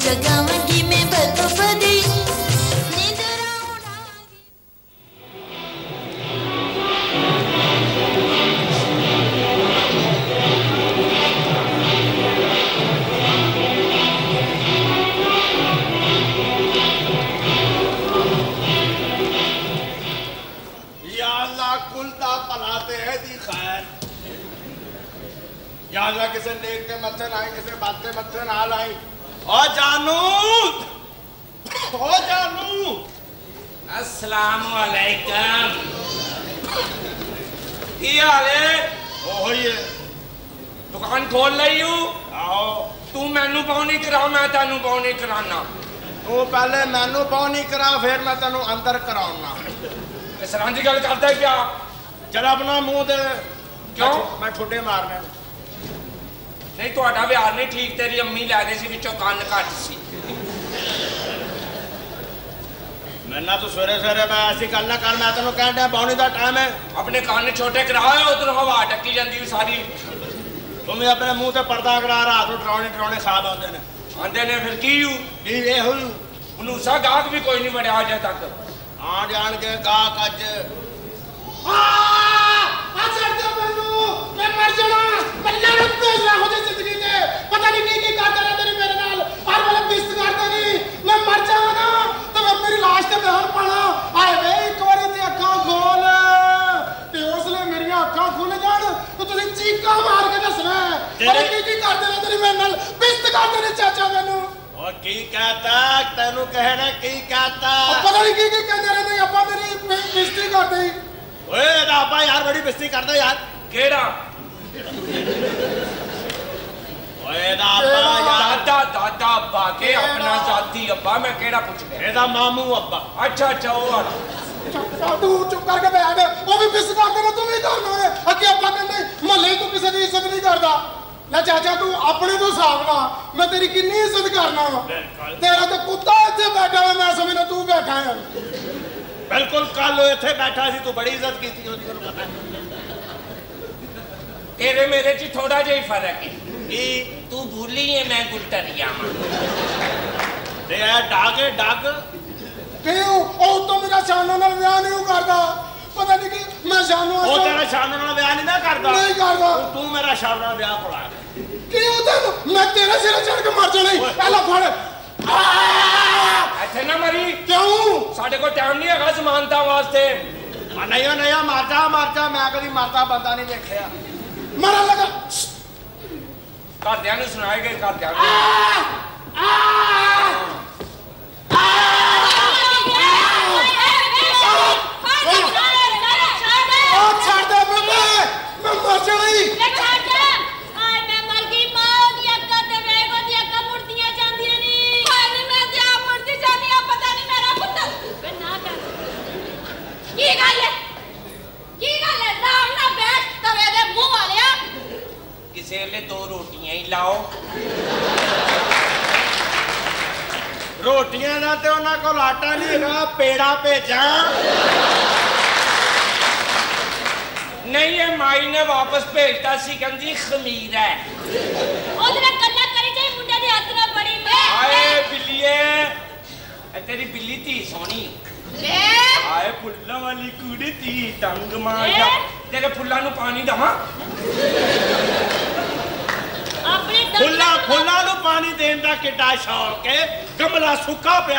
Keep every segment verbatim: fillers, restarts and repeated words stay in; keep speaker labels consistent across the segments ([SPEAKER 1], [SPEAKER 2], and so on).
[SPEAKER 1] जगावगी मैं बदो बदी
[SPEAKER 2] किसे नेक के मत्थे लाए किसे बात के मत्थे ना लाए। ओ जानू ओ जानू
[SPEAKER 3] अस्सलाम वालेकुम की हाल है?
[SPEAKER 2] ओहो ही है
[SPEAKER 3] दुकान खोल ली हूँ।
[SPEAKER 2] आओ
[SPEAKER 3] तू मैनू पाउनी करा मैं तेनू पाउनी कराना।
[SPEAKER 2] तू पहले मैनू पाउनी करा फिर मैं तेनू अंदर कराऊंगा।
[SPEAKER 3] इस तरह की गल करता है क्या?
[SPEAKER 2] जरा अपना मुंह दे।
[SPEAKER 3] क्यों?
[SPEAKER 2] मैं ठुड्डे मारने
[SPEAKER 3] नहीं तो व्यवहार नहीं ठीक। तेरी अम्मी लै गई सी विचों कन्न घट सी।
[SPEAKER 2] मैंने तो सवेरे सवेरे मैं ऐसी गल ना कर। मैं तेन कह दिया पौनी का टाइम है।
[SPEAKER 3] अपने कन्न छोटे कराए उधर हवा टक्की जाती सारी।
[SPEAKER 2] तुम अपने मुंह से पर्दा करा रात को डराने डराने खाब आते हैं
[SPEAKER 3] आते ने फिर की
[SPEAKER 2] यू
[SPEAKER 3] मनूसा गाहक भी कोई नहीं बढ़िया अजे तक
[SPEAKER 2] आ जान के गाहक अज मैं मर जाना जिंदगी से पता नहीं की करता रहा तेरी मेरे नाल हर वेले बिस्त करता नहीं। मैं मर जावा ना तो मेरी लाश ते बहन पाना आए वे एक बारी ते अखां खोल ते उसले मेरी अखां खुल जान तो तुसी चीका मार के दसना पता की की करते रहा तेरी मेरे नाल बिस्त करते ने चाचा मैनू ओ की कहता तैनू कहना की कहता पता नहीं की की कहंदे रहंदे अब्बा मेरी बिस्ती करदे ओए दा अब्बा यार बड़ी बिस्ती करदा यार केड़ा
[SPEAKER 3] दादा दादा अब्बा के अपना जाती अब्बा मैं केड़ा पूछ ले
[SPEAKER 2] एदा मामू अब्बा। अच्छा
[SPEAKER 3] अच्छा वो वाला
[SPEAKER 2] तू चुप करके बैठ वो भी बिस करदे ना तू भी करना है अगे अब्बा कहंदे महल्ले तू किसी दी इज्जत नहीं करदा। ले चाचा तू अपने तो हिसाब ला मैं तेरी कितनी इज्जत करना तेरा तो कुत्ता इत्थे बैठा है मैं समझना तू बैठा है। बिल्कुल कल इत्थे बैठा सी तू बड़ी इज्जत कीती ओदी तैनूं पता
[SPEAKER 3] तेरे मेरे च थोड़ा जिहा ही फर्क है कि तू भूली है मैं गुलटरिया
[SPEAKER 2] ते ए डागे डाग क्यों ओ तो मेरा शानों नाल ब्याह नहीं करदा पता नहीं कि मैं शानों ओ तेरा शानों नाल ब्याह नहीं ना करदा नहीं करदा तू मेरा शानों नाल ब्याह करा क्यों तेनू मैं तेरे सिर चढ़ के मर जाना ए ला फड़
[SPEAKER 3] ऐसे ना मरी
[SPEAKER 2] क्यों
[SPEAKER 3] साडे को टाइम नहीं है समानता वास्ते
[SPEAKER 2] नहीं नहीं मरजा मरजा मैं कभी मरदा बंदा नहीं देखिया मरन लगा
[SPEAKER 3] घरदियां नूं सुनाए गए घरदियां किसी वेले दो रोटियां ही लाओ
[SPEAKER 2] रोटियां ना ते उन्हां कोल आटा नहीं हैगा पेड़ा भेजा
[SPEAKER 3] नहीं ये माई ने वापस भेजता सी कहंदी खमीर है
[SPEAKER 4] ओदे कल्ला करी जाई मुंडे दे हत्थ नाल बड़ी मैं
[SPEAKER 3] आए बिल्लीए तेरी बिल्ली धी सोहनी
[SPEAKER 4] ले
[SPEAKER 3] आए फुल्लां वाली कुड़ी धी तंग मारदा तेरे फुल्लां नूं पानी दवां
[SPEAKER 4] अपने
[SPEAKER 2] फुल्ला फुल्ला नूं पानी देण दा किड्डा शौक है गमला सुक्का पिया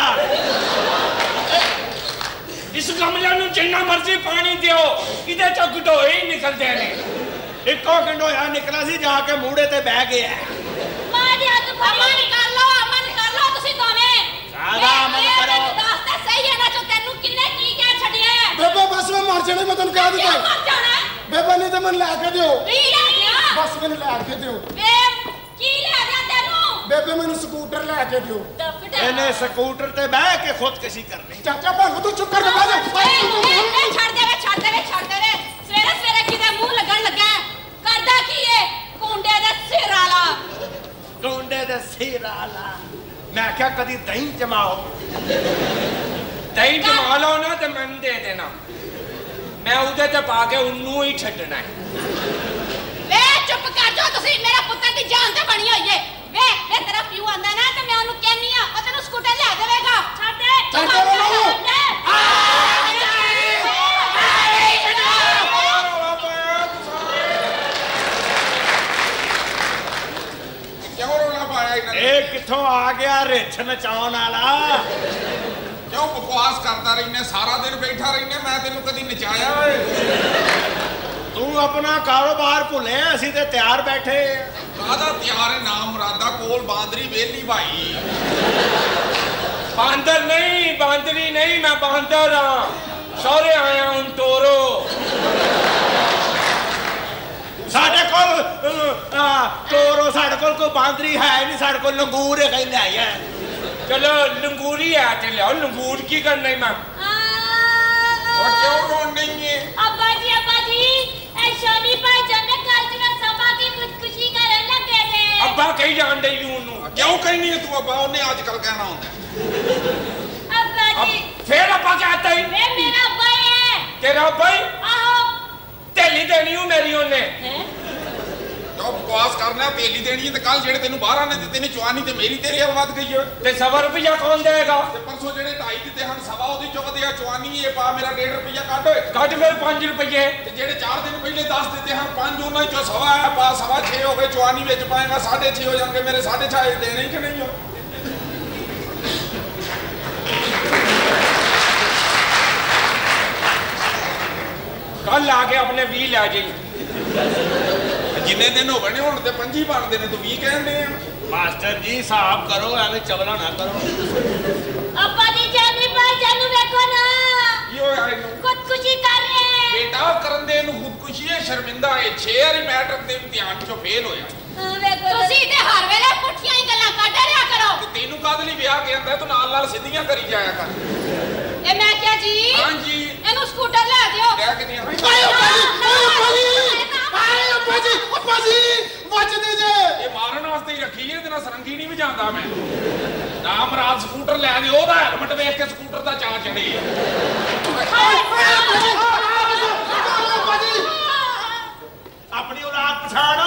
[SPEAKER 3] इस गमले नूं जिन्ना मर्जी पानी दिओ इहदे चों गडोए ही निकलदे ने
[SPEAKER 2] इक्को गंडोया निकला सी जाके मूड़े ते बह गया
[SPEAKER 4] मां दी हत्थ अमन कर लो अमन कर लो तुसी दोवें
[SPEAKER 2] सादा अमन करो
[SPEAKER 4] दस ते सही है ना जो तेनू किन्ने की कह छड़िया है
[SPEAKER 2] बेबे बस मैं मर जाने मैं तन्नू कह दित्ता
[SPEAKER 4] मर जाना
[SPEAKER 2] बेबे नहीं तो मैं लेके दियो
[SPEAKER 4] नहीं ले गया
[SPEAKER 2] बस मैंने लेके दियो
[SPEAKER 4] बे की ले गया तेनू
[SPEAKER 2] बेबे मैंने स्कूटर लेके दियो इन्हें स्कूटर ते बह के खुदकुशी करनी चाचा भानू तू चुप कर बैठ
[SPEAKER 4] जा छड़ दे वे छड़ दे वे छड़ दे वे सवेरे सवेरे किते मुंह लगन लगा करदा की है कुंडे दे सिर वाला
[SPEAKER 2] कुंडे दे सिर वाला मैं क्या कदी दही जमाओ
[SPEAKER 3] दही जमा लो ना तो मैनू दे देना मैं उदे ते पा के उन्नू ही छड्डना है
[SPEAKER 4] वे चुप कर जाओ तुसी मेरा पुत्तर दी जान ते बनी होई है वे वे तेरा प्यू आंदा ना ते मैं ओनु कहनी आ
[SPEAKER 5] कित्थों आ गया रिछ नचाउण वाला
[SPEAKER 6] क्यों बकवास करता रहने सारा दिन बैठा रहने मैं तेन कदी नचाया
[SPEAKER 5] तू अपना कारोबार भुले असी ते तैयार बैठे
[SPEAKER 6] कादा तैयार है नाम मुरादा कोल बांदरी वेली भाई
[SPEAKER 3] बांदर नहीं बांदरी नहीं मैं बांदर हाँ सौरे आया हूं टोरो
[SPEAKER 5] साडे कोल टोरो साडे कोल कोई बांदरी है नहीं साडे कोल लंगूर है कहीं ले आया
[SPEAKER 3] चलो लंगूरी है ते ले लंगूर की करना मैं
[SPEAKER 6] और क्यों रोन नहीं है
[SPEAKER 4] अब्बा जी अब्बा जी ए शोनी भाई जन कल जरा सभा की खुदकुशी करने लगे थे
[SPEAKER 3] अब्बा कहीं जान दे यू नु
[SPEAKER 6] क्यों कहनी है तू अब्बा उन्हें आजकल कहना होता
[SPEAKER 4] अब्बा जी
[SPEAKER 3] फिर अब्बा कहता ही
[SPEAKER 4] वे मेरा अब्बा है
[SPEAKER 3] तेरा भाई
[SPEAKER 4] आहो
[SPEAKER 3] तेली देनी हूं मेरी ओने
[SPEAKER 4] हैं
[SPEAKER 6] क्यों बकवास करना तेली देनी है तो कल जेड़े तेन बारह ने दिते ने चवानी ते मेरी तेरे वध गई है
[SPEAKER 3] ते सवा रुपया कौन देगा
[SPEAKER 6] ते परसों जेड़े ढाई दिते हन सवा ओदी चुकदे आ चवानी ये पा मेरा डेढ़ रुपया काट ओए
[SPEAKER 3] कट मेरे पांच रुपये
[SPEAKER 6] ते जेड़े चार दिन पहले दस दिते हन पांच उन्हां चो सवा है पा सवा छे हो गए चवानी विच पाएगा साढ़े छे हो जाएंगे मेरे साढ़े छे देने कि नहीं हो
[SPEAKER 3] कल आके अपने भी ले जाई
[SPEAKER 6] जिन्ने दिन हो गए हुण ते पंजी बनदे ने तू भी कहंदे आ
[SPEAKER 5] मास्टर जी साहब करो एवं चवला ना करो
[SPEAKER 4] अब्बा जी जानी भाई जानू देखो ना
[SPEAKER 6] यो यार इनु
[SPEAKER 4] खुदकुशी कर रहे हैं
[SPEAKER 6] बेटा करन दे नु खुदकुशी है शर्मिंदा है छे वारी मैट्रिक दे इम्तिहान चो फेल होया
[SPEAKER 4] तुसी ते हर वेले पुठियां ही गल्लां कर रिया करो
[SPEAKER 6] ते तेनू कादली ब्याह के आंदा तू नाल नाल सिद्धियां करी जाया कर
[SPEAKER 4] ए मैं क्या जी
[SPEAKER 6] हां जी
[SPEAKER 4] एनु स्कूटर ले दियो
[SPEAKER 6] ले के नहीं
[SPEAKER 2] आए अब्बा जी आए अब्बा जी अब्बा जी बच दीजिए
[SPEAKER 6] ये मारन वास्ते ही रखी है तेरा सरंगी नहीं वजांदा मैं नाम राज स्कूटर ले दे ओदा हेलमेट वेख के स्कूटर दा चा चढ़ी
[SPEAKER 2] अब्बा जी
[SPEAKER 5] अपनी औलाद पछाण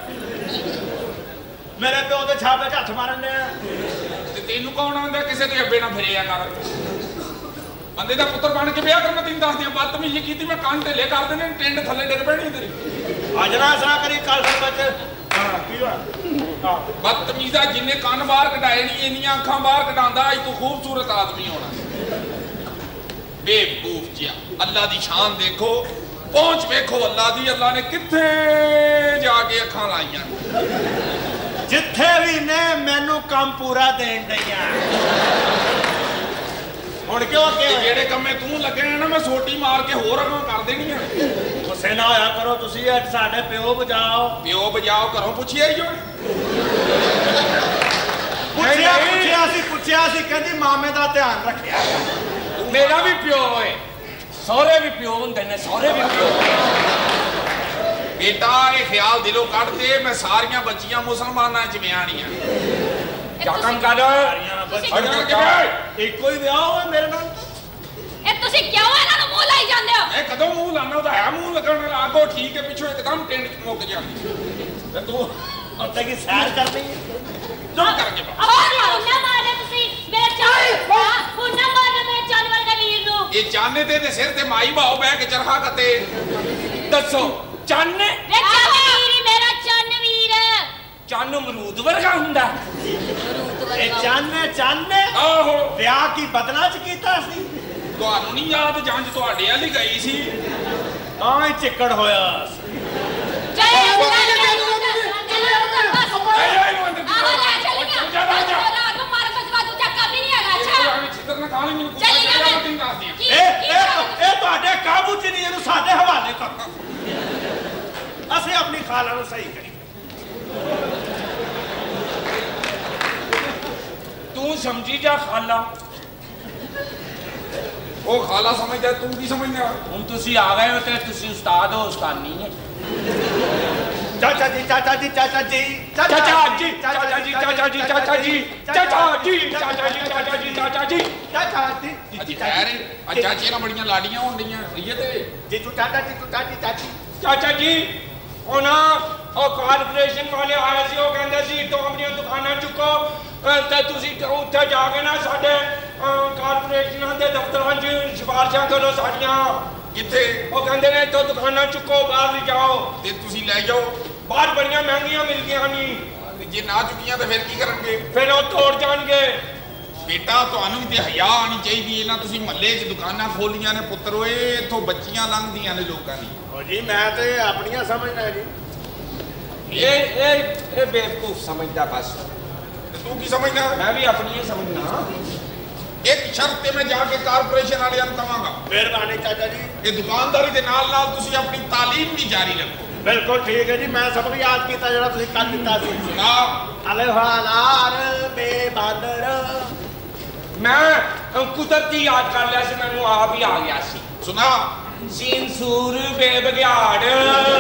[SPEAKER 5] मेरे प्यो के छापे हथ मारन दे
[SPEAKER 6] ते तेनू कौन आंदा किसे दे अब्बे ना फिरिया कर बंदे दा पुੱਤਰ बन के ब्याह करना तीन दस दियां बदतमीजी कीती मैं कान ढेले कर देने टिंड थल्ले डिग पैनी तेरी
[SPEAKER 5] अज ना सा करी कल फिर बच हां की हुआ हां
[SPEAKER 6] बदतमीजा जिन्ने कान बाहर कढाए नहीं इन्नियां अखां बाहर कढांदा अज तू खूबसूरत आदमी होना बेवकूफ जिया अल्लाह दी शान देखो पहुंच वेखो अल्लाह दी अल्लाह ने किथे जाके अखां लाइयां
[SPEAKER 5] जिथे भी ने मैनू काम पूरा देन दईया ਹੁਣ ਕਿਉਂ
[SPEAKER 6] ਤੇ
[SPEAKER 5] ਕਿ
[SPEAKER 6] ਜਿਹੜੇ ਕੰਮੇ ਤੂੰ ਲੱਗੇ ਨਾ ਮੈਂ ਸੋਟੀ ਮਾਰ ਕੇ ਹੋਰ ਅਗਾਂ ਕਰ ਦੇਣੀ ਆ
[SPEAKER 5] ਗੁੱਸੇ ਨਾ ਹੋਇਆ ਕਰੋ ਤੁਸੀਂ ਅੱਜ ਸਾਡੇ ਪਿਓ ਬਜਾਓ
[SPEAKER 6] ਪਿਓ ਬਜਾਓ ਘਰੋਂ ਪੁੱਛਿਆ ਹੀ ਓਏ
[SPEAKER 5] ਪੁੱਛਿਆ ਪੁੱਛਿਆ ਸੀ ਪੁੱਛਿਆ ਸੀ ਕਹਿੰਦੀ ਮਾਮੇ ਦਾ ਧਿਆਨ ਰੱਖਿਆ
[SPEAKER 3] मेरा भी प्यो है सौरे भी प्यो होंदे ने सौरे भी प्यो
[SPEAKER 6] बेटा ये ख्याल दिलों कट दे मैं सारियां बच्चियां मुसलमानां च विआहणीआं
[SPEAKER 3] क्या काम कर रहे
[SPEAKER 5] ਇੱਕੋ ਹੀ ਵਿਆਹ ਹੋਇਆ ਮੇਰੇ ਨਾਲ
[SPEAKER 4] ए तुसी क्यों ਇਹਨਾਂ ਨੂੰ ਮੂੰਹ ਲਾਈ ਜਾਂਦੇ ਹੋ
[SPEAKER 6] मैं कदों मुंह लाना ਉਹਦਾ ਹੈ ਮੂੰਹ ਲੱਗਣ ਵਾਲਾ ਆਗੋ ਠੀਕ ਹੈ ਪਿੱਛੋਂ ਇੱਕਦਮ ਟਿੰਡ ਚ ਮੁੱਕ ਜਾਂਦੀ ਤੇ ਤੂੰ
[SPEAKER 5] ਉੱਤੇ ਕੀ ਸੈਰ ਕਰਨੀ
[SPEAKER 6] ਚੁੱਪ ਕਰਕੇ ਬਾ
[SPEAKER 4] और हुन्ना मारे तुसी मेरे चान हुन्ना मारे मेरे जानवर का वीर नु
[SPEAKER 6] ਇਹ ਚਾਨੇ ਤੇ ਤੇ ਸਿਰ ਤੇ ਮਾਈ ਭਾਓ ਬਹਿ ਕੇ ਚਰਖਾ ਕੱਤੇ
[SPEAKER 3] दसो चन्न
[SPEAKER 4] वे चावीर मेरा चानवीर
[SPEAKER 3] चन्न अमरूद वर्गा हुंदा
[SPEAKER 5] ਇਹ ਚਾਨੇ ਚਾਨੇ
[SPEAKER 6] ਆਹੋ
[SPEAKER 5] ਵਿਆਹ ਕੀ ਬਦਲਾ ਚ ਕੀਤਾ ਸੀ
[SPEAKER 6] ਤੁਹਾਨੂੰ ਨਹੀਂ ਯਾਦ ਜੰਜ ਤੁਹਾਡੇ ਵਾਲੀ ਗਈ ਸੀ
[SPEAKER 5] ਤਾਂ ਹੀ ਚਿੱਕੜ ਹੋਇਆ
[SPEAKER 4] जय
[SPEAKER 6] ਇਹ ਇਹ ਨੂੰ ਅੰਦਰ
[SPEAKER 4] आहो ले चलिए
[SPEAKER 6] ਜਾ ਜਾ ਜਾ
[SPEAKER 4] रात को मार बजवा दूं क्या काम ही नहीं हैगा अच्छा
[SPEAKER 6] ਇਹ ਛਿੱਤਰ ਨਾ ਖਾ ਲਈ ਮੈਨੂੰ ਕੁੱਤਾ
[SPEAKER 4] चलिए
[SPEAKER 6] ਜਿਹੜਾ
[SPEAKER 4] मैं
[SPEAKER 6] ਤੈਨੂੰ ਦੱਸ ਦਿਆਂ
[SPEAKER 4] की-
[SPEAKER 5] ਇਹ
[SPEAKER 4] की
[SPEAKER 5] ਇਹ
[SPEAKER 4] करो?
[SPEAKER 5] ਇਹ ਤੁਹਾਡੇ ਕਾਬੂ ਚ ਨਹੀਂ ਇਹਨੂੰ ਸਾਡੇ ਹਵਾਲੇ ਕਰ ਅਸੀਂ ਆਪਣੀ ਖਾਲਾ ਨੂੰ ਸਹੀ ਕਰੀ
[SPEAKER 3] तू समझी जा खाला
[SPEAKER 6] ਉਹ ਖਾਲਾ ਸਮਝਦਾ ਤੂੰ ਕੀ ਸਮਝਦਾ
[SPEAKER 3] ਹੁਣ ਤੁਸੀਂ ਆ ਗਏ ਹੋ ਤੇ ਤੁਸੀਂ ਉਸਤਾਦ ਹੋ ਉਸਤਾਦ ਨਹੀਂ ਹੈ
[SPEAKER 5] ਚਾਚਾ ਜੀ ਚਾਚਾ ਜੀ ਚਾਚਾ ਜੀ
[SPEAKER 3] ਚਾਚਾ ਜੀ ਚਾਚਾ ਜੀ ਚਾਚਾ ਜੀ ਚਾਚਾ ਜੀ ਚਾਚਾ ਜੀ ਚਾਚਾ ਜੀ ਚਾਚਾ ਜੀ ਚਾਚਾ ਜੀ
[SPEAKER 5] ਚਾਚਾ ਜੀ
[SPEAKER 6] ਅੱਜ ਖੈਰ ਅੱਜ ਚਾਚੀਆਂ ਨਾਲ ਬੜੀਆਂ ਲਾਡੀਆਂ ਹੋਣ ਡੀਆਂ ਸਹੀ ਤੇ
[SPEAKER 5] ਜੀ ਤੂੰ ਚਾਚਾ ਜੀ ਤੂੰ ਚਾਚੀ ਚਾਚੀ
[SPEAKER 3] ਚਾਚਾ ਜੀ ਉਹ ਨਾ ਉਹ ਕਾਰਪੋਰੇਸ਼ਨ ਵਾਲੇ ਆਏ ਸੀ ਉਹ ਕਹਿੰਦੇ ਸੀ ਤੋਂ ਆਪਣੀਆਂ ਦੁਕਾਨਾਂ ਚੁੱਕੋ ਤੇ ਤੁਸੀਂ ਉੱਥੇ ਜਾ ਕੇ ਨਾ ਸਾਡੇ ਕਾਰਪੋਰੇਸ਼ਨਾਂ ਦੇ ਦਫ਼ਤਰਾਂ 'ਚ ਸਿਫਾਰਸ਼ਾਂ ਕਰੋ ਸਾਡੀਆਂ
[SPEAKER 6] ਕਿੱਥੇ
[SPEAKER 3] ਉਹ ਕਹਿੰਦੇ ਨੇ ਤੋਂ ਦੁਕਾਨਾਂ ਚੁੱਕੋ ਬਾਹਰ ਲੈ ਜਾਓ
[SPEAKER 6] ਤੇ ਤੁਸੀਂ ਲੈ ਜਾਓ
[SPEAKER 3] ਬਾਹਰ ਬੜੀਆਂ ਮਹਿੰਗੀਆਂ ਮਿਲਦੀਆਂ ਨਹੀਂ
[SPEAKER 6] जे ना चुकियां तो फिर की करनगे?
[SPEAKER 3] फिर वो तोड़ जाएंगे।
[SPEAKER 6] बेटा तुहानू भी हया आनी चाहिए ना, तुसी महल्ले च दुकानां खोलियां ने पुत्रो, इत्थों बच्चियां लंघदियां ने लोकां दी।
[SPEAKER 5] ओ जी मैं तो अपनियां समझना है जी।
[SPEAKER 3] ये ये ये बेवकूफ समझदा बस।
[SPEAKER 6] तू की समझना?
[SPEAKER 3] मैं भी अपनी ही समझना।
[SPEAKER 6] एक शर्त ते मैं जाके कारपोरेशन वाले ਨੂੰ ਕਹਾਂਗਾ।
[SPEAKER 5] मेहरबानी चाचा जी।
[SPEAKER 6] ये दुकानदारी ਦੇ ਨਾਲ ਨਾਲ ਤੁਸੀਂ ਆਪਣੀ ਤਾਲੀਮ ਵੀ ਜਾਰੀ ਰੱਖੋ।
[SPEAKER 5] बिल्कुल ठीक है जी, मैं सबक याद किया जरा तुसी कल दिता सी।
[SPEAKER 6] सुना
[SPEAKER 5] अलहानार बेबादर
[SPEAKER 3] मैं कुदरती याद कर लिया सी, मैनू आप ही आ गया सी।
[SPEAKER 6] सुना
[SPEAKER 3] सीन सूर बेबग्याड़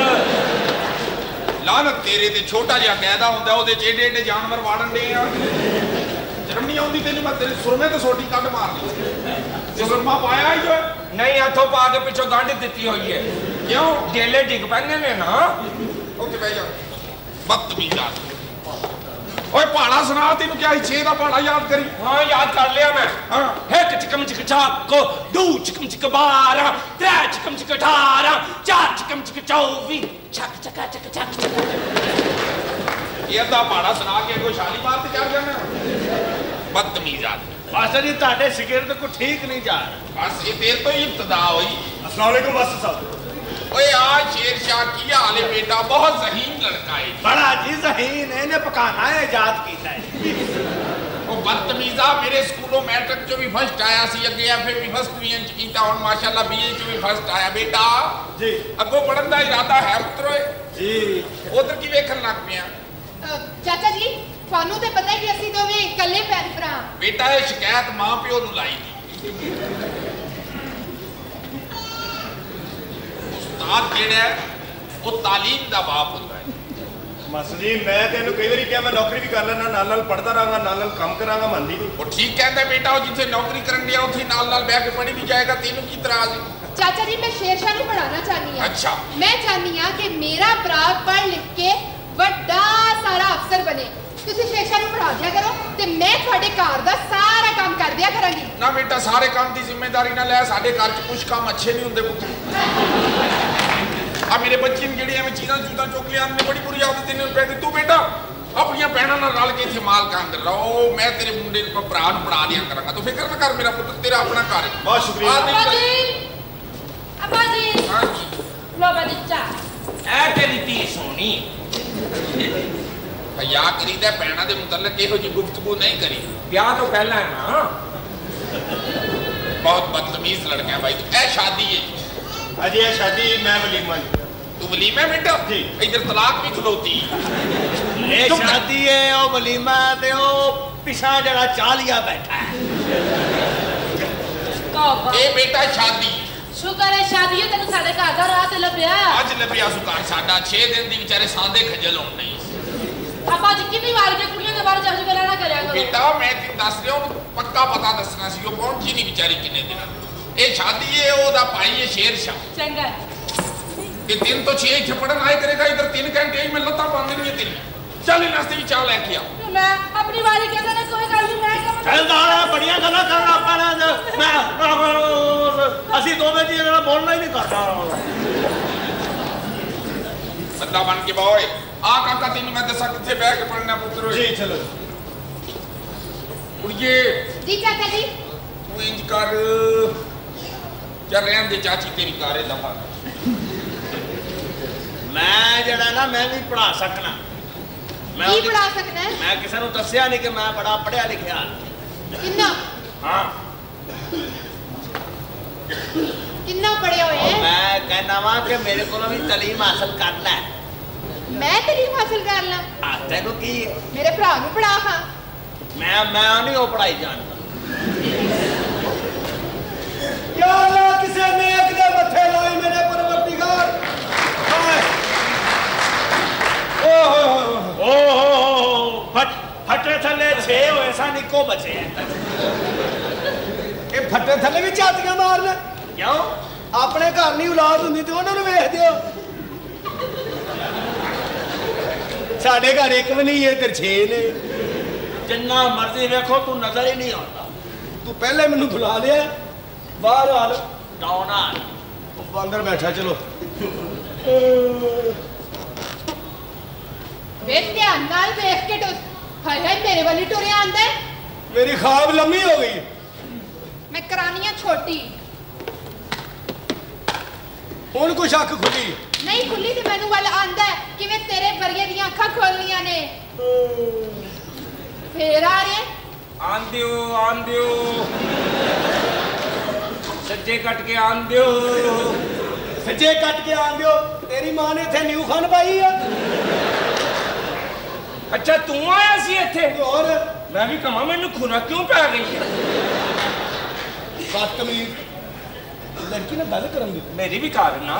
[SPEAKER 6] लानत तेरे ते छोटा जिहा कैदा हुंदा ओदे च एडे एडे जानवर वाड़न दे आ। शर्म नहीं आउंदी तैनूं? मैं तेरे सुरमे ते सोटी कट मारनी। सुरमा पाया ही जो
[SPEAKER 3] नहीं हथों पा के पिछों गंढ दी हुई है। क्यों? डेले डिग पैंदे ने ना।
[SPEAKER 6] ओके बह जा बदतमीज आदमी। ओए पहाड़ा सुना, तेनू क्या छे दा पहाड़ा याद करी?
[SPEAKER 3] हाँ याद कर लिया मैं।
[SPEAKER 6] हाँ
[SPEAKER 3] एक चिकम चिक चाको, दो चिकम चिक बारह, त्रै चिकम चिक अठारह, चार चिकम चिक चौबीस, चक चका चक चक चक।
[SPEAKER 6] ये दा पहाड़ा सुना के कोई शालीमार ते चढ़ जाना। बदतमीज आदमी।
[SPEAKER 5] मास्टर जी ताडे शिगिर्द को ठीक नहीं जा रहा।
[SPEAKER 6] बस ये तेरे तो ही इब्तदा हुई।
[SPEAKER 5] अस्सलाम वालेकुम मास्टर साहब।
[SPEAKER 6] ओए आज शेर शाह की हाल है बेटा? बहुत ज़हीन लड़का है।
[SPEAKER 5] बड़ा जी ज़हीन है, इन्हें पकाना है, इजाद कीता है।
[SPEAKER 6] वो बदतमीजा मेरे स्कूलों मैट्रिक चो भी फर्स्ट आया सी, अगे एफ ए भी फर्स्ट डिवीजन च कीता, हुण माशाअल्लाह बी ए च भी फर्स्ट आया। बेटा
[SPEAKER 5] जी
[SPEAKER 6] अगों पढ़न दा इरादा है पुत्रो?
[SPEAKER 5] जी
[SPEAKER 6] उधर की वेखन लग पिया?
[SPEAKER 4] ਚਾਚਾ ਜੀ ਤੁਹਾਨੂੰ ਤੇ ਪਤਾ ਕਿ ਅਸੀਂ ਦੋਵੇਂ ਇਕੱਲੇ ਭੈਣ ਭਰਾ।
[SPEAKER 6] बेटा ये शिकायत मां प्यो नूं लाई दी। उस्ताद जेड़ा है वो तालीम दा बाप हुंदा है।
[SPEAKER 5] मास्टर जी मैं तेनू कई बारी क्या मैं नौकरी भी कर लेना, नाल नाल पढ़दा रहांगा, नाल नाल काम करांगा, मनदी नहीं।
[SPEAKER 6] वो ठीक कहता है बेटा, वो जिथे नौकरी करन दिया उथे नाल नाल बैठ के पढ़ी भी जाएगा। तेनू की इतराज है?
[SPEAKER 4] ਚਾਚਾ ਜੀ मैं शेरशाह ਨੂੰ ਪੜਾਉਣਾ ਚਾਹਨੀ ਆ।
[SPEAKER 6] अच्छा
[SPEAKER 4] मैं ਚਾਹਨੀ ਆ ਕਿ ਮੇਰਾ ਭਰਾ ਪੜ੍ਹ ਲਿਖ ਕੇ ਵੱਡਾ ਸਾਰਾ ਅਫਸਰ ਬਣੇ। ਤੁਸੀਂ शेरशाह ਨੂੰ ਪੜ੍ਹਾ ਦਿਆ ਕਰੋ ਤੇ ਮੈਂ ਤੁਹਾਡੇ ਘਰ ਦਾ ਸਾਰਾ ਕੰਮ ਕਰ ਦਿਆ ਕਰਾਂਗੀ।
[SPEAKER 6] ना बेटा सारे काम की जिम्मेदारी ना लै, साडे घर च कुछ काम अच्छे नहीं हुंदे पुत्तर। आ मेरे बच्चे ने जेड़ी एवें चीज़ां चूज़ां चुक लिया, हमने बड़ी बुरी आदत इन्हें पै गई। तू बेटा अपनियां भैणां नाल रल के इत्थे माल काम कर रहा, ओ मैं तेरे मुंडे नूं भरा नूं पढ़ा दिया करांगा। तू फिक्र ना कर मेरा पुत्तर, तेरा अपना घर है।
[SPEAKER 5] बहुत शुक्रिया।
[SPEAKER 4] ਅੱਬਾ ਜੀ ਅੱਬਾ ਜੀ
[SPEAKER 6] हाँ जी
[SPEAKER 4] ਲੋ ਬਾਜੀ ਚਾਹ।
[SPEAKER 3] ऐ तेरी धी सोनी
[SPEAKER 6] हया करीदा भैणां दे मुतल्लक इहो जी गुफ्तगू नहीं करी।
[SPEAKER 3] ब्याह तो पहला है ना।
[SPEAKER 6] बहुत बदतमीज लड़का है भाई तू। ए शादी है
[SPEAKER 5] अजी ये शादी मैं वलीमा जी।
[SPEAKER 6] तू वलीमा बेटा?
[SPEAKER 5] जी।
[SPEAKER 6] इधर तलाक भी खलोती।
[SPEAKER 5] ये शादी है ओ वलीमा ते ओ पिछा जड़ा चालिया बैठा है।
[SPEAKER 6] ए बेटा शादी
[SPEAKER 4] ਸ਼ੁਕਰ ਹੈ ਸ਼ਾਦੀ ਹੈ ਤੈਨੂੰ ਸਾਡੇ ਘਰ ਦਾ ਰਾਹ ਤੇ ਲੱਭਿਆ।
[SPEAKER 6] ਅੱਜ ਲੱਭਿਆ ਸੁਕਾਰ ਸਾਡਾ छे दिन ਦੀ ਵਿਚਾਰੇ ਸਾਂਦੇ ਖਜਲ ਹੋਣ ਨਹੀਂ।
[SPEAKER 4] ਅੱਬਾ ਜੀ ਕਿੰਨੀ ਵਾਰ ਜੇ ਕੁੜੀਆਂ ਦੇ ਬਾਰੇ ਚੱਜ ਗੱਲਾਂ ਨਾ ਕਰਿਆ ਕਰੋ।
[SPEAKER 6] बेटा मैं तेन दस रहा हूं, पक्का पता दसना सी वो पहुंची नहीं बेचारी किन्ने दिन। ये शादी है ओदा भाई है शेर शाह।
[SPEAKER 4] ਚੰਗਾ
[SPEAKER 6] ये दिन तो छे इत्थे पढ़न आए करेगा, इधर तीन घंटे ही मैं लत्ता बांध देनी है तेरी। चल इन नाश्ते भी चाह लेके आ।
[SPEAKER 4] ਮੈਂ ਆਪਣੀ ਵਾਰੀ ਕਹਿੰਦਾ ਨਾ ਕੋਈ ਗੱਲ ਨਹੀਂ। ਮੈਂ ਕੰਮ
[SPEAKER 5] चल दाड़ा बड़ियां गल्लां करना पाना मैं ਅਸੀਂ ਦੋਵੇਂ ਜੀ ਇਹਨਾਂ ਨਾਲ ਬੋਲਣਾ ਹੀ ਨਹੀਂ ਕਰਦਾ।
[SPEAKER 6] बंदा बन के बाओ आ काका तेन मैं दसा किथे बैठ के पढ़ना पुत्र।
[SPEAKER 5] जी चलो
[SPEAKER 6] कुड़िए
[SPEAKER 4] ਜੀ ਚਾਚਾ ਜੀ
[SPEAKER 6] तू इंज कर चल रहन दे चाची तेरी कारे दफा।
[SPEAKER 5] मैं जड़ा ना मैं भी पढ़ा सकना। मैं
[SPEAKER 4] ਕੀ
[SPEAKER 5] ਉਹਦੀ-
[SPEAKER 4] ਪੜਾ ਸਕਦਾ ਹੈ?
[SPEAKER 5] मैं किसी ਨੂੰ ਦੱਸਿਆ ਨਹੀਂ ਕਿ ਮੈਂ ਬੜਾ ਪੜਿਆ ਲਿਖਿਆ।
[SPEAKER 4] ਕਿੰਨਾ
[SPEAKER 5] हाँ
[SPEAKER 4] ਕਿੰਨਾ ਪੜਿਆ ਹੋਇਆ ਹੈ?
[SPEAKER 5] मैं कहना वा कि मेरे को भी तालीम हासिल करना है।
[SPEAKER 4] ਮੈਂ ਤਾਲੀਮ ਹਾਸਲ ਕਰ ਲਾਂ,
[SPEAKER 5] आ तेनू की
[SPEAKER 4] ਮੇਰੇ ਭਰਾ ਨੂੰ ਪੜਾ ਹਾਂ।
[SPEAKER 5] मैं मैं नहीं वो पढ़ाई जानता।
[SPEAKER 2] या अल्लाह किसे नेक दे मथे लाई मेरे परवरदिगार।
[SPEAKER 5] ओ हो हो फट फटे थले छे होए सा निको बचे हैं।
[SPEAKER 2] ये फट्टे थले भी झातियां मारना।
[SPEAKER 5] क्यों?
[SPEAKER 2] अपने घर नहीं औलाद हुंदी ते उन्हां नूं वेख दियो। साडे घर एक भी नहीं है, इधर छे ने।
[SPEAKER 5] जिन्ना मर्जी वेखो तू नजर ही नहीं आता।
[SPEAKER 2] तू पहले मैनू बुला लिया बाहर हाल
[SPEAKER 5] डौना
[SPEAKER 2] अंदर बैठा। चलो
[SPEAKER 4] ਵੇ ਧਿਆਨ ਨਾਲ ਵੇਖ ਕੇ ਟੁਰ। ਹਾਏ ਹਾਏ ਮੇਰੇ ਵਾਲੀ ਟੁਰਿਆ ਆਂਦਾ ਹੈ।
[SPEAKER 2] मेरी ख्वाब लम्बी हो गई।
[SPEAKER 4] मैं करानी है छोटी।
[SPEAKER 2] हुण कुछ अख खुली
[SPEAKER 4] नहीं खुली ते मैनू वाल आंदा है कि मैं तेरे बरिए दी अखां खोलनियां ने। फिर आ रहे
[SPEAKER 3] आंदियो आंदियो सज्जे कट के आंदियो
[SPEAKER 2] सज्जे कट के आंदियो। तेरी मां ने इत्थे न्यू खान पाई है।
[SPEAKER 3] अच्छा तू आया सी इत्थे?
[SPEAKER 2] और
[SPEAKER 3] मैं भी कहा मैनू खुरा क्यों पै गई है?
[SPEAKER 2] बदतमीज लड़की ने गल करन दी।
[SPEAKER 3] मेरी भी कर ना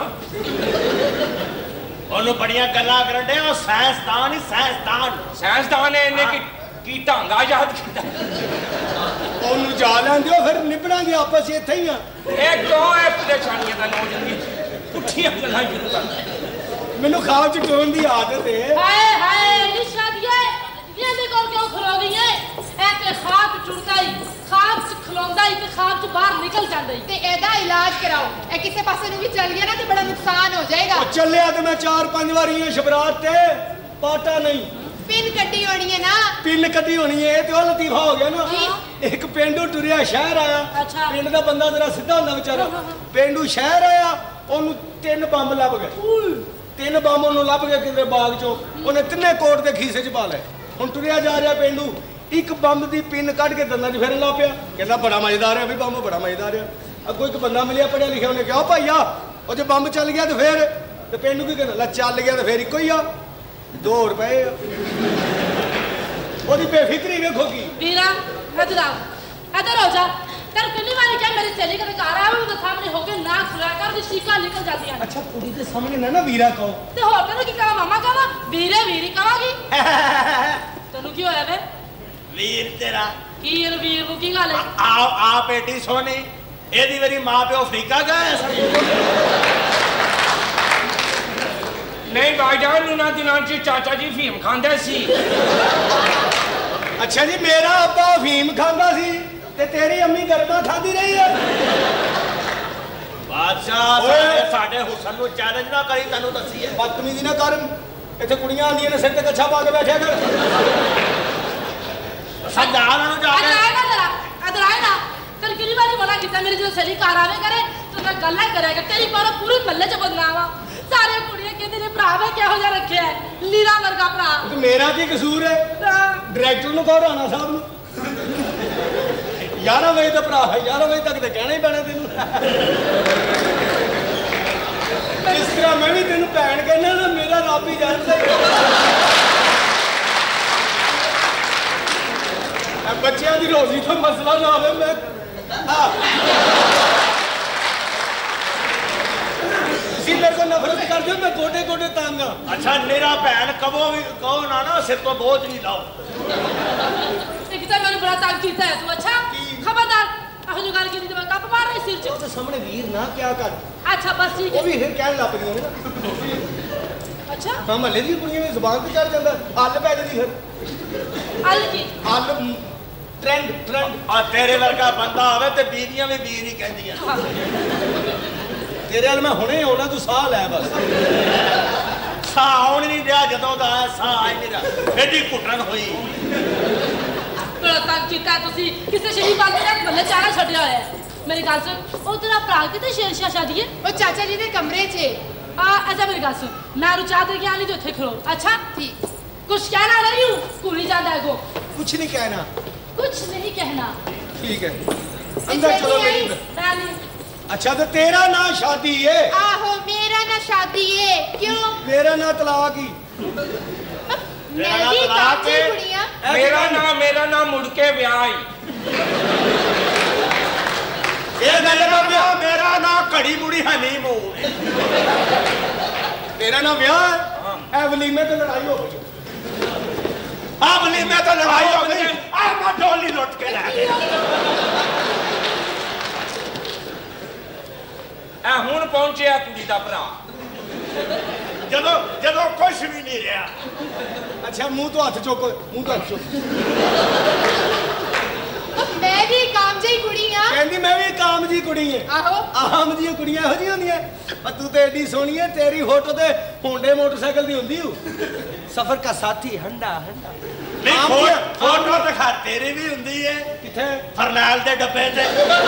[SPEAKER 5] ਉਹਨੂੰ ਬੜੀਆਂ ਗੱਲਾਂ ਕਰਨ ਦੇ ਉਹ ਸਾਇੰਸਦਾਨ ਹੀ ਸਾਇੰਸਦਾਨ
[SPEAKER 3] साइंसदान ने इन्हें की की ढांगा याद किया।
[SPEAKER 2] ਉਹਨੂੰ ਜਾ ਲੈਂਦੇ ਹੋ ਫਿਰ ਨਿਭਣਾਂਗੇ ਆਪਸ ਵਿੱਚ ਇੱਥੇ ਹੀ ਆ।
[SPEAKER 3] ਇਹ ਕਿਉਂ ਹੈ ਪਰੇਸ਼ਾਨੀਆਂ ਦਾ ਨੌਜਵਾਨੀ ਪੁੱਠੀਆਂ ਗੱਲਾਂ ਸ਼ੁਰੂ ਕਰ
[SPEAKER 2] ਮੈਨੂੰ ਖਾਬ ਚ ਟੋਣ ਦੀ ਆਦਤ ਹੈ।
[SPEAKER 7] हाय हाय ये शादी है ये देखो क्यों खलो गई है ऐ ते खाब टुरदा ही खाब च खलोंदा ही ते खाब च बाहर निकल जांदा ही
[SPEAKER 4] ते एदा इलाज कराओ। ए किसे पासे नु भी चल गया ना ते बड़ा नुकसान हो जाएगा।
[SPEAKER 2] ਉਹ ਚੱਲਿਆ ਤੇ ਮੈਂ ਚਾਰ ਪੰਜ ਵਾਰੀ ਆ ਸ਼ਬਰਾਤ ਤੇ ਪਾਟਾ ਨਹੀਂ
[SPEAKER 4] पिन कट्टी होनी है ना।
[SPEAKER 2] ਪਿੰਨ ਕੱਢੀ ਹੋਣੀ ਹੈ। ਇਹ ਤੇ ਉਹ ਲਤੀਫਾ ਹੋ ਗਿਆ ਨਾ। ਇੱਕ ਪਿੰਡੂ ਟੁਰਿਆ ਸ਼ਹਿਰ ਆਇਆ।
[SPEAKER 7] ਅੱਛਾ।
[SPEAKER 2] ਪਿੰਡ ਦਾ ਬੰਦਾ ਜਰਾ ਸਿੱਧਾ ਹੁੰਦਾ ਵਿਚਾਰਾ। ਪਿੰਡੂ ਸ਼ਹਿਰ ਆਇਆ ਉਹਨੂੰ ਤਿੰਨ ਬੰਬ ਲੱਭ ਗਏ। ਤਿੰਨ ਬੰਬ ਉਹਨੂੰ ਲੱਭ ਗਏ ਕਿਤੇ ਬਾਗ ਚੋਂ। ਉਹਨੇ ਤਿੰਨੇ ਕੋਟ ਦੇ ਖੀਸੇ 'ਚ ਪਾ ਲਏ। ਹੁਣ ਟੁਰਿਆ ਜਾ ਰਿਹਾ ਪਿੰਡੂ ਇੱਕ ਬੰਬ ਦੀ ਪਿੰਨ ਕੱਢ ਕੇ ਦੰਦਾਂ 'ਚ ਫੇਰਨ ਲੱਗ ਪਿਆ। ਕਹਿੰਦਾ ਬੜਾ ਮਜ਼ੇਦਾਰ ਹੈ ਵੀ ਬੰਬ ਬੜਾ ਮਜ਼ੇਦਾਰ ਹੈ। ਅੱਗੋਂ ਇੱਕ ਬੰਦਾ ਮਿਲਿਆ ਪੜਿਆ ਲਿਖਿਆ ਉਹਨੇ ਕਿਹਾ ਭਾਈਆ ਉਹ ਜੇ ਬੰਬ ਚੱਲ ਗਿਆ ਤੇ ਫੇਰ ਤੇ ਪਿੰਡੂ ਕੀ ਕਹਿੰਦਾ ਲੈ ਚੱਲ ਗਿਆ ਤੇ ਫੇਰ ਇੱਕੋ ਹੀ ਆ ਦੋ ਰੁਪਏ ਆ। ਉਹਦੀ ਬੇਫਿਕਰੀ ਵੇਖੋ ਕੀ।
[SPEAKER 7] वीरा इधर आओ इधर हो जा तेरे कितनी बारी क्या मेरी सहेली के घर आया वो सामने हो गए ना खुला कर दी शिका निकल जाती है।
[SPEAKER 2] अच्छा कुड़ी के सामने ना ना वीरा कहो
[SPEAKER 7] ते हो तेरे की कहा मामा कहा वीरे वीरी कहागी तेनू की होया वे
[SPEAKER 5] ਵੀਰ ਤੇਰਾ
[SPEAKER 7] की ये वीर नु की गल है
[SPEAKER 5] ਆ ਆ ਬੇਟੀ ਸੋਨੀ ਇਹਦੀ ਮੇਰੀ ਮਾਂ ਪਿਓ ਅਫਰੀਕਾ ਗਏ ਸੀ।
[SPEAKER 3] नहीं भाईजान उन्होंने दिनों च चाचा जी फीम खांदे सी।
[SPEAKER 2] अच्छा जी मेरा अब्बा अफीम खांदा सी ते तेरी अम्मी गरमा खांदी रही है।
[SPEAKER 5] ਬਾਦਸ਼ਾਹ
[SPEAKER 2] ਓਏ।
[SPEAKER 5] ਸਾਡੇ ਸਾਡੇ ਹੁਸਨ ਨੂੰ ਚੈਲੰਜ ਨਾ ਕਰੀ ਤੈਨੂੰ ਦੱਸੀਏ।
[SPEAKER 2] ਬਦਤਮੀਜ਼ੀ ਨਾ ਕਰ। ਇੱਥੇ ਕੁੜੀਆਂ ਆਉਂਦੀਆਂ ਨੇ ਸਿਰ ਤੇ ਕੱਛਾ ਪਾ ਕੇ ਬੈਠਿਆ ਕਰ।
[SPEAKER 5] ਸਮਝਾ ਉਹਨਾਂ ਨੂੰ ਜਾ
[SPEAKER 7] इधर
[SPEAKER 5] ਕੇ।
[SPEAKER 7] आए ना जरा इधर आए ना तेरे कितनी बारी मना किया मेरी जो सहेली घर आवे करे तो मैं गल्ला करेगा तेरी पर पूरे महल्ले च बदनाम आ सारे कुड़ियां कहते ने भरा वे किहो जा रखिया है लीला वर्गा भरा
[SPEAKER 2] ਤੇ ਮੇਰਾ ਕੀ ਕਸੂਰ ਹੈ? ਡਾਇਰੈਕਟਰ ਨੂੰ ਕਹੋ ਰਾਣਾ ਸਾਹਿਬ ਨੂੰ। ਗਿਆਰਾਂ ਵਜੇ ਦਾ ਭਰਾ ਹੈ ਗਿਆਰਾਂ ਵਜੇ ਤੱਕ ਤੇ ਕਹਿਣਾ ਹੀ ਪੈਣਾ ਤੈਨੂੰ। ਜਿਸ ਤਰ੍ਹਾਂ ਮੈਂ ਵੀ ਤੈਨੂੰ ਭੈਣ ਕਹਿੰਦਾ ਨਾ ਮੇਰਾ ਰੱਬ ਹੀ ਜਾਣਦਾ ਹੈ। ਇਹ ਬੱਚਿਆਂ ਦੀ ਰੋਜ਼ੀ ਤੋਂ ਮਸਲਾ ਨਾ ਹੋਵੇ ਮੈਂ ਹਾਂ ਤੁਸੀਂ ਮੇਰੇ ਕੋਲ ਨਫ਼ਰਤ ਕਰਦੇ ਹੋ ਮੈਂ ਗੋਡੇ ਗੋਡੇ ਤੰਗ ਹਾਂ।
[SPEAKER 5] ਅੱਛਾ ਮੇਰਾ ਭੈਣ ਕਬੋ ਵੀ ਕਹੋ ਨਾ ਨਾ ਸਿਰ ਤੋਂ ਬੋਝ ਨਹੀਂ ਲਾਓ।
[SPEAKER 7] एक तो मैंने बड़ा तंग कीता है तू अच्छा खबरदार आहो जो गल की ते मैं कप मार रही सिर च
[SPEAKER 2] ਉਹਦੇ ਸਾਹਮਣੇ ਵੀਰ ਨਾ ਕਿਆ ਕਰ।
[SPEAKER 7] अच्छा बस ठीक
[SPEAKER 2] ਉਹ
[SPEAKER 7] है
[SPEAKER 2] ਵੀ ਫਿਰ ਕਹਿਣ ਲੱਗ ਪਈਆਂ ਨੇ ਨਾ।
[SPEAKER 7] अच्छा
[SPEAKER 2] ਹਾਂ ਮਹੱਲੇ ਦੀ ਕੁੜੀਆਂ ਦੀ ਜ਼ੁਬਾਨ ਤੇ ਚੜ ਜਾਂਦਾ ਹੱਲ ਪੈ ਜਾਂਦੀ ਫਿਰ
[SPEAKER 7] हल की
[SPEAKER 2] ਹੱਲ ਟ੍ਰੈਂਡ ਟ੍ਰੈਂਡ
[SPEAKER 5] ਆ ਤੇਰੇ ਵਰਗਾ ਬੰਦਾ ਆਵੇ ਤੇ ਬੀਵੀਆਂ ਵੀ ਵੀਰ ਹੀ ਕਹਿੰਦੀਆਂ।
[SPEAKER 2] ਤੇਰੇ ਨਾਲ ਮੈਂ ਹੁਣੇ ਆਉਣਾ ਤੂੰ ਸਾਹ ਲੈ ਬਸ।
[SPEAKER 5] ਸਾਹ ਆਉਣ ਨਹੀਂ ਰਿਹਾ ਜਦੋਂ ਦਾ ਆਇਆ ਸਾਹ ਆ ਨਹੀਂ ਰਿਹਾ ਐਡੀ ਘੁੱਟਣ ਹੋਈ।
[SPEAKER 7] बड़ा तंग कीता है तुसी किसे शरीफ बात ने महल्ले चारा छड्या होया है मेरी गल सुन ओ तेरा भरा किते शेर शाह शादी है
[SPEAKER 4] वो चाचा जी दे कमरे च
[SPEAKER 7] आ ऐसा मेरी गल सुन मैं रुचा दे के आनी तो थे खलो अच्छा
[SPEAKER 4] ठीक।
[SPEAKER 7] कुछ कहना नहीं हूं पूरी जांदा है को
[SPEAKER 2] ਕੁਛ ਨਹੀਂ ਕਹਿਣਾ
[SPEAKER 7] कुछ नहीं कहना
[SPEAKER 2] ਠੀਕ ਹੈ ਅੰਦਰ ਚਲੋ ਮੇਰੀ
[SPEAKER 7] रानी
[SPEAKER 2] ਅੱਛਾ ਤੇ ਤੇਰਾ ਨਾਂ ਸ਼ਾਦੀ ਹੈ
[SPEAKER 4] आहो मेरा ना शादी है क्यों
[SPEAKER 2] ਮੇਰਾ ਨਾਂ ਤਲਾਕ ਹੀ।
[SPEAKER 4] मैं
[SPEAKER 5] ना
[SPEAKER 4] भी
[SPEAKER 5] तलाक
[SPEAKER 4] काजी
[SPEAKER 5] है।
[SPEAKER 4] कुड़ियां
[SPEAKER 3] मेरा नाम मेरा नाम मुड़ के ब्याह ही।
[SPEAKER 5] ਇਹ ਗੱਲ ਨਾ ਵਿਆਹ ਮੇਰਾ ਨਾਂ ਘੜੀ ਮੁੜੀ ਹਨੀਮੂਨ।
[SPEAKER 2] ਤੇਰਾ ਨਾਂ ਵਿਆਹ ਹੈ ਇਹ ਵਲੀਮੇ ਤੇ ਲੜਾਈ ਹੋ ਗਈ।
[SPEAKER 5] ਆ ਵਲੀਮੇ ਤੋਂ ਲੜਾਈ ਹੋ ਗਈ ਆ ਮੈਂ ਢੋਲੀ ਲੁੱਟ ਕੇ ਲੈ ਗਿਆ।
[SPEAKER 3] ਇਹ ਹੁਣ ਪਹੁੰਚਿਆ ਕੁੜੀ ਦਾ ਭਰਾ।
[SPEAKER 5] ਜਦੋਂ ਜਦੋਂ ਕੁਝ ਵੀ ਨਹੀਂ ਰਿਹਾ।
[SPEAKER 2] ਅੱਛਾ ਮੂੰਹ ਤੋਂ ਹੱਥ ਚੁੱਕ ਮੂੰਹ ਤੋਂ ਹੱਥ ਚੁੱਕ।
[SPEAKER 4] मैं भी कामजी कुड़ी हां
[SPEAKER 2] ਕਹਿੰਦੀ ਮੈਂ ਵੀ ਕਾਮ जी कुड़ी है
[SPEAKER 4] आहो
[SPEAKER 2] आम जी कुड़ियां हो जी होंदियां पर तू तो एडी सोहनी है तेरी फोटो ते होंडे मोटरसाइकिल दी हुंदी हूं सफर का साथी हंडा हंडा
[SPEAKER 5] नहीं फोटो फोटो दिखा तेरी भी हुंदी है
[SPEAKER 2] किथे
[SPEAKER 5] फरनैल दे डब्बे ते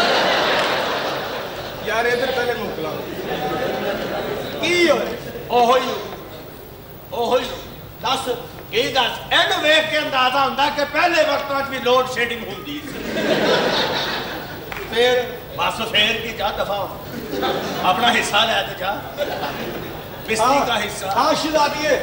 [SPEAKER 2] यार इधर पहले मुकला की होए
[SPEAKER 5] ओहो ही ओहो ही दस की दस एनु वेख के अंदाजा हुंदा कि पहले वक्त में भी लोड शेडिंग हुंदी सी फिर बस फिर की जा दफा अपना हिस्सा ले तो जा बिस्ती का हिस्सा
[SPEAKER 2] हाँ शहजादिए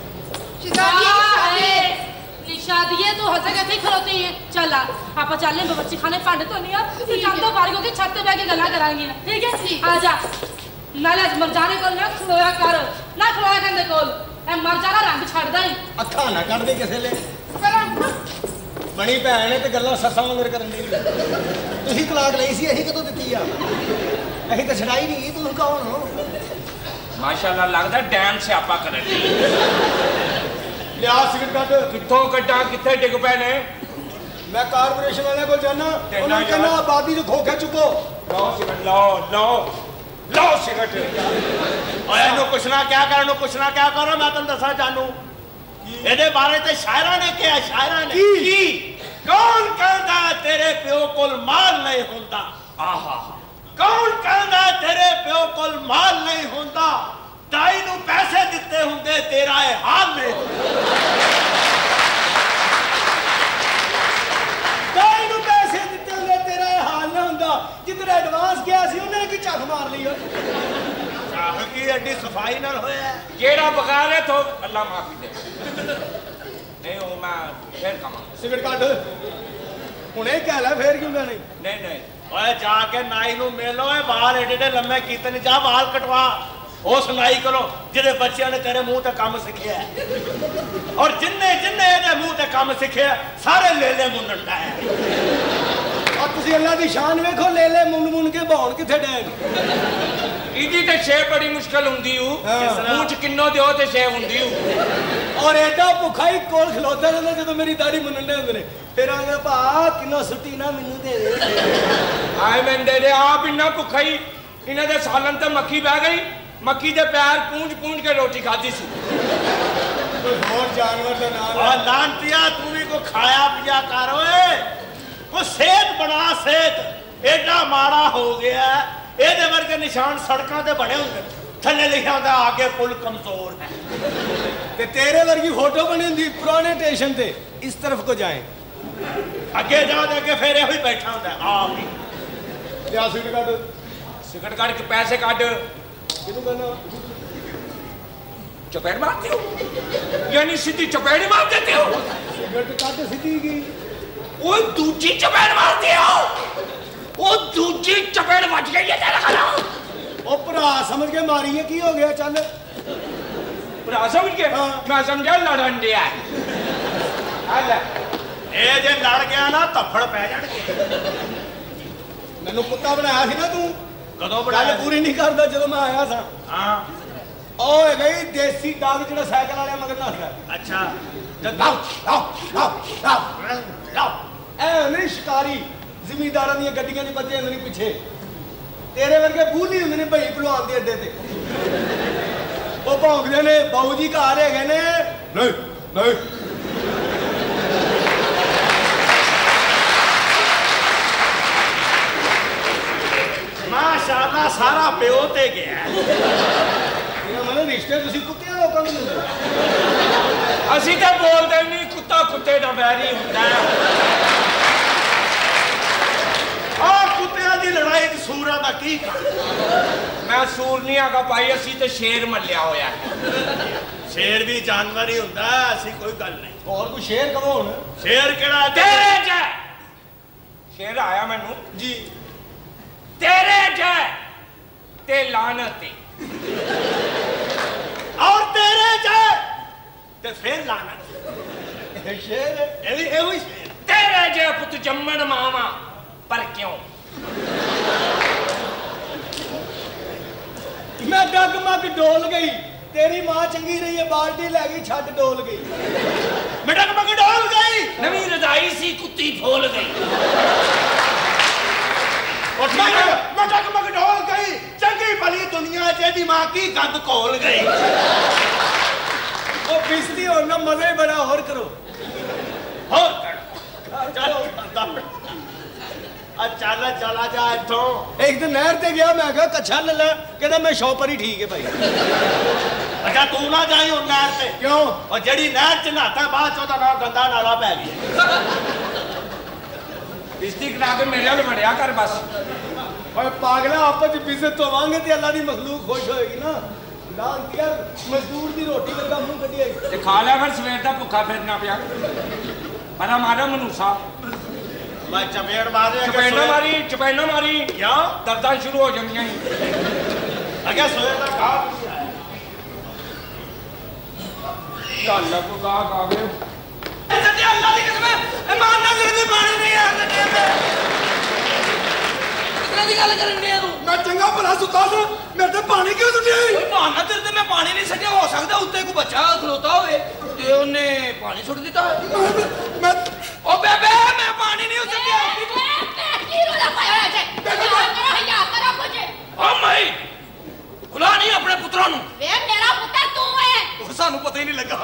[SPEAKER 7] शादी तो हंसे कैसे ही खलोती है चल आप चल बच्ची खाने भांडे तो नहीं है काम तो बारी होगी छत पे बह के गल्ला करांगे ठीक है आ जा नाले मरजाने को ना खलोया कर ना खलोया कहंदे कोल ए मरजाना रंग छड़दा ही
[SPEAKER 2] अखा ना कट दे किसे ले बनी भैन है तो गल्लां सस्सां वांगर करन दी तुसीं तलाक लई सी अहीं कदों दित्ती आ अहीं तो छड़ाई नहीं तू कौन हो
[SPEAKER 3] माशाल्लाह लगदा डैम से आपा करन दी
[SPEAKER 2] लिया सिगरेट कट
[SPEAKER 3] कित्थों कड्डा कित्थे डिग पए ने
[SPEAKER 2] मैं कारपोरेशन वाले को जाना उन्होंने कहना आबादी जो खोखे चुको
[SPEAKER 3] लो सिगरेट लो लो लो सिगरेट
[SPEAKER 5] ओए नु कुछना क्या कर नु कुछना क्या करो मैं तन्नू दसा जानू ਇਹਦੇ ਬਾਰੇ ਤੇ ਸ਼ਾਇਰਾਂ ਨੇ ਕਿਹਾ ਸ਼ਾਇਰਾਂ ਨੇ ਕੀ ਕੌਣ ਕਹਿੰਦਾ ਤੇਰੇ ਪਿਓ ਕੋਲ ਮਾਲ ਨਹੀਂ ਹੁੰਦਾ ਆਹਾ ਕੌਣ ਕਹਿੰਦਾ ਤੇਰੇ ਪਿਓ ਕੋਲ ਮਾਲ ਨਹੀਂ ਹੁੰਦਾ ਤਾਈ ਨੂੰ ਪੈਸੇ ਦਿੱਤੇ ਹੁੰਦੇ ਤੇਰਾ ਇਹ ਹਾਲ ਨਹੀਂ
[SPEAKER 2] ਤਾਈ ਨੂੰ ਪੈਸੇ ਦਿੱਤੇ ਹੁੰਦੇ ਤੇਰਾ ਇਹ ਹਾਲ ਨਾ ਹੁੰਦਾ ਜਿੱਧਰ ਐਡਵਾਂਸ ਗਿਆ ਸੀ ਉਹਨੇ ਕੀ ਝੱਕ ਮਾਰ ਲਈ ਓਏ
[SPEAKER 5] ਆਹ ਕੀ ਐਡੀ ਸਫਾਈ ਨਾਲ ਹੋਇਆ
[SPEAKER 3] ਜਿਹੜਾ ਬਗਾ ਲੈ ਤੋ ਅੱਲਾ ਮਾਫੀ ਦੇ ਨਹੀਂ ਉਹ ਮੈਂ ਫੇਰ ਕਮਾ
[SPEAKER 2] ਸਿਗਰਟ ਕੱਢ ਹੁਣੇ ਕਹਿ ਲੈ ਫੇਰ ਕਿਉਂ ਨਹੀਂ
[SPEAKER 3] ਨਹੀਂ ਨਹੀਂ
[SPEAKER 5] ਓਏ ਜਾ ਕੇ ਨਾਈ ਨੂੰ ਮਿਲੋ ਏ ਵਾਲ ਏਡੇ ਏਡੇ ਲੰਮੇ ਕੀਤੇ ਨੇ ਜਾ ਵਾਲ ਕਟਵਾ ਉਸ ਨਾਈ ਕੋਲੋਂ ਜਿਹਦੇ ਬੱਚਿਆਂ ਨੇ ਤੇਰੇ ਮੂੰਹ ਤੇ ਕੰਮ ਸਿੱਖਿਆ ਔਰ ਜਿੰਨੇ ਜਿੰਨੇ ਇਹਦੇ ਮੂੰਹ ਤੇ ਕੰਮ ਸਿੱਖਿਆ ਸਾਰੇ ਲੇਲੇ ਮੁੰਨਣ ਦਾ ਹੈ
[SPEAKER 2] ਔਰ ਤੁਸੀਂ ਅੱਲਾ ਦੀ ਸ਼ਾਨ ਵੇਖੋ ਲੇਲੇ ਮੁੰਨ ਮੁੰਨ ਕੇ ਬਾਉਣ ਕਿੱਥੇ ਡੈਗ
[SPEAKER 3] ਇਹਦੀ ਤੇ ਸ਼ੇ ਬੜੀ ਮੁਸ਼ਕਲ ਹੁੰਦੀ ਹੂ ਮੂੰਹ ਚ ਕਿੰਨੋ ਦਿਓ ਤੇ ਸ਼ੇ ਹੁੰਦੀ ਹੂ
[SPEAKER 2] ਔਰ ਐਡਾ ਭੁੱਖਾ ਹੀ ਕੋਲ ਖਲੋਤਾ ਰਹਿੰਦਾ ਜਦੋਂ ਮੇਰੀ ਦਾੜੀ ਮੁੰਨਣੇ ਹੁੰਦੇ ਨੇ ਫਿਰ ਆਂਦਾ ਭਾ ਕਿੰਨਾ ਸੁੱਟੀ ਨਾ ਮੈਨੂੰ ਦੇ ਦੇ
[SPEAKER 3] ਆਏ ਮੈਂ ਦੇ ਦੇ ਆਪ ਇੰਨਾ ਭੁੱਖਾ ਹੀ ਇਹਨਾਂ ਦੇ ਸਾਲਨ ਤੇ ਮੱਖੀ ਬਹਿ ਗਈ ਮੱਖੀ ਦੇ ਪੈਰ ਪੂੰਝ ਪੂੰਝ ਕੇ ਰੋਟੀ ਖਾਦੀ ਸੀ
[SPEAKER 2] ਕੋਈ ਹੋਰ ਜਾਨਵਰ ਦਾ ਨਾਮ
[SPEAKER 5] ਆ ਲਾਂਟਿਆ ਤੂੰ ਵੀ ਕੋ ਖਾਇਆ ਪੀਆ ਕਰ ਓਏ ਕੋ ਸਿਹਤ ਬਣਾ ਸਿਹਤ ਐਡਾ ਮਾੜਾ ਹੋ ਗਿਆ ਇਹਦੇ ਵਰਗੇ ਨਿਸ਼ਾਨ ਸੜਕਾਂ ਤੇ ਬਣੇ ਹੁੰਦੇ ਥੱਲੇ ਲਿਖਿਆ ਹੁੰਦਾ ਆਗੇ ਪੁਲ ਕਮਜ਼ੋਰ ਹੈ
[SPEAKER 2] ਤੇ ਤੇਰੇ ਵਰਗੀ ਫੋਟੋ ਬਣੀ ਹੁੰਦੀ ਪੁਰਾਣੇ ਸਟੇਸ਼ਨ ਤੇ ਇਸ ਤਰਫ ਕੋ ਜਾਏ
[SPEAKER 5] ਅੱਗੇ ਜਾ ਦੇ ਅੱਗੇ ਫੇਰ ਇਹੋ ਹੀ ਬੈਠਾ ਹੁੰਦਾ ਆਪ ਹੀ
[SPEAKER 2] ਲਿਆ ਸਿਗਰਟ ਕੱਢ
[SPEAKER 3] ਸਿਗਰਟ ਕੱਢ ਕੇ ਪੈਸੇ ਕੱਢ
[SPEAKER 2] ਕਿਹਨੂੰ ਕਹਿੰਦਾ
[SPEAKER 3] ਚਪੇੜ ਮਾਰਦੇ ਹੋ ਯਾਨੀ ਸਿੱਧੀ ਚਪੇੜ ਮਾਰ ਦਿੰਦੇ ਹੋ
[SPEAKER 2] ਸਿਗਰਟ ਕੱਢ ਸਿੱਧੀ ਗਈ
[SPEAKER 3] ਉਹ ਦੂਜੀ ਚਪੇੜ ਮਾਰਦੇ ਹੋ ਉਹ ਦੂਜੀ ਚਪੇੜ ਵੱਜ ਗਈ ਹੈ ਤੇਰੇ ਕੋਲ
[SPEAKER 2] ਉਹ ਭਰਾ ਸਮਝ ਕੇ ਮਾਰੀ ਹੈ ਕੀ ਹੋ ਗਿਆ ਚੱਲ
[SPEAKER 3] ਭਰਾ ਸਮਝ ਕੇ ਮੈਂ ਸਮਝਿਆ ਲੜਨ ਡਿਆ ਆ ਲੈ
[SPEAKER 5] ਇਹ ਜੇ ਲੜ ਗਿਆ ਨਾ ਧੱਫੜ ਪੈ ਜਾਣਗੇ
[SPEAKER 2] ਮੈਨੂੰ ਕੁੱਤਾ ਬਣਾਇਆ ਸੀ ਨਾ ਤੂੰ
[SPEAKER 5] ਕਦੋਂ
[SPEAKER 2] ਗੱਲ
[SPEAKER 5] ਬਣਾਇਆ
[SPEAKER 2] ਪੂਰੀ ਨਹੀਂ ਕਰਦਾ ਜਦੋਂ ਮੈਂ ਆਇਆ ਸਾਂ
[SPEAKER 5] ਹਾਂ
[SPEAKER 2] ਉਹ ਹੈਗਾ ਹੀ ਦੇਸੀ ਡਾਗ ਜਿਹੜਾ ਸਾਈਕਲ ਵਾਲਿਆਂ ਮਗਰ ਨੱਸਦਾ
[SPEAKER 5] ਅੱਛਾ
[SPEAKER 2] ਜਦ ਲਾਓ ਲਾਓ ਲਾਓ ਲਾਓ ਲਾਓ ਐ ਨਹੀਂ ਸ਼ਿਕਾਰੀ ਜ਼ਿਮੀਂਦਾਰਾਂ ਦੀਆਂ ਗੱਡੀਆਂ ਦੇ ਬੱਚੇ ਹੁੰਦੇ ਨੇ ਪਿੱਛੇ ਤੇਰੇ ਵਰਗੇ ਬੂਲੀ ਹੁੰਦੇ ਨੇ ਭਈ ਭਲਵਾਨ ਦੇ ਅੱਡੇ ਤੇ ਉਹ ਭੌਂਕਦੇ ਨੇ ਬਾਊ ਜੀ ਘਰ ਹੈਗੇ ਨੇ ਨਹੀਂ ਨਹੀਂ
[SPEAKER 5] ਮਾਸ਼ਾਅੱਲਾ ਸਾਰਾ ਪਿਓ ਤੇ ਗਿਆ
[SPEAKER 2] ਇਹਨਾਂ ਮਨ ਰਿਸ਼ਤੇ ਤੁਸੀਂ ਕੁੱਤਿਆਂ ਲੋਕਾਂ ਨੂੰ ਦਿੰਦੇ
[SPEAKER 3] ਅਸੀਂ ਤਾਂ ਬੋਲਦੇ ਨਹੀਂ ਕੁੱਤਾ ਕੁੱਤੇ ਦਾ ਵੈਰੀ ਹੁੰਦਾ
[SPEAKER 5] ਆ ਕੁੱਤਿਆਂ ਦੀ ਲੜਾਈ ਚ ਸੂਰਾਂ ਦਾ ਕੀ ਕੰਮ
[SPEAKER 3] ਮੈਂ ਸੂਰ ਨਹੀਂ ਆਗਾ ਭਾਈ ਅਸੀਂ ਤੇ ਸ਼ੇਰ ਮੱਲਿਆ ਹੋਇਆ
[SPEAKER 5] ਸ਼ੇਰ ਵੀ ਜਾਨਵਰ ਹੀ ਹੁੰਦਾ ਅਸੀਂ ਕੋਈ ਗੱਲ ਨਹੀਂ
[SPEAKER 2] ਹੋਰ ਕੋਈ ਸ਼ੇਰ ਕਹੋ ਹੁਣ
[SPEAKER 5] ਸ਼ੇਰ ਕਿਹੜਾ
[SPEAKER 3] ਤੇਰੇ ਚ ਸ਼ੇਰ ਆਇਆ ਮੈਨੂੰ
[SPEAKER 2] ਜੀ
[SPEAKER 3] ਤੇਰੇ ਚ ਤੇ ਲਾਨਤ
[SPEAKER 5] ਔਰ ਤੇਰੇ ਚ ਤੇ ਫਿਰ ਲਾਨਤ
[SPEAKER 2] ਸ਼ੇਰ
[SPEAKER 5] ਇਹ ਵੀ ਇਹੋ ਹੀ ਸ਼ੇਰ
[SPEAKER 3] ਤੇਰੇ ਜੇ ਪੁੱਤ ਜੰਮਣ ਮਾਵਾ ਪਰ ਕਿਉਂ
[SPEAKER 2] ਮੈਂ ਡੱਗ ਮੱਗ ਡੋਲ ਗਈ ਤੇਰੀ ਮਾਂ ਚੰਗੀ ਰਹੀ ਹੈ ਬਾਲਟੀ ਲੈ ਗਈ ਛੱਡ ਡੋਲ ਗਈ
[SPEAKER 5] ਮਿਟਕ ਮਗ ਡੋਲ ਗਈ
[SPEAKER 3] ਨਵੀਂ ਰਜ਼ਾਈ ਸੀ ਕੁੱਤੀ ਫੋਲ ਗਈ
[SPEAKER 5] ਮੈਂ तेरी मां की गंद खोल गई
[SPEAKER 2] ओ बिस्ती हो ना मजे बड़ा और करो
[SPEAKER 5] और कर चलो चल चला जा इथों
[SPEAKER 2] एक दिन नहर ते गया मैं कहा कच्छा ले ले कहना मैं शॉपर ही ठीक है भाई
[SPEAKER 5] अच्छा तू ना जाई उन नहर ते
[SPEAKER 2] क्यों
[SPEAKER 5] और जड़ी नहर च नहाता बाद चौथा ना गंदा नाला पै गया
[SPEAKER 3] बिस्ती करा के मेरे वाल बढ़िया कर बस
[SPEAKER 2] और पागला आपस में बिजत तो आवांगे ते अल्लाह दी मखलूक खुश होएगी ना लांत यार मजदूर दी रोटी लगा मुंह कटी आई
[SPEAKER 3] ते खा ले फिर सवेर दा भुखा फिरना पिया परा मारा मनूसा
[SPEAKER 5] मैं चपेड़ मारे
[SPEAKER 3] चपेड़ा मारी चपेड़ा मारी
[SPEAKER 5] क्या
[SPEAKER 3] दर्दां शुरू हो जांदियां
[SPEAKER 5] अगे सवेर दा खा
[SPEAKER 3] गल को गा गा गए
[SPEAKER 5] सच्चे अल्लाह दी कसम है ईमान ना करदे पानी नहीं आ सच्चे
[SPEAKER 8] कितने दी गल करन दे तू
[SPEAKER 2] मैं चंगा भला सुता था मेरे ते पानी क्यों सुटिया
[SPEAKER 8] कोई बहाना तेरे ते मैं पानी नहीं सटिया हो सकदा उत्ते कोई बच्चा खलोता होवे ते ओने पानी सुट दिता है
[SPEAKER 2] मैं
[SPEAKER 8] ओ बेबे मैं पानी नहीं सटिया
[SPEAKER 4] की रोला पाया है जे या करा कुछ
[SPEAKER 8] ओ मई बुला नहीं अपने पुत्रा नु
[SPEAKER 4] वे मेरा पुत्र तू है
[SPEAKER 8] सानू पता ही नहीं लगा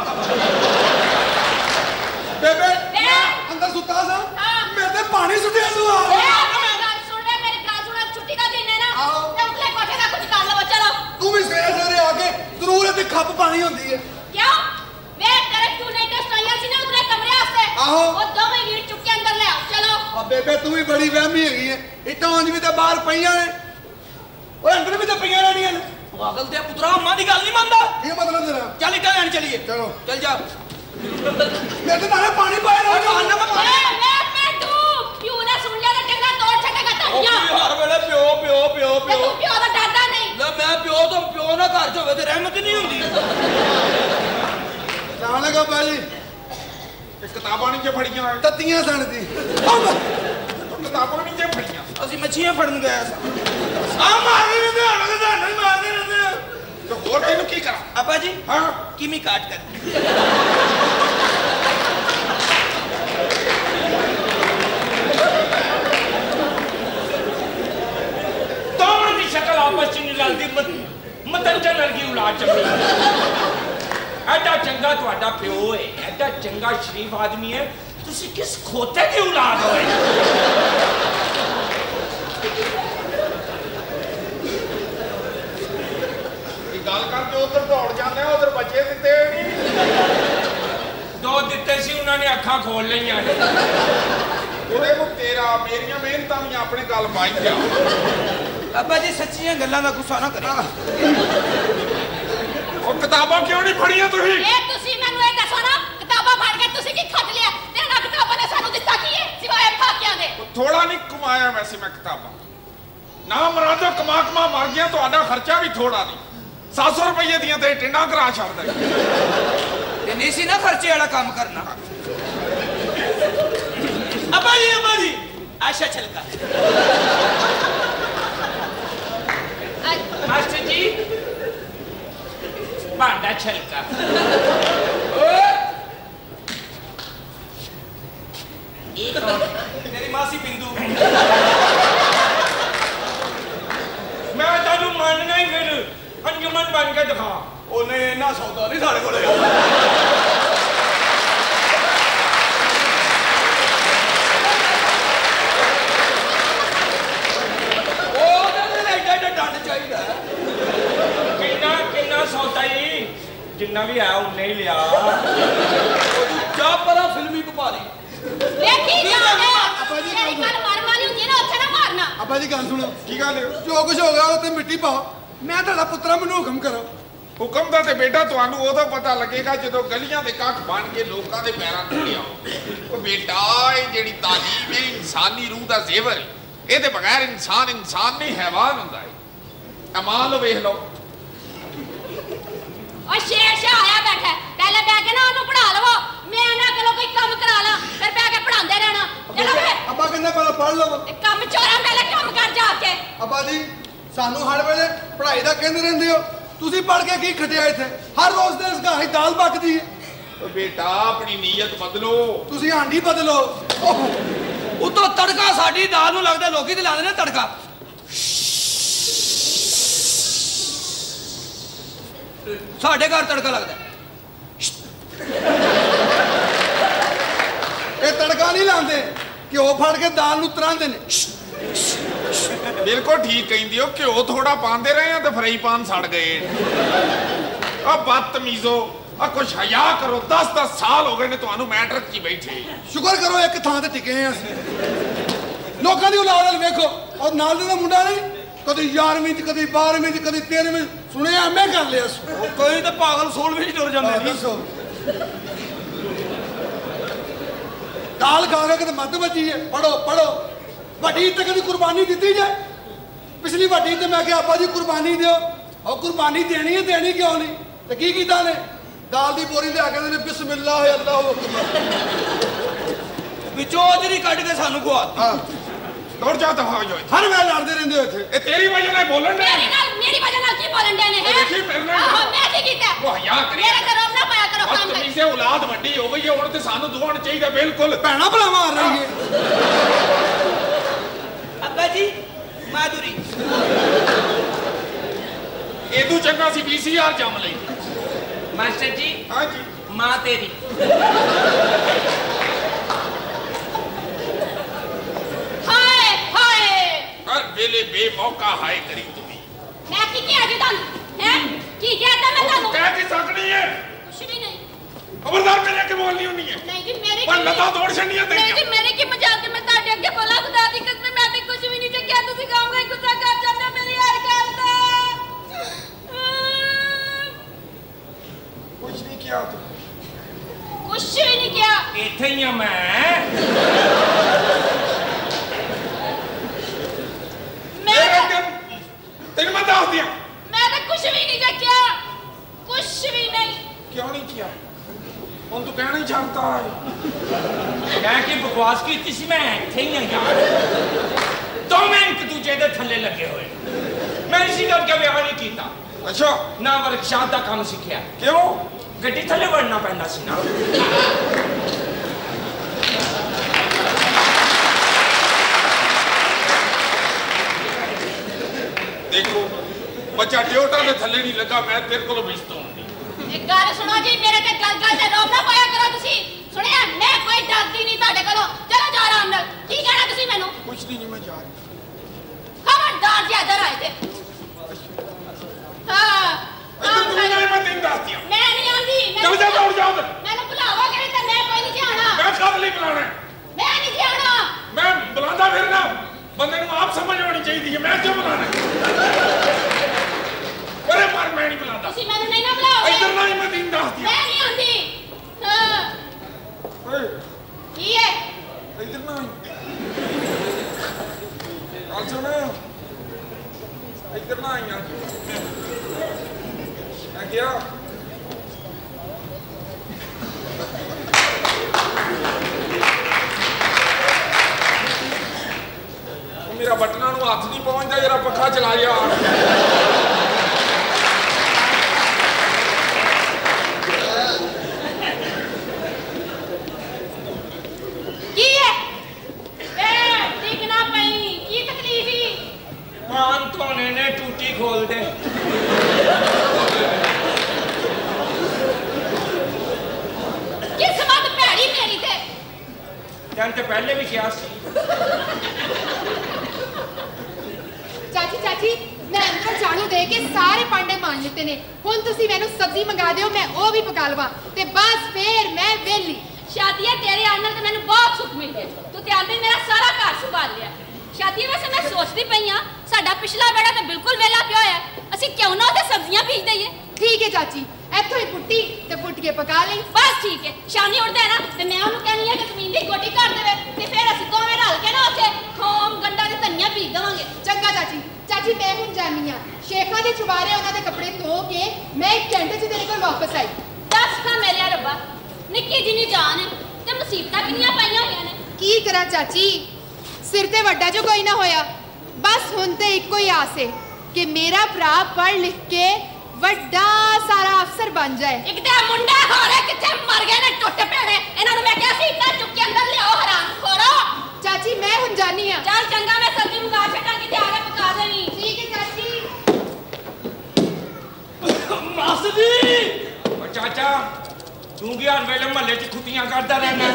[SPEAKER 2] बेबे
[SPEAKER 4] बे
[SPEAKER 2] अंदर सुता था
[SPEAKER 4] हां
[SPEAKER 2] मेरे ते पानी सुटिया तू आ
[SPEAKER 4] मेरी गाल सुन ले मेरी गाल सुन छुट्टी का दिन है ना ते उतले कोठे का कुछ कर लो चलो
[SPEAKER 2] तू भी सवेरे सवेरे आके जरूर इतनी खप पानी होती है
[SPEAKER 4] क्यों वे तेरे क्यों नहीं टेस्ट आया सी ना उतले कमरे वास्ते
[SPEAKER 2] आहो
[SPEAKER 4] वो दोवें ईट चुक के अंदर ले आओ चलो
[SPEAKER 2] अब बेबे तू भी बड़ी वहमी हैगी है इटा उंज भी ते बाहर पईयां ने ओए अंदर भी ते पईयां रहणियां ने
[SPEAKER 8] पागल ते पुत्रा अम्मा दी गल नहीं मानदा
[SPEAKER 2] ये मतलब तेरा
[SPEAKER 8] चल इटा लेन चलिए
[SPEAKER 2] चलो
[SPEAKER 8] चल जा
[SPEAKER 2] मेरे ते नाले पानी पाए ना
[SPEAKER 8] खाना मैं
[SPEAKER 4] ए ले मैं तू क्यों ना सुन लिया ना टंगा तोड़ छटेगा तो
[SPEAKER 8] ओ हर वेले प्यो प्यो प्यो
[SPEAKER 4] ते
[SPEAKER 8] प्यो
[SPEAKER 4] तू प्यो दा डरदा नहीं
[SPEAKER 8] ले मैं प्यो तो प्यो ना घर च होवे ते रहमत नहीं हुंदी
[SPEAKER 2] जान लगा भाई
[SPEAKER 6] ਇਹ ਕਿਤਾਬਾਂ ਨਹੀਂ ਜੇ ਫੜੀਆਂ
[SPEAKER 2] तत्तियां सन दी
[SPEAKER 6] ਕਿਤਾਬਾਂ ਨਹੀਂ ਜੇ ਫੜੀਆਂ
[SPEAKER 8] ਅਸੀਂ ਮੱਛੀਆਂ ਫੜਨ ਗਏ ਸਾਂ
[SPEAKER 6] ਆ ਮਾਰਦੇ ਰਹਿੰਦੇ ਹਣ ਲਗਾ ਨਹੀਂ ਮਾਰਦੇ ਰਹਿੰਦੇ ਤੇ ਹੋਰ ਤੈਨੂੰ ਕੀ ਕਰਾਂ
[SPEAKER 8] ਅੱਬਾ ਜੀ
[SPEAKER 6] ਹਾਂ
[SPEAKER 8] ਕਿਵੇਂ ਕਾਟ ਕਰ
[SPEAKER 3] दोनों की शक्ल आपस च नहीं लगती मतंजन वर्गी औलाद चली एडा चंगा तुहाडा प्यो है एडा चंगा शरीफ आदमी है तुसी किस खोते की औलाद होए
[SPEAKER 6] गल करके उधर दौड़ जाते हैं उधर बच्चे दिते नहीं
[SPEAKER 3] दो दिते सी उन्होंने अखा खोल लिया
[SPEAKER 6] ਉਹਦੇ ਕੋ ਤੇਰਾ ਮੇਰੀਆਂ ਮਿਹਨਤਾਂ ਵੀ ਆਪਣੇ ਗੱਲ ਪਾਈ ਜਾ
[SPEAKER 8] ਅੱਬਾ ਜੀ ਸੱਚੀਆਂ ਗੱਲਾਂ ਦਾ ਗੁੱਸਾ ਨਾ ਕਰੀ
[SPEAKER 6] ਉਹ ਕਿਤਾਬਾਂ ਕਿਉਂ ਨਹੀਂ ਫੜੀਆਂ ਤੁਸੀਂ
[SPEAKER 4] ਇਹ ਤੁਸੀਂ ਮੈਨੂੰ ਇਹ ਦੱਸੋ ਨਾ ਕਿਤਾਬਾਂ ਫੜ ਕੇ ਤੁਸੀਂ ਕੀ ਖੱਟ ਲਿਆ ਤੇ ਨਾ ਕਿਤਾਬਾਂ ਨੇ ਸਾਨੂੰ ਦਿੱਤਾ ਕੀ ਹੈ ਸਿਵਾਏ ਫਾਕਿਆਂ ਦੇ
[SPEAKER 6] ਥੋੜਾ ਨਹੀਂ ਕਮਾਇਆ ਵੈਸੇ ਮੈਂ ਕਿਤਾਬਾਂ ਨਾ ਮਰਾਦੋ ਕਮਾ ਕਮਾ ਮਰ ਗਿਆ ਤੁਹਾਡਾ ਖਰਚਾ ਵੀ ਥੋੜਾ ਨਹੀਂ ਸੱਤ ਸੌ ਰੁਪਏ ਦੀਆਂ ਤੇ ਟਿੰਡਾਂ ਕਰਾ ਛੱਡਦਾ
[SPEAKER 8] ਤੇ ਨਹੀਂ ਸੀ ਨਾ ਖਰਚੇ ਵਾਲਾ ਕੰਮ ਕਰਨਾ
[SPEAKER 5] अब्बा जी अब्बा जी आशा छलका
[SPEAKER 3] मास्टर जी भांडा छलका
[SPEAKER 8] मेरी मासी बिंदु
[SPEAKER 3] मैं तेनू मानना ही फिर अंजुमन बन के दिखा
[SPEAKER 8] ਉਹਨੇ ਇਹਨਾਂ ਸੌਦਾ ਨਹੀਂ ਸਾਡੇ ਕੋਲੇ
[SPEAKER 3] जिन्ना भी है उन्ने ही लिया
[SPEAKER 8] जा परा फिल्मी व्यापारी
[SPEAKER 4] देखी जाने तेरी गल मारमानी हुंदी ना उत्थे ना मारना
[SPEAKER 2] अब्बा जी गल सुनो
[SPEAKER 6] ਕੀ ਗੱਲ ਹੈ
[SPEAKER 2] जो कुछ हो गया उत्ते मिट्टी पाओ मैं तेरा पुत्रा मैनू हुक्म करो
[SPEAKER 6] ਹੁਕਮ ਦਾ ਤੇ ਬੇਟਾ ਤੁਹਾਨੂੰ ਉਦੋਂ ਪਤਾ ਲੱਗੇਗਾ ਜਦੋਂ ਗਲੀਆਂ ਦੇ ਕੱਖ ਬਣ ਕੇ ਲੋਕਾਂ ਦੇ ਪੈਰਾਂ ਥੱਲੇ ਆਓ ਉਹ ਬੇਟਾ ਇਹ ਜਿਹੜੀ ਤਾਲੀਮ ਹੈ ਇਨਸਾਨੀ ਰੂਹ ਦਾ ਜ਼ੇਵਰ ਹੈ ਇਹਦੇ ਬਗੈਰ ਇਨਸਾਨ ਇਨਸਾਨ ਨਹੀਂ ਹੈਵਾਨ ਹੁੰਦਾ ਹੈ ਅਮਾਲ ਵੇਖ ਲਓ
[SPEAKER 4] और शेर शाह आया बैठा पहले बैठ के ना ओनू पढ़ा लवो मैं ना करो कोई काम करा ला फिर बैठ के पढ़ांदे रहना चलो वे
[SPEAKER 2] अब्बा कहंदा पहले पढ़ लो
[SPEAKER 4] काम चोरा पहले काम कर जाके
[SPEAKER 2] अब्बा जी सानू हर वेले पढ़ाई दा कहंदे रहंदे हो तुसी पढ़ के की खटिया इत्थे हर रोज दे इसका ही दाल पकदी है
[SPEAKER 6] ਉਹ ਬੇਟਾ ਆਪਣੀ ਨੀਅਤ ਬਦਲੋ
[SPEAKER 2] तुसी हांडी बदलो
[SPEAKER 8] ਉਤੋਂ ਤੜਕਾ ਸਾਡੀ ਦਾਲ ਨੂੰ ਲੱਗਦਾ ਲੋਕੀ ਤੇ ਲਾ ਦਿੰਦੇ ਤੜਕਾ
[SPEAKER 2] ओ,
[SPEAKER 8] ਉਹ ਕਹਿੰਦੇ ਲਾਈਟਾਂ ਲਾਈਟਾਂ ਡੰਡ ਚਾਹੀਦਾ
[SPEAKER 2] किन्ना किन्ना सौदा नहीं साढ़े कोले
[SPEAKER 8] ਕਿੰਨਾ ਕਿੰਨਾ ਸੌਦਾ ਈ
[SPEAKER 2] अब्बा जी गल सुनो
[SPEAKER 8] ਕੀ ਗੱਲ ਹੈ
[SPEAKER 2] की गल
[SPEAKER 8] साढ़े घर तड़का लगता है।
[SPEAKER 2] ये तड़का नहीं लाते, घ्यो फड़ के दाल नूं तरांदे ने।
[SPEAKER 6] बिल्कुल ठीक कहंदी हो, घ्यो थोड़ा पाते रहे हैं तो फ्राई पान सड़ गए। अब बदतमीजो, अब कुछ हया करो। दस दस साल हो गए ने तुहानू मैट रखी बैठे।
[SPEAKER 2] शुक्र करो एक थां ते टिके हैं असीं। लोकां दी औलाद वाल वेखो, और नाल दा मुंडा नहीं कदी ग्यारहवीं च, कदी बारहवीं च, कदी तेरहवीं सुनिया एम ए कर लिया।
[SPEAKER 8] कोई तो पागल सोलहवीं च टुर जांदे ने। दाल खा के किते मत बची है। पढ़ो पढ़ो, वड्डी ते कदी कुर्बानी दित्ती जाए। पिछली वड्डी ते मैं आखिया आबा जी कुर्बानी दिओ, और कुर्बानी देनी है, देनी क्यों नहीं? ते की कीता ने? दाल दी बोरी ले आके ने बिस्मिल्लाह अल्लाहु अकबर
[SPEAKER 5] विचों अजरी कट के सानू खवा।
[SPEAKER 2] हां
[SPEAKER 6] दौड़ जा दफा हो जाओ।
[SPEAKER 2] हर वेले लड़दे रहंदे हो इत्थे।
[SPEAKER 6] ए तेरी वजह नाल बोलन दे।
[SPEAKER 7] मेरी नाल मेरी वजह नाल की बोलन दे ने?
[SPEAKER 6] देखी मेरे नाल।
[SPEAKER 7] आहो मैं की कीता?
[SPEAKER 6] वो हया करी।
[SPEAKER 7] मेरे ते रोब ना पाया करो काम
[SPEAKER 6] तुम
[SPEAKER 7] कर।
[SPEAKER 6] से औलाद वड्डी हो गई है, हुण ते सानू दुआण चाहिए बिल्कुल।
[SPEAKER 2] भैणा भला मार रही है।
[SPEAKER 5] अब्बा जी माधुरी
[SPEAKER 6] एदू चंगा सी बीसीआर जम लई।
[SPEAKER 5] मास्टर जी।
[SPEAKER 6] हां जी।
[SPEAKER 5] मां तेरी
[SPEAKER 7] हाय हाय
[SPEAKER 6] हर वेले बेमौका हाय करी तुम्हें।
[SPEAKER 7] मैं की किया जी तानू? हैं की किया था मैं तानू?
[SPEAKER 6] कह की सकनी है?
[SPEAKER 7] कुछ भी नहीं।
[SPEAKER 6] खबरदार मेरे के बोलनी होनी है।
[SPEAKER 7] नहीं जी मेरे
[SPEAKER 6] पर लता तोड़ छड़नियां
[SPEAKER 7] नहीं
[SPEAKER 6] तेरी।
[SPEAKER 7] जी मेरे की मजाक मैं ताडे अगे बोला खुदा दी कसम मैं ते कुछ भी नहीं किया। तुसी कहूंगा गुस्सा कर जांदे मेरी हर गल दा।
[SPEAKER 6] कुछ नहीं किया तू।
[SPEAKER 7] कुछ भी नहीं किया।
[SPEAKER 3] इत्थे ही आ मैं।
[SPEAKER 7] मैं
[SPEAKER 6] तेरे मैं दस दिया।
[SPEAKER 7] मैं तो कुछ भी नहीं किया, कुछ भी नहीं।
[SPEAKER 6] क्यों नहीं किया? ਹੁਣ ਤੂੰ ਕਹਿਣਾ ਹੀ ਛੱਡਤਾ ਹੈ।
[SPEAKER 3] ਮੈਂ ਕੀ ਬਕਵਾਸ ਕੀਤੀ ਸੀ? ਮੈਂ ਇੱਥੇ ਹੀ ਆ ਯਾਰ। ਦੋਵੇਂ ਇੱਕ ਦੂਜੇ ਦੇ ਥੱਲੇ ਲੱਗੇ ਹੋਏ। ਮੈਂ ਇਸੇ ਕਰਕੇ ਵਿਆਹ ਨਹੀਂ ਕੀਤਾ।
[SPEAKER 6] ਅੱਛਾ
[SPEAKER 3] ਨਾ ਵਰਕਸ਼ਾਪ ਦਾ ਕੰਮ ਸਿੱਖਿਆ।
[SPEAKER 6] ਕਿਉਂ?
[SPEAKER 3] ਗੱਡੀ ਥੱਲੇ ਵੜਨਾ ਪੈਂਦਾ ਸੀ ਨਾ।
[SPEAKER 6] देखो बच्चा ट्योटा के थल्ले नहीं लगा, मैं तेरे को भेजता हूँ।
[SPEAKER 7] एक गल सुनो जी, मेरे ते गल गल ते रोब ना पाया करो तुसी। सुनिया मैं कोई डरदी नहीं ਤੁਹਾਡੇ ਕੋਲੋਂ। चलो जा आराम नाल। की कहना तुसी मैनू?
[SPEAKER 6] कुछ नहीं नहीं मैं जा रहा।
[SPEAKER 7] खबरदार जी इधर आए थे। हां
[SPEAKER 6] इधर तू नहीं, मैं तीन दस दिया।
[SPEAKER 7] मैं नहीं आंदी।
[SPEAKER 6] चल जा दौड़ जा उधर।
[SPEAKER 7] मैनू बुलावा करे ते मैं कोई नहीं जाना।
[SPEAKER 6] मैं कब नहीं बुलाना?
[SPEAKER 7] मैं नहीं जाना।
[SPEAKER 6] मैं बुलाता फिर ना बंदे को आप समझ होनी चाहिए। मैं क्यों बुलाना? अरे पर मैं नहीं बुलाता।
[SPEAKER 7] तुसी मैनू नहीं ना बुलाओगे।
[SPEAKER 6] इधर नहीं, मैं तीन दस दिया।
[SPEAKER 7] मैं नहीं आंदी। हां
[SPEAKER 6] ओए
[SPEAKER 7] की है?
[SPEAKER 6] इधर ना चल सुन, इधर ना आई यार। क्या मेरा बटना नूं हाथ नहीं पहुंचता, जरा पखा चला यार।
[SPEAKER 7] की है? ए दिखना पई की तकलीफ ही?
[SPEAKER 3] कान धोने ने टूटी खोल दे।
[SPEAKER 7] किस्मत भैड़ी मेरी ते।
[SPEAKER 3] तैन ते पहले भी किया सी।
[SPEAKER 4] चाची चाची मैं अंदर झाड़ू दे के सारे पांडे मान लेते ने। हुण तुसी मैनू सब्जी मंगा दियो, मैं ओ भी पका लवां ते बस फिर मैं वेली।
[SPEAKER 7] शादिया तेरे आने नाल ते मैनू बहुत सुख मिल गया। तू ते आंदे मेरा सारा घर संभाल लिया। शादी वैसे मैं सोचती पई हां साडा पिछला बेड़ा ते बिल्कुल वेला पिया होया, ਅਸੀਂ क्यों ना उते सब्जियां बीज दईए।
[SPEAKER 4] ठीक है चाची, इत्थों ही पुट्टी ते पुट के पका लई।
[SPEAKER 7] बस ठीक है। शानी उठदा है ना ते मैं ਉਹਨੂੰ कहनी है कि ਜ਼ਮੀਨ ਦੀ ਗੋਡੀ ਕਰ ਦੇਵੇ ਤੇ ਫਿਰ ਅਸੀਂ ਦੋਵੇਂ ਰਲ ਕੇ ਨਾ ਉੱਥੇ ਥੋਮ ਗੰਡਾ ਤੇ ਧਨੀਆ ਬੀਜ ਦੇਵਾਂਗੇ।
[SPEAKER 4] चंगा चाची। चाची मैं हुण जानी हां, शेखां दे चुबारे उन्हां दे कपड़े धो के मैं एक घंटे च तेरे कोल वापस आई।
[SPEAKER 7] दस का मेरे रब्बा निक्की जिनी जान है ते मुसीबतां किन्नियां पाईयां होईयां ने।
[SPEAKER 4] की करा चाची, सिर ते वड्डा जो कोई ना होया। बस हुण ते इक्को ही आस है कि मेरा भरा पढ़ लिख के वड्डा सारा अफसर बन जाए।
[SPEAKER 7] एक ते मुंडा होरे किथे मर गए ने टुੱਟ पैणे। इन्हां ਨੂੰ मैं क्या सी इतना चुक के अंदर लियाओ हराम खोरो।
[SPEAKER 4] चाची मैं हुण जानी हां।
[SPEAKER 7] चल चंगा मैं सब्जी मंगा छटांगी ते आगे पका देनी।
[SPEAKER 4] ठीक है चाची।
[SPEAKER 5] मास्टर जी
[SPEAKER 3] चाचा तू भी हर वेले महल्ले च खुतियां करता रहना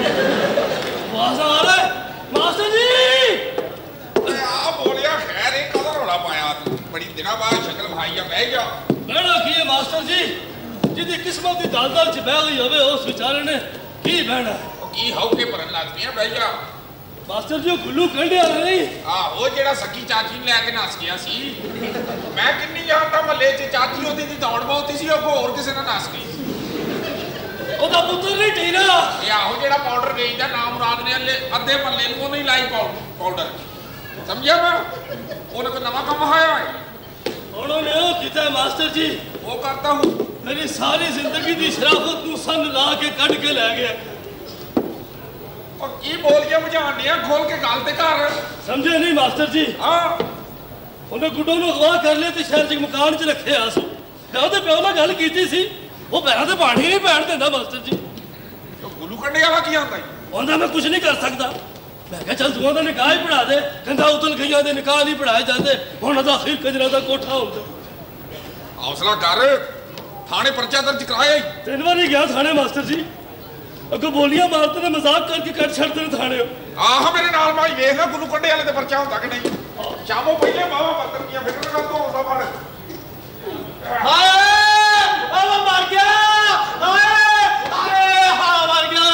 [SPEAKER 5] मास्टर जी
[SPEAKER 6] आ बोलिया खैर एक कदर रौला पाया तू बड़ी दिना बाद शक्ल भाई आ बह गया
[SPEAKER 5] बहना की है मास्टर जी जिदी किस्मत दी दाल-दाल च बह गई होवे उस बेचारे ने की बहना
[SPEAKER 6] ओ की हौके भरन लग पिया बह गया
[SPEAKER 5] मास्टर जी गुल्लू कंडे वाला नहीं
[SPEAKER 6] आ वो जेड़ा सकी चाची ने लेके नस गया सी मैं किन्नी जानता महल्ले च चाची ओदी दी दौड़ बहुती सी ओ होर किसे ने नस गई
[SPEAKER 5] ओदा पुੱਤਰ नहीं टीना
[SPEAKER 6] ये आहो जेड़ा पाउडर बेचदा नाम मुराद ने अद्धे महल्ले ਨੂੰ ਉਹਨੇ ਲਾਈ पाउडर समझिया मैं ਉਹਨੇ ਕੋਈ ਨਵਾਂ ਕੰਮ ਆਇਆ है
[SPEAKER 5] उन्होंने वो किया मास्टर जी
[SPEAKER 6] वो करता हूँ
[SPEAKER 5] मेरी सारी जिंदगी की शराफत को सन ला के कट के ले गया
[SPEAKER 6] और की बोल के बुझान दिया खोल के गाल ते घर
[SPEAKER 5] समझे नहीं मास्टर जी
[SPEAKER 6] हाँ
[SPEAKER 5] उन्हें गुड्डों को अगवा कर लिया तो शहर च मकान च रखे आस मैं ਉਹਦੇ ਪਿਓ ਨਾਲ ਗੱਲ ਕੀਤੀ ਸੀ ਉਹ ਪੈਰਾਂ ਤੇ ਪਾਣੀ ਨਹੀਂ ਪੈਣ ਦਿੰਦਾ ਮਾਸਟਰ ਜੀ
[SPEAKER 6] तो गुल्लू कंडे वाला की आंदा
[SPEAKER 5] ਉਹਦਾ ਮੈਂ ਕੁਝ ਨਹੀਂ ਕਰ ਸਕਦਾ मैं क्या चल तू निकाह ही पढ़ा दे कहता उतल गई दे निकाह नहीं पढ़ाए जाते हुण दा आखिर कजरा दा कोठा होंदा
[SPEAKER 6] हौसला कर थाने पर्चा दर्ज कराया
[SPEAKER 5] तीन बार ही गया थाने मास्टर जी अगो बोलियां मारते ने मजाक करके कट छड़ते ने थाने
[SPEAKER 6] आह मेरे नाल भाई देख ना गुल्लू कंडे वाले ते पर्चा होंदा कि नहीं शामों पहले बावा पत्थर किया फिर कर दो हौसला फड़
[SPEAKER 5] हाय ओ मर गया हाय हाय हा मर गया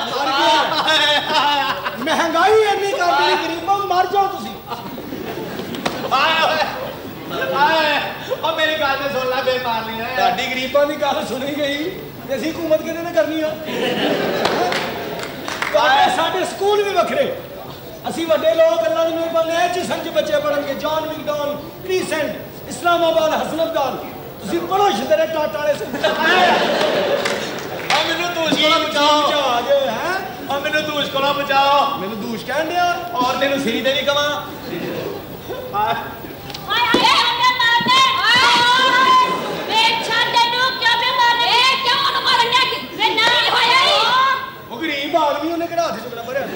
[SPEAKER 2] महंगाई इन्नी कर दी गरीबों मर जाओ तुसी
[SPEAKER 5] हाय हाय ओ मेरी गल ते सुन ले बेमार नहीं है
[SPEAKER 2] ਤੁਹਾਡੀ ਗਰੀਬਾਂ ਦੀ ਗੱਲ ਸੁਣੀ ਗਈ ਤੇ ਅਸੀਂ ਹਕੂਮਤ ਕਿਹਦੇ ਨੇ ਕਰਨੀ ਆ ਤੁਹਾਡੇ ਸਾਡੇ ਸਕੂਲ ਵੀ ਵੱਖਰੇ ਅਸੀਂ ਵੱਡੇ ਲੋਕ ਅੱਲਾ ਦੀ ਮਿਹਰਬਾਨੀ ਐ ਚ ਸੰਜ ਬੱਚੇ ਪੜਨਗੇ ਜਾਨ ਵਿਗਡਾਨ ਕ੍ਰੀਸੈਂਟ ਇਸਲਾਮਾਬਾਦ ਹਸਨਤਗਾਲ ਤੁਸੀਂ ਪੜੋ ਸ਼ਦਰੇ ਟਾਟਾ ਵਾਲੇ
[SPEAKER 5] ਆ ਮੈਨੂੰ ਦੂਸ਼ ਕੋਲੋਂ ਬਚਾਓ
[SPEAKER 2] ਜਹਾਜ਼ ਹੈ
[SPEAKER 5] ਆ ਮੈਨੂੰ ਦੂਸ਼ ਕੋਲੋਂ ਬਚਾਓ
[SPEAKER 2] ਮੈਨੂੰ ਦੂਸ਼ ਕਹਿਣ ਡਿਆ
[SPEAKER 5] ਔਰ ਤੈਨੂੰ ਸਿਰੀ ਤੇ ਵੀ ਕਵਾਂ
[SPEAKER 7] ਹਾਏ ਹਾਏ ਉਹਨੇ ਮਾਰਦੇ ਹਾਏ ਵੇ ਛੱਡ ਨੂੰ ਕਿਉਂ ਬੇ ਮਾਰਦੇ ਏ ਕਿਉਂ ਉਹਨੂੰ ਮਾਰਨਿਆ ਵੇ ਨਹੀਂ ਹੋਇਆ ਹੀ
[SPEAKER 2] ਉਹ ਗਰੀਬ ਆਦਮੀ ਉਹਨੇ ਕਿਹੜਾ ਹੱਥ ਚ ਬੜਾ ਭਰਿਆ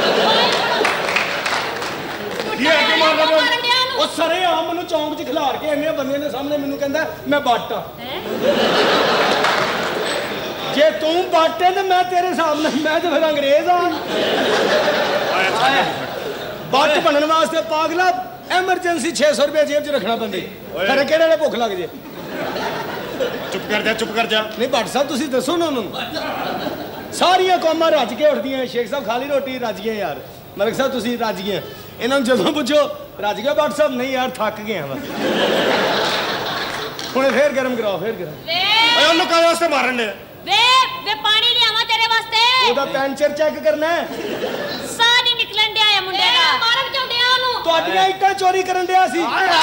[SPEAKER 7] ਇਹ ਕਿ ਮਾਰਨਿਆ
[SPEAKER 2] ਉਹ ਸਰੇ ਆ ਮੈਨੂੰ ਚੌਂਕ 'ਚ ਖਿਲਾਰ ਕੇ ਇੰਨੇ ਬੰਦੇ ਦੇ ਸਾਹਮਣੇ ਮੈਨੂੰ ਕਹਿੰਦਾ ਮੈਂ ਬੱਟ ਆ ਜੇ ਤੂੰ ਬੱਟ ਹੈ ਤੇ ਮੈਂ ਤੇਰੇ ਸਾਹਮਣੇ ਮੈਂ ਤੇ ਫਿਰ ਅੰਗਰੇਜ਼ ਆ ਬੱਟ ਬਣਨ ਵਾਸਤੇ ਪਾਗਲਾ ਐਮਰਜੈਂਸੀ ਛੇ ਸੌ ਰੁਪਏ ਜੇਬ 'ਚ ਰੱਖਣਾ ਪੈਂਦੇ ਫਿਰ ਕਿਹੜੇ ਵੇਲੇ ਭੁੱਖ ਲੱਗ ਜੇ
[SPEAKER 5] ਚੁੱਪ ਕਰ ਜਾ ਚੁੱਪ ਕਰ ਜਾ
[SPEAKER 2] ਨਹੀਂ ਭੱਟ ਸਾਹਿਬ ਤੁਸੀਂ ਦੱਸੋ ਨਾ ਉਹਨਾਂ ਨੂੰ ਸਾਰੀਆਂ ਕੌਮਾਂ ਰੱਜ ਕੇ ਉੱਠਦੀਆਂ ਸ਼ੇਖ ਸਾਹਿਬ ਖਾਲੀ ਰੋਟੀ ਰੱਜ ਗਏ ਯਾਰ ਮਲਕ ਸਾਹਿਬ ਤੁਸੀਂ ਰੱਜ ਗਏ ਇਹਨਾਂ ਨੂੰ ਜਦੋਂ ਪੁੱਛੋ ਰੱਜ ਗਿਆ ਭੱਟ ਸਾਹਿਬ ਨਹੀਂ ਯਾਰ ਥੱਕ ਗਏ ਆ ਬਸ ਹੁਣੇ ਫੇਰ ਗਰਮ ਕਰਾਓ ਫੇਰ ਗਰਮ
[SPEAKER 7] ਵੇ
[SPEAKER 5] ਓਏ ਉਹਨੂੰ ਕਾਹਦੇ ਵਾਸਤੇ ਮਾਰਨ ਨੇ
[SPEAKER 7] ਵੇ ਵੇ ਪਾਣੀ ਲਿਆਵਾਂ ਤੇਰੇ ਵਾਸਤੇ
[SPEAKER 2] ਉਹਦਾ ਪੈਂਚਰ ਚੈੱਕ ਕਰਨਾ ਹੈ
[SPEAKER 7] ਸਾਹ ਨਹੀਂ ਨਿਕਲਣ ਡਿਆ ਆ ਮੁੰਡੇ ਦਾ ਮਾਰਨ ਕਿਉਂ ਡਿਆ ਉਹਨੂੰ
[SPEAKER 2] ਤੁਹਾਡੀਆਂ ਇੱਟਾਂ ਚੋਰੀ ਕਰਨ ਡਿਆ ਸੀ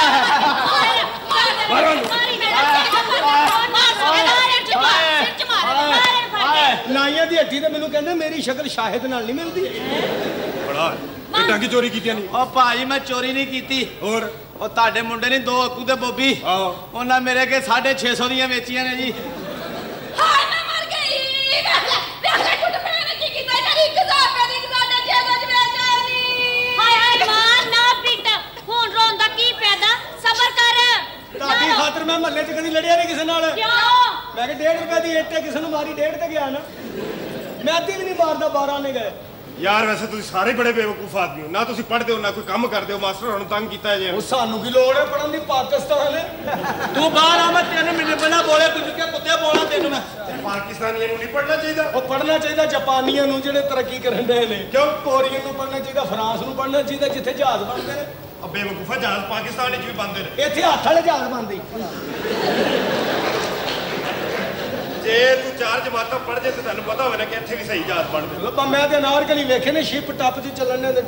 [SPEAKER 2] ਨਾਈਆਂ ਦੀ ਹੱਟੀ ਤੇ ਮੈਨੂੰ ਕਹਿੰਦੇ ਮੇਰੀ ਸ਼ਕਲ ਸ਼ਾਹਿਦ ਨਾਲ ਨਹੀਂ ਮਿਲਦੀ
[SPEAKER 5] ਬੜਾ ਇੱਟਾਂ ਕੀ ਚੋਰੀ ਕੀਤੀਆਂ ਨਹੀਂ
[SPEAKER 9] ਉਹ ਭਾਜੀ ਮੈਂ ਚੋਰੀ ਨਹੀਂ ਕੀਤੀ
[SPEAKER 5] ਹੋਰ
[SPEAKER 9] ਉਹ ਤੁਹਾਡੇ ਮੁੰਡੇ ਨੇ ਦੋ ਅੱਕੂ ਤੇ ਬੋਬੀ
[SPEAKER 5] ਆਹੋ
[SPEAKER 9] ਉਹਨਾਂ ਮੇਰੇ ਕੇ ਸਾਢੇ ਛੇ ਸੌ ਦੀਆਂ ਵੇਚੀਆਂ ਨੇ ਜੀ
[SPEAKER 7] ਹਾਏ ਮੈਂ ਮਰ ਗਈ ਵੇਖ ਲੈ ਕੁੱਟ ਪੈਣਾ ਕੀ ਕੀਤਾ ਯਾਰ ਇੱਕ ਹਜ਼ਾਰ ਰੁਪਏ ਦੀ ਸਾਡੇ ਛੇ ਸੌ ਚ ਵੇਚ ਆਈ ਹਾਏ ਹਾਏ ਮਾਂ ਨਾ ਪਿੱਟ ਹੁਣ ਰੋਣ ਦਾ ਕੀ ਫਾਇਦਾ ਸਬਰ ਕਰ
[SPEAKER 2] ਤੁਹਾਡੀ ਖਾਤਰ ਮੈਂ ਮਹੱਲੇ 'ਚ ਕਦੀ ਲੜਿਆ ਨਹੀਂ ਕਿਸੇ ਨਾਲ
[SPEAKER 7] ਕਿਉਂ
[SPEAKER 2] ਮੈਂ ਕਿ ਡੇਢ ਰੁਪਏ ਦੀ ਇੱਟ ਕਿਸੇ ਨੂੰ ਮਾਰੀ ਡੇਢ ਤੇ ਗਿਆ ਨਾ ਮੈਂ ਅੱਧੀ ਵੀ ਨਹੀਂ ਮਾਰਦਾ ਬਾਰਾਂ ਨੇ ਗਏ
[SPEAKER 5] ਯਾਰ ਵੈਸੇ ਤੁਸੀਂ ਸਾਰੇ ਬੜੇ ਬੇਵਕੂਫ ਆਦਮੀ ਹੋ ਨਾ ਤੁਸੀਂ ਪੜ੍ਹਦੇ ਹੋ ਨਾ ਕੋਈ ਕੰਮ ਕਰਦੇ ਹੋ ਮਾਸਟਰ ਹੁਣ ਤੰਗ ਕੀਤਾ ਜੇ
[SPEAKER 2] ਉਹ ਸਾਨੂੰ ਕੀ ਲੋੜ ਹੈ ਪੜਨ ਦੀ ਪਾਕਿਸਤਾਨ
[SPEAKER 9] ਤੂੰ ਬਾਹਰ ਆ ਮੈਂ ਤੈਨੂੰ ਮੈਨੂੰ ਪਹਿਲਾਂ ਬੋਲੇ ਕੁਝ ਕੇ ਕੁੱਤੇ ਬੋਲਾ ਤੈਨੂੰ ਮੈਂ
[SPEAKER 5] ਪਾਕਿਸਤਾਨੀਆਂ ਨੂੰ ਨਹੀਂ ਪੜ੍ਹਨਾ ਚਾਹੀਦਾ
[SPEAKER 2] ਉਹ ਪੜਨਾ ਚਾਹੀਦਾ ਜਾਪਾਨੀਆਂ ਨੂੰ ਜਿਹੜੇ ਤਰੱਕੀ ਕਰਨ ਦੇ ਨੇ ਕਿਉਂ ਕੋਰੀਅਨ ਨੂੰ ਪੜਨਾ ਚਾਹੀਦਾ ਫਰਾਂਸ ਨੂੰ ਪੜਨਾ ਚਾਹੀਦਾ ਜਿੱਥੇ ਜਹਾਜ਼ ਬਣਦੇ ਨੇ
[SPEAKER 5] ਆ ਬੇਵਕੂਫਾ ਜਹਾਜ਼ ਪਾਕਿਸਤਾਨ ਵਿੱਚ ਵੀ ਬੰਦੇ ਨੇ
[SPEAKER 2] ਇੱਥੇ ਹੱਥ ਵਾਲੇ ਜਹਾਜ਼ ਬਣਦੇ
[SPEAKER 5] ਜੇ ਤੂੰ ਚਾਰ ਜਮਾਤਾਂ ਪੜ੍ਹ ਜੇ ਤੇ ਤੁਹਾਨੂੰ ਪਤਾ ਹੋਵੇ ਨਾ ਕਿ ਇੱਥੇ ਵੀ ਸਹੀ ਜਹਾਜ਼ ਬਣਦੇ
[SPEAKER 2] ਲੱਭਾ ਮੈਂ ਤੇ ਅਨਾਰਕਲੀ ਵੇਖੇ ਨੇ ਸ਼ਿਪ ਟੱਪ 'ਚ ਚੱਲਣ ਦੇ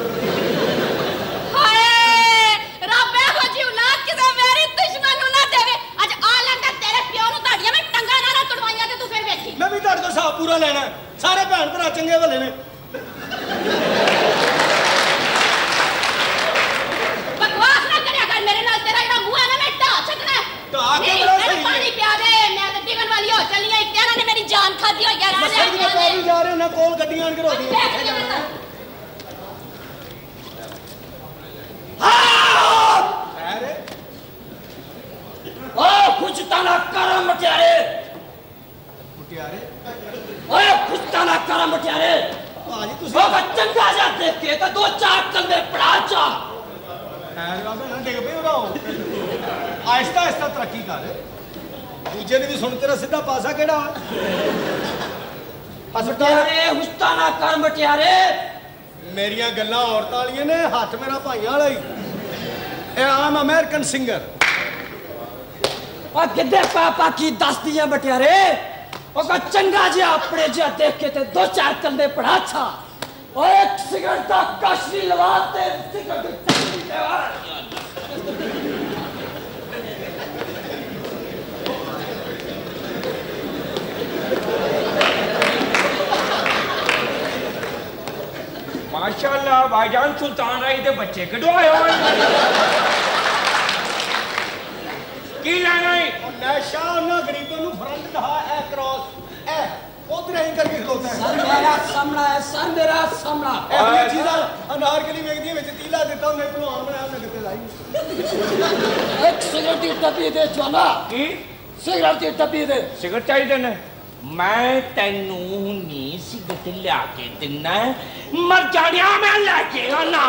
[SPEAKER 7] ਹਾਏ ਰੱਬ ਇਹੋ ਜਿਹੀ ਔਲਾਦ ਕਿਸੇ ਮੇਰੀ ਦੁਸ਼ਮਣ ਨੂੰ ਨਾ ਦੇਵੇ ਅੱਜ ਆ ਲੰਦਾ ਤੇਰੇ ਪਿਓ ਨੂੰ ਤੁਹਾਡੀਆਂ ਮੈਂ ਟੰਗਾ ਨਾ ਤੁੜਵਾਈਆਂ ਤੇ ਤੂੰ ਫਿਰ ਵੇਖੀ
[SPEAKER 2] ਮੈਂ ਵੀ ਤੁਹਾਡੇ ਤੋਂ ਹਿਸਾਬ ਪੂਰਾ ਲੈਣਾ ਸਾਰੇ ਭੈਣ ਭਰਾ ਚੰਗੇ ਭਲੇ ਨੇ
[SPEAKER 7] ਬਕਵਾਸ ਨਾ ਕਰਿਆ ਕਰ ਮੇਰੇ ਨਾਲ ਤੇਰਾ ਜਿਹੜਾ ਮੂੰਹ ਹੈ ਨਾ ਮੈਂ ਢਾ ਛੱਡਣਾ
[SPEAKER 2] ਢਾਹ ਕੇ
[SPEAKER 7] ਨਹੀਂ,
[SPEAKER 2] ਬੜਾ
[SPEAKER 7] ਮੈਨੂੰ
[SPEAKER 2] ਸਹੀ
[SPEAKER 7] ਪਾਣੀ ਪਿਆ ਦੇ ਮੈਂ ਤਾਂ ਟਿਕਣ ਵਾਲੀ ਹੋ ਚੱਲੀ ਆ ਇੱਕ ਇਹਨਾਂ ਨੇ ਮੇਰੀ ਜਾਨ ਖਾਦੀ ਹੋਈ ਯਾਰ ਆ
[SPEAKER 2] ਸਹੀ ਦੇ ਪਾਣੀ ਜਾ ਰਹੇ ਨਾ ਕੋਲ ਗੱਡੀਆਂ ਆਣ ਕੇ ਰੋਦੀਆਂ
[SPEAKER 5] ਓ ਕੁਛ ਤਾਂ ਨਾ ਕਰ ਮਟਿਆਰੇ
[SPEAKER 9] के तो दो चार कंधे पड़ा चा
[SPEAKER 2] खैर बाबा ना डिग पे उड़ाओ आहिस्ता आहिस्ता तरक्की कर दूजे ने भी सुन तेरा सीधा पासा केड़ा
[SPEAKER 9] मटियारे हुस्ताना कर मटियारे
[SPEAKER 2] मेरिया गल्लां औरतां वालियां ने हाथ मेरा भाइयां वाला ही ए आम अमेरिकन सिंगर
[SPEAKER 9] और गिद्धे पापा की दस दिया मटियारे और का चंगा जी अपने जी देख के ते दो चार कंधे पड़ा था और एक सिगरेट का कशरी लगाते सिगरेट की टंकी लेवा
[SPEAKER 3] माशाल्लाह भाईजान सुल्तान राई दे बच्चे कढवाए होए की लेना है
[SPEAKER 2] और नशा ना गरीबों नु फ्रंट दहा ए क्रॉस ए उधर ही करके खलोता है
[SPEAKER 9] सर मेरा सामना है सर मेरा सामना
[SPEAKER 2] ए चीज़ा अनार के लिए वेख दी विच तीला देता हूं मैं भलवान बनाया लगते लाई
[SPEAKER 9] एक सिगरेट की डब्बी दे चला
[SPEAKER 3] की
[SPEAKER 9] सिगरेट की डब्बी दे
[SPEAKER 3] सिगरेट चाहिए ने मैं तेनू नी सिगरेट लिया के दिना मर जानिया मैं लेके आना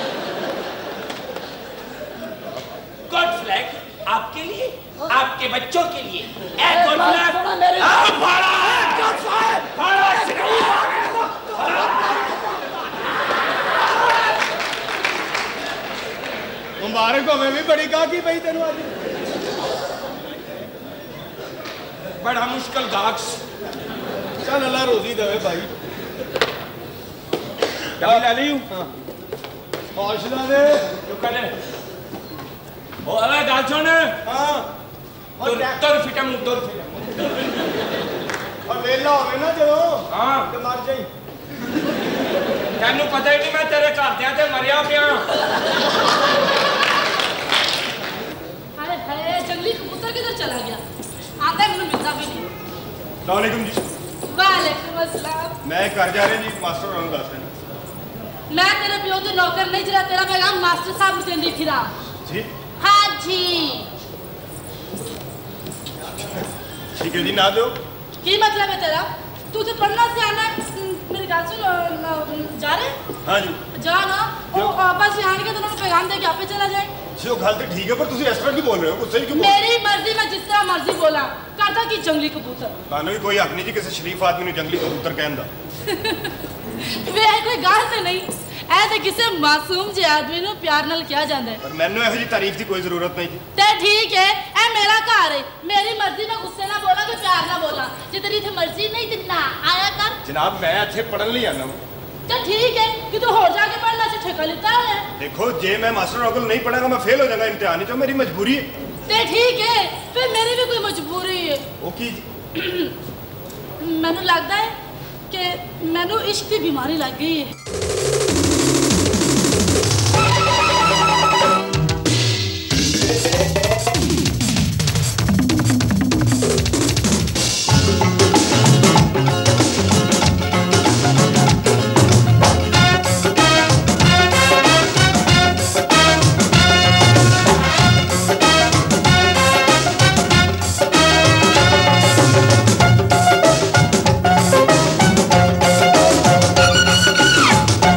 [SPEAKER 3] गुड फ्लैग आपके लिए आपके बच्चों के लिए ए गुड फ्लैग आ फाड़ा गुड फ्लैग फाड़ा
[SPEAKER 2] मुबारक हो मैं भी बड़ी गा की भाई तेनू आज
[SPEAKER 3] बड़ा मुश्किल गाक्स
[SPEAKER 2] चल अल्लाह रोजी देवे भाई
[SPEAKER 3] डबल ले लियो
[SPEAKER 2] औषधा दे
[SPEAKER 3] रुक ले ओ अरे गाल सुन
[SPEAKER 2] हां
[SPEAKER 3] तुर तुर फिटा मुंह तुर फिटा
[SPEAKER 2] और वेला होवे ना जो
[SPEAKER 3] हां
[SPEAKER 2] ते मर जाई
[SPEAKER 3] तेनू पता ही नहीं मैं तेरे घरदियां ते मरिया पिया
[SPEAKER 7] हाय हाय जंगली कबूतर किधर चला गया आता है मैंने मिलता भी नहीं
[SPEAKER 10] वालेकुम जी
[SPEAKER 7] वालेकुम अस्सलाम
[SPEAKER 10] मैं घर जा रही जी मास्टर होना दस देना
[SPEAKER 7] मैं तेरे प्यो तो नौकर नहीं जरा तेरा पैगाम मास्टर साहब ने देंदी फिरा
[SPEAKER 10] जी
[SPEAKER 7] हाँ जी
[SPEAKER 10] ठीक है जी ना दो
[SPEAKER 7] की मतलब है तेरा तू तो पढ़ना से आना मेरी गाल सुन जा रहे
[SPEAKER 10] हाँ जी
[SPEAKER 7] जा ना वो वापस यहाँ आने के दोनों पैगाम दे के आपे चला जाए
[SPEAKER 10] जी वो गल तो ठीक है पर तुम इस तरह क्यों बोल रहे हो गुस्से क्यों बोल
[SPEAKER 7] मेरी मर्जी मैं जिस तरह मर्जी बोला करता कि जंगली कबूतर
[SPEAKER 10] कानून भी कोई हक नहीं जी किसी शरीफ आदमी ने जंगली कबूतर कहन दा
[SPEAKER 7] वे कोई गाल से नहीं ऐसे किसी मासूम जे आदमी नु प्यार नाल किया जाता है
[SPEAKER 10] पर मैंने ਇਹੋ ਜੀ तारीफ की कोई जरूरत नहीं थी
[SPEAKER 7] ते ठीक है ए मेरा घर है मेरी मर्जी में गुस्से ना बोला कि प्यार ना बोला जे तेरी थे मर्जी नहीं ते ना आया कर
[SPEAKER 10] जनाब मैं ਇੱਥੇ पढ़न ਲਈ आना हूं
[SPEAKER 7] तो ठीक है कि तू हो जाके पढ़ना से ठेका लेता है
[SPEAKER 10] देखो जे मैं मास्टर नौकल नहीं पढ़ागा मैं फेल हो जाऊंगा इम्तिहान में तो मेरी मजबूरी है
[SPEAKER 7] ते ठीक है फिर मेरी भी कोई मजबूरी है
[SPEAKER 10] ओ की
[SPEAKER 7] मैनू लगता है कि मैनू इश्क की बीमारी लग गई है
[SPEAKER 11] Thank you.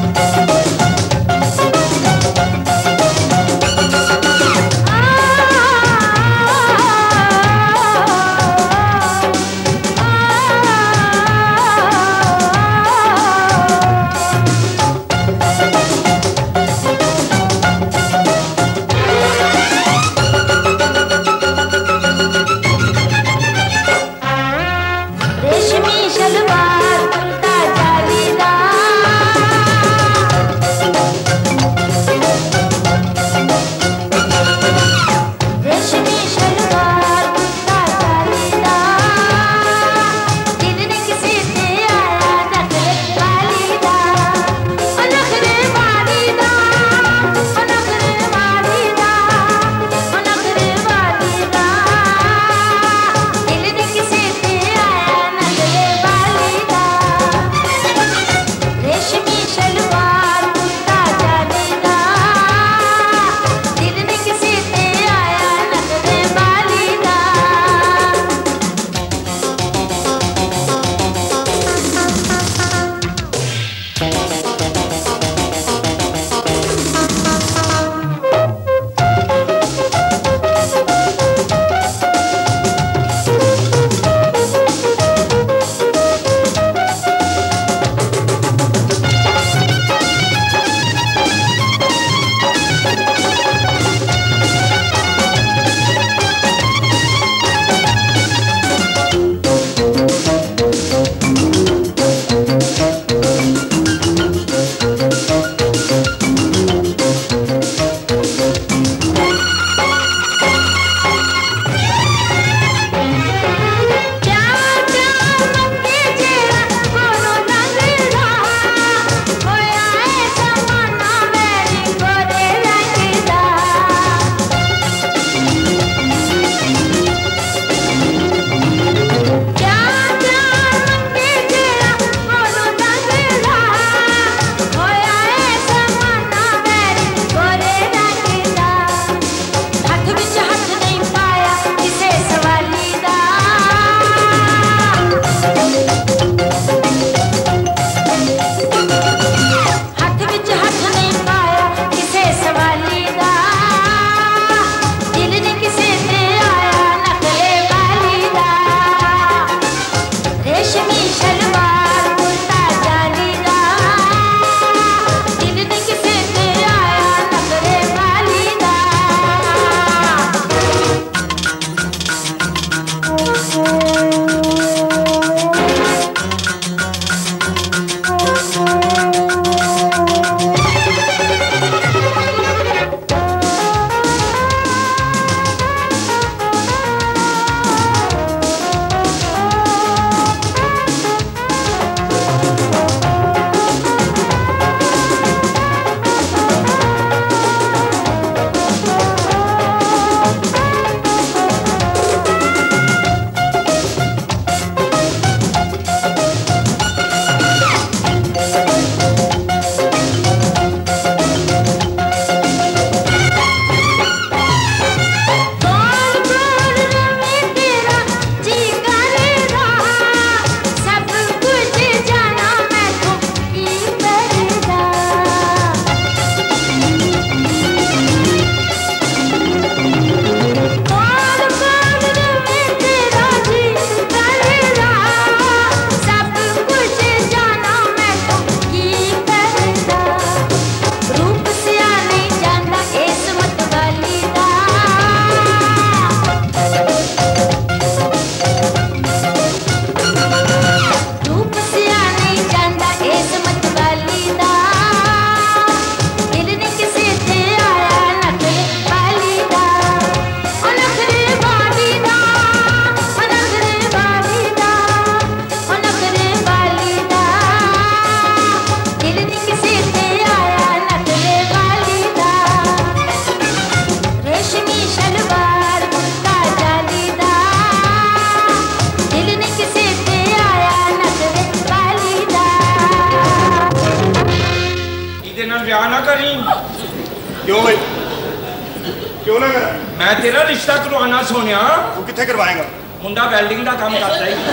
[SPEAKER 10] क्यों भाई क्यों ना करा?
[SPEAKER 3] मैं तेरा रिश्ता करवाना सोनिया।
[SPEAKER 10] तू कितने करवाएगा?
[SPEAKER 3] मुंडा वेल्डिंग का काम करता है।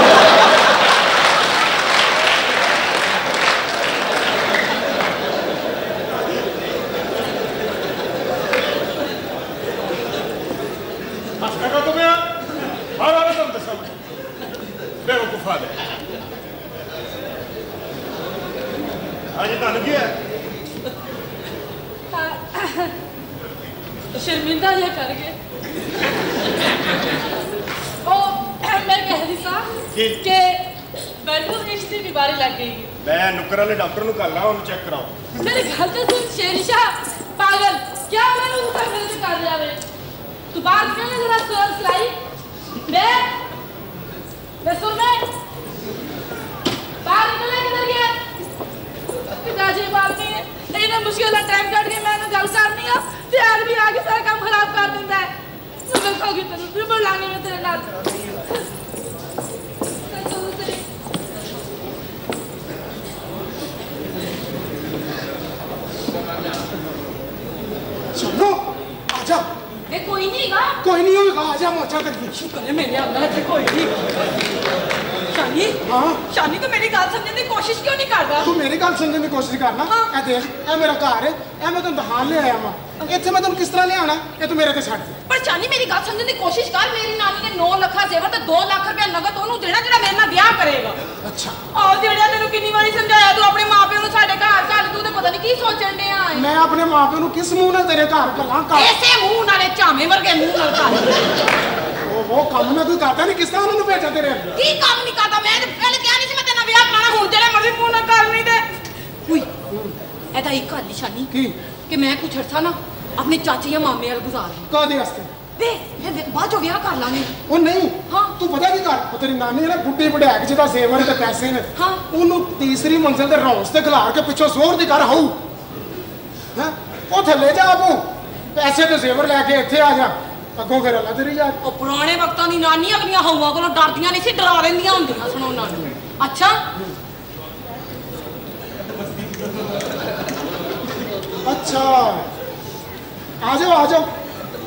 [SPEAKER 10] हंसता का तुम्हें और आगे तुम दसा बेवकूफा दे। हाँ जी तानु की है?
[SPEAKER 7] शर्मिंदा ये कर गए। ओ मैं कह रही सा कि बेडरूम रिश्ते की बारी लग गई है।
[SPEAKER 10] मैं नुक्कर वाले डॉक्टर नु कल आऊं चेक कराओ।
[SPEAKER 7] मेरे घर से तू शेरशाह पागल क्या मैंने उठा मेरे से कर लिया वे तू बाहर निकल जरा सोल सलाई मैं मैं सुन मैं बाहर निकल किधर गया पिताजी बात नहीं है इन्हें मुश्किल टाइम कट के मैंने गल करनी है ते आदमी आगे सारा काम खराब कर देता है मैं देखोगी तेरे रिबन लाने में तेरे नाल
[SPEAKER 2] चलो आजा।
[SPEAKER 7] ये कोई नहीं गा
[SPEAKER 2] कोई नहीं होगा, आजा मोचा करके।
[SPEAKER 7] शुक्र है मेरे अल्लाह से कोई नहीं। शानी
[SPEAKER 2] हाँ
[SPEAKER 7] शानी तो मेरी गल समझने की कोशिश क्यों नहीं करदा?
[SPEAKER 2] तू मेरी गल समझने की कोशिश करना। ए देख ए मेरा घर है, ए मैं तुम दहान ले आया वा। इत्थे मैं तुम किस तरह ले आना? ए तू मेरे ते छੱਡ दे।
[SPEAKER 7] पर शानी मेरी गल समझने की कोशिश कर। मेरी नानी ने नौ लाख जेवर ते दो लाख रुपया नगद ओनू देना जेड़ा मेरे नाल ब्याह करेगा।
[SPEAKER 2] अच्छा
[SPEAKER 7] और जेड़ा तेनू कितनी बारी समझाया तू अपने मां-पियो नु साडे घर घल तू ते पता नहीं की सोचण दे आ।
[SPEAKER 2] मैं अपने मां-पियो नु किस मुंह नाल तेरे घर घल्ला कर?
[SPEAKER 7] ऐसे मुंह नाले झामे वर्गे मुंह नाल कर।
[SPEAKER 2] ओ वो काम मैं कोई करता नहीं, किस तरह उन्होंने भेजा तेरे?
[SPEAKER 7] की काम नहीं करता? मैं ते पहले क्या नहीं सी मैं तेरे नाल ब्याह कराना हुन जेड़े मर्जी मुंह नाल कर नहीं दे। हुई एदा एक गल निशानी
[SPEAKER 2] की
[SPEAKER 7] कि मैं कुछ अरसा ना अपने चाचे या मामे वाल गुजार
[SPEAKER 2] कादे वास्ते
[SPEAKER 7] वे वे बाद जो ब्याह कर लांगे।
[SPEAKER 2] ओ नहीं
[SPEAKER 7] हाँ
[SPEAKER 2] तू पता की कर, ओ तेरी नानी है ना बुड्ढी बड़ैक जिदा जेवर ते पैसे ने।
[SPEAKER 7] हाँ
[SPEAKER 2] ओनू तीसरी मंजिल ते रौस ते खिलार के पिछो जोर दी कर हाउ हैं ओ थल्ले जा आपू पैसे ते जेवर लेके इत्थे आ जा अगों फिर अल्लाह तेरी याद।
[SPEAKER 7] ओ पुराने वक्तां दी नानी अपनी हौवां कोलों डरदियां नहीं सी, डरा लेंदियां हुंदियां सुनो उन्हां नूं। अच्छा
[SPEAKER 2] अच्छा आ जाओ आ जाओ।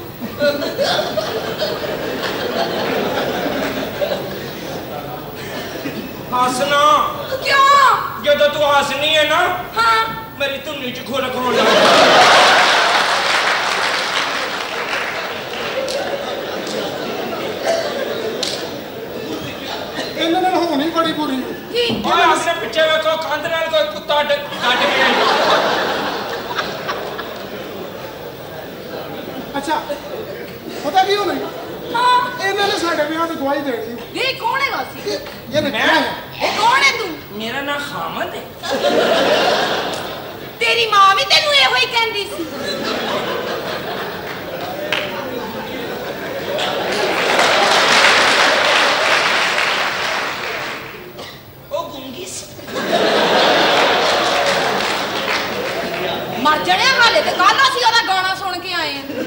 [SPEAKER 3] हसना
[SPEAKER 7] क्यों?
[SPEAKER 3] जो तू हसनी है ना
[SPEAKER 7] हाँ
[SPEAKER 3] मेरी धुनी च खुर खोल लग
[SPEAKER 2] इन्होंने होनी बड़ी बुरी।
[SPEAKER 3] और अपने पीछे वेखो कंध नाल कोई कुत्ता कट गया।
[SPEAKER 2] अच्छा पता की होनी?
[SPEAKER 7] हाँ
[SPEAKER 2] इन्होंने साडे ब्याह दी गवाही देनी।
[SPEAKER 7] ये कौन है वासी?
[SPEAKER 2] ये मैं है।
[SPEAKER 7] ये कौन है तू?
[SPEAKER 3] मेरा नाम खामद है।
[SPEAKER 7] तेरी मां भी तेनू एहो ही कहंदी सी। मर जड़े हाले ते कल असीं ओदा गाना सुन के आए हैं।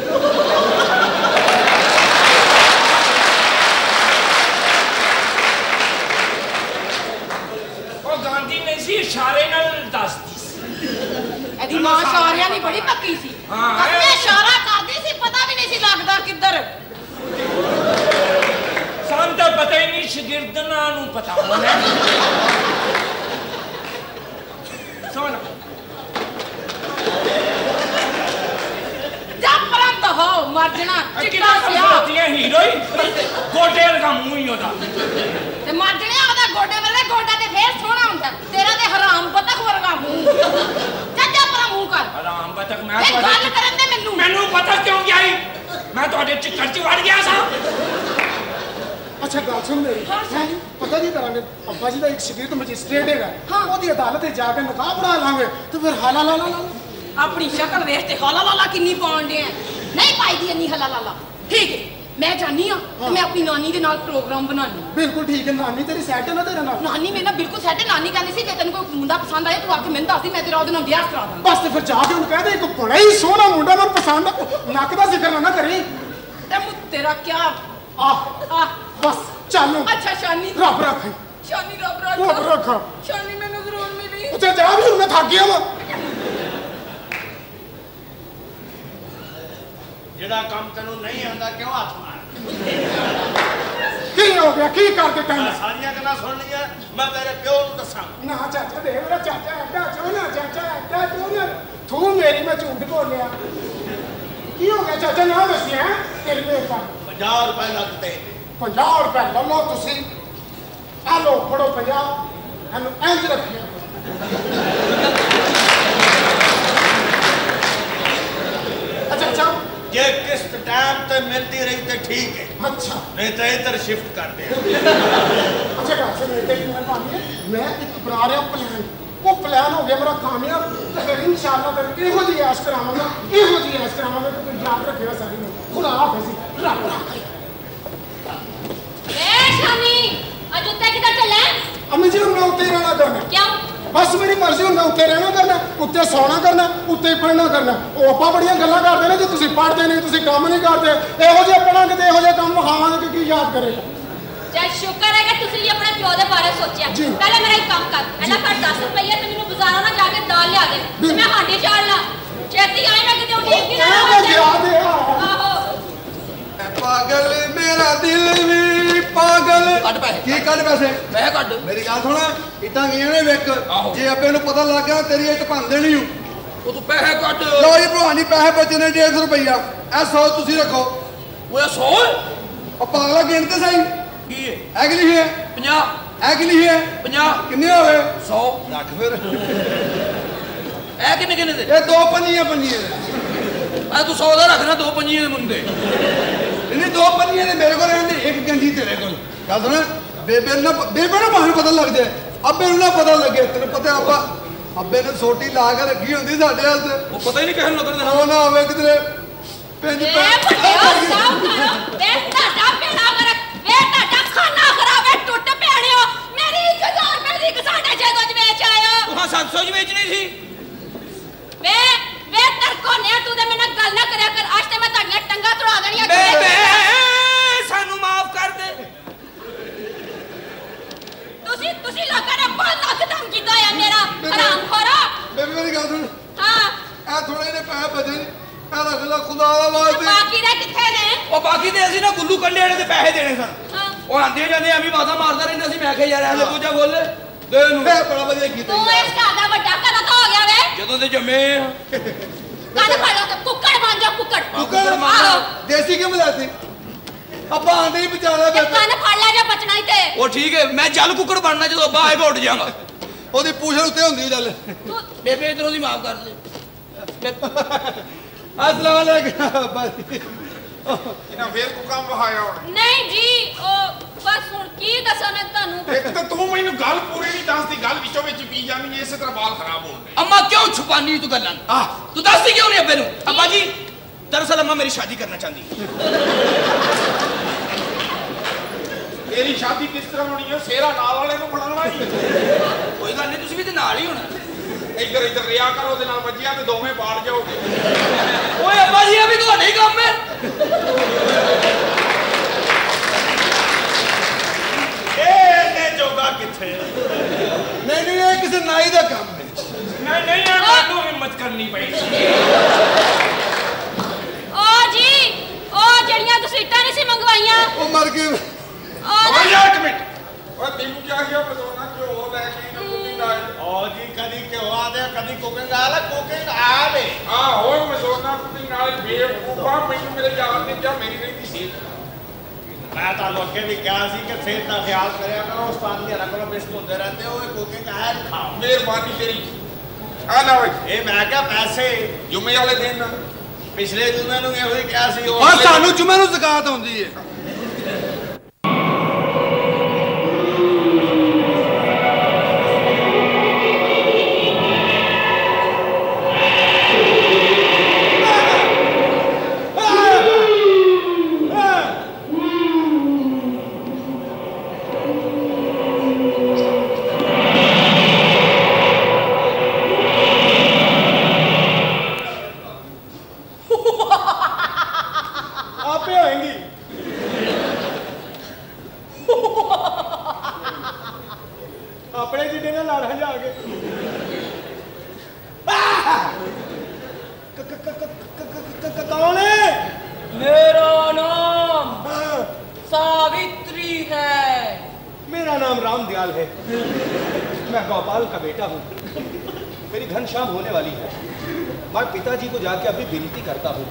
[SPEAKER 3] ओ गांधी ने सी इशारे नाल दसदी सी।
[SPEAKER 7] एदी मां इशारियां दी बड़ी पक्की सी।
[SPEAKER 3] हां
[SPEAKER 7] कदे इशारा करदी सी पता भी नहीं सी लगदा किधर।
[SPEAKER 3] सान तो पता ही नहीं शागिर्दना नू पता होना। सुन
[SPEAKER 7] हो मर्जना चिट्टा सिया
[SPEAKER 3] होतियां हीरो ही गोडे लगा मुंह ही होता
[SPEAKER 7] ते मर्जने ओदा गोडे वाले गोडा ते फेर सोना हुंदा तेरा ते हराम बतख वर्गा मुंह चाचा पर मुंह कर
[SPEAKER 3] हराम बतख मैं
[SPEAKER 7] तो गल करन दे मेनू
[SPEAKER 3] मेनू पता क्यों गई मैं तोड़े चिक्कर च वड़ गया सा।
[SPEAKER 2] अच्छा गल सुन मेरी पता नहीं करांगे अब्बा जी का एक शागिर्द मजिस्ट्रेट हैगा ओदी अदालत च जाके निकाह पढ़ा लांगे तो फिर हाला ला ला
[SPEAKER 7] अपनी शक्ल देख ते हाला लाला किन्नी पाउंड दे नहीं पाई दी इन्नी हाला लाला ठीक है मैं जानी हां तो मैं अपनी नानी दे नाल प्रोग्राम बनानी।
[SPEAKER 2] बिल्कुल ठीक है नानी तेरी सेट है ना तेरे नाल?
[SPEAKER 7] नानी मेरे नाल बिल्कुल सेट है। नानी कहंदी सी जे तैनू कोई मुंडा पसंद आए तू आके मैनू दस दी मैं तेरा ओदे नाल ब्याह करा दां।
[SPEAKER 2] बस ते फिर जाके उन कह दे एक बड़ा ही सोहना मुंडा मैं पसंद नक दा जिक्र ना करी
[SPEAKER 7] ते मु तेरा क्या
[SPEAKER 2] आ आ बस चलो।
[SPEAKER 7] अच्छा शानी
[SPEAKER 2] रब रख
[SPEAKER 7] शानी रब रख
[SPEAKER 2] रब रख
[SPEAKER 7] शानी मैनू जरूर मिली।
[SPEAKER 2] अच्छा जा भी उन्हें थक गया वा
[SPEAKER 5] ਜਿਹੜਾ ਕੰਮ ਤੈਨੂੰ ਨਹੀਂ ਆਉਂਦਾ ਕਿਉਂ ਹੱਥ ਮਾਰ
[SPEAKER 2] ਕੀ ਹੋ ਗਿਆ ਕੀ ਕਰ ਦਿੱਤਾ ਮੈਂ
[SPEAKER 5] ਸਾਰੀਆਂ ਗੱਲਾਂ ਸੁਣ ਲਈਆਂ ਮੈਂ ਤੇਰੇ ਪਿਓ ਨੂੰ ਦੱਸਾਂ
[SPEAKER 2] ਨਾ ਚਾਚਾ ਦੇ ਮੇਰਾ ਚਾਚਾ ਐਡਾ ਸੋਹਣਾ ਚਾਚਾ ਐਡਾ ਸੋਹਣਾ ਤੂੰ ਮੇਰੀ ਮੈਂ ਝੂਠ ਬੋਲਿਆ ਕੀ ਹੋ ਗਿਆ ਚਾਚਾ ਨਾ ਦੱਸਿਆ ਤੇਰੇ ਮੇਰੇ ਤਾਂ
[SPEAKER 5] ਪੰਜਾਹ ਰੁਪਏ ਲੱਗਦੇ
[SPEAKER 2] ਪੰਜਾਹ ਰੁਪਏ ਲੈ ਲਓ ਤੁਸੀਂ ਆ ਲਓ ਫੜੋ ਪੰਜਾਹ ਇਹਨੂੰ ਇੰਜ ਰੱਖਿਓ अच्छा अच्छा
[SPEAKER 5] ਜੇ ਕਿਸ਼ਤ ਟਾਈਮ ਤੇ ਮਿਲਦੀ ਰਹੀ ਤੇ ਠੀਕ ਹੈ
[SPEAKER 2] अच्छा
[SPEAKER 5] ਨਹੀਂ ਤਾਂ ਇੱਧਰ ਸ਼ਿਫਟ ਕਰ ਦੇ
[SPEAKER 2] अच्छा ਗੱਲ ਸੁਣ ਮੇਰੇ ਤੇ ਮਿਹਰਬਾਨੀ ਹੈ ਮੈਂ ਇੱਕ ਬਣਾ ਰਿਹਾ ਪਲਾਨ ਉਹ ਪਲਾਨ ਹੋ ਗਿਆ ਮੇਰਾ ਕਾਮਯਾਬ ਤੇ ਫਿਰ ਇਨਸ਼ਾਅੱਲਾ ਫਿਰ ਇਹੋ ਜਿਹੀ ਐਸ਼ ਕਰਾਵਾਂਗਾ ਇਹੋ ਜਿਹੀ ਐਸ਼ ਕਰਾਵਾਂਗਾ ਕਿ ਤੁਸੀਂ ਯਾਦ ਰੱਖਿਓ ਸਾਰੀ ਨੂੰ ਖੁਦਾ ਹਾਫਿਜ਼ ਰੱਬ ਰੱਖੇ
[SPEAKER 11] ए शामी आज उत्ते किधर चले
[SPEAKER 2] अम्मी जी मैं उत्ते रहना करना
[SPEAKER 11] क्यों
[SPEAKER 2] बस मेरी मर्जी मैं उत्ते रहना करना उत्ते सोना करना उत्ते पढ़ना करना ਉਹ ਆਪਾਂ ਬੜੀਆਂ ਗੱਲਾਂ ਕਰਦੇ ਨੇ ਜੇ ਤੁਸੀਂ ਪੜ੍ਹਦੇ ਨਹੀਂ ਤੁਸੀਂ ਕੰਮ ਨਹੀਂ ਕਰਦੇ ਇਹੋ ਜਿਹੇ ਪੜਾਂਗੇ ਤੇ ਇਹੋ ਜਿਹੇ ਕੰਮ ਵਿਖਾਵਾਂਗੇ ਕਿ ਕੀ ਯਾਦ ਕਰੇਗਾ
[SPEAKER 11] चल शुक्र है कि तुसी अपने प्यो दे बारे सोचिया पहले मेरा एक काम कर एना कर दस रुपए ते मेनू बाजारों ना जाके दाल लिया दे ते मैं हांडी चाल ला छेती आई ना किते ठीक नहीं ना
[SPEAKER 2] याद है
[SPEAKER 11] आहो
[SPEAKER 8] पागल मेरा दिल भी पागल की कट पैसे
[SPEAKER 6] मैं कट
[SPEAKER 8] मेरी गल सुन इटा गई ने विक जे अब्बे नु पता लग गया तेरी इट भन देनी हूं
[SPEAKER 6] ਉਹ ਤੂੰ ਪੈਸੇ ਕੱਢ
[SPEAKER 8] लो जी भवानी पैसे बचे ने डेढ़ सौ रुपया ए सौ तुसी रखो
[SPEAKER 6] ਉਹ सौ
[SPEAKER 8] ओ पागला गिनते सही
[SPEAKER 6] ਕੀ ਹੈ
[SPEAKER 8] है कि लिखे
[SPEAKER 6] ਪੰਜਾਹ
[SPEAKER 8] है कि लिखे
[SPEAKER 6] ਪੰਜਾਹ
[SPEAKER 8] किन्ने हो गए
[SPEAKER 6] सौ
[SPEAKER 8] रख फिर
[SPEAKER 6] ਇਹ ਕਿੰਨੇ ਕਿੰਨੇ ਦੇ
[SPEAKER 8] ये दो पंजियां पंजियां
[SPEAKER 6] ਆ ਤੂੰ सौ ਦਾ ਰੱਖਣਾ ਦੋ ਪੰਜੀਆਂ ਦੇ ਮੁੰਡੇ
[SPEAKER 8] नहीं दो पंजियां ने मेरे को रहने एक गंजी तेरे को गल सुन बेबे ना बेबे ना भावे पता लग जाए अब्बे नु ना पता लगे तेरे पता आपा अब्बे ने सोटी ला के रखी होंदी साडे वास्ते
[SPEAKER 6] ਉਹ ਪਤਾ ਹੀ ਨਹੀਂ ਕਿਹਨ ਲੱਗਣ ਦੇਣਾ
[SPEAKER 8] ਉਹ ਨਾ ਹੋਵੇ ਕਿਤੇ ਪਿੰਜ
[SPEAKER 11] ए बड़ियो साफ करो वे टाटा पेड़ा कर वे टाटा खाना खराब है टुट पेड़ियो मेरी एक हज़ार रुपए दी एक साढ़े छह सौ च बेच आयो
[SPEAKER 6] ਤੂੰ ਹਾਂ सत्त सौ ਚ ਵੇਚਣੀ ਸੀ
[SPEAKER 11] वे वे तरको ने तू ते मेरे गल ना करया कर आज ते मैं ताड़ियां टंगा तोड़ा देनियां
[SPEAKER 6] ਬੇਬੇ ਸਾਨੂੰ ਮਾਫ ਕਰ ਦੇ
[SPEAKER 11] तुसी तुसी लोकां ने बहुत ਲੱਖ दम कीता है मेरा हराम खोरा
[SPEAKER 8] ਬੇਬੇ ਮੇਰੀ ਗੱਲ ਸੁਣ
[SPEAKER 11] हां
[SPEAKER 8] ਆ ਥੋੜੇ ਨੇ ਪੈਸੇ ਬਚੇ ਆ ਰੱਖ ਲੈ ਖੁਦਾ ਦਾ ਵਾਸਤੇ
[SPEAKER 11] बाकी रे किथे ने
[SPEAKER 6] ਉਹ ਬਾਕੀ ਤੇ ਅਸੀਂ ਨਾ ਗੁੱਲੂ ਕੰਡੇ ਵਾਲੇ ਦੇ ਪੈਸੇ ਦੇਣੇ ਸਨ
[SPEAKER 11] हां
[SPEAKER 6] ਉਹ ਆਂਦੇ ਜਾਂਦੇ ਐਵੇਂ ਬਾਜ਼ਾਂ ਮਾਰਦਾ ਰਹਿੰਦਾ ਸੀ ਮੈਂ ਕਿਹਾ ਯਾਰ ਐ ਲੱਗੂਜਾ ਬੋਲ ਦੇ ਨੂੰ
[SPEAKER 8] ਮੈਂ ਬੜਾ ਵਧੀਆ ਕੀਤਾ
[SPEAKER 11] तू इस घर दा ਵੱਡਾ ਕਦੋਂ ਤੋਂ ਹੋ ਗਿਆ ਵੇ
[SPEAKER 6] ਜਦੋਂ ਦੇ ਜੰਮੇ ਆ
[SPEAKER 11] ਕੰਨ ਫੜ ਲਓ ਤੇ ਕੁੱਕੜ ਬਣ ਜਾ ਕੁੱਕੜ
[SPEAKER 8] ਕੁੱਕੜ
[SPEAKER 11] ਆਹੋ
[SPEAKER 8] ਦੇਸੀ ਕਿਉਂ ਮਿਲਾਤੀ ਆਪਾਂ ਆਂਦੇ ਹੀ ਬਚਾਣਾ
[SPEAKER 11] ਤੇ ਕੰਨ ਫੜ ਲੈ ਜਾ ਬਚਣਾ ਹੀ ਤੇ
[SPEAKER 6] ਉਹ ਠੀਕ ਹੈ ਮੈਂ ਜਲ ਕੁੱਕੜ ਬਣਨਾ ਜਦੋਂ ਅੱਬਾ ਆਏਗਾ ਉੱਡ ਜਾਵਾਂਗਾ
[SPEAKER 8] ਉਹਦੀ ਪੂਛ ਉੱਤੇ ਹੁੰਦੀ ਚੱਲ
[SPEAKER 11] ਤੂੰ
[SPEAKER 6] ਬੇਬੇ ਇਧਰੋਂ ਦੀ ਮਾਫ ਕਰ ਦੇ
[SPEAKER 8] ਅਸਲਾਮ ਵਾਲੇਕੁਮ ਬਸ
[SPEAKER 10] ਇਹਨਾਂ ਫੇਰ ਕੋ ਕੰਮ ਵਹਾਇਆ ਹੁਣ
[SPEAKER 11] ਨਹੀਂ ਜੀ ਉਹ ਬਸ ਹੁਣ ਕੀ ਦੱਸਾਂ ਮੈਂ ਤੁਹਾਨੂੰ
[SPEAKER 10] ਇੱਕ ਤਾਂ ਤੂੰ ਮੈਨੂੰ ਗੱਲ ਪੂਰੀ ਨਹੀਂ ਦੱਸਦੀ ਗੱਲ ਵਿੱਚੋਂ ਵਿੱਚ ਪੀ ਜਾਂਦੀ ਐ ਇਸੇ ਤਰ੍ਹਾਂ ਬਾਲ ਖਰਾਬ ਹੋਣ ਦੇ
[SPEAKER 6] अम्मा क्यों छुपानी तू गल्लां
[SPEAKER 10] आह।
[SPEAKER 6] तू दसदी क्यों नहीं अब्बे नु अब्बा जी दरअसल अम्मा मेरी शादी करना चाहती
[SPEAKER 10] ਤੇਰੀ ਸ਼ਾਦੀ ਕਿਸ ਤਰ੍ਹਾਂ ਹੋਣੀ ਹੈ ਸੇਰਾ ਨਾਲ ਵਾਲੇ ਨੂੰ ਫੜਾਉਣਾ ਹੀ
[SPEAKER 6] कोई गल नहीं तुसी भी ते नाल ही होना
[SPEAKER 10] ਇੱਧਰ ਇੱਧਰ ਰਿਆ ਕਰੋ ਉਹਦੇ ਨਾਲ ਵੱਜਿਆ ਤੇ ਦੋਵੇਂ ਬਾੜ ਜਾਓਗੇ
[SPEAKER 6] ओए अब्बा जी अभी तो नहीं काम है
[SPEAKER 5] ਇਹ ਨੇ ਜੋਗਾ ਕਿੱਥੇ
[SPEAKER 8] ਨਹੀਂ ਨਹੀਂ ਇਹ ਕਿਸੇ ਨਾਈ ਦਾ ਕੰਮ ਹੈ
[SPEAKER 3] ਨਹੀਂ ਨਹੀਂ ਇਹ ਮੈਨੂੰ ਹਿੰਮਤ ਕਰਨੀ ਪਈ
[SPEAKER 11] ਉਹ ਜੀ ਉਹ ਜਿਹੜੀਆਂ ਤੁਸੀਂ ਇੱਟਾਂ ਨਹੀਂ ਸੀ ਮੰਗਵਾਈਆਂ
[SPEAKER 8] ਉਹ ਮਰ ਗਏ
[SPEAKER 11] ਉਹ
[SPEAKER 10] ਓਏ
[SPEAKER 11] ਨਾ-
[SPEAKER 10] ਇੱਕ ਮਿੰਟ ਓਏ ਤੈਨੂੰ ਕੀ ਆਖਿਆ ਬਦੋਨਾ ਕਿ ਉਹ ਲੈ ਕੇ ਨਾ ਕੁਕਿੰਗ ਆਏ
[SPEAKER 5] ਉਹ ਜੀ ਕਦੀ ਘਿਓ ਆ ਦੇ ਕਦੀ ਕੁਕਿੰਗ ਆ ਲੈ ਕੁਕਿੰਗ ਆ ਵੇ
[SPEAKER 10] ਆ ਹੋਏ ਬਦੋਨਾ ਕੁਕਿੰਗ ਨਾਲ ਬੇਵਕੂਫਾ ਮੈਨੂੰ ਮੇਰੇ ਯਾਰ ਨੇ ਕਿਹਾ ਮੇਰੀ ਨਹੀਂ ਦੀ ਸੀ
[SPEAKER 5] ਮੈਂ ਤਾਂ ਲੋਕੇ ਵੀ ਕਿਹਾ ਸੀ ਕਿ ਸਿਹਤ ਦਾ ਖਿਆਲ ਕਰਿਆ ਕਰੋ ਉਸਤਾਦ ਦੀ ਰਕਮ ਬਿਸਕ ਹੁੰਦੇ ਰਹਿੰਦੇ ਹੋ ਇਹ ਕੁਕਿੰਗ ਆ ਖਾਓ
[SPEAKER 10] ਮਿਹਰਬਾਨੀ ਤੇਰੀ ਆ ਨਾ ਓਏ
[SPEAKER 5] ਇਹ ਮੈਂ ਕਿਹਾ ਪੈਸੇ
[SPEAKER 10] ਜੁਮੇ ਵਾਲੇ ਦਿਨ
[SPEAKER 5] ਪਿਛਲੇ ਜੁਮੇ ਨੂੰ ਇਹੋ ਹੀ ਕਿਹਾ ਸੀ ਉਹ
[SPEAKER 8] ਹਾਂ ਸਾਨੂੰ ਜੁਮੇ ਨੂੰ ਜ਼ਕਾਤ ਆਉਂਦੀ ਹੈ
[SPEAKER 2] ਆਪੇ ਹੋਏਗੀ ਆਪਣੇ ਜਿੱਡੇ ਨਾਲ ਲੜ ਹਜਾ ਕੇ ਕੌਣ ਹੈ
[SPEAKER 12] नाम राम दयाल है। मैं गोपाल का बेटा हूँ। मेरी घनश्याम होने वाली है। मैं पिताजी को जाके अभी विनती करता हूँ।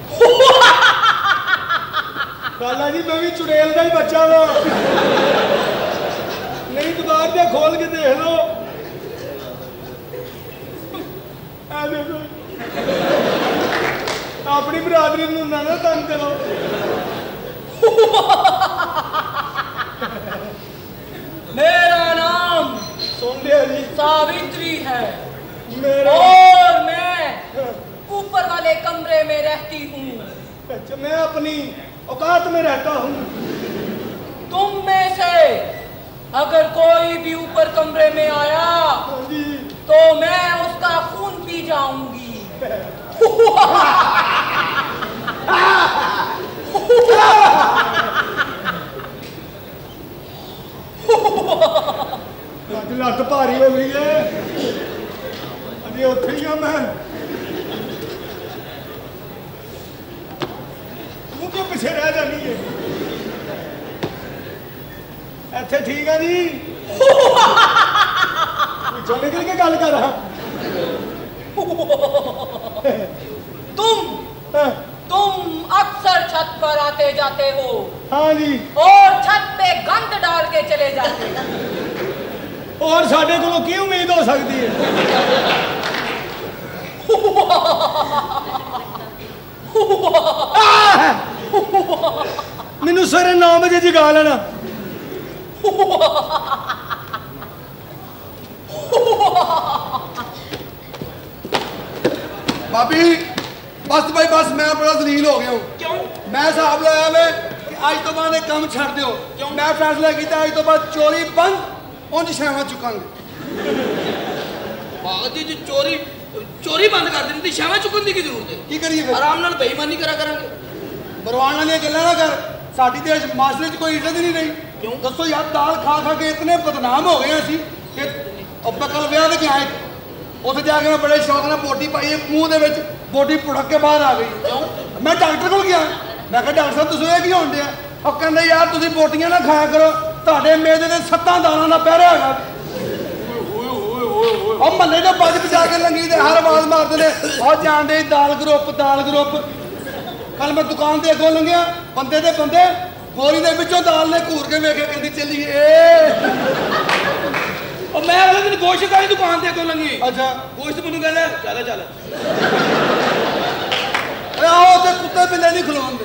[SPEAKER 2] लाला जी मैं भी चुड़ैल का ही बच्चा हूँ। नहीं दुकान से खोल के देख लो। आ देखो अपनी बरादरी नूं ना ना तंग करो।
[SPEAKER 9] मेरा नाम
[SPEAKER 2] सुन लिया जी
[SPEAKER 9] सावित्री है
[SPEAKER 2] मेरा
[SPEAKER 9] और मैं ऊपर वाले कमरे में रहती हूँ।
[SPEAKER 2] अच्छा मैं अपनी औकात में रहता हूँ।
[SPEAKER 9] तुम में से अगर कोई भी ऊपर कमरे में आया तो मैं उसका खून पी जाऊंगी।
[SPEAKER 2] अज लत भारी हो गई है। अभी उठ ही मैं तू क्यों पीछे रह जानी है? इत्थे ठीक है जी। पिछों निकल के गल कर रहा।
[SPEAKER 9] तुम तुम अक्सर छत पर आते जाते हो।
[SPEAKER 2] हाँ जी
[SPEAKER 9] और छत पे गंद डाल के चले जाते हो।
[SPEAKER 2] और साढ़े को की उम्मीद हो सकती है? मैनू सवेरे नौ बजे जगा लेना।
[SPEAKER 8] भाभी बस भाई बस मैं बड़ा जलील हो गया हूँ।
[SPEAKER 9] क्यों?
[SPEAKER 8] मैं हिसाब लाया मैं कि आज तो बाद काम छड़ दो। मैं फैसला किया आज तो बाद चोरी बंद उंज छावा चुकांगे।
[SPEAKER 9] बाजी जी चोरी चोरी बंद कर देनी छावा चुकन की जरूरत है।
[SPEAKER 8] की करिए फिर?
[SPEAKER 9] आराम नाल बेईमानी करा करांगे।
[SPEAKER 8] बरवान वाली गल्लां ना कर। साडी देश माशरे च कोई इज्जत ही नहीं रही।
[SPEAKER 9] क्यों?
[SPEAKER 8] दसो यार दाल खा खा के इतने बदनाम हो गए असी कि अब कल विआह ते गया उत्थे जाके मैं बड़े शौक नाल बोटी पाई मूँह दे विच बोटी पुड़क के बाहर आ गई। क्यों? मैं डॉक्टर कोल गया। मैं कहा डॉक्टर साहब तुसीं ये की होण दिया? ਉਹ ਕਹਿੰਦੇ ਯਾਰ ਤੁਸੀਂ ਬੋਟੀਆਂ ਨਾ ਖਾਇਆ ਕਰੋ ਤੁਹਾਡੇ ਮੇਦੇ ਦੇ ਸੱਤਾਂ ਦਾਲਾਂ ਦਾ ਪਹਿਰਾ ਹੈਗਾ। ਉਹ ਮੱਲੇ ਦੇ ਬੱਜ ਬਜਾ ਕੇ ਲੰਗੀ ਤੇ ਹਰ ਆਵਾਜ਼ ਮਾਰਦੇ ਨੇ ਉਹ ਜਾਣਦੇ ਦਾਲ ਗਰੁੱਪ ਦਾਲ ਗਰੁੱਪ। ਕੱਲ ਮੈਂ ਦੁਕਾਨ ਤੇ ਅੱਗੋਂ ਲੰਘਿਆ ਬੰਦੇ ਦੇ ਬੰਦੇ ਬੋਰੀ ਦੇ ਵਿੱਚੋਂ ਦਾਲ ਨੇ ਘੂਰ ਕੇ ਵੇਖੇ ਕਹਿੰਦੀ ਚੱਲੀਏ।
[SPEAKER 9] ਉਹ ਮੈਂ ਅਗਲੇ ਦਿਨ ਗੋਸ਼ਤ ਵਾਲੀ ਦੁਕਾਨ ਤੇ ਅੱਗੋਂ ਲੰਘੀ।
[SPEAKER 8] ਅੱਛਾ
[SPEAKER 9] ਗੋਸ਼ਤ ਮੈਨੂੰ ਕਹਿੰਦਾ ਚੱਲ ਚੱਲ
[SPEAKER 8] ਆਓ ਤੇ ਕੁੱਤੇ ਬਿੱਲੇ ਨਹੀਂ ਖਲੋਣਦੇ।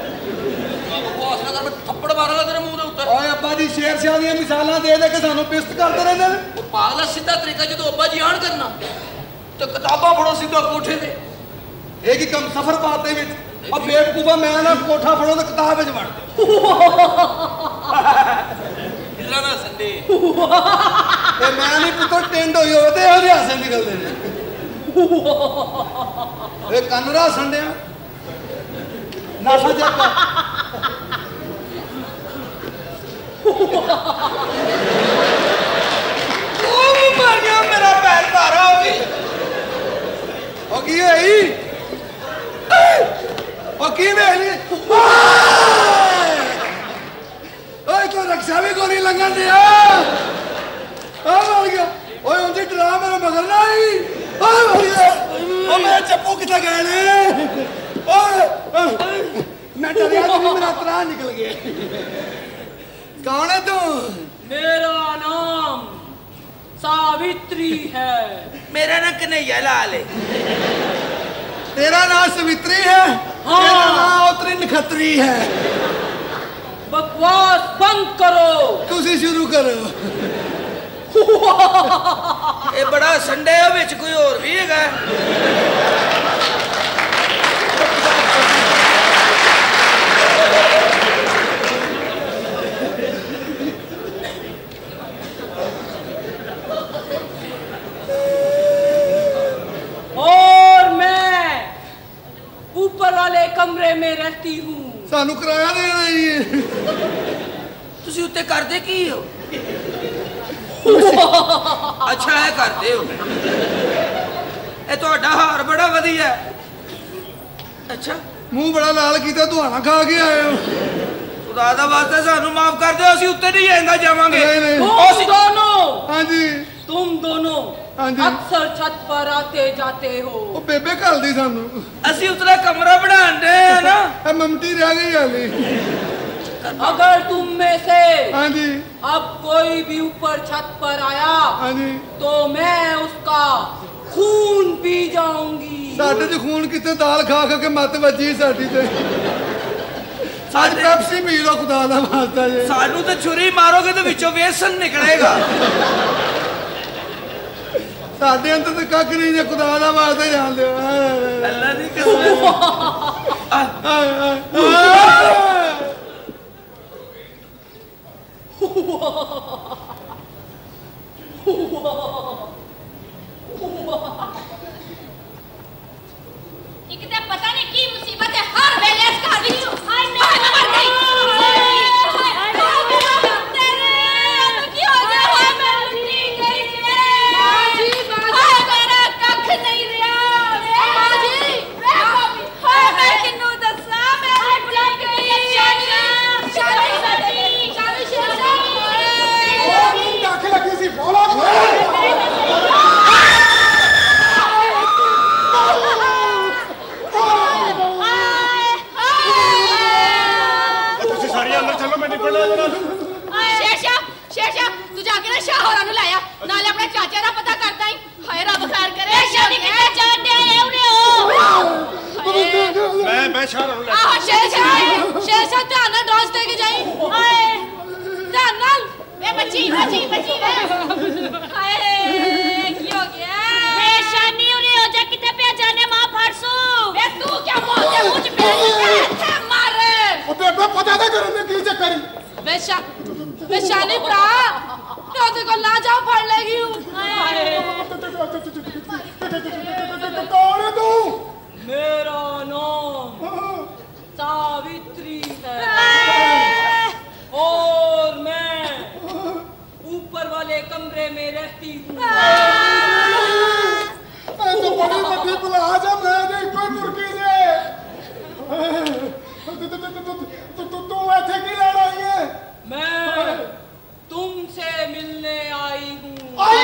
[SPEAKER 9] थप्पड़ मारा तेरे मुंह के उत्ते।
[SPEAKER 8] ओए अब्बा जी शेर शाह दी मिसालां दे दे के सानू पिस्त करते रहंदे ने।
[SPEAKER 9] ओ पागला सीधा तरीका जो अब्बा जी आन करना ते किताबां पढ़ो सीधा कोठे ते।
[SPEAKER 8] एक ही कम सफर पाते विच अब बेवकूफा मैं ना कोठा फड़ो ते किताब विच वड़।
[SPEAKER 9] इला ना संडे
[SPEAKER 8] ते मैं नहीं पुत्र टेंड होई होवे ते हो हासे निकलदे ने। ए कनरा संडिया नासा जक्का
[SPEAKER 9] मर गया मेरा पैर भारा हो गई।
[SPEAKER 8] ओ की होई ओ की वेली ओए तो रक्षा भी कोनी लंघन दिया। ओ मर गया ओए उनसे डरा मेरे मगर ना आई। ओ मर गया ओ मेरा चप्पू कितना गए ने। ओए मैं डरिया तो मेरा त्राह निकल गया। कौन है तू?
[SPEAKER 9] मेरा नाम सावित्री है।
[SPEAKER 13] मेरा नाम कन्हैया लाल है।
[SPEAKER 8] तेरा नाम सवित्री है?
[SPEAKER 9] हाँ।
[SPEAKER 8] तेरा नाम उतरी नखत्री है।
[SPEAKER 9] बकवास बंद करो।
[SPEAKER 8] तुसी शुरू करो।
[SPEAKER 13] ये बड़ा संडे है विच कोई और भी है।
[SPEAKER 9] और मैं ऊपर वाले कमरे में रहती हूँ।
[SPEAKER 8] सानू किराया देना ही है।
[SPEAKER 13] तुसी उत्ते करदे की हो? अच्छा है करदे हो। ए तुहाडा हार बड़ा वधिया है। अच्छा
[SPEAKER 8] मुंह बड़ा लाल कीता दुआना खा के आए हो।
[SPEAKER 13] खुदा दा वास्ते सानू माफ कर दो, ਅਸੀਂ ਉੱਤੇ नहीं जाएंगे जावांगे।
[SPEAKER 7] तुम दोनों,
[SPEAKER 8] हाँ जी
[SPEAKER 7] तुम दोनों अक्सर छत पर आते जाते हो।
[SPEAKER 8] ओ बेबे घल दी सानू,
[SPEAKER 13] ਅਸੀਂ ਉਤਲਾ कमरा बनान दे है ना,
[SPEAKER 8] ममटी रह गई हाली।
[SPEAKER 7] अगर तुम में से
[SPEAKER 8] हाँ जी
[SPEAKER 7] अब कोई भी ऊपर छत पर आया
[SPEAKER 8] हाँ जी
[SPEAKER 7] तो मैं उसका खून पी जाऊंगी।
[SPEAKER 8] साडे च खून कितने दाल खा खा के मत बजी साडी ते। आज पेप्सी पी लो खुदा दा वास्ता जी।
[SPEAKER 13] सानू तो छुरी मारोगे तो विचों वेसन निकलेगा।
[SPEAKER 8] साडे अंदर तो कख नहीं जे खुदा दा वास्ता जान दो।
[SPEAKER 13] अल्लाह दी कसम।
[SPEAKER 11] एक तो पता नहीं की मुसीबत है हर वेले इस घर में। हाय मैं मर गई। तेरे की हो गया? हाय मैं लुटी गई जे। बाजी बाजी हाय मेरा कख नहीं रहा। बाजी हाय मैं किन्नू दसा मैं लुटी गई। शानी शानी शानी शानी शानी
[SPEAKER 2] कख लगी सी बोलो।
[SPEAKER 11] शेरशाह शेरशाह तू जाके ना शाह होरां नु लाया नाले अपने चाचा दा पता करदा ही। हाय रब खैर करे। शादी किथे जान दे आए उरे हो।
[SPEAKER 10] मैं मैं शाह होरां नु
[SPEAKER 11] आह शेरशाह शेरशाह ध्यान नाल डॉस दे के जाई। हाय ध्यान नाल ए बच्ची बच्ची बच्ची वे। हाय की हो गया? ए शानी उरे हो जा किथे पे जाने मां फाड़सू। ए तू क्या मुंह के मुंह च पे मार।
[SPEAKER 2] ओ बेबे पता दे करने की चक्कर।
[SPEAKER 7] बेशा बेशानी भरा तो ते को ना जाओ फड़ लेगी।
[SPEAKER 2] कौन है तू?
[SPEAKER 7] मेरा नाम सावित्री है और मैं ऊपर वाले कमरे में रहती हूँ।
[SPEAKER 2] मैं तो बड़ी बड़ी बुला जा मैं नहीं कोई मुर्गी से। तू तू तू ऐसे की लड़ रही है?
[SPEAKER 7] मैं तुमसे मिलने आई हूँ।
[SPEAKER 2] आई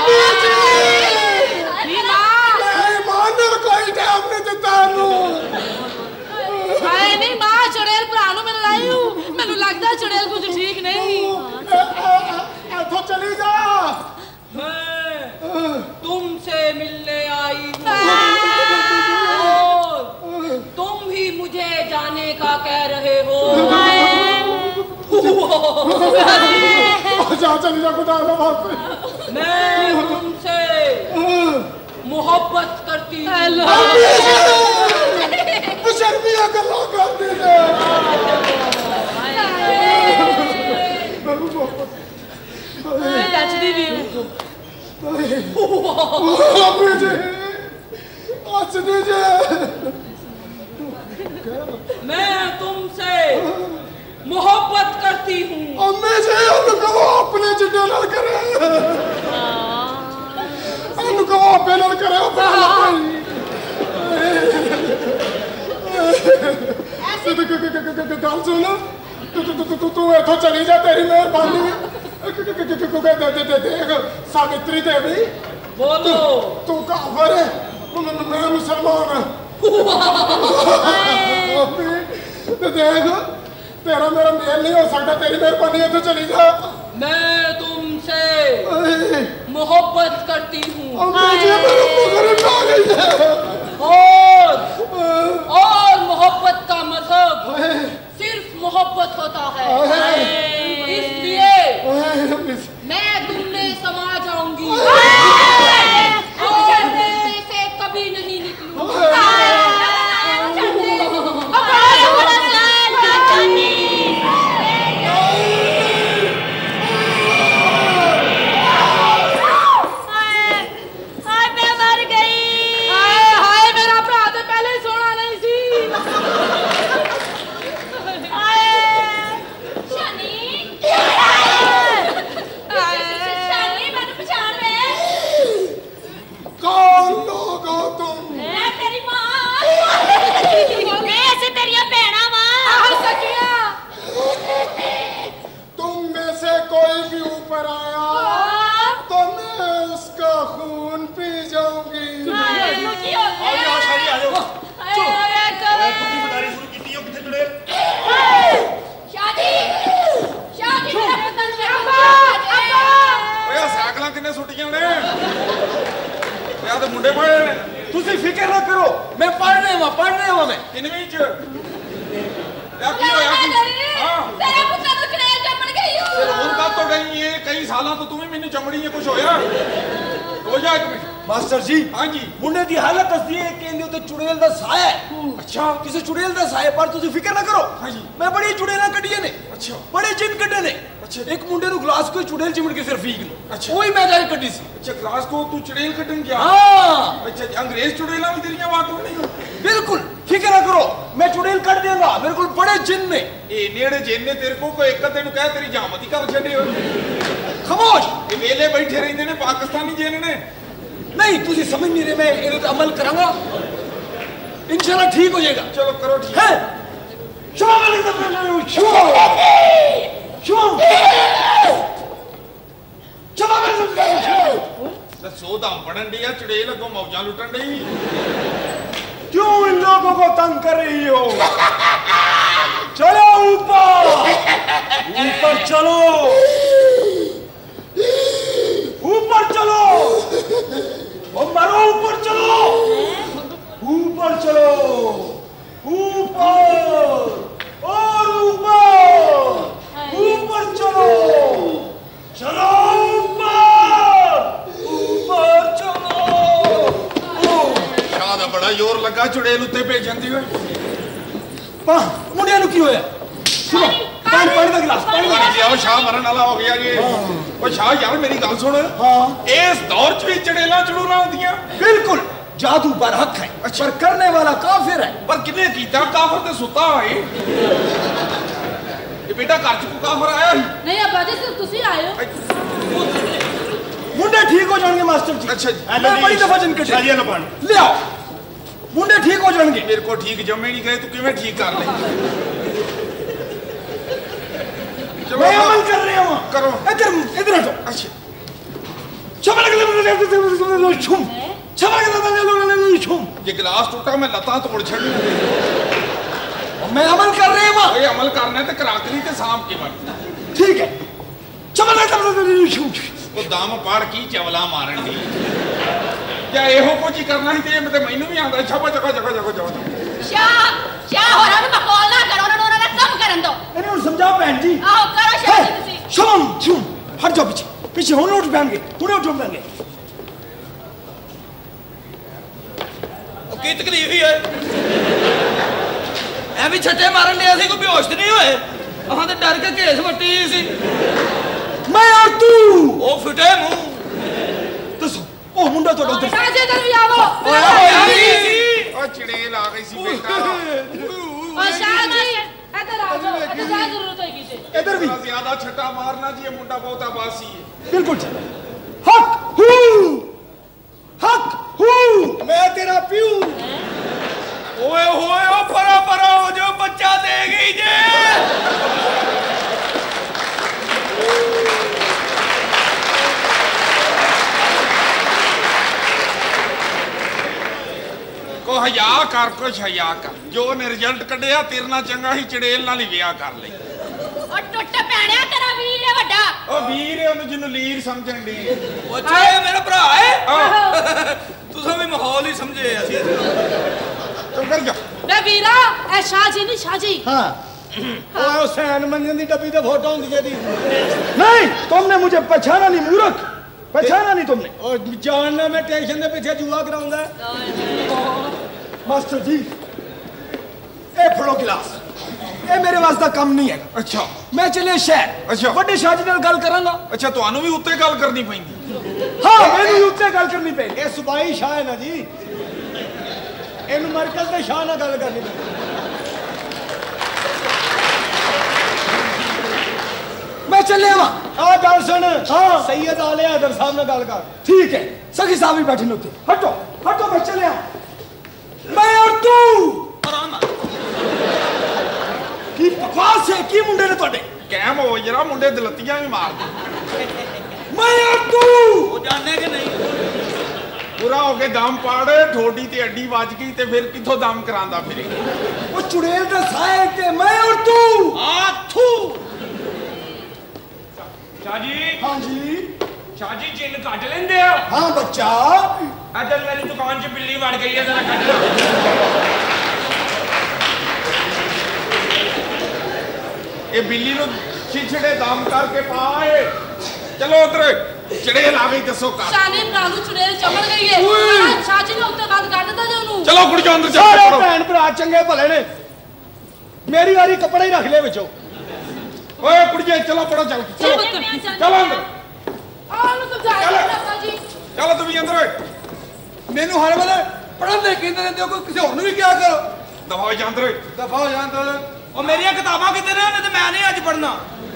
[SPEAKER 2] नहीं मान कोई टाइम नहीं देता नू।
[SPEAKER 7] हाय नहीं मां चुड़ैल भरा नु मिल आई हूँ। मैनू लगदा चुड़ैल कुछ ठीक नहीं।
[SPEAKER 2] ऐथों चली जा।
[SPEAKER 7] मैं तुमसे मिलने आई हूँ और तुम भी मुझे जाने का कह रहे हो।
[SPEAKER 2] जा चली जा खुदा दा वास्ते।
[SPEAKER 7] मैं तुमसे मोहब्बत करती हूँ।
[SPEAKER 2] शर्मिया गल्लां करदी ने।
[SPEAKER 7] नचदी भी
[SPEAKER 2] अम्मी जी हंसदी जे।
[SPEAKER 7] मैं तुमसे मोहब्बत करती हूँ।
[SPEAKER 2] अम्मी जी उनको अपने जिड्डे नाल करे। उनको अपने नाल करे गल सुन तू तू इथों चली जा तेरी मेहरबानी। देख सावित्री देवी
[SPEAKER 7] बोलो
[SPEAKER 2] तू काफिर है मैं मुसलमान। देख तेरा मेरा मेल नहीं हो सकता तेरी मेहरबानी है तो चली जा।
[SPEAKER 7] मैं तुमसे मोहब्बत करती हूँ और और मोहब्बत का मतलब सिर्फ मोहब्बत होता है। इसलिए मैं तुमने समा जाऊंगी और तुमसे से कभी नहीं निकलूंगी।
[SPEAKER 11] हाय मैं मर गई।
[SPEAKER 7] हाय हाय मेरा भरा तो पहले ही सोना नहीं सी।
[SPEAKER 6] मुंडे पढ़े ने
[SPEAKER 12] तुसी फिक्र ना करो मैं पढ़ने वा पढ़ने वा मैं
[SPEAKER 6] किनवी च क्या की होया की हां
[SPEAKER 11] तेरे पुत्तर ਨੂੰ ਚੜੇਲ ਚੰਬੜ ਗਈ ਹੋ
[SPEAKER 6] ਤੇ ਹੁਣ ਕਦ ਤੋਂ ਗਈ ਹੈ ਕਈ ਸਾਲਾਂ ਤੋਂ ਤੂੰ ਵੀ ਮੈਨੂੰ ਚਮੜੀ ਹੈ ਕੁਝ ਹੋਇਆ ਹੋ ਜਾ ਇੱਕ ਮਿੰਟ
[SPEAKER 12] मास्टर जी
[SPEAKER 6] हाँ जी
[SPEAKER 12] मुंडे की हालत दसदी है कहंदे उत्ते चुड़ैल दा साया है अच्छा किसी चुड़ैल दा साया पर तुसी फिक्र ना करो
[SPEAKER 6] हाँ जी
[SPEAKER 12] मैं बड़ी चुड़ैलां कड्डियां ने
[SPEAKER 6] अच्छा
[SPEAKER 12] बड़े जिन कड्डे ने
[SPEAKER 6] अच्छा
[SPEAKER 12] एक मुंडे नु ग्लास कोई चुड़ैल चिमड़ के फिर फीक लो
[SPEAKER 6] अच्छा
[SPEAKER 12] वही मैं जाके कड्डी सी
[SPEAKER 6] अच्छा ग्लास को तू चुड़ैल कटन गया
[SPEAKER 12] हां
[SPEAKER 6] अच्छा अंग्रेज चुड़ैलां भी तेरियां बात नहीं
[SPEAKER 12] बिल्कुल फिक्र ना करो मैं चुड़ैल कट देंगा मेरे को बड़े जिन ने
[SPEAKER 6] ए नेड़े जिन ने तेरे को कोई एक तेनु कह तेरी जामती कर छड़े हो
[SPEAKER 12] खामोश
[SPEAKER 6] ये वेले बैठे रहंदे ने पाकिस्तानी जिन ने
[SPEAKER 12] नहीं तुझे समझ नहीं रहे मैं इन पे अमल करूंगा इंशाल्लाह ठीक हो जाएगा
[SPEAKER 6] चलो करो ठीक
[SPEAKER 12] है शाबाश शो शो शाबाश
[SPEAKER 6] दसो दाम पढ़न दिया चुड़ैल अगो मौजा लुटन दी
[SPEAKER 12] क्यों इन लोगों को तंग कर रही हो चलो ऊपर ऊपर चलो ऊपर चलो और मरो ऊपर चलो ऊपर चलो ऊपर और ऊपर ऊपर चलो चलो ऊपर ऊपर चलो
[SPEAKER 6] शादा बड़ा जोर लगा चुड़ैल उत्ते भेजन दी
[SPEAKER 12] पा मुंडिया नु की होया सुनो पानी पानी दा गिलास पानी दा
[SPEAKER 6] लियाओ शाह मरन वाला हो गया ये ओ शाह यार मेरी गल सुन हां इस दौर च भी चुड़ैलां चुड़ूलां होंदियां
[SPEAKER 12] बिल्कुल जादू पर हक है पर करने वाला काफिर है
[SPEAKER 6] पर किने कीता काफिर ते सुता होए ये बेटा घर च को काफिर आया
[SPEAKER 7] नहीं अब्बा जी सिर्फ तुसी आए हो
[SPEAKER 12] मुंडे ठीक हो जाएंगे मास्टर जी
[SPEAKER 6] अच्छा जी
[SPEAKER 12] मैं बड़ी दफा जिनके
[SPEAKER 6] चलिए ना पानी
[SPEAKER 12] ले आओ मुंडे ठीक हो जाएंगे
[SPEAKER 6] मेरे को ठीक जमे नहीं गए तू किवें ठीक कर ले
[SPEAKER 12] मैं अमल कर रहा हूं
[SPEAKER 6] करो
[SPEAKER 12] इधर इधर हटो
[SPEAKER 6] अच्छा
[SPEAKER 12] छमड़ के छुम छमड़ के छुम
[SPEAKER 6] ये गिलास टूटा मैं लता तोड़ छड़ी
[SPEAKER 12] मैं अमल कर रहा हूं
[SPEAKER 6] ये अमल करना ते कराकरी ते सांप के मर
[SPEAKER 12] ठीक है छमड़ के छुम
[SPEAKER 6] वो दाम पाड़ की चवला मारन दी क्या एहो कुछ ही करना ही ते मैं मैनू भी आंदा छपा जगह जगह जगह जगह
[SPEAKER 11] शाह शाह हो रहा मखौल ना करो ना ना कम करन दो
[SPEAKER 12] इन्हें समझाओ बहन जी
[SPEAKER 11] आओ करो शाह जी तुसी
[SPEAKER 12] शुम शुम हट जाओ पीछे पीछे हुन उठ बहन के हुन उठ बहन के
[SPEAKER 13] ओ की तकलीफ ही है ऐ भी छट्टे मारन लिया सी कोई बेहोश नहीं होए अहां ते डर के घेस वट्टी सी
[SPEAKER 12] मैं और तू
[SPEAKER 13] ओ फिटे मुंह
[SPEAKER 12] दसो ओ मुंडा तो उधर
[SPEAKER 7] शाह जी इधर भी आओ
[SPEAKER 6] ओ चुड़ैल आ गई सी बेटा
[SPEAKER 7] और शाह जी इधर आ जाओ इधर क्या जरूरत है किसे
[SPEAKER 12] इधर भी
[SPEAKER 6] ज्यादा छट्टा मारना जी ये मुंडा बहुत आबासी है
[SPEAKER 12] बिल्कुल हक हू हक हू मैं तेरा पीऊ
[SPEAKER 13] ओए होए ओ परा परा हो जो बच्चा दे गई जे
[SPEAKER 6] को हया कर कुछ हया कर जो ने रिजल्ट कढ़िया तेरे नाल चंगा ही चुड़ैल नाल ही विआह कर ले
[SPEAKER 11] ओ टुੱਟ पैणिया तेरा वीर है बड़ा
[SPEAKER 6] ओ वीर है ओनु जिन्नु लीर समझण दी
[SPEAKER 13] ओ अच्छा ये मेरा भरा है तुसा भी माहौल ही समझे असि
[SPEAKER 6] तो कर जा
[SPEAKER 7] मैं वीरा ए शाह जी नहीं शाह जी
[SPEAKER 12] हां ओ हुसैन मंजन दी डब्बी ते फोटो हुंदी है दी नहीं तुमने मुझे पहचाना नहीं मूर्ख पहचाना नहीं तुमने और जानना मैं स्टेशन के पीछे जुआ कराऊंगा मास्टर जी ए फड़ो गिलास ए मेरे वास्ते कम नहीं है
[SPEAKER 6] अच्छा
[SPEAKER 12] मैं चले शहर
[SPEAKER 6] अच्छा
[SPEAKER 12] बड़े शाह जी नाल गल करांगा
[SPEAKER 6] अच्छा ਤੁਹਾਨੂੰ ਵੀ ਉੱਤੇ ਗੱਲ ਕਰਨੀ ਪੈਂਦੀ
[SPEAKER 12] हां मैनू भी उत्ते गल करनी पैंदी ए सुबाई शाह है ना जी इनु मरकज दे शाह नाल गल करनी पैंदी मैं चले आवा आ गल सुन हां सैयद आले हैदर साहब नाल गल कर ठीक है सखी साहब भी बैठे ने उत्ते हटो हटो मैं चले आ मैं और तू
[SPEAKER 13] आराम
[SPEAKER 12] की बकवास है की मुंडे ने तोड़े
[SPEAKER 6] कैम हो जरा मुंडे दलतियां भी मार दे
[SPEAKER 12] मैं और तू
[SPEAKER 13] वो जाने के नहीं
[SPEAKER 6] पूरा हो के दम पाड़ ठोडी ते अड्डी ਵੱਜ गई ते फिर किथों दम करांदा फिरे
[SPEAKER 12] वो चुड़ैल दा साए ते मैं और तू
[SPEAKER 13] आ थू
[SPEAKER 3] शाह जी
[SPEAKER 12] हां जी
[SPEAKER 3] शाह जी जिन काट लेंदे हो
[SPEAKER 12] हां बच्चा
[SPEAKER 3] इधर मेरी दुकान च बिल्ली वड़ गई है जरा कट।
[SPEAKER 6] ये बिल्ली नु छिछड़े दाम करके पाए। चलो उधर चड़ेल आ गई दसो का।
[SPEAKER 7] शानी नालू चड़ेल चमड़ गई है। चाची ने उत्ते बंद कर दिता जे ओनू।
[SPEAKER 6] चलो कुड़ियों अंदर चलो।
[SPEAKER 12] सारे भैन भरा चंगे भले ने। मेरी वारी कपड़े ही रख ले विचों।
[SPEAKER 6] ओए कुड़िए चलो पढ़ो चल। चलो चलो अंदर।
[SPEAKER 7] आलू तो जाए पापा जी।
[SPEAKER 6] चलो तुम भी अंदर।
[SPEAKER 8] मेनू हर वेले पढ़न दे केंद्र देंदे हो कोई किसी होर नु भी क्या करो।
[SPEAKER 6] दफा हो जा अंदर।
[SPEAKER 8] दफा हो जा अंदर।
[SPEAKER 13] ओ मेरी किताबां कितने ने ते मैं नहीं अज पढ़ना।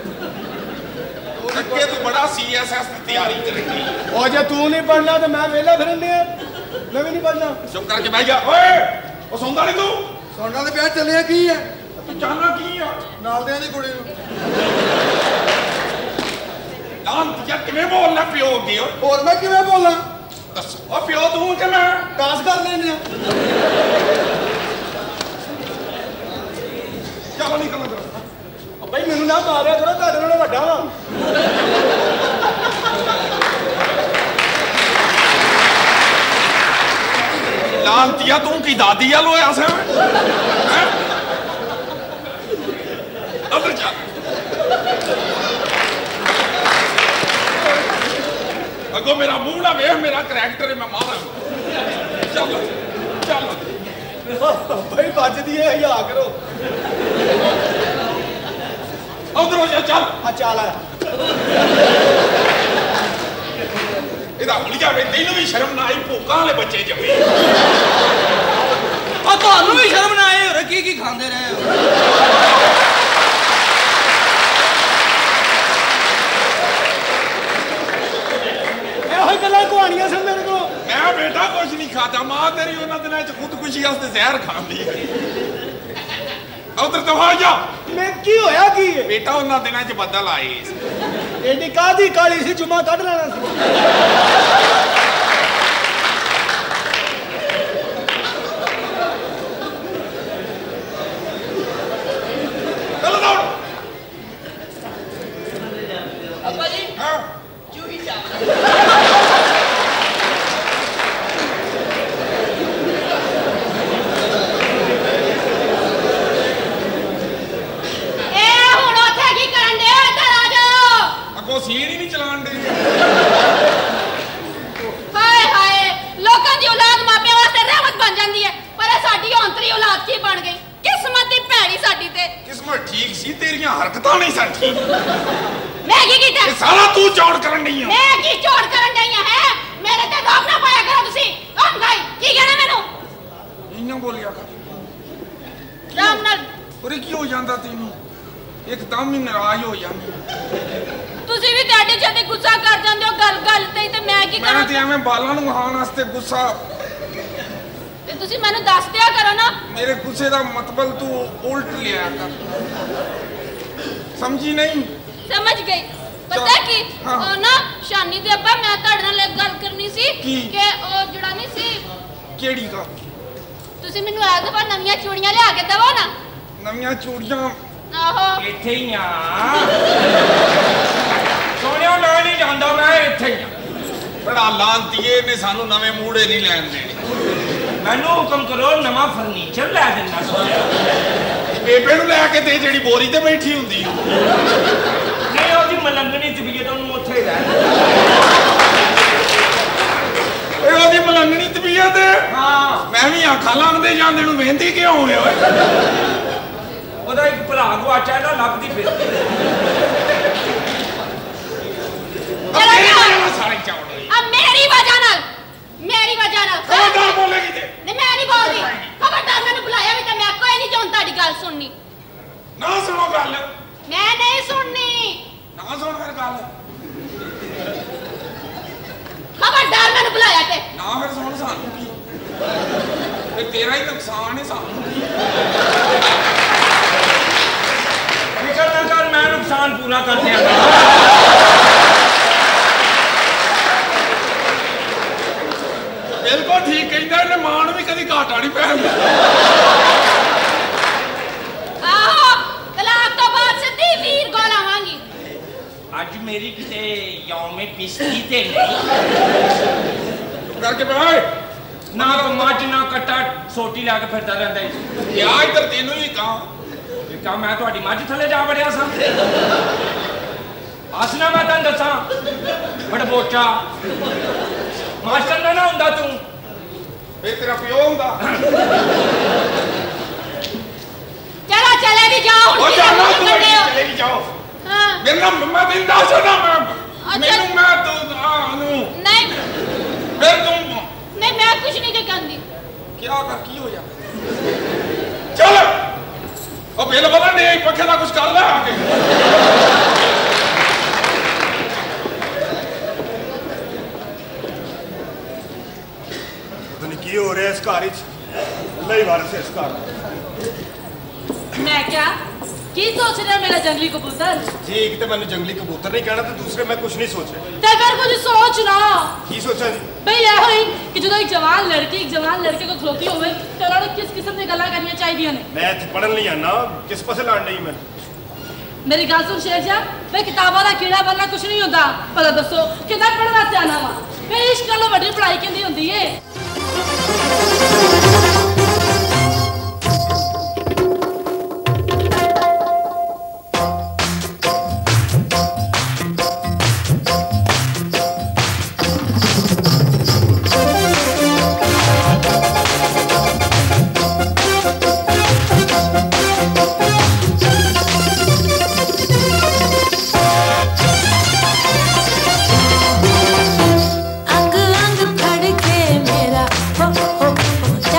[SPEAKER 6] अगे तू बड़ा सीएसएस की तैयारी करेगी।
[SPEAKER 12] और जे तू नहीं पढ़ना तो मैं वेला फिरन दे। मैं भी नहीं पढ़ना।
[SPEAKER 6] चुप करके बैठ जा। ओए ओ सुनदा नहीं तू?
[SPEAKER 8] सुनना ते प्यार चलिया की है?
[SPEAKER 6] तू जानना की है?
[SPEAKER 8] नाल दे दी कुड़ी नु।
[SPEAKER 6] लान तिया किवें बोलना पियो दी?
[SPEAKER 8] और मैं किवें बोलना?
[SPEAKER 6] दस ओ पियो तू कि मैं?
[SPEAKER 8] कास कर लेने।
[SPEAKER 6] चलो निकल अंदर।
[SPEAKER 12] भाई मैनू ना मारिया करो ਤੁਹਾਡੇ ਨਾਲੋਂ ਵੱਡਾ ਵਾਂ।
[SPEAKER 6] लानतिया तू की दादी वाल होया से अंदर जा। अगो मेरा मुंह ना वेख मेरा करैक्टर है मैं मारा। चल चल
[SPEAKER 12] भाई बजदी है या करो।
[SPEAKER 6] उधर हो जा चल।
[SPEAKER 12] हाँ चल आया।
[SPEAKER 6] इधर हुलिया वे तेनू भी शर्म ना आई भूखा वाले बच्चे जमे।
[SPEAKER 13] और थानू भी शर्म ना आए और की की खांदे रहे हो।
[SPEAKER 12] ਇਹੋ ਗੱਲਾਂ ਕਹਾਣੀਆਂ ਸਨ ਮੇਰੇ ਕੋਲ।
[SPEAKER 6] मैं बेटा कुछ नहीं खाता मां तेरी उन्हां दिनां च खुदकुशी वास्ते जहर खांदी है। उधर दफा जा।
[SPEAKER 12] मैं की होया की है?
[SPEAKER 6] बेटा उन्हां दिनां च बदल आए।
[SPEAKER 12] एडी कादी काली सी जुमा कढ लेना सी।
[SPEAKER 6] चलो दौड़।
[SPEAKER 13] अब्बा जी
[SPEAKER 6] हां
[SPEAKER 13] चूही जा।
[SPEAKER 6] सीढ़ी नहीं चलान दे।
[SPEAKER 11] हाय हाय लोकां दी औलाद मापियां वास्ते रहमत बन जांदी है पर साडी औंतरी औलाद की बन गई। किस्मत दी भैड़ी साडी ते।
[SPEAKER 6] किस्मत ठीक सी तेरियां हरकतां नहीं सन ठीक।
[SPEAKER 11] मैं की कीता?
[SPEAKER 6] ये सारा तू चौड़ करन नहीं है।
[SPEAKER 11] मैं की चौड़ करन नहीं है? मेरे ते रोक ना पाया करो तुसी। हम गई की कहना मेनू?
[SPEAKER 6] इन्ना बोलिया कर।
[SPEAKER 11] राम नाल
[SPEAKER 6] पूरी की हो जांदा तैनू? एकदम ही नाराज हो जांदी।
[SPEAKER 11] तुसी भी तेरे जदे गुस्सा कर जांदे हो गल गल ते ते मैं की कਰਾਂ?
[SPEAKER 6] मैं ते एवें बालां नूं वहाण वास्ते गुस्सा
[SPEAKER 11] ते तुसी मैनू दस दिया करो ना।
[SPEAKER 6] मेरे गुस्से दा मतलब तू उल्ट लिया कर। समझी नहीं?
[SPEAKER 11] समझ गई। पता की
[SPEAKER 6] हाँ।
[SPEAKER 11] ओ ना शानी दे अब्बा मैं तुहाडे नाल एक गल करनी सी
[SPEAKER 6] की?
[SPEAKER 11] कि ओ जड़ा नहीं सी
[SPEAKER 6] केड़ी गल?
[SPEAKER 11] तुसी मैनू आ दफा नवीं चूड़ियां लिया के दवो ना।
[SPEAKER 6] नवीं चूड़ियां
[SPEAKER 11] आहो
[SPEAKER 3] इत्थे ही आ। सोनिया मैं नहीं जानदा मैं इत्थे ही आ।
[SPEAKER 6] बड़ा लांतीए ने सानू नवे मूड़े नहीं लैन देने।
[SPEAKER 3] मैनू हुक्म करो नवा फर्नीचर लै देना सोनिया।
[SPEAKER 6] बेबे नूं लैके दे जेड़ी बोरी ते बैठी हुंदी।
[SPEAKER 3] नहीं ओदी मलंगनी तबीयत ओनू उत्थे ही रहन।
[SPEAKER 6] ए ओदी मलंगनी तबीयत
[SPEAKER 3] हां
[SPEAKER 6] मैं भी आखां लंघदे जांदे नूं वेंदी क्यों होए ओए?
[SPEAKER 3] ओदा एक भरा गुआचा ना लभदी फिरदी।
[SPEAKER 6] सारी चावल
[SPEAKER 11] अब मेरी वजह नाल मेरी वजह नाल
[SPEAKER 6] खबरदार बोलेगी ते
[SPEAKER 11] नहीं मैं नहीं बोलदी। खबरदार मैंने बुलाया भी ते मैं कोई नहीं चाहूं ताड़ी गल सुननी।
[SPEAKER 6] ना सुनो गल।
[SPEAKER 11] मैं नहीं सुननी।
[SPEAKER 6] ना सुन फिर गल।
[SPEAKER 11] खबरदार मैंने बुलाया ते
[SPEAKER 6] ना फिर सुन सानू की फिर तेरा ही नुकसान है सानू।
[SPEAKER 3] फिकर ना कर मैं नुकसान पूरा कर दियांगा।
[SPEAKER 6] बिल्कुल ठीक कहता है मान भी कभी घाटा नहीं पैंदा।
[SPEAKER 11] आहो तलाक तो बाद सीधी वीर कोल आवांगी।
[SPEAKER 3] आज मेरी किते यौमे पिस्ती ते नहीं।
[SPEAKER 6] करके भाई
[SPEAKER 3] ना को मज ना कट्टा सोटी लैके फिरदा रहंदा है
[SPEAKER 6] या इधर तेनू ही कहा
[SPEAKER 3] कहा मैं तुहाडी मज थले जा वड़िया सा आसना मैं तन दसा बड़ा बोचा मास्टर ना ना हुंदा तू
[SPEAKER 6] फिर तेरा प्यो हुंदा
[SPEAKER 11] चलो चले भी जाओ
[SPEAKER 6] ओ जाओ चले भी जाओ
[SPEAKER 11] हां
[SPEAKER 6] मेरा नाम मैं दिन दास ना मैं मेनू मैं तो आनू
[SPEAKER 11] नहीं
[SPEAKER 6] फिर तुम
[SPEAKER 11] नहीं मैं कुछ नहीं कहंदी
[SPEAKER 6] क्या कर की हो जा चल ओ बेल वाला नहीं पखे ना कुछ कर ले आके
[SPEAKER 10] पता नहीं की हो रहा है इस घर नहीं वारस है इस घर
[SPEAKER 7] मैं क्या की सोच रहे हो मेरा जंगली कबूतर
[SPEAKER 10] जी एक तो मैंने जंगली कबूतर नहीं कहना तो दूसरे मैं कुछ नहीं सोच रहा
[SPEAKER 7] ते फिर कुछ सोच ना
[SPEAKER 10] की सोचा जी
[SPEAKER 7] भाई यह होई कि जो एक जवान लड़की एक जवान लड़के को खलोती होवे तो उन्होंने किस किस्म की गल्ला करनी चाहिए ने
[SPEAKER 10] मैं इत्थे पढ़न नहीं आना किस पासे लाण नहीं मैं
[SPEAKER 7] मेरी गल सुन शेर जा भाई किताबां दा कीड़ा बनना कुछ नहीं होता पता दसो कितना पढ़ना सियाना वा फिर इश्क नालों बड़ी पढ़ाई किंदी हुंदी है
[SPEAKER 1] अंग अंग फड़ के मेरा हो हो हो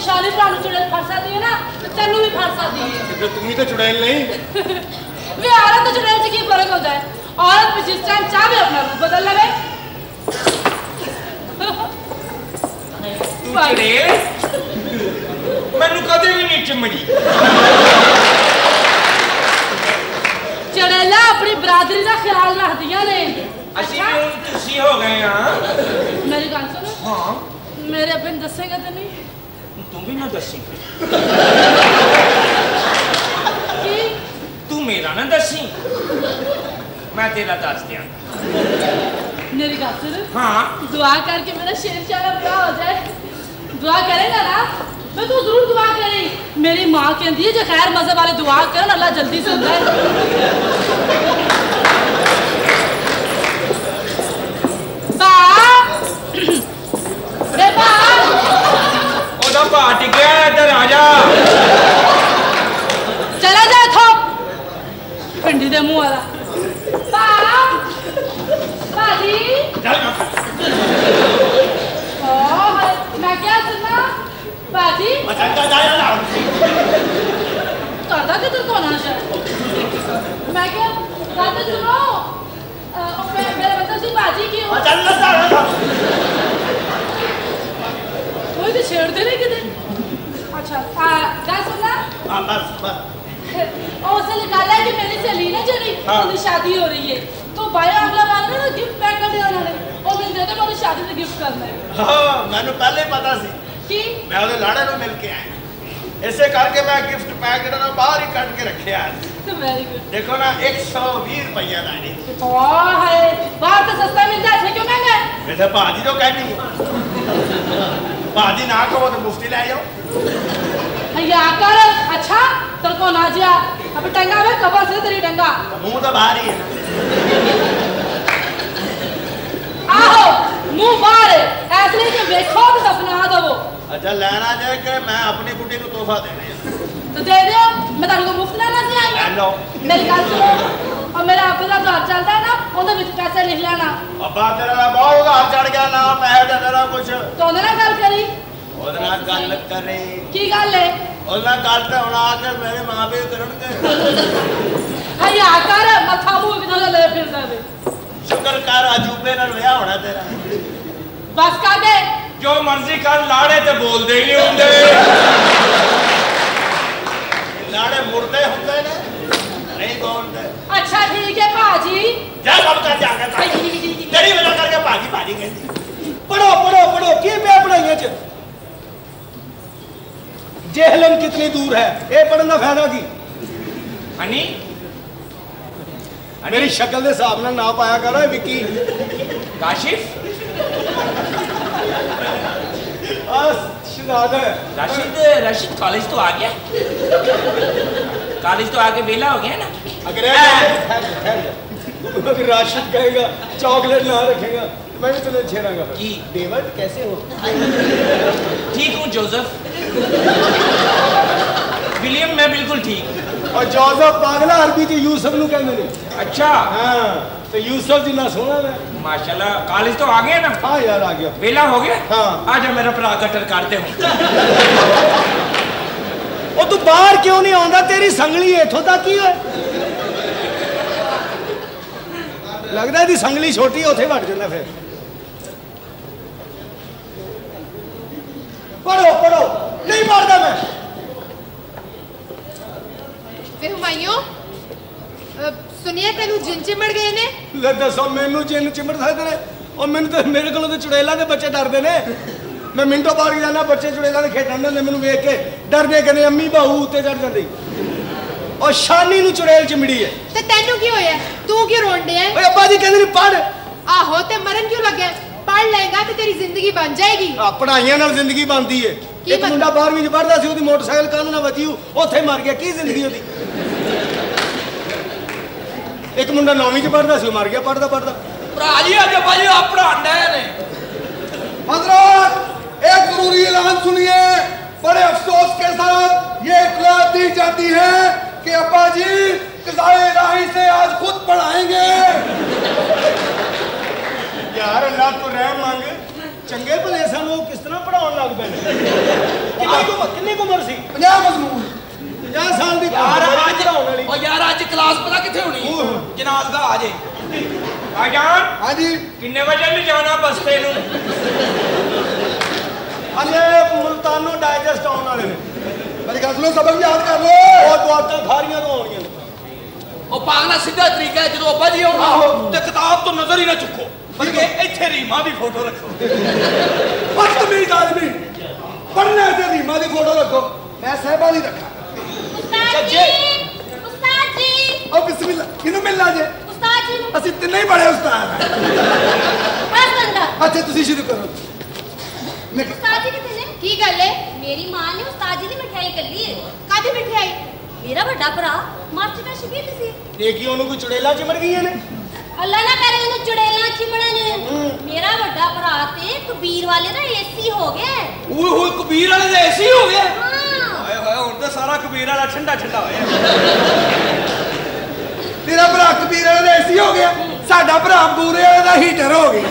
[SPEAKER 7] निशानी भरा चुड़ैल फड़ सकती है ना तो तेनू भी फड़ सकती है
[SPEAKER 10] तो तुम ही तो चुड़ैल नहीं
[SPEAKER 7] वे औरत तो चुड़ैल से की फर्क होता है औरत भी जिस टाइम चाहे अपना रूप बदल ले
[SPEAKER 3] तू चुड़ैल मैनू कदे भी नहीं चिमड़ी
[SPEAKER 7] चुड़ैला अपनी बरादरी का ख्याल रखदियां ने
[SPEAKER 3] ਅਸੀਂ ਵੀ ਹੁਣ ਤੁਸੀਂ ਹੋ ਗਏ ਆ
[SPEAKER 7] मेरी गल सुनो
[SPEAKER 3] हाँ
[SPEAKER 7] मेरे अब्बे ने दसेगा तो नहीं
[SPEAKER 3] तू भी ना दसी
[SPEAKER 7] की
[SPEAKER 3] तू मेरा ना दसी मैं तेरा दस दिया
[SPEAKER 7] मेरी गल सुन
[SPEAKER 3] हाँ
[SPEAKER 7] दुआ करके मेरा शेर शायरा पूरा हो जाए दुआ करेगा ना मैं तू जरूर दुआ करें मेरी माँ कहती है जो खैर मज़हब वाले दुआ करो अल्लाह जल्दी सुनता है
[SPEAKER 3] ओदा भा टिकया इधर आ जा
[SPEAKER 7] चला जा थो पिंडी दे मुंह वाला पा पाजी
[SPEAKER 5] चल
[SPEAKER 7] ओ मैं क्या सुनना पाजी
[SPEAKER 5] मचंगा जाया ना
[SPEAKER 7] करदा के तू कौन है मैं क्या करदा सुनो मेरे बता सी पाजी की हो
[SPEAKER 5] चल ना
[SPEAKER 7] कोई तो छेड़ते नहीं किते अच्छा आ क्या सुनना
[SPEAKER 5] हां बस बस
[SPEAKER 7] और उसे निकाला कि मेरी सहेली ना जड़ी उनकी शादी हो रही है तो भाई अगला बार ना गिफ्ट पैक कर दिया उन्होंने और मैं दे दे मेरी शादी में गिफ्ट करना है
[SPEAKER 5] हां मैंने पहले पता सी
[SPEAKER 7] कि
[SPEAKER 5] मैं ਉਹਦੇ ਲਾੜੇ ਨੂੰ ਮਿਲ ਕੇ ਆਇਆ ਇਸੇ ਕਰਕੇ ਮੈਂ ਗਿਫਟ ਪੈਕ ਜਿਹੜਾ ਨਾ ਬਾਹਰ ਹੀ ਕੱਢ ਕੇ ਰੱਖਿਆ
[SPEAKER 7] तो वेरी गुड
[SPEAKER 5] देखो ना एक सौ बीस रुपया ਦਾ ਨਹੀਂ
[SPEAKER 7] वाह है बाहर तो सस्ता मिलता है क्यों महंगा है
[SPEAKER 5] वैसे भाजी तो कहनी है भाजी ना कहो तो मुफ्ती ले जाओ
[SPEAKER 7] भैया आकर अच्छा तो कौन आ जा अब टंगा है कबर से तेरी टंगा
[SPEAKER 5] मुंह तो बाहर ही है
[SPEAKER 7] आहो मुंह बाहर है ऐसे कि देखो तो अपना दो
[SPEAKER 5] अच्छा लेना जाए कि मैं अपनी बुढ़ी को तोहफा देने
[SPEAKER 7] तो दे दो मैं तेरे को मुफ्त लेना से आई
[SPEAKER 5] ले लो
[SPEAKER 7] मेरी गल सुनो और मेरा आपका जो घर चलता है ना उनके विच पैसे लिख लेना
[SPEAKER 5] अब्बा तेरा ना बहुत उधार चढ़ गया ना पैसे दे देना कुछ
[SPEAKER 7] तो उन्हें ना गल करी
[SPEAKER 5] ਉਹਦੇ ਨਾਲ ਗੱਲ ਕਰੇ
[SPEAKER 7] की गल है
[SPEAKER 5] ਉਹਦੇ ਨਾਲ ਗੱਲ ਤੇ ਹੁਣ ਆ ਕੇ ਮੇਰੇ ਮਾਂ ਪਿਓ ਕਰਨਗੇ
[SPEAKER 7] भैया आकर मथा मुंह किधर ले फिरदा वे
[SPEAKER 5] ਸ਼ੁਕਰ ਕਰ ਅਜੂਬੇ ਨਾਲ ਵਿਆਹ ਹੋਣਾ ਤੇਰਾ
[SPEAKER 7] बस कर दे
[SPEAKER 3] जो मर्जी कर लाड़े ते बोलदे ही नहीं हुंदे
[SPEAKER 5] लाड़े मुर्दे ਹੁੰਦੇ ਨੇ नहीं बोलते
[SPEAKER 7] अच्छा ठीक है भाजी
[SPEAKER 5] जा सब कर जाके तेरी वजह करके भाजी भाजी कहती
[SPEAKER 12] पढ़ो पढ़ो पढ़ो की पे पढ़ाइयां च जेहलम कितनी दूर है ये पढ़ने का फायदा की
[SPEAKER 3] हनी
[SPEAKER 12] मेरी शक्ल के हिसाब नाल ना पाया कर विक्की
[SPEAKER 3] काशिफ
[SPEAKER 12] शिदाद है
[SPEAKER 3] रशीद रशीद कॉलेज तो आ गया कॉलेज तो आके वेला हो गया ना
[SPEAKER 12] अगर अगर राशिद कहेगा चॉकलेट ना रखेगा मैं भी तुम्हें छेड़ूंगा
[SPEAKER 3] कि
[SPEAKER 12] डेविड कैसे हो
[SPEAKER 3] ठीक हूँ जोसेफ विलियम मैं बिल्कुल ठीक
[SPEAKER 12] और जोसेफ पागला अरबी च यूसुफ नु कहंदे ने
[SPEAKER 3] अच्छा
[SPEAKER 12] हां तो यूसुफ जिन्ना सोहना है
[SPEAKER 3] माशाल्लाह कॉलेज तो आ गया ना
[SPEAKER 12] हां यार आ गया
[SPEAKER 3] वेला हो गया
[SPEAKER 12] हां
[SPEAKER 3] आजा मेरा भरा गटर काटते हो
[SPEAKER 12] ओ तू बाहर क्यों नहीं आंदा तेरी संगली इथों तक ही है लगदा दी संगली छोटी उथे वड़ जांदा फिर पढ़ो पढ़ो नहीं मारदा मैं
[SPEAKER 4] वे हुमायूं सुनिए तेनू जिन चिमड़ गए ने
[SPEAKER 12] ले दसो मेनू जिन चिमड़ सकदे ने और मैनू तो मेरे कोलों तो चुड़ैला दे बच्चे डरदे ने मैं मिंटो बाहर जाना बच्चे चुड़ैला दे खेडन दे मैनू वेख के डरदे कने अम्मी बाहू उत्ते चढ़ जांदी और शानी नू चुड़ैल चिमड़ी है
[SPEAKER 4] ते तेनू की होया तू क्यों रोंदे है
[SPEAKER 12] ओए अब्बा जी कहंदे ने पढ़
[SPEAKER 4] आहो ते मरन क्यों लगे पढ़ लेगा तो तेरी जिंदगी बन जाएगी
[SPEAKER 12] आ पढ़ाइयां नाल जिंदगी बनदी है एक मुंडा बारहवीं च पढ़दा सी ओदी मोटरसाइकिल कानू ना वजी ओथे मर गया की जिंदगी ओदी एक मुंडा नौवीं च पढ़दा सी मर गया पढ़दा पढ़दा
[SPEAKER 13] भरा जी अज भाई आप पढ़ांदे ने
[SPEAKER 8] हजरत एक जरूरी ऐलान सुनिए बड़े अफसोस के साथ ये इत्तला दी जाती है कि अब्बा जी क़ज़ाए इलाही से आज खुद पढ़ाएंगे
[SPEAKER 12] यार अल्लाह तो रहम मांग चंगे भले सानू किस तरह पढ़ाउण लग पे कितनी उम्र सी
[SPEAKER 8] पचास मजमून
[SPEAKER 12] पचास साल दी
[SPEAKER 13] यार
[SPEAKER 12] बड़ी
[SPEAKER 13] आज
[SPEAKER 12] पढ़ाउण वाली।
[SPEAKER 13] ओ यार आज क्लास पता किथे होनी जनाज दा आ जे
[SPEAKER 3] भाईजान
[SPEAKER 8] हाँ जी
[SPEAKER 3] किन्ने बजे ले जाना बस्ते नु
[SPEAKER 12] अरे मुल्तानो डाइजेस्ट आउण वाले ने
[SPEAKER 8] मेरी गल सुनो सबक याद कर लो
[SPEAKER 12] ਉਹ ਦੁਆਤਾਂ ਖਾਰੀਆਂ ਤੋਂ ਆਉਣੀਆਂ ਨੇ
[SPEAKER 13] ओ पागला सीधा तरीका है जो अब्बा जी आउणा ते किताब तो नजर ही ना चुको बल्कि इथे रीमा दी फोटो रखो
[SPEAKER 8] बदतमीज आदमी पढ़ने से रीमा दी फोटो रखो मैं साहिबा दी रखा
[SPEAKER 11] उस्ताद जी उस्ताद जी
[SPEAKER 8] ओ बिस्मिल्लाह किनु मिलना जे
[SPEAKER 11] उस्ताद जी
[SPEAKER 8] ਅਸੀਂ ਤਿੰਨੇ ਹੀ ਬੜੇ ਉਸਤਾਦ ਹਾਂ
[SPEAKER 11] बस बंदा
[SPEAKER 8] ਅੱਛਾ ਤੁਸੀਂ ਸ਼ੁਰੂ ਕਰੋ ਮੈਂ
[SPEAKER 11] उस्ताद जी कितने ने
[SPEAKER 4] की गल है
[SPEAKER 11] मेरी मां ने उस्ताद जी दी मिठाई कल्ली है
[SPEAKER 4] कादी मिठाई
[SPEAKER 11] मेरा बड़ा भरा मार्च का शबीर सी
[SPEAKER 12] देखी ਉਹਨੂੰ ਕੋਈ ਚੁੜੇਲਾ ਚਿਮੜ ਗਈਆਂ ਨੇ
[SPEAKER 11] अल्लाह ना करे उन्हें चुड़ैला चिमड़न मेरा बड़ा भरा ते कबीर वाले ना एसी हो गया
[SPEAKER 13] ओए होए कबीर वाले दे एसी हो गया
[SPEAKER 11] हां
[SPEAKER 13] हाय हाय हुन ते सारा कबीर वाला ठंडा ठंडा होया
[SPEAKER 8] ਤੇਰਾ ਭਰਾ ਕਬੀਰ ਵਾਲੇ ਦਾ ਏਸੀ ਹੋ ਗਿਆ ਸਾਡਾ ਭਰਾ ਬੂਰੇ ਵਾਲੇ ਦਾ ਹੀਟਰ ਹੋ ਗਿਆ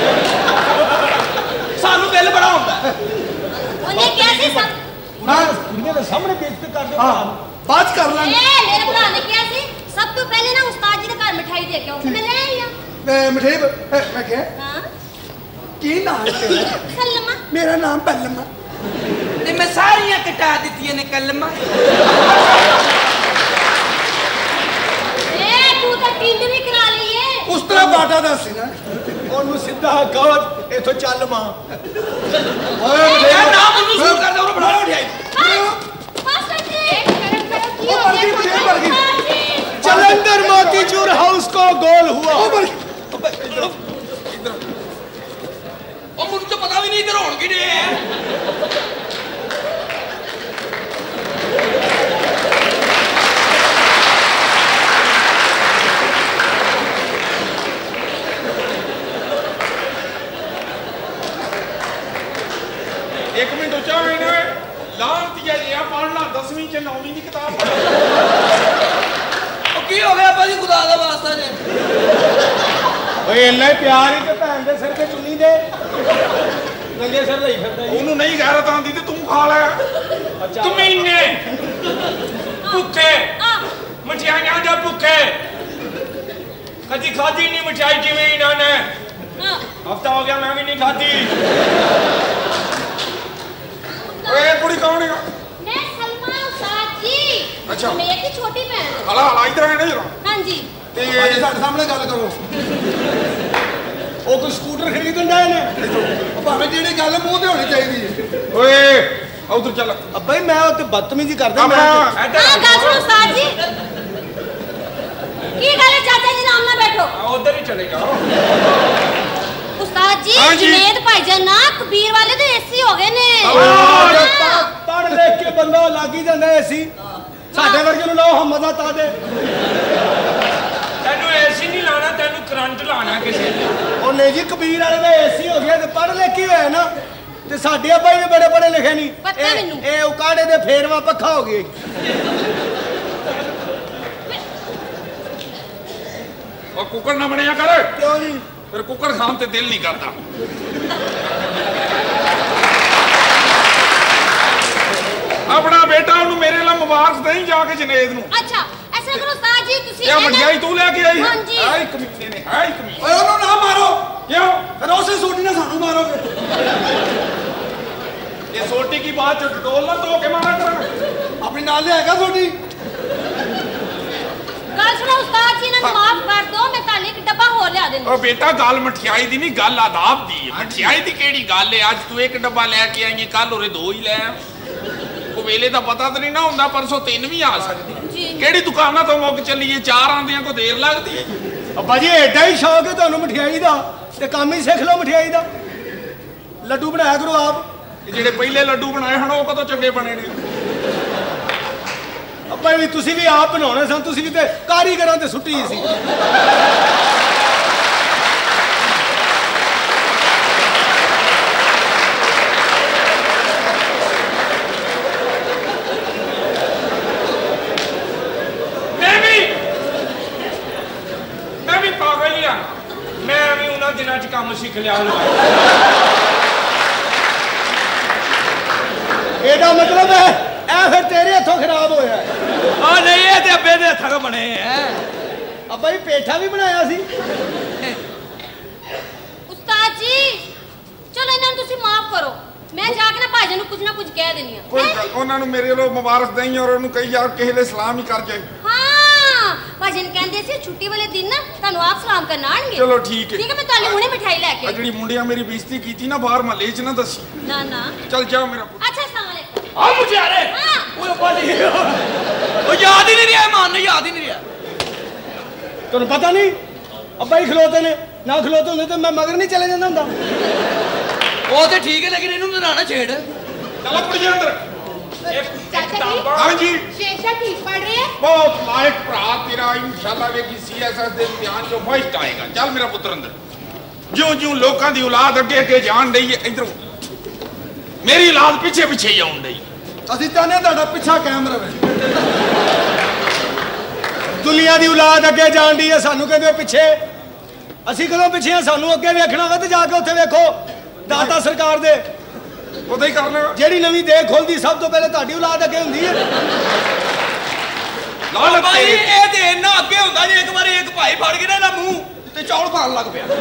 [SPEAKER 13] ਸਾਨੂੰ ਬਿੱਲ ਬੜਾ ਹੁੰਦਾ
[SPEAKER 11] उन्हें क्या सी सब
[SPEAKER 12] ਹਾਂ ਕੁੜੀਆਂ ਦੇ ਸਾਹਮਣੇ ਬੇਇੱਜ਼ਤੀ ਕਰਦੇ
[SPEAKER 8] ਹਾਂ ਬਾਤ ਕਰ
[SPEAKER 11] ए
[SPEAKER 8] ਲਾਂਗੇ
[SPEAKER 11] मेरे भरा ने क्या सी सब तो पहले ना उस्ताद जी के घर मिठाई दे के आओ मैं ले आई हां
[SPEAKER 8] ਮੈਂ ਮਿਠਾਈ ਬ- ਅ, ਮੈਂ ਕਿਹਾ
[SPEAKER 11] हां
[SPEAKER 8] ਕੀ नाम तेरा
[SPEAKER 11] सलमा
[SPEAKER 8] मेरा नाम पल्लमा
[SPEAKER 13] ਤੇ ਮੈਂ ਸਾਰੀਆਂ ਕਟਾ ਦਿੱਤੀਆਂ ਨੇ ਕਲਮਾਂ
[SPEAKER 11] ए तू तो टिंड भी करा ली है
[SPEAKER 8] उस तरह बाटा दस ना
[SPEAKER 12] ਉਹਨੂੰ ਸਿੱਧਾ ਕਹੋ ਇੱਥੋਂ ਚੱਲ ਮਾਂ
[SPEAKER 8] ओए
[SPEAKER 13] ਯਾਰ ਨਾ ਮੈਨੂੰ ਸ਼ੁਰੂ ਕਰ ਦੇ ਉਹਨੂੰ ਬਣਾ ਉਠਾਈ
[SPEAKER 11] मास्टर जी
[SPEAKER 4] गरम गरम की
[SPEAKER 8] ओ
[SPEAKER 4] हो
[SPEAKER 8] मर गई
[SPEAKER 4] गया
[SPEAKER 8] मर गई
[SPEAKER 11] उस्ताद जी
[SPEAKER 12] जलंधर मोतीचूर हाउस को गोल हुआ
[SPEAKER 8] ओ मर
[SPEAKER 13] ਉਹ ਮੈਨੂੰ ਤਾਂ ਪਤਾ ਵੀ ਨਹੀਂ ਇਧਰ ਹੋਣ ਕਿਹੜੇ ਆ
[SPEAKER 6] ਇੱਕ ਮਿੰਟ ਉੱਚਾ ਹੋਈ ਨਾ ਲਾਂਤੀਆ ਜਿਹਾ ਪੜ੍ਹਨਾ ਦਸਵੀਂ ਚ ਨੌਵੀਂ ਦੀ ਕਿਤਾਬ ਪੜ੍ਹ
[SPEAKER 13] ਉਹ ਕੀ ਹੋ ਗਿਆ ਭਾਜੀ ਖੁਦਾ ਦਾ ਵਾਸਤਾ ਜੇ
[SPEAKER 12] ਓਏ ਇੰਨਾ ਹੀ ਪਿਆਰ ਹੀ ਤੇ ਭੈਣ ਦੇ ਸਿਰ ਤੇ ਚੁੰਨੀ ਦੇ ਨੰਗੇ ਸਿਰ ਲਈ ਫਿਰਦਾ ਜੀ
[SPEAKER 6] ਉਹਨੂੰ ਨਹੀਂ ਗੈਰਤ ਆਉਂਦੀ ਤੇ ਤੂੰ ਖਾ ਲੈ
[SPEAKER 3] ਕਮੀਨੇ ਭੁੱਖੇ ਮਠਿਆਈਆਂ ਦੇ ਭੁੱਖੇ ਕਦੀ ਖਾਦੀ ਨਹੀਂ ਮਠਿਆਈ ਜਿਵੇਂ ਇਹਨਾਂ ਨੇ
[SPEAKER 11] हां
[SPEAKER 3] ਹਫਤਾ ਹੋ ਗਿਆ ਮੈਂ ਵੀ ਨਹੀਂ ਖਾਦੀ
[SPEAKER 6] ਓਏ ਕੁੜੀ ਕੌਣ ਹੈ
[SPEAKER 11] मैं सलमा उस्ताद जी
[SPEAKER 6] अच्छा।
[SPEAKER 11] मेरी की छोटी बहन
[SPEAKER 6] ਹਲਾ ਹਲਾ ਇਧਰ ਆਣੇ ਜਰਾ
[SPEAKER 11] हां जी
[SPEAKER 6] ਤੇ
[SPEAKER 8] आज साढ़े सामने गल करो
[SPEAKER 12] ਉਹ ਕੋਈ ਸਕੂਟਰ ਖਰੀਦਣ ਡਏ ਨੇ
[SPEAKER 8] ਉਹ ਭਾਵੇਂ ਜਿਹੜੀ ਗੱਲ ਮੂੰਹ ਤੇ ਹੋਣੀ ਚਾਹੀਦੀ ਹੈ
[SPEAKER 6] ਓਏ ਉਧਰ ਚੱਲ
[SPEAKER 12] ਅੱਬਾ ਜੀ ਮੈਂ ਉਹ ਤੇ ਬਦਤਮੀਜ਼ੀ ਕਰਦਾ ਮੈਂ
[SPEAKER 6] ਆਪਣਾ
[SPEAKER 11] हां गल सुनो उस्ताद जी की गल है चाचा जी नाम ना बैठो
[SPEAKER 3] ਉਧਰ ਹੀ ਚਲੇ ਜਾਓ
[SPEAKER 11] उस्ताद जी
[SPEAKER 6] हाँ जी।
[SPEAKER 11] जुनेद भाईजान ना कबीर वाले तो एसी हो गए ने
[SPEAKER 12] ਪੜ ਦੇਖ ਕੇ ਬੰਦਾ ਲੱਗ ਹੀ ਜਾਂਦਾ ਏਸੀ ਸਾਡੇ ਵਰਗੇ ਨੂੰ ਲਾਓ ਹਮਦਾ ਤਾ ਦੇ
[SPEAKER 3] ਤੈਨੂੰ ਏਸੀ ਨਹੀਂ ਲਾਣਾ ਤੈਨੂੰ ਕਰੰਟ ਲਾਣਾ ਕਿਸੇ ਨੇ
[SPEAKER 12] ਉਹ ਨਹੀਂ ਜੀ ਕਬੀਰ ਵਾਲੇ ਦਾ ਏਸੀ ਹੋ ਗਿਆ ਤੇ ਪੜ ਲੈ ਕੀ ਹੋਇਆ ਨਾ ਤੇ ਸਾਡੇ ਅੱਬਾ ਜੀ ਬੜੇ ਬੜੇ ਲਿਖੇ ਨਹੀਂ
[SPEAKER 11] ਪਤਾ
[SPEAKER 12] ਇਹ-
[SPEAKER 11] ਮੈਨੂੰ।
[SPEAKER 12] ਇਹ ਉਕਾੜੇ ਦੇ ਫੇਰਵਾ ਪੱਖਾ ਹੋ ਗਏ
[SPEAKER 6] ਉਹ ਕੁੱਕਰ ਨਾ ਬਣਿਆ ਕਰ
[SPEAKER 12] ਕਿਉਂ ਜੀ
[SPEAKER 6] ਫਿਰ ਕੁੱਕਰ ਖਾਣ ਤੇ ਦਿਲ ਨਹੀਂ ਕਰਦਾ ਆਪਣਾ ਬੇਟਾ ਉਹਨੂੰ ਮੇਰੇ ਲਈ ਮੁਬਾਰਕ ਦੇਈ ਜਾ ਕੇ ਜਨੇਦ ਨੂੰ
[SPEAKER 11] अच्छा ऐसा करो उस्ताद जी तुसी
[SPEAKER 6] ਇਹ ਮਠਿਆਈ ਤੂੰ ਲੈ ਕੇ ਆਈ
[SPEAKER 11] हाँ जी
[SPEAKER 6] ਹੈ ਇੱਕ ਮਹੀਨੇ ਨੇ ਹੈ ਇੱਕ ਮਹੀਨੇ
[SPEAKER 8] ਓਏ ਉਹਨੂੰ ਨਾ ਮਾਰੋ
[SPEAKER 6] ਕਿਉਂ
[SPEAKER 8] ਫਿਰ ਉਸੇ ਸੂਟੀ ਨਾਲ ਸਾਨੂੰ ਮਾਰੋਗੇ
[SPEAKER 6] ਇਹ ਸੋਟੀ ਕੀ ਬਾਤ ਚ ਟੋਲ ਨਾ ਧੋ ਕੇ ਮਾਰਾ ਕਰਾਂ
[SPEAKER 8] ਆਪਣੀ ਨਾਲ ਲਿਆਏਗਾ ਸੂਟੀ
[SPEAKER 11] गल सुनो उस्ताद जी ना माफ कर दो मैं ताले एक डब्बा हो लिया देनी
[SPEAKER 6] ਉਹ ਬੇਟਾ ਗੱਲ ਮਠਿਆਈ ਦੀ ਨਹੀਂ ਗੱਲ ਆਦਾਬ ਦੀ ਹੈ ਮਠਿਆਈ ਦੀ ਕਿਹੜੀ ਗੱਲ ਹੈ ਅੱਜ ਤੂੰ ਇੱਕ ਡੱਬਾ ਲੈ ਕੇ ਆਈ ਹੈ ਕੱਲ ਹੋਰੇ ਦੋ ਹੀ ਲੈ ਆ ਉਹ ਵੇਲੇ ਦਾ ਪਤਾ ਤਾਂ ਨਹੀਂ ਨਾ ਹੁੰਦਾ ਪਰਸੋਂ ਤਿੰਨ ਵੀ ਆ ਸਕਦੀ
[SPEAKER 11] जी
[SPEAKER 6] ਕਿਹੜੀ ਦੁਕਾਨਾਂ ਤੋਂ ਮੁੱਕ ਚੱਲੀਏ ਚਾਰ ਆਂਦਿਆਂ ਕੋ ਦੇਰ ਲੱਗਦੀ ਹੈ
[SPEAKER 12] ਅੱਬਾ ਜੀ ਐਡਾ ਹੀ ਸ਼ੌਕ ਹੈ ਤੁਹਾਨੂੰ ਮਠਿਆਈ ਦਾ ਤੇ ਕੰਮ ਹੀ ਸਿੱਖ ਲਓ ਮਠਿਆਈ ਦਾ ਲੱਡੂ ਬਣਾਇਆ ਕਰੋ ਆਪ
[SPEAKER 6] ਇਹ ਜਿਹੜੇ ਪਹਿਲੇ ਲੱਡੂ ਬਣਾਏ ਹਨ ਉਹ ਕਦੋਂ ਚੰਗੇ ਬਣੇ ਨੇ
[SPEAKER 12] ਅੱਬਾ ਵੀ ਤੁਸੀਂ ਵੀ ਆਪ ਬਣਾਉਣੇ ਸਨ ਤੁਸੀਂ ਵੀ ਤੇ ਕਾਰੀਗਰਾਂ ਤੇ ਸੁੱਟੀ ਸੀ
[SPEAKER 3] ਮੈਂ ਵੀ ਮੈਂ ਵੀ ਪਾਗਲ ਹੀ ਆ ਮੈਂ ਵੀ ਉਹਨਾਂ ਦਿਨਾਂ 'ਚ ਕੰਮ ਸਿੱਖ ਲਿਆ ਹੁਣ
[SPEAKER 12] ਇਹਦਾ मतलब ए फिर तेरे हथों खराब होया
[SPEAKER 13] आ नहीं ये ते अब्बे दे हथों बने हैं
[SPEAKER 12] अब्बा जी पेठा भी बनाया सी
[SPEAKER 11] उस्ताद जी चलो इन्हां तुसी माफ करो मैं जाके ना भाजी ਨੂੰ कुछ ना कुछ कह देनी है
[SPEAKER 6] कोई गल ਉਹਨਾਂ ਨੂੰ ਮੇਰੇ ਵੱਲੋਂ ਮੁਬਾਰਕ ਦੇਈ ਔਰ ਉਹਨੂੰ ਕਹੀ ਯਾਰ ਕਿਸੇ ਲਈ ਸਲਾਮ ਹੀ ਕਰ ਜਾਏ
[SPEAKER 11] हां भाजी ने कहंदे सी छुट्टी वाले दिन ना ਤੁਹਾਨੂੰ ਆਪ ਸਲਾਮ ਕਰਨ ਆਣਗੇ
[SPEAKER 6] ਚਲੋ ਠੀਕ ਹੈ
[SPEAKER 11] ਠੀਕ ਹੈ ਮੈਂ ਤੁਹਾਨੂੰ ਹੁਣੇ ਮਿਠਾਈ ਲੈ ਕੇ
[SPEAKER 6] ਆ ਜਿਹੜੀ ਮੁੰਡਿਆਂ ਮੇਰੀ ਬੇਇੱਜ਼ਤੀ ਕੀਤੀ ਨਾ ਬਾਹਰ ਮਹੱਲੇ 'ਚ ਨਾ ਦੱਸੀ
[SPEAKER 11] ਨਾ ਨਾ
[SPEAKER 6] ਚੱਲ ਜਾ ਮੇਰਾ
[SPEAKER 11] अच्छा अस्सलाम वालेकुम
[SPEAKER 13] आ मुझे आ रहे
[SPEAKER 11] हां
[SPEAKER 13] ओए बाली ओ याद ही नहीं रहा मान ने याद ही नहीं रहा
[SPEAKER 12] ਤੁਹਾਨੂੰ ਪਤਾ ਨਹੀਂ ਅੱਬਾ ਹੀ ਖਲੋਤੇ ਨੇ ਨਾ ਖਲੋਤੇ ਹੁੰਦੇ ਤੇ ਮੈਂ ਮਗਰ ਨਹੀਂ ਚਲੇ ਜਾਂਦਾ ਹੁੰਦਾ
[SPEAKER 13] ਉਹ ਤੇ ਠੀਕ ਹੈ ਲੇਕਿਨ ਇਹਨੂੰ ਤਾਂ ਨਾ ਛੇੜ
[SPEAKER 6] ਚੱਲ ਕੁੜੀ ਅੰਦਰ
[SPEAKER 4] चाचा जी
[SPEAKER 6] हाँ जी
[SPEAKER 4] शेषा ठीक पढ़ रही है
[SPEAKER 6] बहुत लायक भरा तेरा इंशाल्लाह वे किसी ऐसा दे इम्तिहान जो फर्स्ट आएगा चल मेरा पुत्र अंदर ज्यों ज्यों लोगों दी औलाद अगे अगे जान रही है इधर मेरी औलाद पीछे पीछे ही आउन रही
[SPEAKER 8] ਅਸੀਂ ਚਾਹਨੇ ਤੁਹਾਡਾ ਪਿੱਛਾ ਕਾਇਮ ਰਵੇ
[SPEAKER 12] ਦੁਨੀਆ ਦੀ ਔਲਾਦ ਅੱਗੇ ਜਾਣ ਦੀ ਹੈ ਸਾਨੂੰ ਕਹਿੰਦੇ ਪਿੱਛੇ ਅਸੀਂ ਕਦੋਂ ਪਿੱਛੇ ਆ ਸਾਨੂੰ ਅੱਗੇ ਵੇਖਣਾ ਵਾ ਤੇ ਜਾ ਕੇ ਉੱਥੇ ਵੇਖੋ ਦਾਤਾ ਸਰਕਾਰ ਦੇ
[SPEAKER 6] ਉਹਦਾ ਹੀ ਕਰਨਾ
[SPEAKER 12] ਜਿਹੜੀ ਨਵੀਂ ਦੇਖ ਖੁੱਲਦੀ ਸਭ ਤੋਂ ਪਹਿਲੇ ਤੁਹਾਡੀ ਔਲਾਦ ਅੱਗੇ ਹੁੰਦੀ ਹੈ
[SPEAKER 13] ਲਾਲ ਭਾਈ ਇਹ ਤੇ ਇੰਨਾ ਅੱਗੇ ਹੁੰਦਾ ਜੇ ਇੱਕ ਵਾਰੀ ਇੱਕ ਭਾਈ ਫੜ ਕੇ ਨਾ ਇਹਦਾ ਮੂੰਹ ਤੇ ਚੌਲ ਖਾਣ ਲੱਗ ਪਿਆ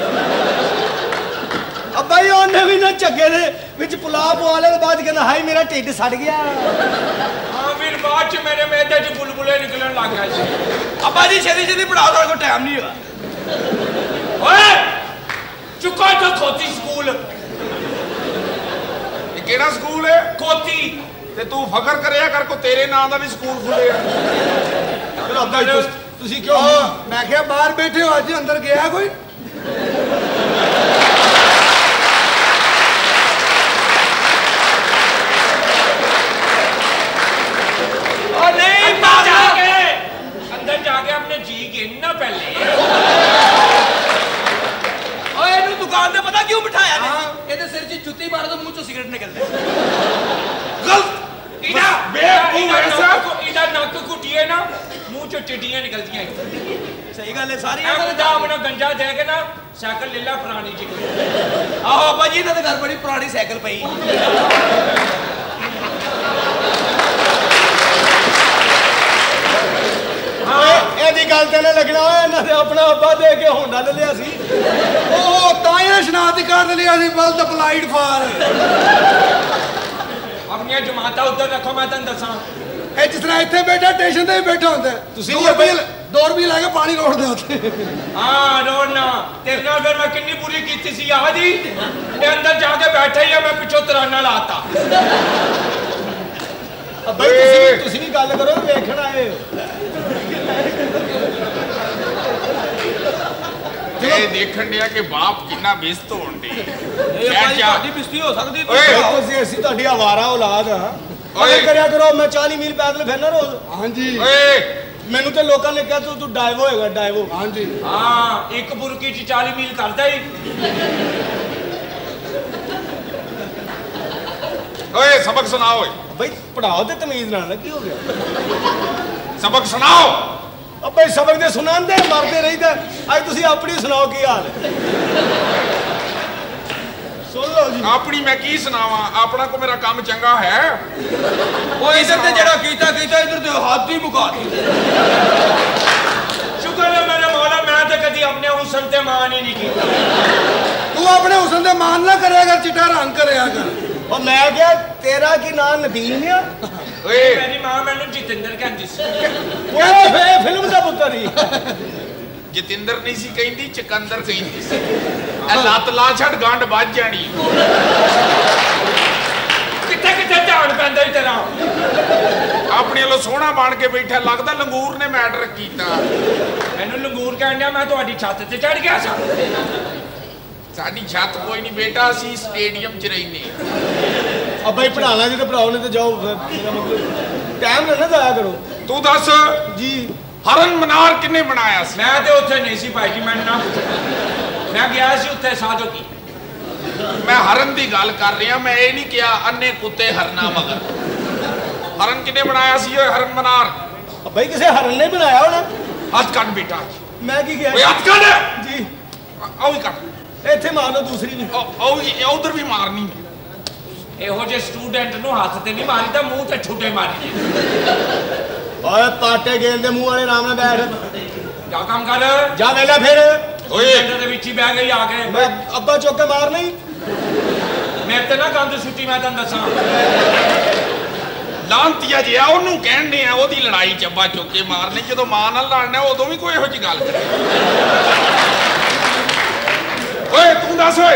[SPEAKER 12] ਅੱਬਾ ਜੀ ਉਹਨੇ ਵੀ ਨਾ ਝੱਗੇ ਦੇ ਵਿੱਚ ਪੁਲਾਅ ਪਵਾ ਲਿਆ ਤੇ ਬਾਅਦ ਕਹਿੰਦਾ ਹਾਈ ਮੇਰਾ ਢਿੱਡ ਸੜ ਗਿਆ
[SPEAKER 3] ਹਾਂ ਫਿਰ ਬਾਅਦ ਚ ਮੇਰੇ ਮੇਦੇ ਚ ਬੁਲਬੁਲੇ ਨਿਕਲਣ ਲੱਗ ਗਏ ਸੀ
[SPEAKER 13] ਅੱਬਾ ਜੀ ਛੇਤੀ ਛੇਤੀ ਪੜਾਓ ਤੁਹਾਡੇ ਕੋਲ ਟਾਈਮ ਨਹੀਂ ਹੈਗਾ
[SPEAKER 3] ਓਏ ਚੁੱਕਾ ਤਾਂ ਖੋਤੀ ਸਕੂਲ
[SPEAKER 6] ਇਹ ਕਿਹੜਾ ਸਕੂਲ ਹੈ
[SPEAKER 3] ਖੋਤੀ
[SPEAKER 6] ਤੇ ਤੂੰ ਫਖਰ ਕਰਿਆ ਕਰ ਕੋ ਤੇਰੇ ਨਾਂ ਦਾ ਵੀ ਸਕੂਲ ਖੁੱਲਿਆ
[SPEAKER 12] ਚਲੋ ਅੱਬਾ ਜੀ ਤੁਸੀਂ ਕਿਉਂ
[SPEAKER 8] ਮੈਂ ਕਿਹਾ ਬਾਹਰ ਬੈਠੇ ਹੋ ਅੱਜ ਅੰਦਰ ਗਿਆ ਕੋਈ
[SPEAKER 3] और नहीं अंदर जाके अंदर जाके अपने जी गिनना पहले
[SPEAKER 13] ਓਏ ਇਹਨੂੰ ਦੁਕਾਨ ਤੇ ਪਤਾ ਕਿਉਂ ਬਿਠਾਇਆ ਨੇ ਇਹਦੇ ਸਿਰ 'ਚ ਜੁੱਤੀ ਮਾਰ ਦੋ ਮੂੰਹ 'ਚੋਂ ਸਿਗਰਟ ਨਿਕਲਦੇ
[SPEAKER 3] गलत इधर बेवकूफ ऐसा इधर नक कुटिए ना मुंह चो टिड्डियां निकलती हैं
[SPEAKER 13] सही गल है सारी
[SPEAKER 3] मैं खुदा अपना गंजा दे के ना साइकिल ले ला पुरानी जी
[SPEAKER 13] ਆਹੋ ਅੱਬਾ ਜੀ ਇਹਨਾਂ ਦੇ ਘਰ ਬੜੀ ਪੁਰਾਣੀ ਸਾਈਕਲ ਪਈ
[SPEAKER 12] ਇਹਦੀ ਗੱਲ ਤੇ ਨਾ ਲੱਗਣਾ ਓਏ ਇਹਨਾਂ ਦੇ ਆਪਣਾ ਅੱਬਾ ਦੇ ਕੇ ਹੋਂਡਾ ਲੈ ਲਿਆ ਸੀ
[SPEAKER 8] ਉਹ ਤਾਂ ਇਹ ਸ਼ਨਾਖਤੀ ਕਾਰਡ ਲਿਆ ਸੀ ਬਲ ਅਪਲਾਈਡ ਫਾਰ
[SPEAKER 3] अपनी जमाता उधर रखो मैं तेन दसा
[SPEAKER 8] ਇਹ ਜਿਸ ਤਰ੍ਹਾਂ ਇੱਥੇ ਬੈਠਾ ਸਟੇਸ਼ਨ ਤੇ ਵੀ ਬੈਠਾ ਹੁੰਦਾ
[SPEAKER 12] ਤੁਸੀਂ
[SPEAKER 8] ਦੋ ਰੁਪਏ ਦੋ ਰੁਪਏ ਲੈ ਕੇ ਪਾਣੀ ਰੋੜਦੇ ਉੱਥੇ
[SPEAKER 3] हाँ रोना तेरे नाल फिर मैं कितनी बुरी कीती सी याद ही ये अंदर जाके बैठा ही है मैं पिछो तराना लाता
[SPEAKER 12] ਅੱਬਾ ਜੀ ਤੁਸੀਂ ਤੁਸੀਂ ਵੀ ਗੱਲ ਕਰੋ ਵੇਖਣ ਆਏ
[SPEAKER 6] ਇਹ ਦੇਖਣ ਡਿਆ ਕਿ ਬਾਪ ਕਿੰਨਾ ਬੇਇੱਜ਼ਤ ਹੋਣ ਦੀ
[SPEAKER 13] ਇਹ ਭਾਈ ਤੁਹਾਡੀ ਬਿਸਤੀ ਹੋ ਸਕਦੀ
[SPEAKER 12] ਓਏ ਅਸੀਂ ਤੁਹਾਡੀ ਆਵਾਰਾ ਔਲਾਦ ਆ ਓਏ ਕਰਿਆ ਕਰੋ ਮੈਂ ਚਾਲੀ ਮੀਲ ਪੈਦਲ ਫਿਰਨਾ ਰੋਜ਼
[SPEAKER 8] ਹਾਂਜੀ
[SPEAKER 6] ਓਏ
[SPEAKER 12] ਮੈਨੂੰ ਤੇ ਲੋਕਾਂ ਨੇ ਕਿਹਾ ਤੂੰ ਤੂੰ ਡਾਈਵੋ ਹੋਏਗਾ ਡਾਈਵੋ
[SPEAKER 8] ਹਾਂਜੀ
[SPEAKER 3] हाँ एक बुरकी च चाली मील करता ही
[SPEAKER 6] ਓਏ ਸਬਕ ਸੁਣਾਓ ਓਏ
[SPEAKER 12] ਬਈ ਪੜਾਓ ਤੇ ਤਮੀਜ਼ ਨਾਲ ਕੀ ਹੋ ਗਿਆ
[SPEAKER 6] ਸਬਕ ਸੁਣਾਓ
[SPEAKER 12] ਅੱਬਾ ਜੀ ਸਬਕ ਦੇ ਸੁਣਾਉਂਦੇ ਮਰਦੇ ਰਹੀਦਾ ਅੱਜ ਤੁਸੀਂ ਆਪਣੀ ਸੁਣਾਓ ਕੀ ਹਾਲ ਹੈ ਸੁਣ ਲਓ ਜੀ
[SPEAKER 6] ਆਪਣੀ ਮੈਂ ਕੀ ਸੁਣਾਵਾਂ ਆਪਣਾ ਕੋ ਮੇਰਾ ਕੰਮ ਚੰਗਾ ਹੈ
[SPEAKER 13] ਉਹ ਇਧਰ ਤੇ ਜਿਹੜਾ ਕੀਤਾ ਕੀਤਾ ਇਧਰ ਤੇ ਹੱਦ ਹੀ ਮੁਕਾ ਦਿੱਤੀ
[SPEAKER 3] शुक्र है मेरे मौला मैं तो कभी अपने हुसन ते मान ही नहीं की
[SPEAKER 8] ਤੂੰ ਆਪਣੇ ਹੁਸਨ ਦੇ ਮਾਨ ਨਾ ਕਰਿਆ ਕਰ ਚਿੱਟਾ ਰੰਗ ਕਰਿਆ ਕਰ
[SPEAKER 12] ਉਹ ਮੈਂ ਕਿਹਾ ਤੇਰਾ ਕੀ ਨਾਮ ਨਦੀਮ ਆ
[SPEAKER 6] ਓਏ
[SPEAKER 3] मेरी मां मैंने जितेंद्र कहती सी
[SPEAKER 12] ਓਏ ਫੇ ਫਿਲਮ ਦਾ ਪੁੱਤਰ ਹੀ
[SPEAKER 6] ਜਤਿੰਦਰ ਨਹੀਂ ਸੀ ਕਹਿੰਦੀ ਚਕੰਦਰ ਕਹਿੰਦੀ ਸੀ ਇਹ ਲੱਤ ਲਾ ਛੱਡ ਗੰਢ ਵੱਜ ਜਾਣੀ
[SPEAKER 3] किथे किथे ध्यान पैंदा ही तेरा
[SPEAKER 6] ਆਪਣੇ ਵੱਲੋਂ ਸੋਹਣਾ ਬਣ ਕੇ ਬੈਠਾ ਲੱਗਦਾ ਲੰਗੂਰ ਨੇ ਮੈਟਰ ਕੀਤਾ
[SPEAKER 3] मैनू लंगूर कहने मैं तुम्हारी छत ते चढ़ गया सा
[SPEAKER 6] ਸਾਡੀ ਛੱਤ ਕੋਈ ਨਹੀਂ ਬੇਟਾ ਅਸੀਂ ਸਟੇਡੀਅਮ 'ਚ ਰਹਿੰਦੇ
[SPEAKER 12] ਅੱਬਾ ਜੀ ਪੜਾਣਾ ਜੇ ਤਾਂ ਪੜਾਓ ਨੇ ਤੇ ਜਾਓ ਮੇਰਾ ਮਤਲਬ ਟਾਈਮ ਨਾ ਨਾ ਜਾਇਆ ਕਰੋ
[SPEAKER 6] ਤੂੰ ਦੱਸ
[SPEAKER 12] ਜੀ
[SPEAKER 6] ਹਰਨ ਮਨਾਰ ਕਿੰਨੇ ਬਣਾਇਆ ਸੀ
[SPEAKER 3] मैं तो उत्थे नहीं सी भाई जी मैं ना मैं गया सी उत्थे साधो की
[SPEAKER 6] ਮੈਂ ਹਰਨ ਦੀ ਗੱਲ ਕਰ ਰਿਹਾ ਮੈਂ ਇਹ ਨਹੀਂ ਕਿਹਾ ਅੰਨੇ ਕੁੱਤੇ ਹਰਨਾ ਮਗਰ ਹਰਨ ਕਿੰਨੇ ਬਣਾਇਆ ਸੀ ਓਏ ਹਰਨ ਮਨਾਰ
[SPEAKER 12] ਅੱਬਾ ਜੀ ਕਿਸੇ ਹਰਨ ਨੇ ਬਣਾਇਆ ਹੋਣਾ
[SPEAKER 6] ਹੱਥ ਕੱਢ ਬੇਟਾ
[SPEAKER 12] ਮੈਂ ਕੀ ਕਿਹਾ
[SPEAKER 6] ਓਏ ਹੱਥ ਕੱਢ
[SPEAKER 12] ਜੀ
[SPEAKER 6] ਆਉ ਹੀ ਕੱਢ
[SPEAKER 12] ਇੱਥੇ ਮਾਰੋ ਦੂਸਰੀ ਵੀ
[SPEAKER 6] ਆਉ ਉਧਰ ਵੀ ਮਾਰਨੀ
[SPEAKER 3] ਇਹੋ ਜਿਹੇ ਸਟੂਡੈਂਟ ਨੂੰ ਹੱਥ ਤੇ ਨਹੀਂ ਮਾਰੀਦਾ, ਮੂੰਹ ਤੇ ਠੁੱਡੇ ਮਾਰੀਏ।
[SPEAKER 12] ਓਏ ਪਾਟੇ ਗੇਂਦ ਦੇ ਮੂੰਹ ਵਾਲੇ ਆਰਾਮ ਨਾਲ ਬੈਠ।
[SPEAKER 3] ਜਾ ਕੰਮ ਕਰ,
[SPEAKER 12] ਜਾ ਵੇਲਾ ਫਿਰ।
[SPEAKER 3] ਓਏ ਦੇ ਵਿੱਚ ਹੀ ਬਹਿ ਗਈ ਆ ਕੇ।
[SPEAKER 12] ਮੈਂ ਅੱਬਾ ਚੁੱਕ ਕੇ ਮਾਰ ਨਹੀਂ,
[SPEAKER 3] ਮੇਰੇ ਤੇ ਨਾ ਗੰਦ ਸੁੱਟੀ, ਮੈਂ ਤੈਨੂੰ ਦੱਸਾਂ।
[SPEAKER 6] ਲਾਂਤੀਆ ਜਿਹਾ ਉਹਨੂੰ ਕਹਿੰਦੇ ਆ, ਉਹਦੀ ਲੜਾਈ ਚ ਅੱਬਾ ਚੁੱਕ ਕੇ ਮਾਰਨੀ। ਜਦੋਂ ਮਾਂ ਨਾਲ ਲੜਨਾ ਉਦੋਂ ਵੀ ਕੋਈ ਇਹੋ ਜਿਹੀ ਗੱਲ ਕਰੇ। ਓਏ ਤੂੰ ਦੱਸ ਓਏ,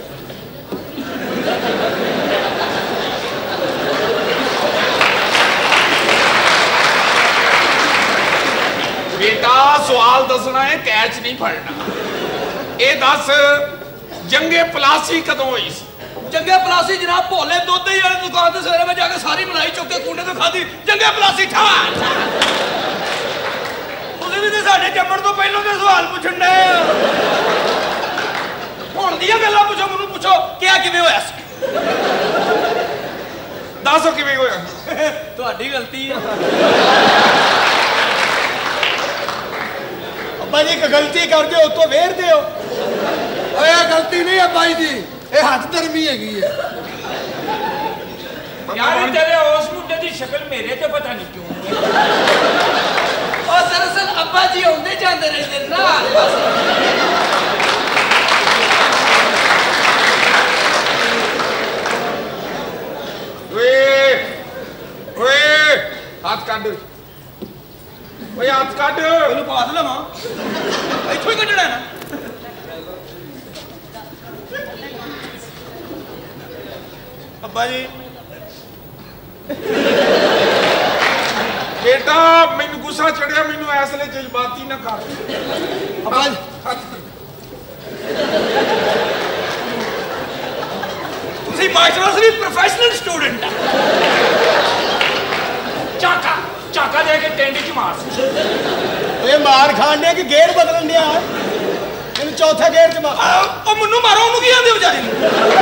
[SPEAKER 6] बेटा सवाल दसना है, कैच नहीं फड़ना। ये दस जंगे पलासी कदों हुई सी?
[SPEAKER 13] जंगे पलासी जनाब भोले दुध ही वाली दुकान से सवेरे में जाके सारी मलाई चुक के कूड़े तो खाधी। जंगे पलासी ठा तुसीं भी ते साडे जम्मण तो पहलों के सवाल पुछण डे हुण दियां गल्लां पुछो, मैनूं पुछो क्या किवें होया सी?
[SPEAKER 6] दसो किवें होया?
[SPEAKER 13] तुहाडी गलती है।
[SPEAKER 12] ਅੱਬਾ ਜੀ ਇੱਕ ਗਲਤੀ ਕਰਦੇ ਹੋ ਉਤੋਂ ਵੇਰਦੇ ਹੋ।
[SPEAKER 8] ਓਏ ਇਹ ਗਲਤੀ ਨਹੀਂ ਅੱਬਾ ਜੀ ਦੀ, ਇਹ ਹੱਥ ਧਰਮੀ ਹੈਗੀ ਹੈ।
[SPEAKER 3] यार तेरे उस मुंडे की शक्ल मेरे तो पता नहीं क्यों।
[SPEAKER 13] और दरअसल अब्बा जी आते जाते रहते ना।
[SPEAKER 6] हाथ काट, हाथ काट,
[SPEAKER 13] मैनू पा दे लवा, इत्थों ही कड्ढना है ना।
[SPEAKER 6] अब्बा जी बेटा मैनू गुस्सा चढ़िया, मैनू ऐसले जज्बाती ना कर।
[SPEAKER 8] अब्बा जी
[SPEAKER 13] तुसी मास्टर से भी प्रोफेशनल स्टूडेंट है।
[SPEAKER 3] चाका चाका दे के टेंडी च मार।
[SPEAKER 12] ये मार खान ने कि गेयर बदलन दिया इन चौथे गेयर च मार।
[SPEAKER 13] ओ मन्नू मारो ओनू की आंदे बेचारी नू।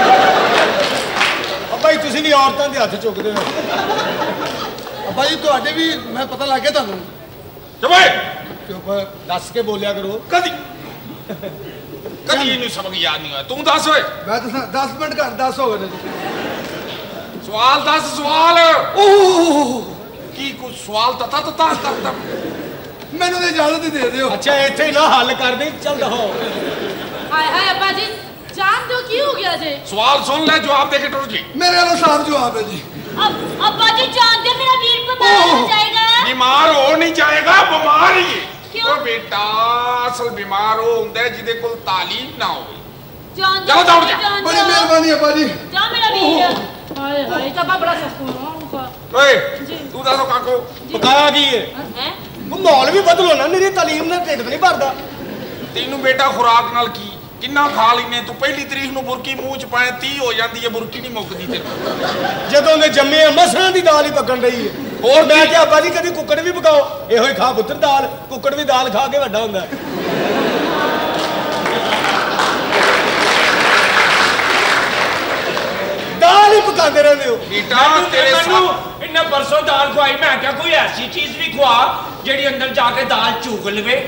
[SPEAKER 12] अब्बा जी तुसी भी औरतां दे हत्थ चुकदे हो।
[SPEAKER 8] अब्बा जी तुहाडे भी मैं पता लग गया तुहानू।
[SPEAKER 6] चुप
[SPEAKER 12] चुप दस के बोलिया करो।
[SPEAKER 6] कदी कदी इनू सबक याद नहीं होया। तू दस ओए।
[SPEAKER 8] मैं दस दस मिनट कर दस हो गए।
[SPEAKER 6] सवाल दस सवाल।
[SPEAKER 8] ओह
[SPEAKER 6] की कुछ सवाल तता तता करता
[SPEAKER 8] मैनू तो इजाजत ही दे दियो।
[SPEAKER 12] अच्छा इत्थे ही ना हल कर दे, चल दहो।
[SPEAKER 7] हाय हाय अब्बा जी जान दो की हो गया जी?
[SPEAKER 6] सवाल सुन ले, जवाब दे के टुर जी।
[SPEAKER 8] मेरे वाला साफ जवाब है जी।
[SPEAKER 11] अब अब्बा जी जान दे मेरा वीर बीमार हो जाएगा।
[SPEAKER 6] बीमार हो नहीं जाएगा, बीमार ही है।
[SPEAKER 11] क्यों?
[SPEAKER 6] ओ बेटा असल बीमार हो हुंदा है जिदे कोल तालीम ना हो।
[SPEAKER 11] जान दो
[SPEAKER 6] चलो दौड़ जा।
[SPEAKER 8] बड़ी मेहरबानी अब्बा जी।
[SPEAKER 11] जा मेरा वीर।
[SPEAKER 7] हाय हाय तो अब्बा बड़ा सकून हो।
[SPEAKER 6] ओए तू दसो काको
[SPEAKER 12] पकाया की है?
[SPEAKER 11] हैं?
[SPEAKER 12] वो माहौल भी बदलो ना, मेरी तालीम ना ढिड नहीं भरदा।
[SPEAKER 6] तेनू बेटा खुराक नाल की किन्ना खा लीने तू? पहली तारीख नू बुरकी मूंह च पाए तीस हो जाती है, बुरकी नहीं मुकदी तेरे।
[SPEAKER 12] ਜਦੋਂ ਦੇ ਜੰਮੇ ਮਸਰਾਂ ਦੀ ਦਾਲ ਹੀ ਪਕਣ ਰਹੀ ਹੈ।
[SPEAKER 6] ਹੋਰ
[SPEAKER 12] ਮੈਂ ਕਿਹਾ ਅੱਬਾ ਜੀ ਕਦੀ ਕੁੱਕੜ ਵੀ ਪਕਾਓ। ਇਹੋ ਹੀ ਖਾ ਪੁੱਤਰ ਦਾਲ, ਕੁੱਕੜ ਵੀ ਦਾਲ ਖਾ ਕੇ ਵੱਡਾ ਹੁੰਦਾ ਹੈ। दाल ही पकाते रहते हो
[SPEAKER 6] बेटा। तेरे साथ
[SPEAKER 3] इन्ने परसों दाल खुआई, मैं क्या कोई ऐसी चीज भी खुआ जेडी अंदर जाके दाल चूक लवे।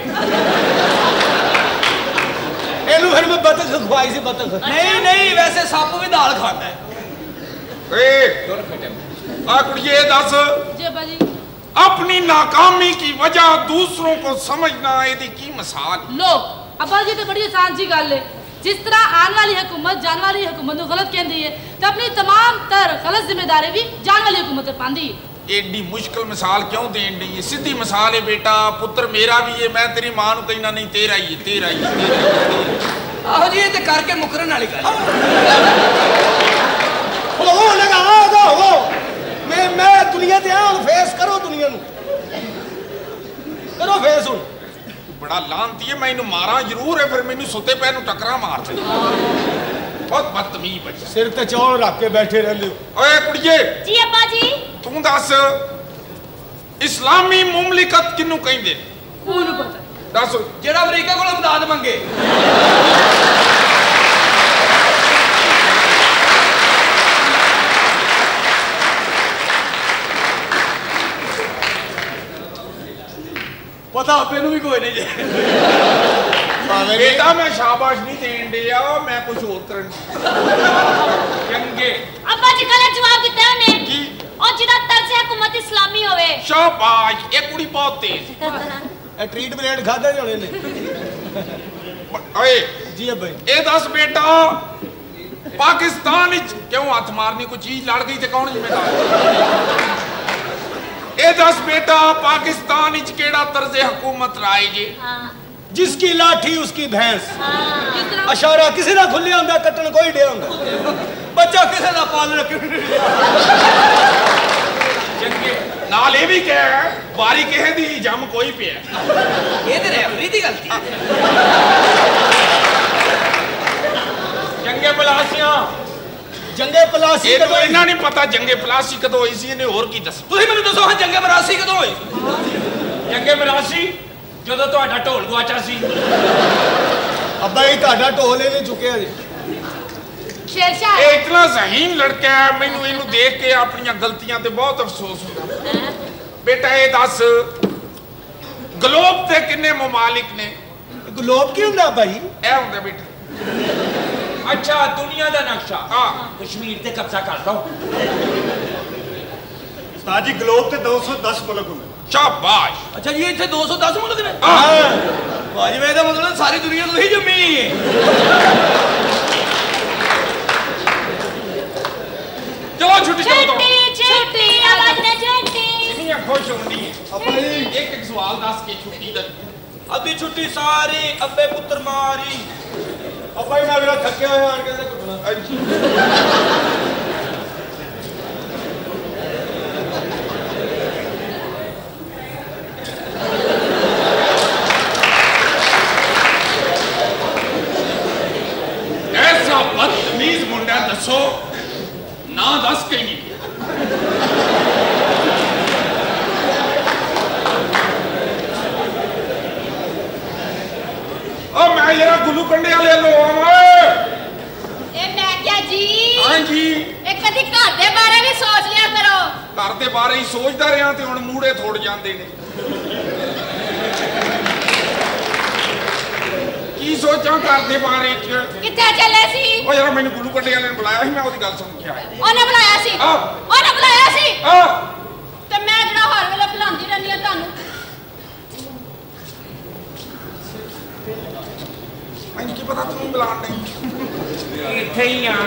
[SPEAKER 12] एनू फिर मैं बतख खुआई सी, बतख।
[SPEAKER 13] नहीं नहीं वैसे सप भी दाल खाता है।
[SPEAKER 6] ए आ कुड़िए दस
[SPEAKER 7] जी अब्बा जी।
[SPEAKER 6] अपनी नाकामी की वजह दूसरों को समझना एदी की मिसाल?
[SPEAKER 7] लो अब्बा जी तो बड़ी आसान सी गल है। जिस तरह आने वाली हुकूमत जाने वाली हुकूमत को गलत कहती है तो अपनी तमाम तर गलत जिम्मेदारी भी जाने वाली हुकूमत पर पाती है।
[SPEAKER 6] एडी मुश्किल मिसाल क्यों देन दी है? सीधी मिसाल है बेटा, पुत्र मेरा भी है, मैं तेरी मां नूं कहना नहीं तेरा ही है, तेरा ही है, तेरा ही है।
[SPEAKER 13] आहो जी ये ते करके मुकरन वाली गल।
[SPEAKER 12] हो लगा हो हो मैं मैं दुनिया ते आऊं, फेस करो दुनिया नूं, करो फेस हुन।
[SPEAKER 6] बड़ा लानती है, मैं इन्हू मारा जरूर है, फिर मैनू सुते पैर नूं टकरा मार दे। बहुत बदतमीज बच्चा।
[SPEAKER 12] सिर ते चौल रख के बैठे रहंदे हो।
[SPEAKER 6] ओए कुड़िए
[SPEAKER 11] जी अब्बा जी।
[SPEAKER 6] तू दस इस्लामी मुमलिकत किनू कहिंदे?
[SPEAKER 7] ओनू पता
[SPEAKER 6] दस
[SPEAKER 13] जेड़ा अमरीका कोल इमदाद मंगे।
[SPEAKER 12] पता आपे नूं भी कोई नहीं जे।
[SPEAKER 6] बेटा मैं शाबाश नहीं देन दिया, मैं कुछ और करन चंगे।
[SPEAKER 11] अब्बा जी गलत जवाब दिता है उन्हें की और जिदा तर्ज हुकूमत इस्लामी होवे।
[SPEAKER 6] शाबाश, ये कुड़ी बहुत तेज
[SPEAKER 12] ए ट्रीट ब्रेड खादे जोड़े ने।
[SPEAKER 6] ओए
[SPEAKER 12] जी अब्बा
[SPEAKER 6] ए दस बेटा पाकिस्तान विच क्यों हाथ मारनी, कोई चीज लड़ गई तो कौन जिम्मेदार? ए दस बेटा पाकिस्तान विच केड़ा तर्ज हुकूमत राय जे?
[SPEAKER 12] जिसकी लाठी उसकी भैंस। अशारा किसी दा खुले आंदा, कट्टन कोई डे आंदा, बच्चा किसी दा पाल रखे।
[SPEAKER 6] चंगे नाल ये भी कह बारी कहे दी जम कोई पे
[SPEAKER 13] ये ते रेफरी दी गलती।
[SPEAKER 3] जंगे पलासियां
[SPEAKER 12] जंगे पलासी
[SPEAKER 6] ये तो इन्ना नहीं पता जंगे पलासी कदों होई सी, इन्हें और की दस
[SPEAKER 13] तुसी मैनू दसो हां जंगे मरासी कदों होई?
[SPEAKER 3] जंगे मरासी ਜਦੋਂ ਤੁਹਾਡਾ ਢੋਲ ਗਵਾਚਾ ਸੀ।
[SPEAKER 12] ਅੱਬਾ ਇਹ ਤੁਹਾਡਾ ਢੋਲ ਹੀ ਨਹੀਂ ਚੁੱਕਿਆ ਜੀ।
[SPEAKER 11] शेरशाह
[SPEAKER 6] ਇਹ ਇਤਨਾ ਜ਼ਹੀਨ ਲੜਕਾ ਹੈ, ਮੈਨੂੰ ਇਹਨੂੰ ਦੇਖ ਕੇ ਆਪਣੀਆਂ ਗਲਤੀਆਂ ਤੇ ਬਹੁਤ ਅਫਸੋਸ ਹੁੰਦਾ। ਬੇਟਾ ਇਹ ਦੱਸ ਗਲੋਬ ਤੇ ਕਿੰਨੇ ਮਮਾਲਿਕ ਨੇ?
[SPEAKER 12] ਗਲੋਬ ਕੀ ਹੁੰਦਾ ਭਾਈ?
[SPEAKER 6] ਇਹ ਹੁੰਦਾ ਬੇਟਾ
[SPEAKER 3] ਅੱਛਾ ਦੁਨੀਆ ਦਾ ਨਕਸ਼ਾ।
[SPEAKER 6] ਹਾਂ
[SPEAKER 3] ਕਸ਼ਮੀਰ ਤੇ ਕਬਜ਼ਾ ਕਰ ਲਓ।
[SPEAKER 10] ਉਸਤਾਦ ਜੀ ਗਲੋਬ ਤੇ दो सौ दस ਮੁਲਕ ਹੁੰਦੇ।
[SPEAKER 6] शाबाश।
[SPEAKER 13] अच्छा जी इतने दो सौ दस मुल्क ने? भाजी मेरा मतलब सारी दुनिया तो ही जमी है।
[SPEAKER 6] चलो छुट्टी चलो तो।
[SPEAKER 11] छुट्टी छुट्टी आवाज ने छुट्टी
[SPEAKER 6] इतनी खुश होनी है।
[SPEAKER 12] अपनी
[SPEAKER 6] एक एक सवाल दस के छुट्टी दा।
[SPEAKER 13] अद्धी छुट्टी सारी अब्बे पुत्र मारी।
[SPEAKER 12] ਅੱਬਾ ਮੈਂ ਵੀਰਾ ਥੱਕਿਆ ਹੋਇਆ ਆਣ ਕੇ ਤੇ ਕੁੱਟਣਾ।
[SPEAKER 6] ऐसा बदतमीज मुंडा दसो ना दस कहीं और मैं जरा गुलू कंडे वाले लो
[SPEAKER 11] ए मैं क्या जी?
[SPEAKER 6] हाँ जी
[SPEAKER 11] एक कदी घर दे बारे भी सोच लिया करो।
[SPEAKER 6] घर दे बारे ही सोचदा रहा ते हुण मूड़े थोड़ जांदे ने। की सोचा घर दे बारे च?
[SPEAKER 11] किथे चले सी?
[SPEAKER 6] ओ यार मैंने गुलू कंडे वाले ने बुलाया ਸੀ, मैं ਉਹਦੀ ਗੱਲ सुन के आया।
[SPEAKER 11] ਉਹਨੇ ਬੁਲਾਇਆ ਸੀ?
[SPEAKER 6] ਹਾਂ
[SPEAKER 11] ਉਹਨੇ ਬੁਲਾਇਆ ਸੀ?
[SPEAKER 6] ਹਾਂ
[SPEAKER 11] ਤੇ ਮੈਂ ਜਿਹੜਾ ਹਰ ਵੇਲੇ ਬੁਲਾਉਂਦੀ ਰਹਿੰਦੀ ਆ ਤੁਹਾਨੂੰ।
[SPEAKER 6] ਮੈਨੂੰ ਕੀ ਪਤਾ ਤੂੰ ਬੁਲਾਣ ਨਹੀਂ।
[SPEAKER 3] ਇੱਥੇ ਹੀ ਆ।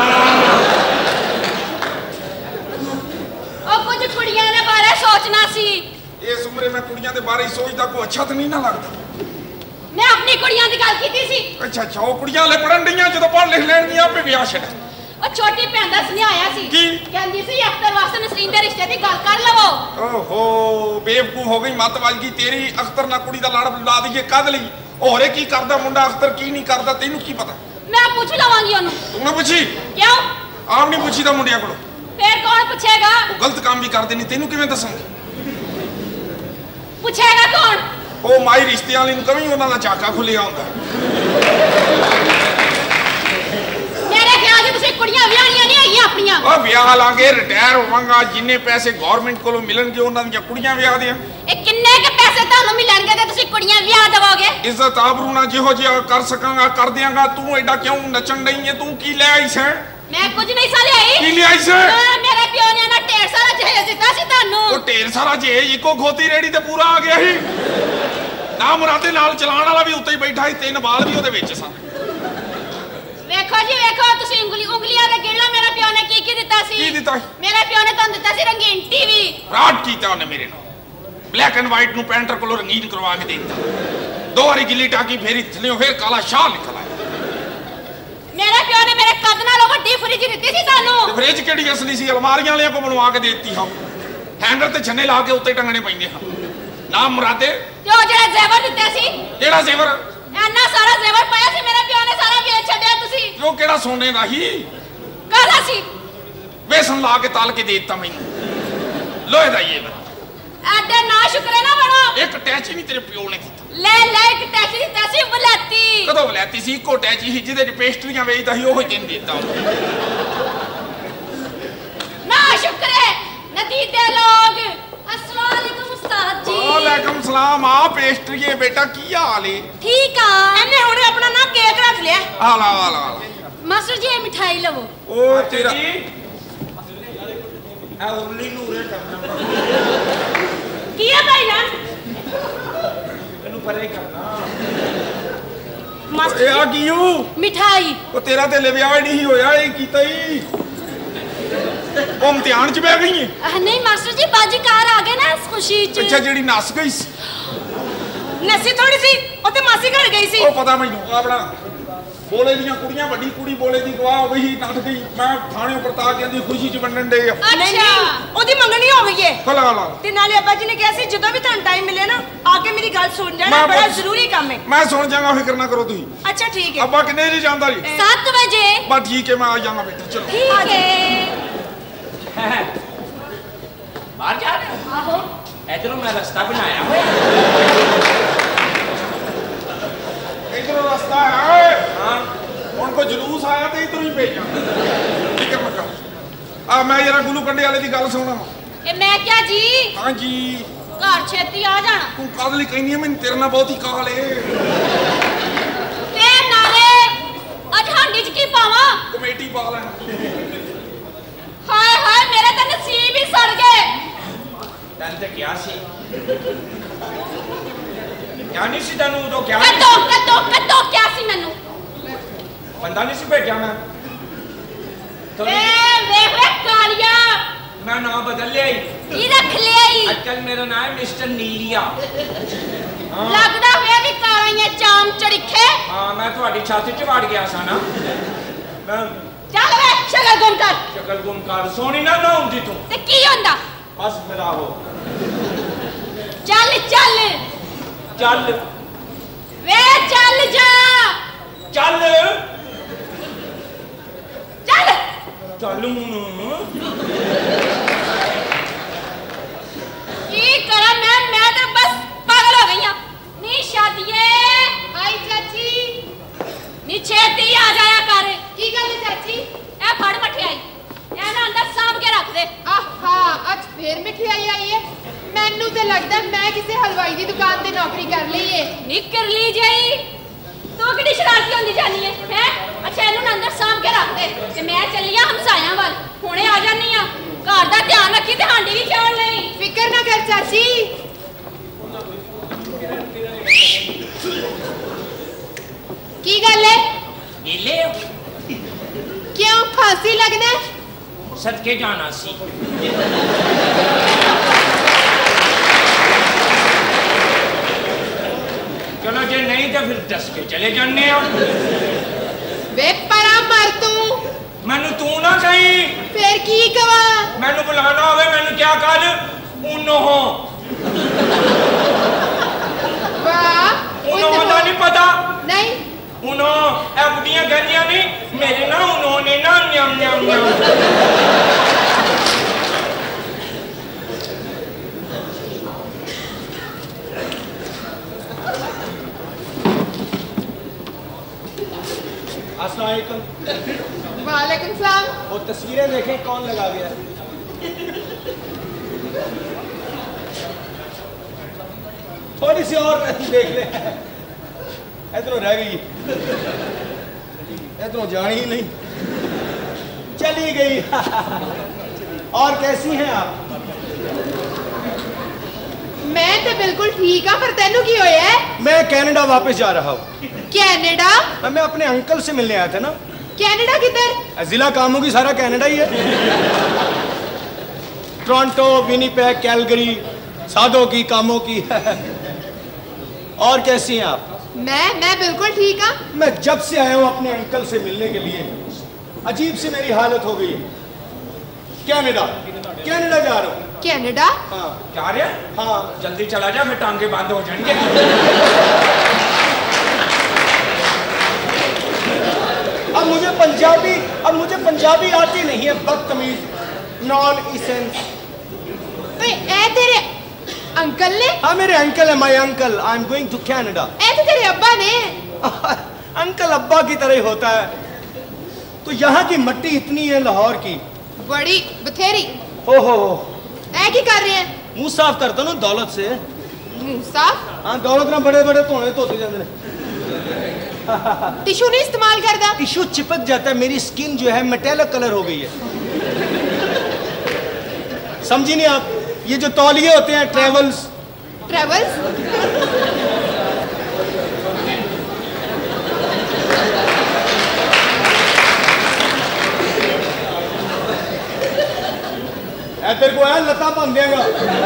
[SPEAKER 11] ਉਹ ਕੁਝ ਕੁੜੀਆਂ ਦੇ ਬਾਰੇ ਸੋਚਣਾ ਸੀ।
[SPEAKER 6] ਇਸ ਉਮਰੇ ਮੈਂ ਕੁੜੀਆਂ ਦੇ ਬਾਰੇ ਹੀ ਸੋਚਦਾ, ਕੋਈ ਅੱਛਾ ਤਾਂ ਨਹੀਂ ਨਾ ਲੱਗਦਾ।
[SPEAKER 11] ਮੈਂ ਆਪਣੀ ਕੁੜੀਆਂ ਦੀ ਗੱਲ ਕੀਤੀ ਸੀ।
[SPEAKER 6] ਅੱਛਾ ਅੱਛਾ ਉਹ ਕੁੜੀਆਂ ਲੈ ਪੜਨ ਡੀਆਂ, ਜਦੋਂ ਪੜ ਲਿਖ ਲੈਣਗੀਆਂ ਆਪੇ ਵਿਆਹ ਛੱਡ।
[SPEAKER 11] ਉਹ ਛੋਟੀ ਭੈਣ ਦਾ ਸੁਨੇਹਾ ਆਇਆ ਸੀ।
[SPEAKER 6] ਕੀ
[SPEAKER 11] ਕਹਿੰਦੀ ਸੀ ਅਖਤਰ ਵਾਸਤੇ ਨਸਰੀਨ ਦੇ ਰਿਸ਼ਤੇ ਦੀ ਗੱਲ ਕਰ ਲਵੋ।
[SPEAKER 6] ਓਹੋ ਬੇਵਕੂਫ ਹੋ ਗਈ, ਮੱਤ ਵੱਜ ਗਈ ਤੇਰੀ। ਅਖਤਰ ਨਾਲ ਕੁੜੀ ਦਾ ਲੜ ਲਾ ਦਈਏ ਕਦ ਲਈ? ਹੋਰੇ ਕੀ ਕਰਦਾ ਮੁੰਡਾ, ਅਖਤਰ ਕੀ ਨਹੀਂ ਕਰਦਾ, ਤੈਨੂੰ ਕੀ ਪਤਾ?
[SPEAKER 11] ਮੈਂ ਪੁੱਛ ਲਵਾਂਗੀ ਉਹਨੂੰ।
[SPEAKER 6] ਤੂੰ ਨਾ ਪੁੱਛੀ?
[SPEAKER 11] ਕਿਉਂ?
[SPEAKER 6] ਆਪ ਨਹੀਂ ਪੁੱਛੀਦਾ ਮੁੰਡਿਆਂ ਕੋਲੋਂ।
[SPEAKER 11] ਫੇਰ ਕੌਣ ਪੁੱਛੇਗਾ?
[SPEAKER 6] ਉਹ ਗਲਤ ਕੰਮ ਵੀ ਕਰਦੇ ਨਹੀਂ, ਤੈਨੂੰ ਕਿਵੇਂ ਦੱਸਾਂਗੇ?
[SPEAKER 11] ਪੁੱਛੇਗਾ ਕੌਣ?
[SPEAKER 6] ਉਹ ਮਾਈ ਰਿਸ਼ਤਿਆਂ ਵਾਲੀ ਨੂੰ ਕਵੀ, ਉਹਨਾਂ ਦਾ ਚਾਕਾ ਖੁੱਲਿਆ ਹੁੰਦਾ।
[SPEAKER 11] ਮੇਰੇ ਖਿਆਲ ਚ ਤੁਸੀਂ ਕੁੜੀਆਂ ਵਿਆਹਣੀਆਂ ਨਹੀਂ ਹੈਗੀਆਂ ਆਪਣੀਆਂ।
[SPEAKER 6] ਉਹ ਵਿਆਹ ਲਾਂਗੇ, ਰਿਟਾਇਰ ਹੋਵਾਂਗਾ, ਜਿੰਨੇ ਪੈਸੇ ਗਵਰਨਮੈਂਟ ਕੋਲੋਂ ਮਿਲਣਗੇ ਉਹਨਾਂ ਦੀਆਂ ਕੁੜੀਆਂ ਵਿਆਹ ਦੀਆਂ।
[SPEAKER 11] ਇਹ ਕਿੰਨੇ ਕੇ ਪੈਸੇ ਤੁਹਾਨੂੰ ਮਿਲਣਗੇ ਤੇ ਤੁਸੀਂ ਕੁੜੀਆਂ ਵਿਆਹ ਦੇਵੋਗੇ?
[SPEAKER 6] ਇੱਜ਼ਤ ਆਬਰੂ ਨਾਲ ਜਿਹੋ ਜਿਹਾ ਕਰ ਸਕਾਂਗਾ ਕਰ ਦਿਆਂਗਾ। ਤੂੰ ਐਡਾ ਕਿਉਂ ਨੱਚਣ ਡਈ ਹੈ? ਤੂੰ ਕੀ ਲੈ ਆਈ ਸੈਂ?
[SPEAKER 11] ਮੈਂ ਕੁਝ ਨਹੀਂ ਸਾ ਲਿਆਈ।
[SPEAKER 6] ਕੀ ਲਿਆਈ ਸੈਂ?
[SPEAKER 11] ਮੇਰੇ ਪਿਓ ਨੇ ਨਾ ਢੇਰ ਸਾਰਾ ਜਹੇਜ ਦਿੱਤਾ ਸੀ ਤੁਹਾਨੂੰ।
[SPEAKER 6] ਉਹ ਢੇਰ ਸਾਰਾ ਜਹੇਜ ਇੱਕੋ ਖੋਤੀ ਰੇੜੀ ਤੇ ਪੂਰਾ ਆ ਗਿਆ ਸੀ ਨਾ। ਮੁਰਾਦੇ ਨਾਲ ਚਲਾਉਣ ਵਾਲਾ ਵੀ ਉੱਤੇ ਹੀ ਬੈਠਾ ਸੀ, ਤਿੰਨ ਬਾਲ ਵੀ ਉਹਦੇ ਵਿੱਚ ਸਨ।
[SPEAKER 11] ਵੇਖੋ ਜੀ ਵੇਖੋ, ਤੁਸੀਂ ਉਂਗਲੀ ਉਂਗਲੀਆਂ ਦੇ ਗਿਣਨਾ। ਮੇਰੇ ਪਿਓ ਨੇ ਕੀ ਕੀ ਦਿੱਤਾ ਸੀ?
[SPEAKER 6] ਕੀ ਦਿੱਤਾ?
[SPEAKER 11] ਮੇਰੇ ਪਿਓ ਨੇ ਤੁਹਾਨੂੰ ਦਿੱਤਾ ਸੀ ਰੰਗੀਨ ਟੀਵੀ।
[SPEAKER 6] ਫਰਾਡ ਕੀਤਾ ਉਹਨੇ ਮੇਰੇ ਨਾਲ। ਬਲੈਕ ਐਂਡ ਵਾਈਟ ਨੂੰ ਪੈਂਟਰ ਕੋਲੋਂ ਰੰਗੀਨ ਕਰਵਾ ਕੇ ਦੇ ਦਿੱਤਾ। ਦੋ ਵਾਰੀ ਗਿੱਲੀ ਟਾਕੀ ਫੇਰੀ ਥੱਲੇ ਫੇਰ ਕਾਲਾ ਸ਼ਾਹ ਨਿਕਲ ਆਇਆ।
[SPEAKER 11] ਮੇਰੇ ਪਿਓ ਨੇ ਮੇਰੇ ਕੱਦ ਨਾਲੋਂ ਵੱਡੀ ਫਰਿੱਜ ਦਿੱਤੀ ਸੀ ਤੁਹਾਨੂੰ।
[SPEAKER 6] ਤੇ ਫਰਿੱਜ ਕਿਹੜੀ ਅਸਲੀ ਸੀ? ਅਲਮਾਰੀਆਂ ਵਾਲਿਆਂ ਕੋ ਬਣਵਾ ਕੇ ਦੇ ਦਿੱਤੀ ਹਾਂ। ਹੈਂਗਰ ਤੇ ਛੰਨੇ ਲਾ ਕੇ ਉੱਤੇ ਟੰਗਣੇ ਪੈਂਦੇ ਹਨ ਨਾ ਮੁਰਾਦੇ।
[SPEAKER 11] ਤੇ ਉਹ ਜਿਹੜਾ ਜ਼ੇਵਰ ਦਿੱਤੇ ਸੀ?
[SPEAKER 6] ਕਿਹੜਾ ਜ਼ੇਵਰ?
[SPEAKER 11] ਇੰਨਾ ਸਾਰਾ ਜ਼ੇਵਰ ਪਾਇਆ ਸੀ ਮੇਰੇ ਪਿਓ ਨੇ, ਸਾਰਾ ਵੇਚ ਛੱਡਿਆ ਤੁਸੀਂ।
[SPEAKER 6] ਉਹ ਕਿਹੜਾ ਸੋਨੇ ਦਾ ਸੀ?
[SPEAKER 11] ਕਾਹਦਾ ਸੀ?
[SPEAKER 6] ਵੇਸਣ ਲਾ ਕੇ ਤਾਲ ਕੇ ਦੇ ਦਿੱਤਾ ਮੈਨੂੰ, ਲੋਹੇ ਦਾ ਜ਼ੇਵਰ।
[SPEAKER 11] ਐਡੇ ਨਾ ਸ਼ੁਕਰੇ ਨਾ ਬਣੋ।
[SPEAKER 6] ਇੱਕ ਟੈਚੀ ਨਹੀਂ ਤੇਰੇ ਪਿਓ ਨੇ ਦਿੱਤਾ।
[SPEAKER 11] ਲੈ ਲੈ ਇੱਕ ਟੈਚੀ ਦਿੱਤਾ ਸੀ ਬੁਲਾਤੀ।
[SPEAKER 6] ਕਦੋਂ ਬੁਲਾਤੀ ਸੀ? ਇੱਕੋ ਟੈਚੀ ਸੀ ਜਿਹਦੇ ਚ ਪੇਸਟਰੀਆਂ ਵੇਚਦਾ ਸੀ, ਉਹ ਹੀ ਤੈਨੂੰ ਦਿੱਤਾ।
[SPEAKER 11] ਨਾ ਸ਼ੁਕਰੇ ਨਦੀ ਦੇ ਲੋਗ। अस्सलाम वालेकुम उस्ताद जी।
[SPEAKER 6] वालेकुम सलाम आ पेस्ट्रीए बेटा की हाल है?
[SPEAKER 11] ठीक आ एने हुणे अपना ना केक रख लिया।
[SPEAKER 6] आ ला आ ला
[SPEAKER 11] मास्टर जी ये मिठाई लवो।
[SPEAKER 6] ओ तेरा
[SPEAKER 3] आ उरली नूरे करना
[SPEAKER 11] की है भाईजान?
[SPEAKER 3] ਇਹਨੂੰ ਪਰੇ ਕਰਨਾ
[SPEAKER 11] मास्टर
[SPEAKER 6] ए आ कीयू
[SPEAKER 11] मिठाई
[SPEAKER 6] ओ तेरा ते ले विआह नहीं होया ये कीता ही ओ इम्तिहान च बह गई है।
[SPEAKER 11] नहीं मास्टर जी बाजी कार आ गए ना इस खुशी च।
[SPEAKER 6] अच्छा जेड़ी नस गई सी
[SPEAKER 11] नसी थोड़ी सी ओ ते मासी घर गई सी।
[SPEAKER 6] ओ पता मैनू अपना बोले दियां कुड़ियां वड्डी कुड़ी बोले दी गवाह हो गई नट गई मैं थाने उपर ता के दी खुशी च वंडन दे।
[SPEAKER 11] अच्छा ओदी मंगनी हो गई है।
[SPEAKER 6] हला हला
[SPEAKER 11] ते नाले अब्बा जी ने कहा सी जदों भी थान टाइम मिले ना आके मेरी गल सुन जाना बड़ा जरूरी काम है।
[SPEAKER 6] मैं सुन जाऊंगा फिक्र ना करो तुम।
[SPEAKER 11] अच्छा ठीक है।
[SPEAKER 6] अब्बा कितने बजे जांदा जी?
[SPEAKER 11] सात बजे।
[SPEAKER 6] बस ठीक है मैं आ जाऊंगा बेटा चलो।
[SPEAKER 11] ठीक है
[SPEAKER 3] बाहर जा रहे हो? आहो इधरों मैं रास्ता बनाया हुआ
[SPEAKER 6] इधरों रास्ता है। हां उनको जुलूस आया तो इधरों ही भेजा फिक्र मत करो। आ मैं जरा गुलू कंडे वाले की गल सुना।
[SPEAKER 11] ए मैं क्या जी?
[SPEAKER 6] हां जी
[SPEAKER 11] घर छेती आ जाना।
[SPEAKER 6] तू कादली कहनी है मैं तेरे नाल बहुत ही काल है
[SPEAKER 11] ते नाले अठांडी च की पावा
[SPEAKER 6] कमेटी पा लेना।
[SPEAKER 11] हाय हाय मेरे तो नसीब ही सड़ गए।
[SPEAKER 3] तन ते क्या सी क्या नहीं सी तनु तो क्या
[SPEAKER 11] कतो कतो कतो क्या सी मैनू
[SPEAKER 3] बंदा नहीं सी भेजा मैं तो
[SPEAKER 11] ए वेख वे कालिया
[SPEAKER 3] मैं नाम बदल लिया
[SPEAKER 11] ई रख लिया ई
[SPEAKER 3] आजकल मेरा नाम है मिस्टर नीलिया।
[SPEAKER 11] लगदा वे भी कालियां चाम चड़िखे।
[SPEAKER 3] हां मैं तुम्हारी छाती च वड़ गया सा ना मैं
[SPEAKER 11] चल वे शक्ल गुम कर
[SPEAKER 3] शक्ल गुम कर सोनी ना ना हुंदी तू
[SPEAKER 11] ते की हुंदा
[SPEAKER 3] बस मेरा हो
[SPEAKER 11] चल चल
[SPEAKER 3] चल
[SPEAKER 11] वे चल जा
[SPEAKER 3] चल
[SPEAKER 11] चल
[SPEAKER 3] चल हूं
[SPEAKER 11] की करा मैं मैं तो बस पागल हो गई हूं। नी शादीए
[SPEAKER 4] आई चाची
[SPEAKER 11] नी छेती आ जाया कर।
[SPEAKER 4] की गल है चाची?
[SPEAKER 11] ए फड़ मठियाई ए ना अंदर सांभ के रख दे।
[SPEAKER 4] आहा आज फिर मिठाई आई है। मैनू तो लगता मैं किसी हलवाई की दुकान पे नौकरी कर ली है।
[SPEAKER 11] नी कर ली जाई तू किडी शरारती होंदी जानी है हैं? अच्छा इनु ना अंदर सांभ के रख दे ते मैं चलिया हमसाया वाल हुणे आ जानी आ। घर दा ध्यान रखी ते हांडी भी छोड़ नहीं।
[SPEAKER 4] फिकर ना कर चाची। की गल है?
[SPEAKER 3] नीले
[SPEAKER 4] क्यों फांसी लगना?
[SPEAKER 3] सदके जाना सी चलो जे नहीं तो फिर दस के चले जाने
[SPEAKER 4] वे परा मर तू
[SPEAKER 3] मैनू तू ना कहीं
[SPEAKER 4] फिर की कवा
[SPEAKER 3] मैनू बुलाना होवे मैनू क्या कर उनो हो
[SPEAKER 4] वाह
[SPEAKER 3] उनो होता नहीं पता
[SPEAKER 4] नहीं
[SPEAKER 3] उनो ए बुढ़ियां कहनियां नहीं मेरे ना उन्होंने ना न्याम न्याम न्याम
[SPEAKER 4] वालेकुम सलाम।
[SPEAKER 12] वो तस्वीरें देखें कौन लगा गया। थोड़ी सी और देख ले इधरों रह गई इधरों जानी ही नहीं चली गई। और कैसी हैं आप?
[SPEAKER 4] मैं तो बिल्कुल ठीक हाँ पर तेनू की होया है?
[SPEAKER 12] मैं कनाडा वापस जा रहा हूँ।
[SPEAKER 4] कनाडा?
[SPEAKER 12] मैं अपने अंकल से मिलने आया था ना।
[SPEAKER 4] कनाडा किधर?
[SPEAKER 12] जिला कामों की सारा कनाडा ही है। टोरंटो, विनीपेग, कैलगरी, सादों की कामों की। और कैसी हैं आप?
[SPEAKER 4] मैं मैं बिल्कुल ठीक हाँ।
[SPEAKER 12] मैं जब से आया हूँ अपने अंकल से मिलने के लिए अजीब सी मेरी हालत हो गई है। कनाडा कनाडा जा रहा हूँ।
[SPEAKER 4] कनाडा?
[SPEAKER 12] हाँ
[SPEAKER 3] जा रहे?
[SPEAKER 12] हाँ
[SPEAKER 3] जल्दी चला जा फिर टांगे बंद हो जाएंगे।
[SPEAKER 12] अब मुझे पंजाबी अब मुझे पंजाबी आती नहीं है बदतमीज नॉन इसेंस।
[SPEAKER 4] ए तेरे अंकल ने?
[SPEAKER 12] हाँ मेरे अंकल है my uncle I am going to Canada.
[SPEAKER 4] ए तो तेरे अब्बा ने?
[SPEAKER 12] अंकल अब्बा की तरह ही होता है। तो यहाँ की मिट्टी इतनी है लाहौर की
[SPEAKER 4] बड़ी बथेरी।
[SPEAKER 12] ओहो
[SPEAKER 4] ऐ की कर रहे हैं?
[SPEAKER 12] मुंह साफ कर दो ना दौलत से।
[SPEAKER 4] मुंह साफ?
[SPEAKER 12] हाँ दौलत ना बड़े बड़े धोने धोते जाते हैं।
[SPEAKER 4] टिश्यू नहीं इस्तेमाल करता?
[SPEAKER 12] टिश्यू चिपक जाता है, मेरी स्किन जो है मेटेलिक कलर हो गई है। समझी नहीं आप? ये जो तौलिए होते हैं ट्रेवल्स।
[SPEAKER 4] ट्रेवल्स?
[SPEAKER 12] तेरे को है लता बन देगा।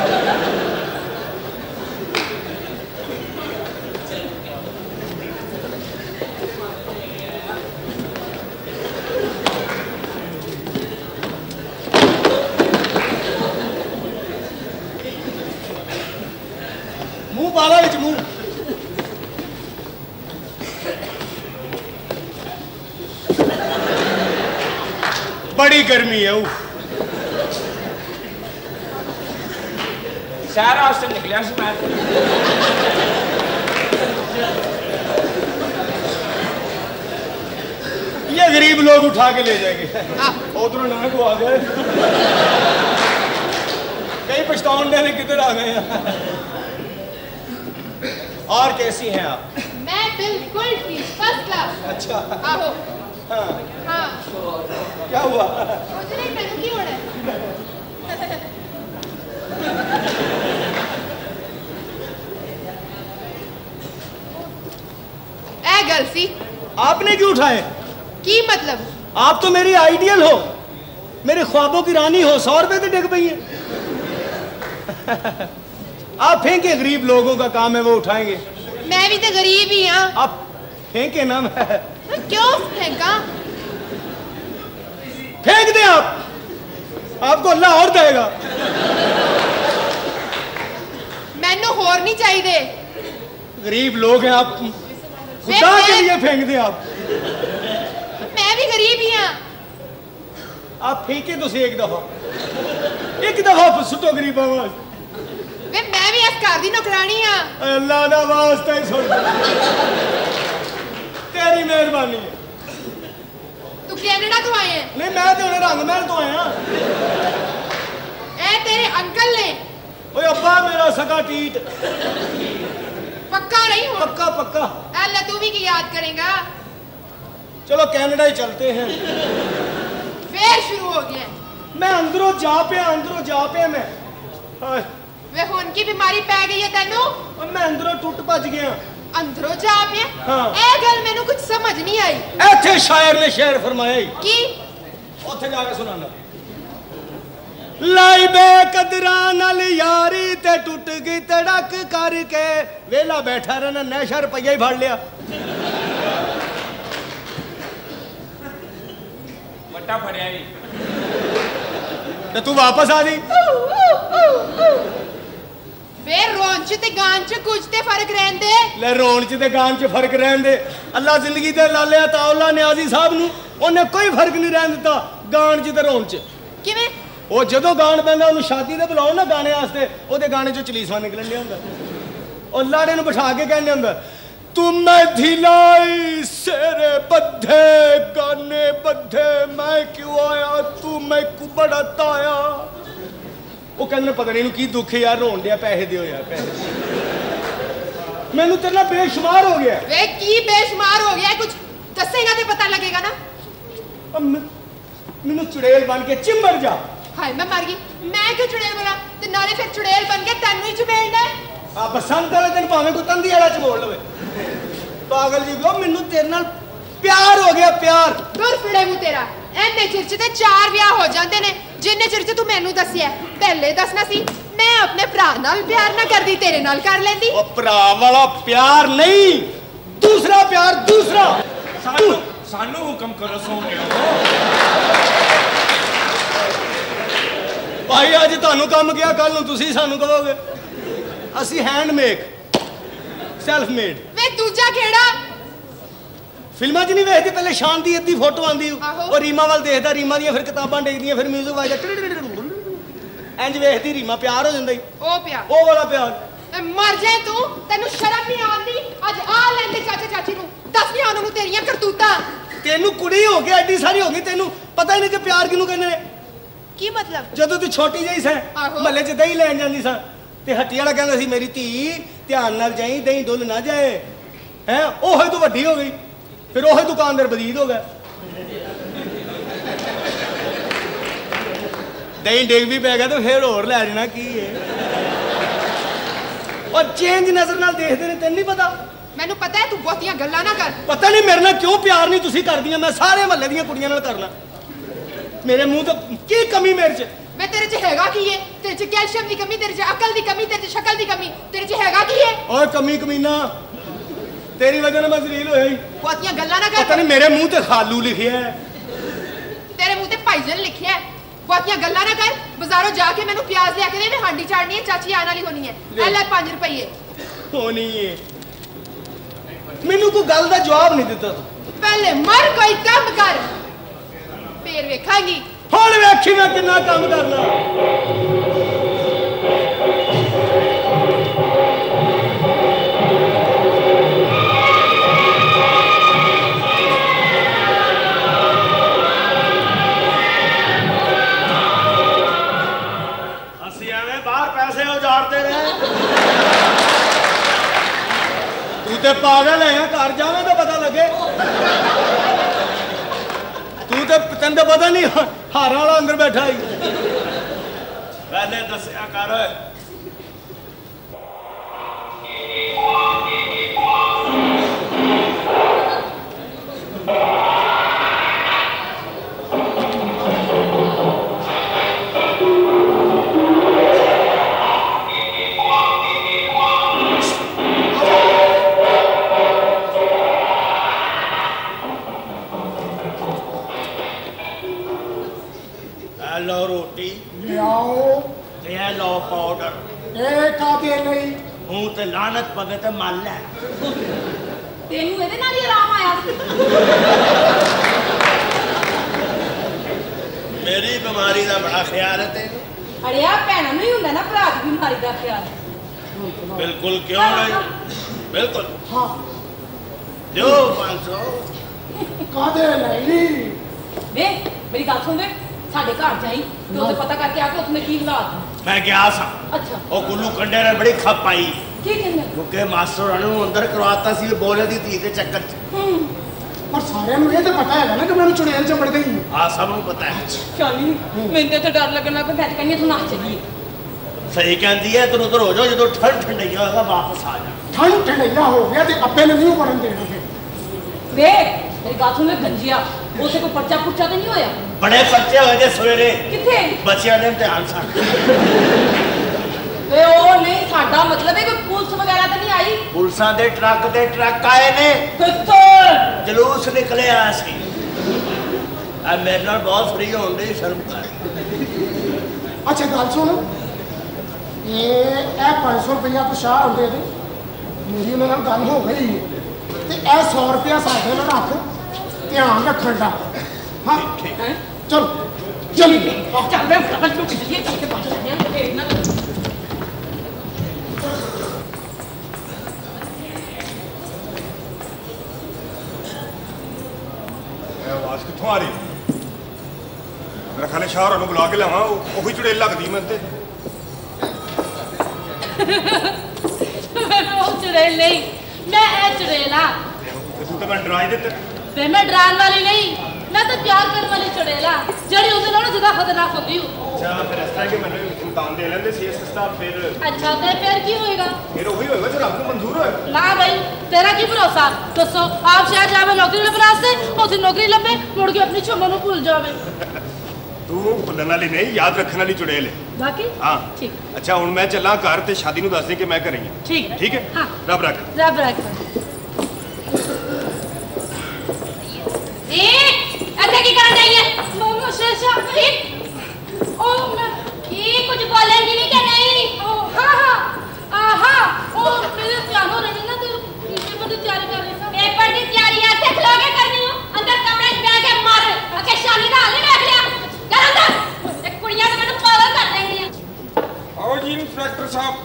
[SPEAKER 12] मुंह पाला विच मुंह। बड़ी गर्मी है। उफ
[SPEAKER 3] शहर वास्ते निकलिया सी मैं।
[SPEAKER 12] ये गरीब लोग उठा के ले जाएंगे। उधरों ना को आ गए, कई पछताने ने किधर आ गए। और कैसी हैं आप?
[SPEAKER 4] मैं बिल्कुल ठीक, फर्स्ट क्लास।
[SPEAKER 12] अच्छा।
[SPEAKER 4] आहो।
[SPEAKER 12] हाँ।
[SPEAKER 4] हाँ।
[SPEAKER 12] क्या हुआ?
[SPEAKER 4] मुझे नहीं पता क्यों हो रहा है। ए गर्लसी,
[SPEAKER 12] आपने क्यों उठाए?
[SPEAKER 4] की मतलब?
[SPEAKER 12] आप तो मेरी आइडियल हो, मेरे ख्वाबों की रानी हो। सौ रुपए तो डिग पई है। आप फेंके, गरीब लोगों का काम है वो उठाएंगे।
[SPEAKER 4] मैं भी तो गरीब ही हाँ।
[SPEAKER 12] आप फेंके ना। मैं
[SPEAKER 4] क्यों फेंका?
[SPEAKER 12] फेंक दे आप, आपको अल्लाह और देगा।
[SPEAKER 4] मैनू होर नहीं चाहिए।
[SPEAKER 12] गरीब लोग हैं आप, खुदा के लिए फेंक दे आप।
[SPEAKER 4] मैं भी गरीब ही हाँ।
[SPEAKER 12] आप फेंके तो से एक दफा, एक दफा सुटो गरीब आवाज।
[SPEAKER 4] वे मैं भी इस घर दी नौकरानी हाँ।
[SPEAKER 12] अल्लाह दा वास्ता ही सुन, तेरी मेहरबानी है।
[SPEAKER 4] तू कनाडा तो आए हैं?
[SPEAKER 12] नहीं मैं तो उन्हें रंग महल तो आया।
[SPEAKER 4] ए तेरे अंकल ने?
[SPEAKER 12] ओए अब्बा मेरा सगा टीट।
[SPEAKER 4] पक्का नहीं हो?
[SPEAKER 12] पक्का पक्का।
[SPEAKER 4] अल्लाह तू भी की याद करेगा।
[SPEAKER 12] चलो कनाडा ही चलते हैं।
[SPEAKER 4] फिर शुरू हो गया।
[SPEAKER 12] मैं अंदरों जा पे अंदरों जा पे मैं।
[SPEAKER 4] वे हुन की बीमारी पै गई है तेनू?
[SPEAKER 12] मैं अंदरों टुट भज गया।
[SPEAKER 4] अंदरों जा पे?
[SPEAKER 12] हाँ।
[SPEAKER 4] ए गल मैनू कुछ समझ नहीं आई।
[SPEAKER 12] ऐथे शायर ने शेर फरमाया ही
[SPEAKER 4] की?
[SPEAKER 12] ओथे जाके सुनाना। लाई बेकदरा नाल यारी ते टुट गई तड़क करके, वेला बैठा रहना नशा रुपया ही फड़ लिया।
[SPEAKER 3] वट्टा फड़िया ही
[SPEAKER 12] ते तू वापस आ दी।
[SPEAKER 4] वे रोन च ते गान च कुछ ते फर्क रहंदे।
[SPEAKER 12] ले रोन च ते गान च फर्क रहंदे। अल्लाह जिंदगी दे लाले अताउल्ला न्याजी साहब नू ओने कोई फर्क नहीं रहन दिता गान च ते रोन च।
[SPEAKER 4] किवें?
[SPEAKER 12] ਉਹ ਜਦੋਂ ਗਾਣ ਪੈਂਦਾ ਉਹਨੂੰ ਸ਼ਾਦੀ ਤੇ ਬੁਲਾਓ ਨਾ ਗਾਣੇ ਵਾਸਤੇ, ਉਹਦੇ ਗਾਣੇ ਚੋਂ ਚਲੀਸਵਾ ਨਿਕਲਣ ਲਿਆ ਹੁੰਦਾ। ਉਹ ਲਾੜੇ ਨੂੰ ਬਿਠਾ ਕੇ ਕਹਿੰਦੇ ਹੁੰਦਾ, ਤੂੰ ਮੈਂ ਢਿਲਾਈ ਸੇਰੇ ਬੱਧੇ ਗਾਨੇ ਬੱਧੇ ਮੈਂ ਕਿਉਂ ਆਇਆ ਤੂੰ ਮੈਨੂੰ ਬੜਾ ਤਾਇਆ। ਉਹ ਕਹਿੰਦੇ ਪਤਾ ਨਹੀਂ ਇਹਨੂੰ ਕੀ ਦੁੱਖ ਯਾਰ, ਰੋਣ ਡਿਆ, ਪੈਸੇ ਦਿਓ ਯਾਰ ਪੈਸੇ। ਮੈਨੂੰ ਤੇਰੇ ਨਾਲ ਬੇਸ਼ੁਮਾਰ ਹੋ ਗਿਆ।
[SPEAKER 4] ਵੇ ਕੀ ਬੇਸ਼ੁਮਾਰ ਹੋ ਗਿਆ? ਕੁਝ ਦੱਸੇਗਾ ਤੇ ਪਤਾ ਲੱਗੇਗਾ ਨਾ।
[SPEAKER 12] ਮੈਨੂੰ ਚੁੜੇਲ ਬਣ ਕੇ ਚਿੰਬੜ ਜਾ।
[SPEAKER 4] हाय मैं मर गई। मैं क्यों चुड़ैल बना? ते नाले फिर चुड़ैल बन के तेनू ही चुमेलना है।
[SPEAKER 12] आ बसंत वाले दिन भावें कोई तंदी वाला चमोड़ लवे। पागल जी को मैनू तेरे नाल प्यार हो गया, प्यार।
[SPEAKER 4] दूर फिड़े मू तेरा। एने चिर च ते चार ब्याह हो जांदे ने, जिन्ने चिर च तू मैनू दसिया। पहले दसना सी, मैं अपने भरा नाल प्यार ना करदी, तेरे नाल कर लैंदी।
[SPEAKER 12] ओ भरा वाला प्यार नहीं, दूसरा प्यार, दूसरा।
[SPEAKER 3] सानू सानू हुक्म करो सोने।
[SPEAKER 12] भाई अज तुहानू काम किया, कल नू तुसी सानू कहोगे। असी हैंडमेक, सैल्फ मेड।
[SPEAKER 4] वे दूजा केड़ा?
[SPEAKER 12] फिल्मां च नहीं वेखदे पहले शान दी अद्धी फोटो आंदी, ओ रीमा वाल देखदा, रीमा दी फिर किताबां देखदियां, फिर म्यूजिक वाजदा, इंज वेखदी रीमा, प्यार हो जांदा।
[SPEAKER 4] ओ प्यार,
[SPEAKER 12] ओ वाला प्यार।
[SPEAKER 4] मर जाए तू, तेनू शर्म नहीं आंदी? अज आ लैंदे चाचा चाची नू, दस नहीं उन्हां नू तेरियां करतूतां।
[SPEAKER 12] तेनू कुड़ी हो गई, एडी सारी हो गई, तेनू पता ही नहीं कि प्यार किनू कहंदे ने।
[SPEAKER 4] की मतलब?
[SPEAKER 12] जदों तू छोटी जही सै, महल्ले च दही लैन जांदी सा, ਤੇ ਹੱਟੀ ਵਾਲਾ ਕਹਿੰਦਾ ਸੀ ਮੇਰੀ ਧੀ ਧਿਆਨ ਨਾਲ ਜਾਈ ਦਹੀਂ ਡੁੱਲ ਨਾ ਜਾਏ ਹੈ ਉਹ ਤੂੰ ਵੱਡੀ ਹੋ ਗਈ ਫਿਰ ਉਹ ਦੁਕਾਨਦਾਰ ਬਦੀਦ ਹੋ ਗਿਆ ਦਹੀਂ ਡੇਗ ਵੀ ਪੈ ਗਿਆ ਤੇ ਫਿਰ ਹੋਰ ਲੈ ਜਾਣਾ ਕੀ ਹੈ ਔਰ ਚੇਂਜ ਨਜ਼ਰ ਨਾਲ ਦੇਖਦੇ ਨੇ ਤੈਨੂੰ ਨਹੀਂ ਪਤਾ
[SPEAKER 4] ਮੈਨੂੰ ਪਤਾ ਹੈ ਤੂੰ ਬਹੁਤੀਆਂ ਗੱਲਾਂ ਨਾ ਕਰ
[SPEAKER 12] ਪਤਾ ਨਹੀਂ ਮੇਰੇ ਨਾਲ ਕਿਉਂ ਪਿਆਰ ਨਹੀਂ ਤੁਸੀਂ ਕਰਦੀਆਂ ਮੈਂ ਸਾਰੇ ਮਹੱਲੇ ਦੀਆਂ ਕੁੜੀਆਂ ਨਾਲ ਕਰਨਾ ਮੇਰੇ ਮੂੰਹ ਤੇ ਕੀ ਕਮੀ ਮੇਰੇ 'ਚ
[SPEAKER 4] ਮੈਂ ਤੇਰੇ 'ਚ ਹੈਗਾ ਕੀ ਹੈ ਤੇਰੇ 'ਚ ਕੈਲਸ਼ੀਅਮ ਦੀ ਕਮੀ ਤੇਰੇ 'ਚ ਅਕਲ ਦੀ ਕਮੀ ਤੇਰੇ 'ਚ ਸ਼ਕਲ ਦੀ ਕਮੀ ਤੇਰੇ 'ਚ ਹੈਗਾ ਕੀ ਹੈ
[SPEAKER 12] ਓਏ ਕਮੀ ਕਮੀਨਾ ਤੇਰੀ ਵਜ੍ਹਾ ਨਾਲ ਮੈਂ ਜ਼ਲੀਲ ਹੋਇਆ ਹੀ
[SPEAKER 4] ਬਹੁਤੀਆਂ ਗੱਲਾਂ ਨਾ ਕਰ
[SPEAKER 12] ਪਤਾ ਨਹੀਂ ਮੇਰੇ ਮੂੰਹ ਤੇ ਖਾਲੂ ਲਿਖਿਆ ਹੈ
[SPEAKER 4] ਤੇਰੇ ਮੂੰਹ ਤੇ ਭਾਈਜਨ ਲਿਖਿਆ ਹੈ ਬਹੁਤੀਆਂ ਗੱਲਾਂ ਨਾ ਕਰ ਬਾਜ਼ਾਰੋਂ ਜਾ ਕੇ ਮੈਨੂੰ ਪਿਆਜ਼ ਲਿਆ ਕੇ ਦੇ ਮੈਂ ਹਾਂਡੀ ਚਾੜਨੀ ਹੈ ਚਾਚੀ ਆਉਣ ਵਾਲੀ ਹੋਣੀ ਹੈ ਐ ਲੈ ਪੰਜ ਰੁਪਏ
[SPEAKER 12] ਹੋਣੀ ਹੈ ਮੈਨੂੰ ਕੋਈ ਗੱਲ ਦਾ ਜਵਾਬ ਨਹੀਂ ਦਿੱਤਾ ਤੂੰ
[SPEAKER 4] ਪਹਿਲੇ ਮਰ ਕੋਈ ਕੰਮ ਕਰ ਫੇਰ ਵੇਖਾਂਗੀ
[SPEAKER 12] ਹੁਣ ਵੇਖੀ ਮੈਂ ਕਿੰਨਾ ਕੰਮ ਕਰਨਾ
[SPEAKER 5] ਅਸੀਂ ਐਵੇਂ ਬਾਹਰ ਪੈਸੇ ਉਜਾੜਦੇ ਰਹੇ
[SPEAKER 12] ਤੂੰ ਤੇ ਪਾਗਲ ਹੈ ਘਰ ਜਾਵੇਂ ਤਾਂ ਪਤਾ ਲੱਗੇ ਤੂੰ ਤੇ ਤੈਨੂੰ ਤਾਂ ਪਤਾ ਨਹੀਂ ਹਾਰਾਂ ਵਾਲਾ ਅੰਦਰ ਬੈਠਾ ਹੀ
[SPEAKER 5] ਪਹਿਲੇ ਦੱਸਿਆ ਕਰ लो रोटी
[SPEAKER 2] लियाओ
[SPEAKER 5] ते लो पाउडर
[SPEAKER 2] ए कादे नहीं
[SPEAKER 5] हूं ते लानत पवे ते मल ले
[SPEAKER 11] तेनू ਇਹਦੇ ਨਾਲ ਹੀ ਆਰਾਮ ਆਇਆ
[SPEAKER 5] मेरी बीमारी का बड़ा ख्याल है तेन
[SPEAKER 11] ਅੜਿਆ ਭੈਣਾਂ ਨੂੰ ਹੀ ਹੁੰਦਾ ਨਾ ਭਰਾ ਦੀ ਬਿਮਾਰੀ ਦਾ ਖਿਆਲ
[SPEAKER 5] बिल्कुल क्यों नहीं बिल्कुल
[SPEAKER 2] हाँ
[SPEAKER 5] दो पाँच सौ
[SPEAKER 2] कादे नहीं
[SPEAKER 11] वे मेरी गल सुन वे साडे घर जाई ते उसे पता करके आ के उसने की हालात
[SPEAKER 5] मैं गया सा
[SPEAKER 11] अच्छा
[SPEAKER 5] ओ गुल्लू कंडे ने बड़ी खप आई
[SPEAKER 11] की कहंदे
[SPEAKER 5] क्योंकि मास्टर नु अंदर करवाता सी बोले दी धी के चक्कर च
[SPEAKER 2] पर सारे नु ये तो पता है ना कि मैं चुड़ैल च पड़ गई
[SPEAKER 5] हां सब नु पता है
[SPEAKER 11] चली मैंने तो डर लगना कि मैं तो कहनी तू ना चलिए
[SPEAKER 5] सही कहंदी है तू उधर हो जाओ जदों ठंड ठंडैया होगा वापस आ जा
[SPEAKER 2] ठंड ठंडैया हो गया ते अब्बे ने नहीं करन देना फिर
[SPEAKER 11] वे मेरी गल सुन गंजिया उसे कोई पर्चा पुर्चा तो नहीं होया
[SPEAKER 5] बड़े पर्चे होए जे सवेरे
[SPEAKER 11] किथे
[SPEAKER 5] बच्चियां ने इम्तिहान सा
[SPEAKER 11] वे ओ नहीं साडा मतलब है कि पुलिस वगैरह तो नहीं आई
[SPEAKER 5] पुलिसां दे ट्रक दे ट्रक आए ने
[SPEAKER 11] कित्थे
[SPEAKER 5] जलूस निकले आ सी अब मेरे नाल बहुत फ्री होण दी शर्म कर
[SPEAKER 2] अच्छा गल सुन ये ए पाँच सौ रुपया पछा आंदे ने मेरी उन्हां नाल गल हो गई ते ए सौ रुपया साडे नाल रख ध्यान रखण दा हां चल चल
[SPEAKER 11] चल मैं फटाफट लुक चलिए चल के पास चलिए ना
[SPEAKER 10] आवाज कितों आ रही मेरा ख्याल शाहर बुला के लावा वही चुड़ैल लगती मैं ते
[SPEAKER 11] वो चुड़ैल नहीं मैं ए चुड़ैल हां
[SPEAKER 10] तू तो मैं डरा देते
[SPEAKER 11] वे मैं डराने वाली नहीं मैं तो प्यार करने वाली चुड़ैल हां जेडी उसे नालों ज्यादा खतरनाक होती हूं
[SPEAKER 10] अच्छा फिर इस तरह के मैंने इम्तिहान दे लेंदे सी सस्ता फिर
[SPEAKER 11] अच्छा ते फिर की होएगा
[SPEAKER 10] फिर वही होएगा जो आपको मंजूर होए
[SPEAKER 11] ना भाई तेरा की भरोसा दसो आप शहर जावे नौकरी लभने वास्ते उसे नौकरी लभे मुड़ के अपनी छम्मा नु भूल जावे
[SPEAKER 10] तू भुल्लण वाली नहीं याद रखने वाली चुड़ैल है
[SPEAKER 11] बाकी
[SPEAKER 10] हां
[SPEAKER 11] ठीक
[SPEAKER 10] अच्छा हुन मैं चला घर ते शादी नु दस दे कि मैं करी
[SPEAKER 11] ठीक
[SPEAKER 10] ठीक है
[SPEAKER 11] हां
[SPEAKER 10] रब रख
[SPEAKER 11] रब रख ए ऐसे की करन जाई है मोमो शेषा ठीक ओ मैं ये कुछ बोलेंगी नहीं क्या नहीं ओ हां हां आहा ओ मेरे पियानो रही ना तो पेपर की तैयारी कर रही थी पेपर की तैयारी ऐसे खलोगे करनी हो अंदर कमरे में बैठ के मार अके शादी का हाल नहीं देख लिया कर अंदर एक कुड़ियां तो मैंने पागल कर देंगी
[SPEAKER 6] आओ जी इंस्पेक्टर साहब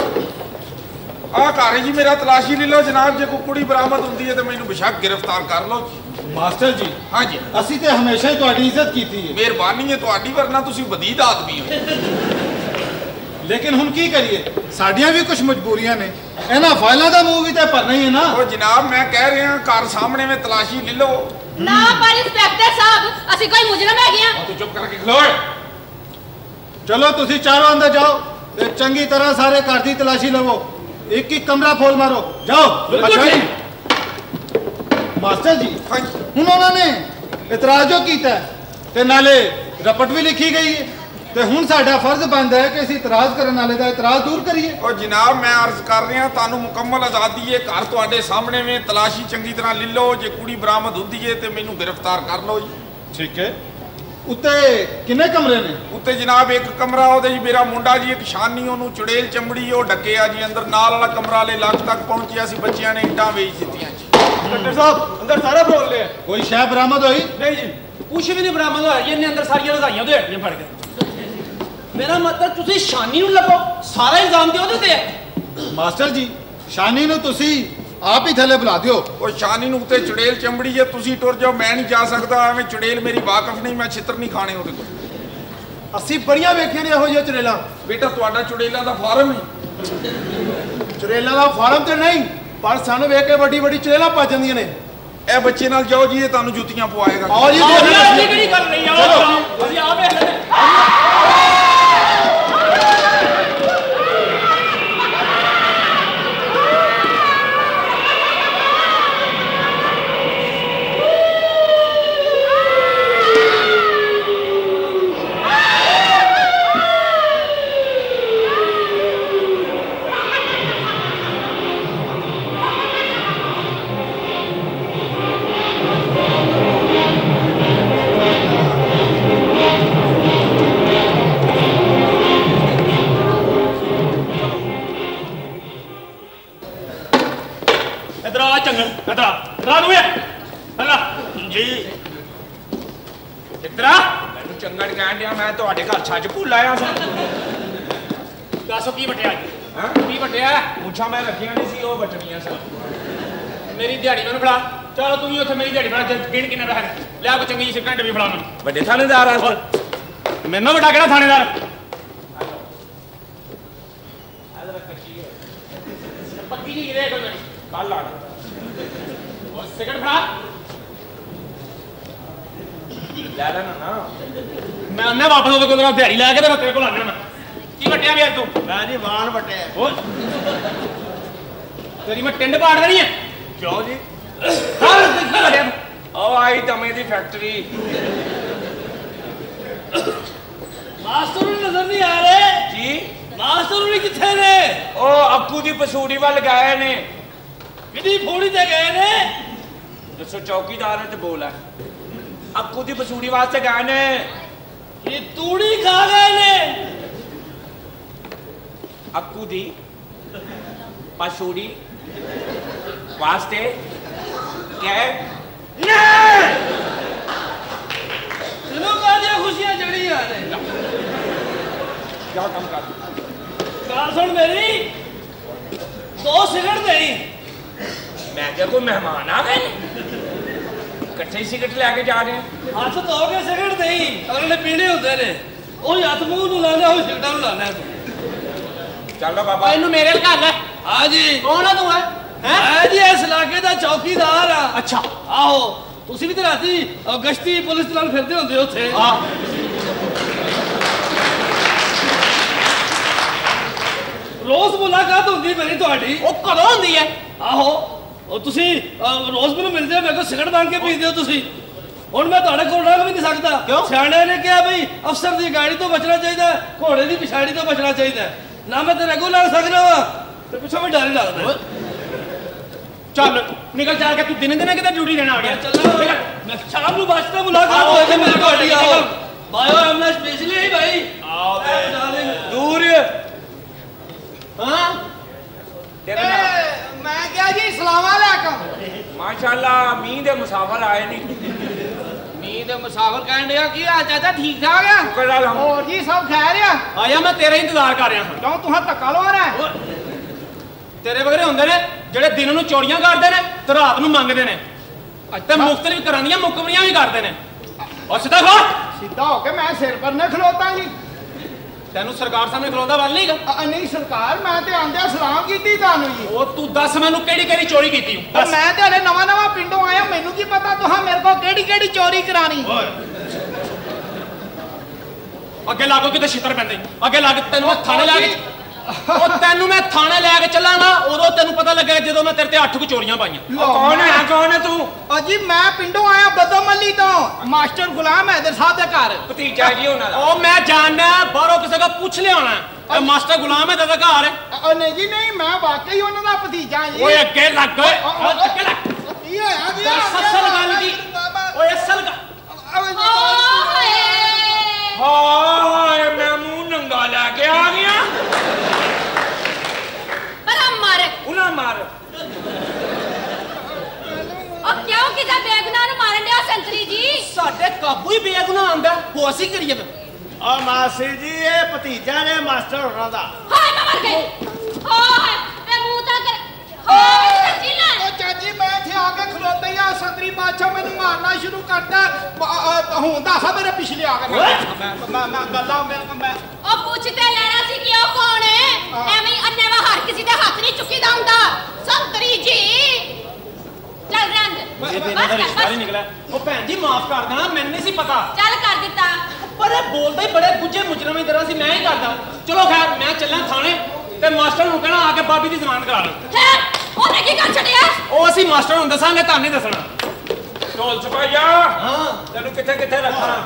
[SPEAKER 6] आ घर जी मेरा तलाशी ले लो जनाब जे कोई कुड़ी बरामद होंदी है तो मैनू बेशक गिरफ्तार कर लो
[SPEAKER 12] मास्टर जी
[SPEAKER 6] हाँ जी
[SPEAKER 12] ਅਸੀਂ ਤੇ ਹਮੇਸ਼ਾ ਹੀ ਤੁਹਾਡੀ ਇੱਜ਼ਤ ਕੀਤੀ ਹੈ
[SPEAKER 6] ਮਿਹਰਬਾਨੀ ਹੈ ਤੁਹਾਡੀ ਵਰਨਾ ਤੁਸੀਂ ਬਦੀਦ ਆਦਮੀ ਹੋ
[SPEAKER 12] लेकिन हुन की करिए साडियां भी कुछ मजबूरियां ने इन्हां फाइलां दा मूव भी ते भरना ही है ना।
[SPEAKER 6] ओ जनाब मैं कह रहा घर सामने में तलाशी ले लो
[SPEAKER 11] ना पर इंस्पेक्टर साहब असि कोई मुजरम है गया
[SPEAKER 6] तू चुप करके खलो।
[SPEAKER 12] चलो तुसी चारों अंदर जाओ ते चंगी तरह सारे घर दी तलाशी लवो एक एक कमरा फोल मारो जाओ। अच्छा जी मास्टर जी हुन उन्होंने इतराज जो कीता ते नाले रपट भी लिखी गई है ते हुन साडा फर्ज बनदा है कि असीं इतराज करन वाले दा इतराज दूर करिए।
[SPEAKER 6] ओ जनाब मैं अर्ज कर रहा तानू मुकम्मल आजादी है घर तुहाडे सामने में तलाशी चंगी तरह ले लो जे कुड़ी बरामद हुंदी है ते मैनू गिरफ्तार कर लो जी।
[SPEAKER 12] ठीक है उत्ते किन्ने कमरे ने?
[SPEAKER 6] उत्ते जनाब एक कमरा ओदे जी मेरा मुंडा जी एक शानी ओनू चुड़ेल चमड़ी ओ डकिया जी अंदर नाल वाला कमरा ले लाख तक पहुंचिया सी बच्चियां ने ईंटां वेच दित्तियां जी।
[SPEAKER 12] डॉक्टर साहब अंदर सारा फरोल लिया कोई शय बरामद होई?
[SPEAKER 13] नहीं जी कुछ भी नहीं बरामद होया जी इन्ने अंदर सारियां रजाइयां दे हड्डियां फड़ के मेरा मतलब तुसी शानी नूं लभो सारा इल्जाम ते ओदे ते है।
[SPEAKER 12] मास्टर जी शानी नूं तुसी आप ही थले बुला दियो।
[SPEAKER 6] ओ शानी नूं उत्ते चुड़ेल चमड़ी है तुसी टुर जाओ मैं नहीं जा सकदा एवें चुड़ेल मेरी वाकफ नहीं मैं छित्र नहीं खाने ओदे कोल।
[SPEAKER 12] ਅਸੀਂ ਬੜੀਆਂ ਵੇਖੀਆਂ ਨੇ ਇਹੋ ਜਿਹੀਆਂ ਚੁੜੇਲਾਂ।
[SPEAKER 6] ਬੇਟਾ ਤੁਹਾਡਾ ਚੁੜੇਲਾਂ ਦਾ ਫਾਰਮ ਹੈ
[SPEAKER 12] ਚੁੜੇਲਾਂ ਦਾ ਫਾਰਮ ਤੇ ਨਹੀਂ ਪਰ ਸਾਨੂੰ ਵੇਖ ਕੇ ਵੱਡੀ ਵੱਡੀ ਚੁੜੇਲਾਂ ਭੱਜ ਜਾਂਦੀਆਂ ਨੇ।
[SPEAKER 6] ਇਹ ਬੱਚੇ ਨਾਲ ਜਾਓ ਜੀ ਇਹ ਤੁਹਾਨੂੰ ਜੁੱਤੀਆਂ ਪਵਾਏਗਾ।
[SPEAKER 12] ਆਓ ਜੀ
[SPEAKER 13] ਇਹ ਕਿਹੜੀ ਗੱਲ ਨਹੀਂ ਆਓ ਅਸੀਂ ਆ ਵੇਖ ਲੈਂਦੇ।
[SPEAKER 3] ਚੰਗੜ ਕਹਿਣ ਡਿਆ ਮੈਂ ਤੁਹਾਡੇ ਘਰ ਛੱਜ ਭੁੱਲ ਆਇਆ ਸਾਂ।
[SPEAKER 13] ਦੱਸੋ ਕੀ ਵਟਿਆ
[SPEAKER 3] ਹਾਂ
[SPEAKER 13] ਕੀ ਵਟਿਆ?
[SPEAKER 3] ਮੁੱਛਾਂ ਮੈਂ ਰੱਖੀਆਂ ਨਹੀਂ ਸੀ ਉਹ ਵਟਣੀਆਂ ਸਨ।
[SPEAKER 13] ਮੇਰੀ ਦਿਹਾੜੀ ਮੈਨੂੰ ਫੜਾ ਚਲੋ ਤੂੰ ਵੀ ਉੱਥੇ ਮੇਰੀ ਦਿਹਾੜੀ ਫੜਾ ਗਿਣ ਕਿੰਨੇ ਪੈਸੇ ਲਿਆ ਕੋ ਚੰਗੀ ਜਿਹੀ ਸਿਗਰਟ ਵੀ ਫੜਾ ਮੈਨੂੰ।
[SPEAKER 3] ਵੱਡੇ ਥਾਣੇਦਾਰ ਆ
[SPEAKER 13] ਮੈਨੂੰ ਵੱਡਾ ਕਿਹੜਾ ਥਾਣੇਦਾਰ? ਪੱਕੀ ਜੀ ਰੇ ਕੋਈ
[SPEAKER 3] ਕੱਲ ਆ
[SPEAKER 13] ਉਹ ਸਿਗਰਟ ਫੜਾ
[SPEAKER 3] ਲੈ ਲੈਣਾ ਨਾ
[SPEAKER 13] ਮੈਂ ਉਹਨੇ ਵਾਪਸ ਉਹਦੇ ਕੋਲ ਦਿਹਾੜੀ ਲੈ ਕੇ ਤੇ ਮੈਂ ਤੇਰੇ ਕੋਲ ਆਣਾ ਮੈਂ ਕੀ ਵਟਿਆ ਵੀ ਅੱਜ ਤੂੰ?
[SPEAKER 5] ਮੈਂ ਜੀ ਵਾਣ ਵਟਿਆ।
[SPEAKER 13] ਓਏ ਤੇਰੀ ਮੈਂ ਟਿੰਡ ਪਾੜ ਦੇਣੀ ਹੈ।
[SPEAKER 3] ਕਿਉਂ ਜੀ?
[SPEAKER 13] ਹਾਂ ਕੀ ਵਟਿਆ?
[SPEAKER 3] ਉਹ ਆਈ ਤਮੇ ਦੀ ਫੈਕਟਰੀ।
[SPEAKER 13] ਮਾਸਟਰ ਨੂੰ ਨਜ਼ਰ ਨਹੀਂ ਆ ਰਹੇ
[SPEAKER 3] ਜੀ
[SPEAKER 13] ਮਾਸਟਰ ਨੂੰ ਕਿੱਥੇ ਨੇ?
[SPEAKER 3] ਉਹ ਅੱਕੂ ਦੀ ਪਸੂੜੀ ਵੱਲ ਗਏ ਨੇ।
[SPEAKER 13] ਕਿਹਦੀ ਫੋੜੀ ਤੇ ਗਏ ਨੇ?
[SPEAKER 3] ਦੱਸੋ ਚੌਕੀਦਾਰ ਨੇ ਤੇ ਬੋਲ ਹੈ ਅੱਕੂ ਦੀ ਪਸੂੜੀ ਵਾਸਤੇ ਗਏ ਨੇ।
[SPEAKER 13] ਇਹ ਤੂੜੀ ਖਾ ਗਏ ਨੇ
[SPEAKER 3] ਅੱਕੂ ਦੀ ਪਸੂੜੀ ਵਾਸਤੇ ਗਏ ਨੇ।
[SPEAKER 13] ਤੈਨੂੰ ਕਾਹਦੀਆਂ ਖੁਸ਼ੀਆਂ ਚੜੀਆਂ ਨੇ?
[SPEAKER 3] ਜਾ ਕੰਮ ਕਰ।
[SPEAKER 13] ਗੱਲ ਸੁਣ ਮੇਰੀ ਦੋ ਸਿਗਰਟ ਦੇਈ।
[SPEAKER 3] ਮੈਂ ਕਿਹਾ ਕੋਈ ਮਹਿਮਾਨ ਆ ਗਏ ਨੇ ਇਕੱਠੇ ਹੀ ਸਿਗਰਟ ਲੈ ਕੇ ਜਾ ਰਹੇ
[SPEAKER 13] ਹੱਥ ਧੋ ਕੇ ਸਿਗਰਟ ਦੇਈ ਅਗਲੇ ਨੇ ਪੀਣੇ ਹੁੰਦੇ ਨੇ ਉਹ ਹੱਥ ਮੂੰਹ ਨੂੰ ਲਾਣਾ ਉਹ ਸਿਗਰਟਾਂ ਨੂੰ ਲਾਣਾ ਤੂੰ।
[SPEAKER 3] ਚੱਲ ਬਾਬਾ
[SPEAKER 13] ਇਹਨੂੰ ਮੇਰੇ ਘਰ ਲੈ। ਹਾਂ ਜੀ ਕੌਣ ਆ ਤੂੰ ਹੈ? ਹੈ ਜੀ ਇਸ ਇਲਾਕੇ ਦਾ ਚੌਕੀਦਾਰ ਆ। ਅੱਛਾ ਆਹੋ ਤੁਸੀਂ ਵੀ ਤੇ ਰਾਤੀ ਗਸ਼ਤੀ ਪੁਲਿਸ ਨਾਲ ਫਿਰਦੇ ਹੁੰਦੇ ਉੱਥੇ। ਹਾਂ ਰੋਜ਼ ਮੁਲਾਕਾਤ ਹੁੰਦੀ ਮੇਰੀ ਤੁਹਾਡੀ। ਉਹ ਕਦੋਂ ਹੁੰਦੀ ਹੈ? ਆਹੋ ਉਹ ਤੁਸੀਂ ਰੋਜ਼ ਮੈਨੂੰ ਮਿਲਦੇ ਹੋ ਮੇਰੇ ਕੋਲ ਸਿਗਰਟ ਮੰਗ ਕੇ ਪੀਂਦੇ ਹੋ ਤੁਸੀਂ। ਹੁਣ ਮੈਂ ਤੁਹਾਡੇ ਕੋਲ ਰਹਿ ਵੀ ਨਹੀਂ ਸਕਦਾ। ਕਿਉਂ? ਸਿਆਣੇ ਨੇ ਕਿਹਾ ਬਈ ਅਫਸਰ ਦੀ ਗਾੜੀ ਤੋਂ ਬਚਣਾ ਚਾਹੀਦਾ ਘੋੜੇ ਦੀ ਪਿਛਾੜੀ ਤੋਂ ਬਚਣਾ ਚਾਹੀਦਾ। ਨਾ ਮੈਂ ਤੇਰੇ ਕੋਲ ਲੜ ਸਕਦਾ ਵਾ ਤੇ ਪਿੱਛੋਂ ਵੀ ਡਰ ਹੀ ਲੱਗਦਾ। ਚੱਲ ਨਿਕਲ ਜਾ ਕੇ ਤੂੰ ਦਿਨੇ ਦਿਨੇ ਕਿਤੇ ਡਿਊਟੀ ਦੇਣਾ ਆ ਗਿਆ। ਚੱਲ ਮੈਂ ਸ਼ਾਮ ਨੂੰ ਬਸਤਾ ਮੁਲਾਕਾਤ ਹੋਏਗੀ ਮੇਰੀ ਤੁਹਾਡੀ। ਆਓ ਬਾਇਓ ਐਮਐਸ ਸਪੈਸ਼ਲੀ ਹੈ ਭਾਈ। ਆਓ
[SPEAKER 3] ਦੂਰ
[SPEAKER 13] ਹਾਂ
[SPEAKER 2] ਮੈਂ ਕਿਹਾ ਜੀ ਸਲਾਮ ਅਲੈਕਮ।
[SPEAKER 3] ਮਾਸ਼ਾਅੱਲਾ ਮੀਂਹ ਦੇ ਮੁਸਾਫਰ ਆਏ ਨਹੀਂ।
[SPEAKER 13] ਮੀਂਹ ਦੇ ਮੁਸਾਫਰ ਕਹਿਣ ਡਿਆ ਕੀ ਹਾਲ ਚਾਚਾ ਠੀਕ ਠਾਕ ਆ?
[SPEAKER 3] ਸ਼ੁਕਰ ਅਲਹਮਦੁਲਿਲਾ।
[SPEAKER 2] ਹੋਰ ਜੀ ਸਭ ਖੈਰ ਆ?
[SPEAKER 13] ਆਇਆ ਮੈਂ ਤੇਰਾ ਇੰਤਜ਼ਾਰ ਕਰ ਰਿਹਾ ਹਾਂ।
[SPEAKER 2] ਕਿਉਂ ਤੁਹਾਂ ਧੱਕਾ ਲਵਾਣਾ?
[SPEAKER 13] ਤੇਰੇ ਵਗਰੇ ਹੁੰਦੇ ਨੇ ਜਿਹੜੇ ਦਿਨ ਨੂੰ ਚੋਰੀਆਂ ਕਰਦੇ ਨੇ ਤੇ ਰਾਤ ਨੂੰ ਮੰਗਦੇ ਨੇ ਤੇ ਮੁਖਤਲਿਫ ਤਰ੍ਹਾਂ ਦੀਆਂ ਮੁਕਮਰੀਆਂ ਵੀ ਕਰਦੇ ਨੇ। ਉਹ ਸਿੱਧਾ ਖੋ
[SPEAKER 2] ਸਿੱਧਾ ਹੋ ਕੇ ਮੈਂ ਸਿਰ ਪਰ ਨਾ ਖਲੋਤਾ ਜੀ।
[SPEAKER 14] ਤੈਨੂੰ ਸਰਕਾਰ ਸਾਹਮਣੇ ਖਲੋਂਦਾ ਵੱਲ ਨਹੀਂਗਾ?
[SPEAKER 2] ਨਹੀਂ ਸਰਕਾਰ, ਮੈਂ ਤੇ ਆਂਦਿਆਂ ਸਲਾਮ ਕੀਤੀ ਤੁਹਾਨੂੰ ਜੀ।
[SPEAKER 14] ਉਹ ਤੂੰ ਦੱਸ ਮੈਨੂੰ ਕਿਹੜੀ ਕਿਹੜੀ ਚੋਰੀ ਕੀਤੀ?
[SPEAKER 2] ਮੈਂ ਤੇ ਹਲੇ ਨਵਾਂ ਨਵਾਂ ਪਿੰਡੋਂ ਆਇਆ, ਮੈਨੂੰ ਕੀ ਪਤਾ ਤੁਹਾਂ ਮੇਰੇ ਕੋਲ ਕਿਹੜੀ ਕਿਹੜੀ ਚੋਰੀ ਕਰਾਣੀ।
[SPEAKER 14] ਅੱਗੇ ਲਾਗੋ ਕਿਤੇ ਛਿੱਤਰ ਪੈਂਦੇ, ਅੱਗੇ ਲੱਗ ਤੈਨੂੰ ਮੈਂ ਥਾਣੇ ਲੈ ਕੇ ਉਹ ਤੈਨੂੰ ਮੈਂ ਥਾਣੇ ਲੈ ਕੇ ਚੱਲਾਂਗਾ, ਉਦੋਂ ਤੈਨੂੰ ਪਤਾ ਲੱਗੇਗਾ ਜਦੋਂ ਮੈਂ ਤੇਰੇ ਤੇ ਅੱਠ ਕੁ ਚੋਰੀਆਂ ਪਾਈਆਂ।
[SPEAKER 2] ਕੌਣ ਹੈ ਕੌਣ ਹੈ ਤੂੰ? ਅਜੀ ਮੈਂ ਪਿੰਡੋਂ ਆਇਆ ਬਦੋਮੱਲੀ ਤੋਂ, ਮਾਸਟਰ ਗੁਲਾਮ ਹੈਦਰ ਸਾਹਿਬ ਦੇ ਘਰ
[SPEAKER 14] ਭਤੀਜਾ ਜੀ ਉਹਨਾਂ ਦਾ। ਉਹ ਮੈਂ ਜਾਣਦਾ, ਬਾਹਰੋਂ ਕਿਸੇ ਕੋ ਪੁੱਛ ਲਿਆਉਣਾ ਇਹ ਮਾਸਟਰ ਗੁਲਾਮ ਹੈਦਰ ਦਾ ਘਰ ਹੈ।
[SPEAKER 2] ਨਹੀਂ ਜੀ ਨਹੀਂ, ਮੈਂ ਵਾਕਈ ਉਹਨਾਂ ਦਾ ਭਤੀਜਾ ਜੀ।
[SPEAKER 14] ਓਏ ਅੱਗੇ ਲੱਗ, ਓਏ ਅੱਗੇ ਲੱਗ।
[SPEAKER 2] ਕੀ ਹੋਇਆ ਜੀ?
[SPEAKER 14] ਅਸਲ ਗੱਲ ਕੀ? ਓਏ ਅਸਲ ਗੱਲ
[SPEAKER 3] ਹਾਏ ਮੈਂ ਮੂੰਹ ਨੰਗਾ ਲੈ ਕੇ ਆ ਗਿਆ।
[SPEAKER 11] ਬੜਾ ਮਾਰ
[SPEAKER 3] ਉਹਨਾਂ ਮਾਰ
[SPEAKER 11] ਉਹ ਕਿਉਂ ਕਿਦਾ ਬੇਗੁਨਾਹ ਨੂੰ ਮਾਰਨ ਡਿਆ ਸੰਤਰੀ ਜੀ?
[SPEAKER 14] ਸਾਡੇ ਕਾਬੂ ਹੀ ਬੇਗੁਨਾਹ ਆਂਦਾ, ਹੋ ਅਸੀਂ ਕਰੀਏ ਫਿਰ।
[SPEAKER 5] ਆ ਮਾਸੀ ਜੀ ਇਹ ਭਤੀਜਾ ਨੇ ਮਾਸਟਰ ਹੋਣਾ ਦਾ।
[SPEAKER 11] ਹਾਏ ਮੈਂ ਮਰ ਗਈ। ਹਾਏ ਮੈਂ ਮੂੰਹ ਤਾਂ ਕਰ ਹਾਏ ਸੱਚੀ ਨਾ।
[SPEAKER 2] ਉਹ ਚਾਚੀ ਮੈਂ ਇੱਥੇ ਆ ਕੇ ਖਲੋਤੇ ਆ, ਸੰਤਰੀ ਬਾਦਸ਼ਾਹ ਮੈਨੂੰ ਮਾਰਨਾ ਸ਼ੁਰੂ ਕਰਤਾ। ਹੁਣ ਦੱਸ ਮੇਰੇ ਪਿਛਲੇ ਆ ਕੇ ਮੈਂ ਮੈਂ ਮੈਂ ਗੱਲਾਂ ਮੈਂ
[SPEAKER 11] ਉਹ ਪੁੱਛਦੇ ਲੈਣਾ ਸੀ ਕਿ ਉਹ ਕੌਣ ਹੈ? ਐਵੇਂ ਅੰਨੇ ਵਾ ਹਰ ਕਿਸੇ ਦੇ ਹੱਥ ਨਹੀਂ ਚੁੱਕੀਦਾ ਹੁੰਦਾ ਸੰਤਰੀ ਜੀ। ਚੱਲ ਰੰਗ
[SPEAKER 14] ਇਹ ਤੇ ਇਹਨਾਂ ਦਾ ਰਿਸ਼ਤਾ ਨਹੀਂ ਨਿਕਲਿਆ। ਉਹ ਭੈਣ ਜੀ ਮਾਫ ਕਰ ਦੇਣਾ, ਮੈਨੂੰ ਨਹੀਂ ਸੀ ਪਤਾ।
[SPEAKER 11] ਚੱਲ ਕਰ ਦਿੱਤਾ।
[SPEAKER 14] ਪਰ ਇਹ ਬੋਲਦਾ ਹੀ ਬੜੇ ਗੁੱਜੇ ਮੁਜਰਮ ਦੀ ਤਰ੍ਹਾਂ ਸੀ, ਮੈਂ ਹੀ ਕਰਦਾ। ਚਲੋ ਖੈਰ ਮੈਂ ਚੱਲਾਂ ਥਾਣੇ ਤੇ ਮਾਸਟਰ ਨੂੰ ਕਹਿਣਾ ਆ ਕੇ ਬਾਬੀ ਦੀ ਜ਼ਮਾਨਤ ਕਰਾ ਲਓ।
[SPEAKER 11] ਹੈ ਉਹਨੇ ਕੀ ਕਰ ਛੱਡਿਆ?
[SPEAKER 14] ਉਹ ਅਸੀਂ ਮਾਸਟਰ ਨੂੰ ਦੱਸਾਂਗੇ, ਤੁਹਾਨੂੰ ਨਹੀਂ ਦੱਸਣਾ।
[SPEAKER 3] ਢੋਲ ਛਪਾਈਆ ਹਾਂ ਤੈਨੂੰ ਕਿੱਥੇ ਕਿੱਥੇ ਰੱਖਾਂ?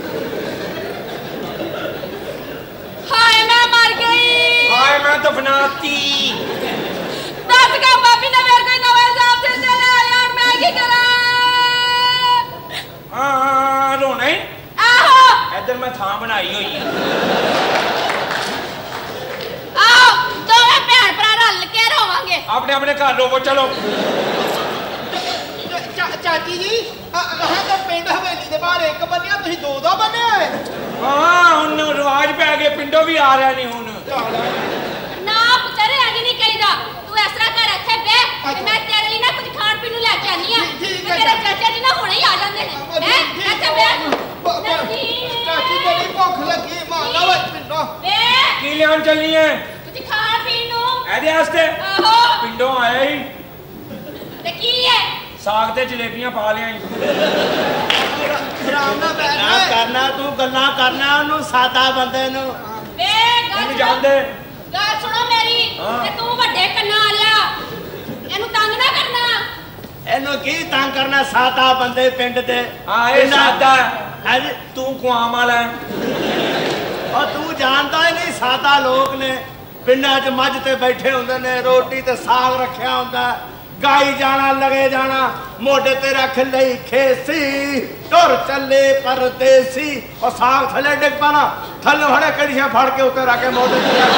[SPEAKER 11] ਹਾਏ ਮੈਂ ਮਰ ਗਈ।
[SPEAKER 3] ਹਾਏ ਮੈਂ ਦਫਨਾਤੀ।
[SPEAKER 11] ਦੱਸ ਕੇ ਬਾਬੀ ਨੇ ਮੇਰੇ ਕੋਈ ਨਵਾਂ ਇਲਜ਼ਾਮ ਤੇ ਚਲਾ ਯਾਰ, ਮੈਂ ਕੀ ਕਰਾਂ?
[SPEAKER 3] ਹਾਂ ਰੋਣਾ ਹੀ?
[SPEAKER 11] ਆਹੋ
[SPEAKER 3] ਇੱਧਰ ਮੈਂ ਥਾਂ ਬਣਾਈ ਹੋਈ ਹੈ।
[SPEAKER 11] ਆਓ ਦੋਵੇਂ ਭੈਣ ਭਰਾ ਰਲ ਕੇ ਰੋਵਾਂਗੇ।
[SPEAKER 3] ਆਪਣੇ ਆਪਣੇ ਘਰ ਰੋਵੋ ਚਲੋ।
[SPEAKER 2] ਚਾਚੀ ਜੀ ਹਾਂ ਤਾਂ ਪਿੰਡ ਹਵੇਲੀ ਦੇ ਬਾਹਰ ਇੱਕ ਬੰਨਿਆ, ਤੁਸੀਂ ਦੋ ਦੋ ਬੰਨੇ ਹੋਏ।
[SPEAKER 3] ਹਾਂ ਹੁਣ ਰਿਵਾਜ ਪੈ ਗਏ, ਪਿੰਡੋਂ ਵੀ ਆ ਰਿਹਾ ਨਹੀਂ ਹੁਣ।
[SPEAKER 11] ਨਾ ਪੁੱਤਰ ਅਗੇ ਨਹੀਂ ਕਹੀਦਾ। ਤੂੰ ਇਸ ਤਰ੍ਹਾਂ ਕਰ ਇੱਥੇ ਬਹਿ ਤੇ ਮੈਂ ਤੇਰੇ ਲਈ ਨਾ ਕੁਝ ਖਾਣ ਪੀਣ ਨੂੰ ਲੈ ਕੇ ਆਨੀ ਆ। ਮੇਰੇ ਚਾਚਾ ਜੀ ਨਾ ਹੁਣੇ ਹੀ ਆ ਜਾਂਦੇ ਨੇ। ਹੈ ਇੱਥੇ ਬਹਿ।
[SPEAKER 2] ਚਾਚੀ ਤੇਰੀ ਭੁੱਖ ਲੱਗੀ, ਮਾਰਨਾ ਵਾ ਪਿੰਡੋਂ।
[SPEAKER 11] ਵੇ
[SPEAKER 3] ਕੀ ਲਿਆਉਣ ਚੱਲੀ ਹੈ?
[SPEAKER 11] ਕੁਝ ਖਾਣ ਪੀਣ ਨੂੰ।
[SPEAKER 3] ਇਹਦੇ ਵਾਸਤੇ
[SPEAKER 11] ਆਹੋ
[SPEAKER 3] ਪਿੰਡੋਂ ਆਇਆ ਹੀ
[SPEAKER 11] ਤੇ ਕੀ ਹੈ?
[SPEAKER 3] ਸਾਗ ਤੇ ਜਲੇਬੀਆਂ ਪਾ ਲਿਆਈ।
[SPEAKER 2] ਆਰਾਮ ਨਾਲ ਬੈਠ
[SPEAKER 5] ਨਾ ਕਰਨਾ ਤੂੰ ਗੱਲਾਂ ਕਰਨਾ ਉਹਨੂੰ, ਸਾਦਾ ਬੰਦੇ ਨੂੰ।
[SPEAKER 11] ਵੇ ਗੱਲ
[SPEAKER 3] ਨਹੀਂ ਜਾਣਦੇ।
[SPEAKER 11] ਗੱਲ ਸੁਣੋ ਮੇਰੀ ਤੇ ਤੂੰ ਵੱਡੇ ਕੰਨਾਂ ਵਾਲਿਆ ਇਹਨੂੰ ਤੰਗ ਨਾ ਕਰਨਾ।
[SPEAKER 5] ਇਹਨੂੰ ਕੀ ਤੰਗ ਕਰਨਾ, ਸਾਦਾ ਬੰਦੇ ਪਿੰਡ ਦੇ।
[SPEAKER 3] ਹਾਂ ਇਹ ਸਾਦਾ
[SPEAKER 5] ਹੈ ਜੀ।
[SPEAKER 3] ਤੂੰ ਕੁਆਮ ਵਾਲਾ ਹੈ।
[SPEAKER 5] ਉਹ ਤੂੰ ਜਾਣਦਾ ਹੀ ਨਹੀਂ, ਸਾਦਾ ਲੋਕ ਨੇ ਪਿੰਡਾਂ 'ਚ ਮੱਝ ਤੇ ਬੈਠੇ ਹੁੰਦੇ ਨੇ, ਰੋਟੀ ਤੇ ਸਾਗ ਰੱਖਿਆ ਹੁੰਦਾ, ਗਾਈ ਜਾਣਾ ਲਗੇ ਜਾਣਾ, ਮੋਢੇ ਤੇ ਰੱਖ ਲਈ ਖੇਸੀ, ਟੁਰ ਚੱਲੇ ਪਰਦੇਸੀ। ਉਹ ਸਾਗ ਥੱਲੇ ਡਿੱਗ ਪਾਣਾ, ਥੱਲੇ ਫੜੇ ਕੜੀਆਂ ਫੜ ਕੇ ਉੱਤੇ ਰੱਖ ਕੇ ਮੋਢੇ ਤੇ ਰੱਖ।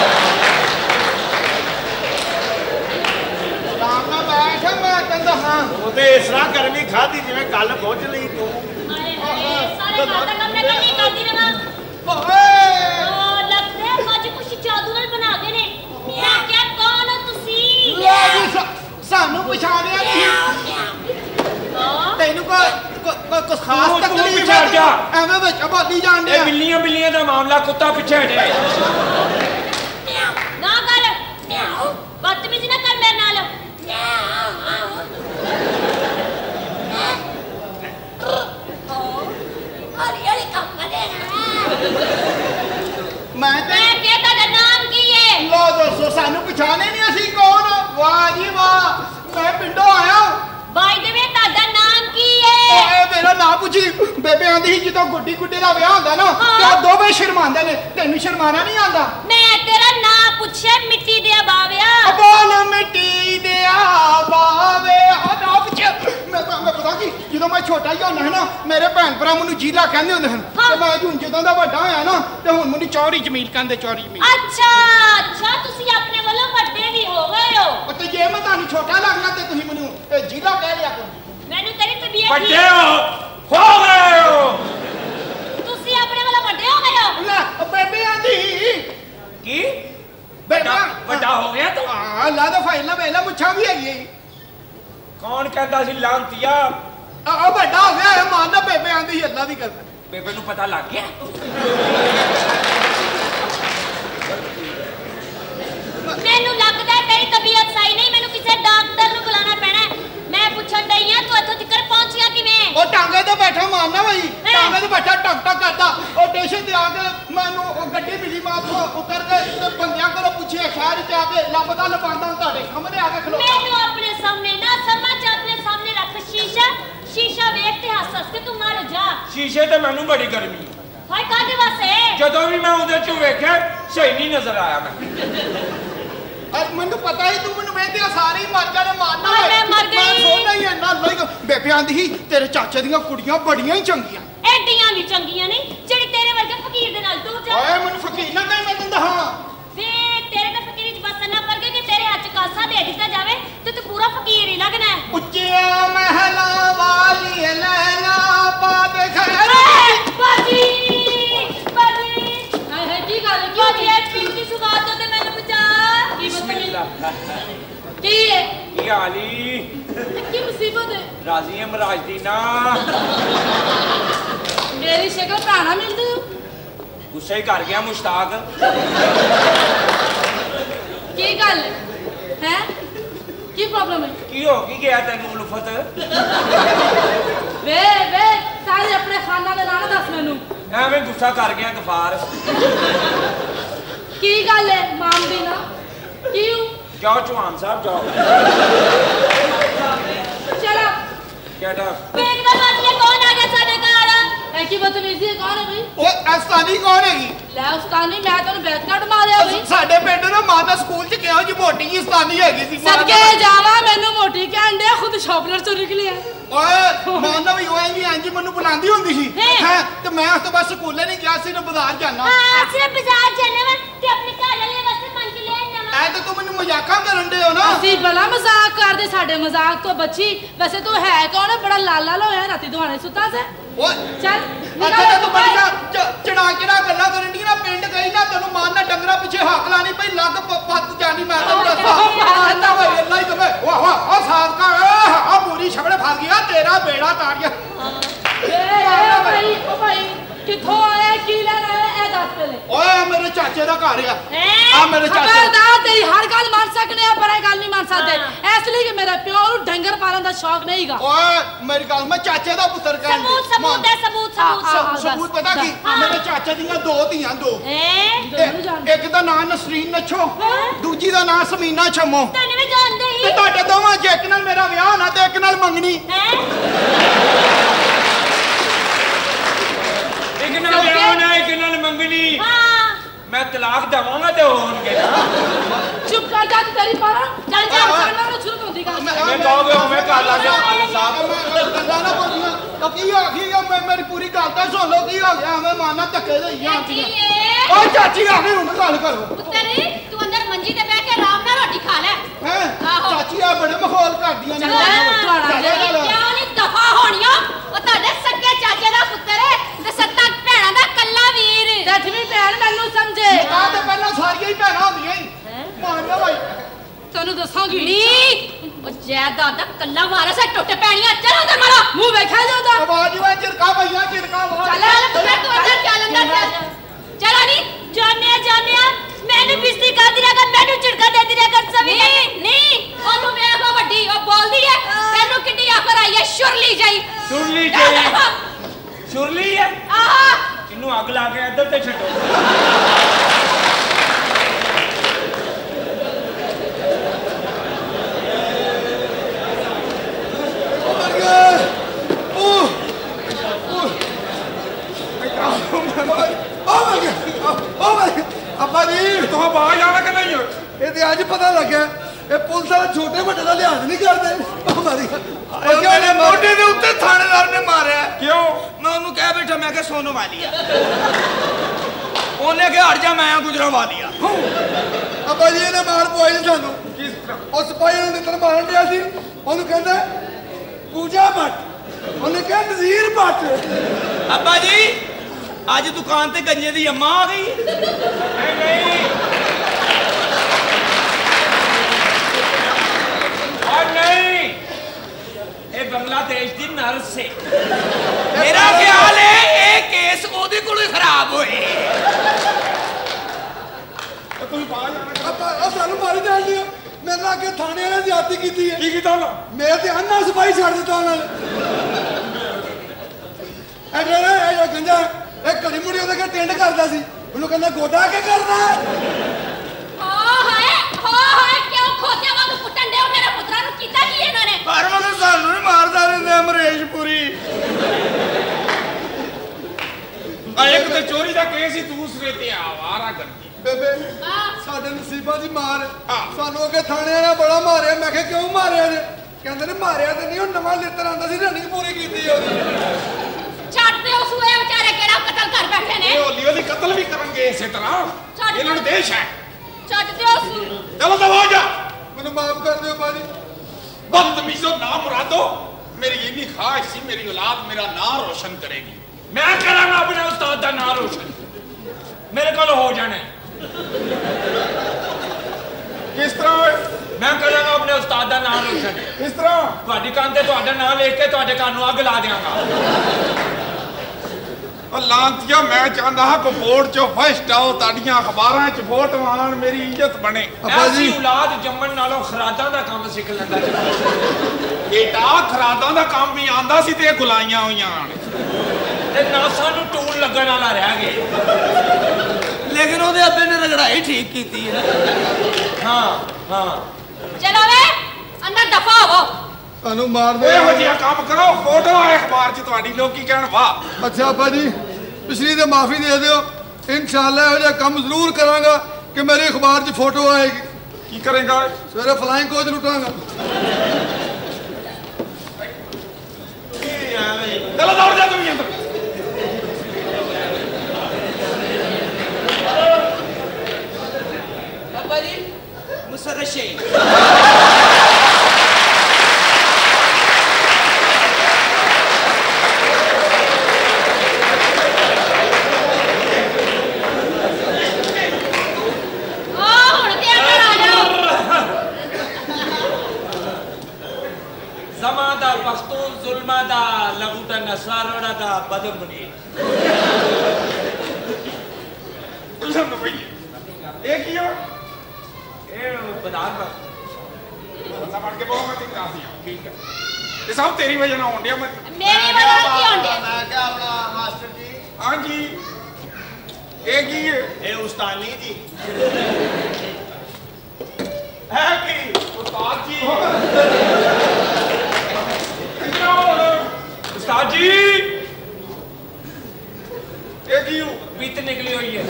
[SPEAKER 2] ਆਰਾਮ ਨਾਲ ਬੈਠ, ਮੈਂ ਕਹਿੰਦਾ ਹਾਂ।
[SPEAKER 5] ਉਹ ਤੇ ਇਸ ਤਰ੍ਹਾਂ ਗਰਮੀ ਖਾਦੀ ਜਿਵੇਂ ਗੱਲ ਬੁੱਝ ਲਈ ਤੂੰ।
[SPEAKER 11] ਹਾਏ ਹਾਏ ਸਾਰੇ ਘਰ ਦਾ ਕੰਮ ਮੈਂ ਕੱਲੀ ਕਰਦੀ ਰਵਾਂ।
[SPEAKER 2] ਓਏ
[SPEAKER 11] ਉਹ ਲੱਗਦਾ ਮੱਝ ਕੁਛ ਜਾਦੂ ਨਾਲ ਬਣਾ ਦੇ ਨੇ। ਮੈਂ ਕਿਹਾ ਕੌਣ ਹੋ ਤੁਸੀਂ?
[SPEAKER 2] ਸਾਨੂੰ ਪਛਾਣਿਆ ਨਹੀਂ। ਤੈਨੂੰ ਕੋਈ ਕੋਈ ਖਾਸ ਤਕਲੀਫ ਹੈ? ਐਵੇਂ ਵਿੱਚ ਬੋਲੀ ਜਾਂਦੇ
[SPEAKER 3] ਇਹ ਬਿੱਲੀਆਂ ਬਿੱਲੀਆਂ ਦਾ ਮਾਮਲਾ, ਕੁੱਤਾ ਪਿੱਛੇ ਹਟਿਆ।
[SPEAKER 11] ਨਾ ਕਰ ਬਦਤਮੀਜ਼ੀ ਨਾ ਕਰ ਮੇਰੇ ਨਾਲ। ਹਰੀ ਹਰੀ ਕੰਮ ਕਰੇ।
[SPEAKER 2] ਮੈਂ ਤੇ
[SPEAKER 11] ਕਿਹਾ ਤੁਹਾਡਾ ਨਾਮ ਕੀ ਹੈ?
[SPEAKER 2] ਲੋ ਦੱਸੋ, ਸਾਨੂੰ ਪਛਾਣੇ ਨਹੀਂ ਅਸੀਂ ਕੌਣ? ਵਾਹ ਜੀ ਵਾਹ, ਮੈਂ ਪਿੰਡੋਂ ਆਇਆ।
[SPEAKER 11] ਬਾਈ ਦੇ ਵੇ ਤੁਹਾਡਾ ਨਾਮ ਕੀ ਹੈ?
[SPEAKER 2] ਓਏ ਮੇਰਾ ਨਾਂ ਪੁੱਛੀ। ਬੇਬੇ ਆਂਦੀ ਸੀ ਜਦੋਂ ਗੁੱਡੀ ਗੁੱਡੇ ਦਾ ਵਿਆਹ ਹੁੰਦਾ ਨਾ ਤੇ ਉਹ ਦੋਵੇਂ ਸ਼ਰਮਾਉਂਦੇ ਨੇ, ਤੈਨੂੰ ਸ਼ਰਮਾਣਾ ਨਹੀਂ ਆਉਂਦਾ?
[SPEAKER 11] ਮੈਂ ਤੇਰਾ ਨਾਂ ਪੁੱਛਿਆ ਮਿੱਟੀ ਦੇ ਬਾਵਿਆ।
[SPEAKER 2] ਬੋਲ ਮਿੱਟੀ ਦੇ ਬਾਵੇ ਆ ਨਾ ਪੁੱਛਿਆ। ਮੈਂ ਮੈਂ ਪਤਾ ਕੀ, ਜਦੋਂ ਮੈਂ ਛੋਟਾ ਹੀ ਹੁੰਦਾ ਹੈ ਨਾ, ਮੇਰੇ ਭੈਣ ਭਰਾ ਮੈਨੂੰ ਜੀਲਾ ਕਹਿੰਦੇ ਹੁੰਦੇ ਹਨ ਤੇ ਮੈਂ ਹੁਣ ਜਦੋਂ ਦਾ ਵੱਡਾ ਹੋਇਆ ਨਾ ਤੇ ਹੁਣ ਮੈਨੂੰ ਚੌਰੀ ਜਮੀਲ ਕਹਿੰਦੇ, ਚੌਰੀ ਜਮੀਲ।
[SPEAKER 11] ਅੱਛਾ ਅੱਛਾ ਤੁਸੀਂ ਆਪਣੇ ਵੱਲੋਂ ਵੱਡੇ ਵੀ ਹੋ ਗਏ ਹੋ।
[SPEAKER 2] ਤੇ ਜੇ ਮੈਂ ਤੁਹਾਨੂੰ ਛੋਟਾ ਲੱਗਦਾ ਤੇ ਤੁਸੀਂ ਮੈਨੂੰ ਜੀਲਾ ਕਹਿ ਲਿਆ ਕਰੋ।
[SPEAKER 11] ਮੈਨੂੰ ਤੇਰੀ ਤਬੀਅਤ
[SPEAKER 3] ਵੱਡੇ ਹੋ ਹੋ ਗਏ ਹੋ।
[SPEAKER 11] ਤੁਸੀਂ ਆਪਣੇ ਵੱਲੋਂ ਵੱਡੇ ਹੋ ਗਏ ਹੋ।
[SPEAKER 2] ਲੈ ਬੇਬੇ ਆਂਦੀ
[SPEAKER 3] ਕੀ
[SPEAKER 2] ਬੇਟਾ
[SPEAKER 3] ਵੱਡਾ ਹੋ ਗਿਆ ਤੂੰ?
[SPEAKER 2] ਹਾਂ ਲਾ ਦਾ ਫਾਈਲ ਨਾ ਵੇਲਾ ਮੁੱਛਾਂ ਵੀ ਹੈਗੀ ਹੈ।
[SPEAKER 3] ਕੌਣ ਕਹਿੰਦਾ ਸੀ ਲਾਂਤੀਆ?
[SPEAKER 2] ਆ ਵੱਡਾ ਹੋ ਗਿਆ ਮਾਰਨਾ। ਬੇਬੇ ਆਂਦੀ ਅੱਲਾ ਦੀ ਕਰਦਾ।
[SPEAKER 3] ਬੇਬੇ ਨੂੰ ਪਤਾ ਲੱਗ ਗਿਆ?
[SPEAKER 11] डॉक्टर नु बुलाना पैना है। मैं पूछन डई हां तू इत्थों तक पहुंचिया किवें?
[SPEAKER 2] ओ टांगे ते बैठा मारना भाई टांगे ते बैठा टक टक करदा ओ स्टेशन ते आके मैनू ओ गड्डी मिली मैं उत्थों उतर के ते बंदियां कोलों पुछे शहर च आके लभदा लपांदा तुहाडे सामने आके खलोता
[SPEAKER 11] मैनू अपने सामने ना समझ अपने सामने रख शीशा शीशा वेख ते हस हस के तू मर जा।
[SPEAKER 3] शीशे ते मैनू बड़ी गर्मी
[SPEAKER 11] हाय कादे वास्ते?
[SPEAKER 3] ਜਦੋਂ ਵੀ ਮੈਂ ਉਹਦੇ ਚ ਵੇਖਿਆ ਸਹੀ ਨਹੀਂ ਨਜ਼ਰ ਆਇਆ ਮੈਂ
[SPEAKER 2] ਅੱਜ ਮੈਨੂੰ ਪਤਾ ਹੀ ਤੂੰ ਮੈਨੂੰ ਵੇਂਦੇ ਸਾਰੇ ਹੀ ਮਰ ਜਾਣੇ ਮਾਰਨਾ
[SPEAKER 11] ਓਏ ਮੈਂ ਮਰ ਗਈ।
[SPEAKER 2] ਮੈਂ ਸੋਨਾ ਹੀ ਇੰਨਾ ਲਾਈਕ ਬੇਬੇ ਆਂਦੀ ਸੀ ਤੇਰੇ ਚਾਚੇ ਦੀਆਂ ਕੁੜੀਆਂ ਬੜੀਆਂ ਹੀ ਚੰਗੀਆਂ
[SPEAKER 11] ਐਡੀਆਂ ਵੀ ਚੰਗੀਆਂ ਨਹੀਂ ਜਿਹੜੀ ਤੇਰੇ ਵਰਗੇ ਫਕੀਰ ਦੇ ਨਾਲ ਟੁਰ ਜਾ।
[SPEAKER 2] ਓਏ ਮੈਨੂੰ ਫਕੀਰ ਨਾ ਕਹਿ ਮੈਂ ਤੈਨੂੰ ਦਹਾਂ
[SPEAKER 11] ਵੇ ਤੇਰੇ ਤੇ ਫਕੀਰੀ ਚ ਬਸ ਨਾ ਪਰ ਕਿ ਤੇਰੇ ਹੱਥ ਕਾਸਾ ਦੇ ਦਿੱਤਾ ਜਾਵੇ ਤੇ ਤੂੰ ਪੂਰਾ ਫਕੀਰ ਹੀ ਲੱਗਣਾ ਹੈ।
[SPEAKER 2] ਉੱਚੀਆਂ ਮਹਿਲਾਂ ਵਾਲੀ ਲੈਣਾ ਬਾਦ ਖੈਰ
[SPEAKER 11] ਬਾਜੀ ਬਾਜੀ ਹਾਏ ਹਾਏ ਕੀ ਗੱਲ ਕੀ ਹੋ ਗਈ ਐ ਪਿੰਡੀ ਸੁਗਾ ਦੋ ਤੇ ਮੈਨੂੰ ਬਚਾ। ਕੀ
[SPEAKER 3] ਬਿਸਮਿਲ੍ਲਾ
[SPEAKER 11] ਕੀ ਹੈ
[SPEAKER 3] ਕੀ ਹਾਲੀ
[SPEAKER 11] ਕੀ ਮੁਸੀਬਤ ਹੈ?
[SPEAKER 3] ਰਾਜ਼ੀ ਹੈ ਮਰਾਜ ਦੀ ਨਾ
[SPEAKER 11] ਮੇਰੀ ਸ਼ਕਲ ਭਰਾਣਾ ਮਿਲਦੀ
[SPEAKER 3] ਗੁੱਸੇ ਕਰ ਗਿਆ ਮੁਸ਼ਤਾਕ
[SPEAKER 11] ਕੀ ਗੱਲ ਹੈ ਕੀ ਪ੍ਰੋਬਲਮ ਹੈ?
[SPEAKER 3] ਕੀ ਹੋ ਕੀ ਗਿਆ ਤੈਨੂੰ ਉਲਫਤ
[SPEAKER 11] ਵੇ ਵੇ ਸਾਰੇ ਆਪਣੇ ਖਾਨਾ ਦੇ ਨਾਂ ਦੱਸ ਮੈਨੂੰ
[SPEAKER 3] ਐਵੇਂ ਗੁੱਸਾ ਕਰ ਗਿਆ ਗਫਾਰ
[SPEAKER 11] ਕੀ ਗੱਲ ਹੈ ਮਾਮ ਦੀ ਨਾ ਕਿਉਂ
[SPEAKER 3] ਜਾਓ ਚੌਹਾਨ ਸਾਹਿਬ ਜਾਓ
[SPEAKER 11] ਚਲੋ
[SPEAKER 3] ਕਿਹੜਾ
[SPEAKER 11] ਵੇਖਦਾ ਬਾਜੀ ਕੌਣ ਆ ਗਿਆ ਸਾਡੇ ਘਰ ਐ ਕੀ ਬਦਤਮੀਜ਼ੀ ਹੈ ਕੌਣ ਹੈ ਬਈ?
[SPEAKER 2] ਉਹ ਅਸਤਾਨੀ ਕੌਣ ਹੈਗੀ?
[SPEAKER 11] ਲੈ ਉਸਤਾਨੀ ਮੈਂ ਤੈਨੂੰ ਬੈਠ ਕੱਢ ਮਾਰਿਆ ਬਈ
[SPEAKER 2] ਸਾਡੇ ਪਿੰਡ ਨਾ ਮਾਤਾ ਸਕੂਲ ਚ ਕਿਹੋ ਜੀ ਮੋਟੀ ਜੀ ਅਸਤਾਨੀ ਹੈਗੀ ਸੀ
[SPEAKER 11] ਸਦਕੇ ਜਾਵਾ ਮੈਨੂੰ ਮੋਟੀ ਕਹਿੰਦੇ ਖੁਦ ਸ਼ਾਪਲਰ ਚੋਂ ਨਿਕਲਿਆ।
[SPEAKER 2] ਓਏ ਮਾਨਾ ਵੀ ਉਹ ਵੀ ਇੰਜ ਮੈਨੂੰ ਬੁਲਾਉਂਦੀ ਹੁੰਦੀ ਸੀ ਹੈ ਤੇ ਮੈਂ ਉਸ ਤੋਂ ਬਾਅਦ ਸਕੂਲੇ ਨਹੀਂ ਗਿਆ ਸੀ ਨਾ ਬਾਜ਼ਾਰ ਜਾਣਾ
[SPEAKER 11] ਹਾਂ ਸਿਰਫ ਬਾਜ਼ਾਰ ਜਾਣਾ ਵਾ ਤੇ ਆਪਣੇ ਘਰ ਵਾਲੇ ਵਾਸਤੇ ਮੰਨ ਕੇ ਲੈ ਆਣਾ
[SPEAKER 2] ਐ ਤਾਂ ਤੂੰ ਮੈਨੂੰ ਮਜ਼ਾਕਾਂ ਕਰਨ ਦੇ ਹੋ ਨਾ
[SPEAKER 11] ਅਸੀਂ ਬੜਾ ਮਜ਼ਾਕ ਕਰਦੇ ਸਾਡੇ ਮਜ਼ਾਕ ਤੋਂ ਬੱਚੀ ਵੈਸੇ ਤੂੰ ਹੈ ਕੌਣ ਬੜਾ ਲਾਲ ਲਾਲ ਹੋਇਆ ਰਾਤੀ ਦੁਆਣੇ ਸੁੱਤਾ ਸੇ
[SPEAKER 2] ਓਏ
[SPEAKER 11] ਚੱਲ
[SPEAKER 2] ਅੱਛਾ ਤਾਂ ਤੂੰ ਬੜੀਆਂ ਚੜਾ ਚੜਾ ਗੱਲਾਂ ਕਰਨ ਦੀ ਨਾ ਪਿੰਡ ਗਈ ਨਾ ਤੈਨੂੰ ਮਾਰਨਾ ਡੰਗਰਾ ਪਿੱਛੇ ਹੱਕ ਲਾਣੀ ਪਈ ਲੱਗ ਪੱਤ ਜਾਣੀ ਮੈਂ ਤਾਂ ਦੱਸਾਂ ਅੱਲਾ ਵੇ ਅੱਲਾ ਹੀ ਕਵੇ ਵਾਹ ਵਾਹ ਆ ਸਾਦਕਾ ਆ ਪੂਰੀ ਛਬੜੇ ਫਸ ਗਿਆ ਤੇਰਾ ਬੇੜਾ ਤਾੜਿਆ
[SPEAKER 11] ਏ ਭਾਈ ਓ ਭਾਈ ਕਿੱਥੋਂ ਆਇਆ ਕੀ ਲੈਣਾ ਹੈ ਇਹ ਦੱਸ ਪਹਿਲੇ
[SPEAKER 2] ਓਏ ਮੇਰੇ ਚਾਚੇ ਦਾ ਘਰ ਆ ਆ ਮੇਰੇ ਚਾਚੇ
[SPEAKER 11] ਖਬਰਦਾਰ ਤੇਰੀ ਹਰ ਗੱਲ ਮੰਨ ਸਕਨੇ ਆ ਪਰ ਇਹ ਗੱਲ ਨਹੀਂ ਮੰਨ ਸਕਦੇ ਇਸ ਲਈ ਕਿ ਮੇਰੇ ਪਿਓ ਨੂੰ ਡੰਗਰ ਪਾਲਣ ਦਾ ਸ਼ੌਕ ਨਹੀਂਗਾ।
[SPEAKER 2] ਓਏ ਮੇਰੀ ਗੱਲ ਮੈਂ ਚਾਚੇ ਦਾ ਪੁੱਤਰ ਕਹਿੰਦਾ
[SPEAKER 11] ਸਬੂਤ ਸਬੂਤ ਹੈ ਸਬੂਤ ਸਬੂਤ
[SPEAKER 2] ਸਬੂਤ ਪਤਾ ਕੀ ਮੇਰੇ ਚਾਚੇ ਦੀਆਂ ਦੋ ਧੀਆਂ ਦੋ ਇੱਕ ਦਾ ਨਾਂ ਨਸਰੀਨ ਨੱਛੋ ਦੂਜੀ ਦਾ ਨਾਂ ਸਮੀਨਾ ਛਮੋ
[SPEAKER 11] ਤੈਨੂੰ ਵੀ ਜਾਣਦੇ ਹੀ
[SPEAKER 2] ਤੇ ਤੁਹਾਡੇ ਦੋਵਾਂ ਚ ਇੱਕ ਨਾਲ ਮੇਰਾ ਵਿਆਹ ਹੋਣਾ ਤੇ ਇੱਕ ਨਾਲ ਮੰਗਣੀ
[SPEAKER 3] ਇੱਕ ਨਾਲ ਵਿਆਹ ਹੋਣਾ ਇੱਕ ਨਾਲ ਮੰਗਣੀ ਮੈਂ ਤਲਾਕ ਦਵਾਂਗਾ ਤੇ ਹੋਣਗੇ
[SPEAKER 11] ਚੁੱਪ ਕਰ ਜਾ ਤੇਰੀ ਪਾਰਾ ਚੱਲ ਜਾ ਸਾਡਾ ਨੂੰ ਸ਼ੁਰੂ ਹੁੰਦੀ ਗੱਲ
[SPEAKER 3] ਮੈਂ ਕਹੋਗੇ ਮੈਂ ਕਰ ਲਾਂਗਾ ਖਾਲਸਾ ਸਾਹਿਬ
[SPEAKER 2] ਗੱਲਾਂ ਨਾ ਬੋਲੀਆਂ ਤਾਂ ਕੀ ਹੋ ਗਿਆ ਮੈਂ ਮੇਰੀ ਪੂਰੀ ਗੱਲ ਤਾਂ ਸੁਣ ਲਓ ਕੀ ਹੋ ਗਿਆ ਮੈਂ ਮਾਨਾ ਧੱਕੇ ਦੇਈ ਜਾਂਦੀ ਓਏ ਚਾਚੀ ਆ ਗਈ ਹੁਣ ਗੱਲ ਕਰੋ
[SPEAKER 11] ਪੁੱਤਰ ਤੂੰ ਅੰਦਰ ਮੰਜੀ ਤੇ ਬਹਿ ਕੇ ਆਰਾਮ ਨਾਲ ਰੋਟੀ ਖਾ ਲੈ
[SPEAKER 2] ਹੈ ਚਾਚੀ ਆ ਬੜੇ ਮਖੌਲ ਕਰਦੀਆਂ ਨੇ
[SPEAKER 11] ਕਿਉਂ ਨਹੀਂ ਦਫਾ ਹੋਣੀਆਂ ਉਹ ਤੁਹਾਡੇ ਸੱਕੇ ਚਾਚੇ ਦਾ ਪੁੱਤਰ ਹੈ ਤੇ ਸੱਤਾਂ ਭੈਣਾਂ ਦਾ ਕੱਲਾ ਵੀਰ ਦਸਵੀਂ ਭੈਣ ਮੈਨੂੰ ਸਮਝੇ
[SPEAKER 2] ਆ ਤੇ ਪਹਿਲਾਂ ਸਾਰੀਆਂ ਹੀ ਭੈਣਾਂ ਹੁੰਦੀਆਂ ਹੀ ਮਾਰਨਾ ਭਾਈ
[SPEAKER 11] ਤੈਨੂੰ ਦੱਸਾਂਗੀ ਨਹੀਂ ਉਹ ਜਾਇਦਾਦ ਦਾ ਕੱਲਾ ਵਾਰਸ ਹੈ ਟੁੱਟ ਪੈਣੀਆਂ ਚਲ ਅੰਦਰ ਮਾਰੋ ਮੂੰਹ ਵੇਖਿਆ ਜਾਂਦਾ
[SPEAKER 2] ਆਵਾਜ਼ ਵਾ ਚਿਰਕਾ ਭਈਆ ਚਿਰਕਾ ਆਵਾਜ਼
[SPEAKER 11] ਚੱਲ ਫਿਰ ਤੂੰ ਅੰਦਰ ਚੱਲ ਅੰਦਰ ਚੱਲ ਚਲਾ ਨਹੀਂ ਜਾਣਿਆ ਜਾਣਿਆ ਮੈਨੂੰ ਬਿਸਤੀ ਕਰ ਦਿਆ ਕਰ ਮੈਨੂੰ ਝਿੜਕਾ ਦੇ ਦਿਆ ਕਰ ਸਭੀ ਨਹੀਂ ਨਹੀਂ ਉਹਨੂੰ ਵੇਖੋ ਵੱਡੀ ਉਹ ਬੋਲਦੀ ਹੈ ਤੈਨੂੰ ਕਿੰਨੀ ਆਖਰ ਆਈ ਹੈ ਸ਼ੁਰਲੀ ਜਾਈ
[SPEAKER 3] ਸ਼ੁਰਲੀ ਜਾਈ ਸ਼ੁਰਲੀ ਹੈ
[SPEAKER 11] ਆਹਾ
[SPEAKER 3] ਇਹਨੂੰ ਅੱਗ ਲਾ ਕੇ ਇੱਧਰ ਤੇ ਛੱਡੋ
[SPEAKER 8] ਅੱਬਾ ਜੀ
[SPEAKER 10] ਤੂੰ ਬਾਹਰ ਜਾਣਾ ਕਿ ਨਹੀਂ
[SPEAKER 8] ਇਹ ਤੇ ਅੱਜ ਪਤਾ ਲੱਗਿਆ ਇਹ ਪੁਲਿਸ ਵਾਲੇ ਛੋਟੇ ਵੱਡੇ ਦਾ ਲਿਹਾਜ਼ ਨਹੀਂ ਕਰਦੇ ਮਾਰੀ
[SPEAKER 2] ਉਹਨੇ ਮੋਢੇ ਦੇ ਉੱਤੇ ਥਾਣੇਦਾਰ ਨੇ ਮਾਰਿਆ
[SPEAKER 10] ਕਿਉਂ
[SPEAKER 2] ਮੈਂ ਉਹਨੂੰ ਕਹਿ ਬੈਠਾ ਮੈਂ ਕਿ ਸੋਨੂ ਵਾਲੀਆ ਉਹਨੇ ਕਿ ਹਟ ਜਾ ਮੈਂ ਆ ਗੁਜਰਾਂ ਵਾਲੀਆ
[SPEAKER 8] ਅੱਬਾ ਜੀ ਇਹਨੇ ਮਾਰ ਪਵਾਈ ਸਾਨੂੰ ਕਿਸ ਤਰ੍ਹਾਂ ਉਹ ਸਿਪਾਹੀ ਨੂੰ ਨਿਕਲ ਮਾਰਨ ਡਿਆ ਸੀ ਉਹਨੂੰ ਕਹਿੰਦਾ ਪੂਜਾ ਭੱਟ ਉਹਨੇ ਕਿਹਾ ਨਜ਼ੀਰ ਭੱਟ
[SPEAKER 2] ਅੱਬਾ ਜੀ ਅੱਜ ਦੁਕਾਨ ਤੇ ਗੰਜੇ ਦੀ ਅੰਮਾ ਆ ਗਈ
[SPEAKER 3] ਨਹੀਂ ਨਹੀਂ और नहीं ये बांग्लादेश की नर्स है
[SPEAKER 2] मेरा ख्याल है ये केस ओदे कोल खराब होए
[SPEAKER 8] ਅੱਬਾ ਉਹ ਸਾਨੂੰ ਮਾਰੀ ਜਾਂਦੀ ਮੇਰੇ ਨਾਲ ਅੱਗੇ थाने वाले ज्यादती की है
[SPEAKER 10] की कीता ना
[SPEAKER 8] मेरे ते अन्ना सिपाही छड़ दिता उन्होंने ए जो ए जो गंजा एक घड़ी मुड़ी ਉਹਦੇ ਕੇ ਟਿੰਡ ਕਰਦਾ ਸੀ ਉਹਨੂੰ ਕਹਿੰਦਾ ਗੋਡਾ ਕੀ ਕਰਨਾ
[SPEAKER 11] ਹਾਂ ਹਾਏ ਹਾਂ ਹਾਏ ਕਿਉਂ ਖੋਤਿਆਂ ਵਾਂਗ ਕੁੱਟਣ ਦੇ ਮੇਰੇ ਪੁੱਤਰਾਂ ਨੂੰ ਕੀਤਾ ਕੀ ਇਹਨਾਂ ਨੇ
[SPEAKER 12] ਪਰ ਉਹ ਸਾਨੂੰ ਨਹੀਂ ਮਾਰਦਾ ਰਹਿੰਦੇ ਅਮਰੇਸ਼ਪੁਰੀ
[SPEAKER 6] ਆ ਇੱਕ ਤੇ ਚੋਰੀ ਦਾ ਕੇਸ ਹੀ ਦੂਸਰੇ ਤੇ ਆਵਾਰਾ ਗੰਦੀ
[SPEAKER 8] ਬੇਬੇ ਸਾਡੇ ਨਸੀਬਾਂ ਦੀ ਮਾਰ ਸਾਨੂੰ ਅੱਗੇ ਥਾਣੇ ਵਾਲਾ ਬੜਾ ਮਾਰਿਆ ਮੈਂ ਕਿਹਾ ਕਿਉਂ ਮਾਰਿਆ ਜੇ ਕਹਿੰਦੇ ਨੇ ਮਾਰਿਆ ਤੇ ਨਹੀਂ ਉਹ ਨਵਾਂ ਲਿੱਤਰ ਆਂਦਾ ਸੀ ਰਨਿੰਗ ਪੂਰੀ ਕੀਤੀ ਉਹਦੀ
[SPEAKER 11] ਛੱਡ ਦਿਓ ਸੂਏ ਵਿਚਾਰੇ ਕਿਹੜਾ ਕਤਲ ਕਰ ਬੈਠੇ ਨੇ
[SPEAKER 6] ਇਹ ਹੌਲੀ ਹੌਲੀ ਕਤਲ ਵੀ ਕਰਨਗੇ ਇਸੇ ਤਰ੍ਹਾਂ ਇਹਨਾਂ ਨੂੰ ਦੇਸ਼ ਹੈ
[SPEAKER 11] ਛੱਡ ਦਿਓ ਸੂ
[SPEAKER 6] ਚਲੋ ਦਵਾ ਜਾ
[SPEAKER 8] ਮੈਨੂੰ ਮਾਫ ਕਰ ਦਿਓ ਬਾਜੀ
[SPEAKER 6] ਬਦਤਮੀਜ਼ੋ ਨਾ ਮੁਰਾਦੋ ਮੇਰੀ ਇੰਨੀ ਖਾਹਿਸ਼ ਸੀ ਮੇਰੀ ਔਲਾਦ ਮੇਰਾ ਨਾਂ ਰੋਸ਼ਨ ਕਰੇਗੀ ਮੈਂ ਕਰਾਂਗਾ ਆਪਣੇ ਉਸਤਾਦ ਦਾ ਨਾਂ ਰੋਸ਼ਨ ਮੇਰੇ ਕੋਲ ਹੋ ਜਾਣਾ ਕਿਸ ਤਰ੍ਹਾਂ ਮੈਂ ਕਰਾਂਗਾ ਆਪਣੇ ਉਸਤਾਦ ਦਾ ਨਾਂ ਰੋਸ਼ਨ ਕਿਸ ਤਰ੍ਹਾਂ ਤੁਹਾਡੀ ਕੰਨ ਤੇ ਤੁਹਾਡਾ ਨਾਂ ਲਿਖ ਕੇ ਤੁਹਾਡੇ ਕੰਨ ਨੂੰ ਅੱਗ ਲਾ ਦਿਆਂਗਾ ਉਹ ਲਾਂਤੀਆ ਮੈਂ ਚਾਹੁੰਦਾ ਹਾਂ ਕੋ ਬੋਰਡ ਚੋਂ ਫਸਟ ਆਓ ਤੁਹਾਡੀਆਂ ਅਖਬਾਰਾਂ 'ਚ ਫੋਟੋਆਂ ਆਣ ਮੇਰੀ ਇੱਜ਼ਤ ਬਣੇ ਐਸੀ ਔਲਾਦ ਜੰਮਣ ਨਾਲੋਂ ਖਰਾਦਾਂ ਦਾ ਕੰਮ ਸਿੱਖ ਲੈਂਦਾ ਬੇਟਾ ਖਰਾਦਾਂ ਦਾ ਕੰਮ ਵੀ ਆਂਦਾ ਸੀ ਤੇ ਗੁਲਾਈਆਂ ਹੋਈਆਂ ਆਣ ਤੇ ਨਾਸਾਂ ਨੂੰ ਟੂਲ ਲੱਗਣ ਵਾਲਾ ਰਹਿ ਗਏ
[SPEAKER 12] ਲੇਕਿਨ ਉਹਦੇ ਅੱਬੇ ਨੇ ਰਗੜਾਈ ਠੀਕ ਕੀਤੀ ਹੈ
[SPEAKER 6] ਹਾਂ ਹਾਂ
[SPEAKER 11] ਚਲੋ ਵੇ ਅੰਦਰ ਦਫਾ ਹੋਵੋ
[SPEAKER 8] ਤੁਹਾਨੂੰ ਮਾਰ ਦੇ
[SPEAKER 6] ਇਹੋ ਜਿਹਾ ਕੰਮ ਕਰੋ ਫੋਟੋ ਆਏ ਅਖਬਾਰ 'ਚ ਤੁਹਾਡੀ ਲੋਕੀ ਕਹਿਣ ਵਾਹ
[SPEAKER 8] ਅੱਛਾ ਅੱਬਾ ਜੀ ਪਿਛਲੀ ਤੇ ਮਾਫੀ ਦੇ ਦਿਓ ਇਨਸ਼ਾਅੱਲਾ ਇਹੋ ਜਿਹਾ ਕੰਮ ਜ਼ਰੂਰ ਕਰਾਂਗਾ ਕਿ ਮੇਰੀ ਅਖਬਾਰ 'ਚ ਫੋਟੋ ਆਏਗੀ
[SPEAKER 6] ਕੀ ਕਰੇਗਾ
[SPEAKER 8] ਸਵੇਰੇ ਫਲਾਈਂਗ ਕੋਚ ਲੁੱਟਾਂਗਾ
[SPEAKER 6] ਚਲੋ ਦੌੜ ਜਾ ਤੂੰ ਅੰਦਰ
[SPEAKER 9] ਅੱਬਾ ਜੀ ਮੁਸਰਸ਼ੇ
[SPEAKER 3] जुल्मा दा लगूटा नसारोड़ा दा बदमनी
[SPEAKER 6] तुझे तो भाई एक ही हो
[SPEAKER 3] ये बदार बा
[SPEAKER 6] बता मार के बहुत मत करा दिया ठीक है ये सब तेरी वजह ना होंडिया मैं
[SPEAKER 11] मेरी वजह की होंडिया
[SPEAKER 2] मैं क्या अपना मास्टर जी
[SPEAKER 6] हां जी एक ही है
[SPEAKER 5] ये उस्तानी जी
[SPEAKER 6] है कि उस्ताद जी उस्ताद जी ये क्यों
[SPEAKER 3] बीत निकली हुई है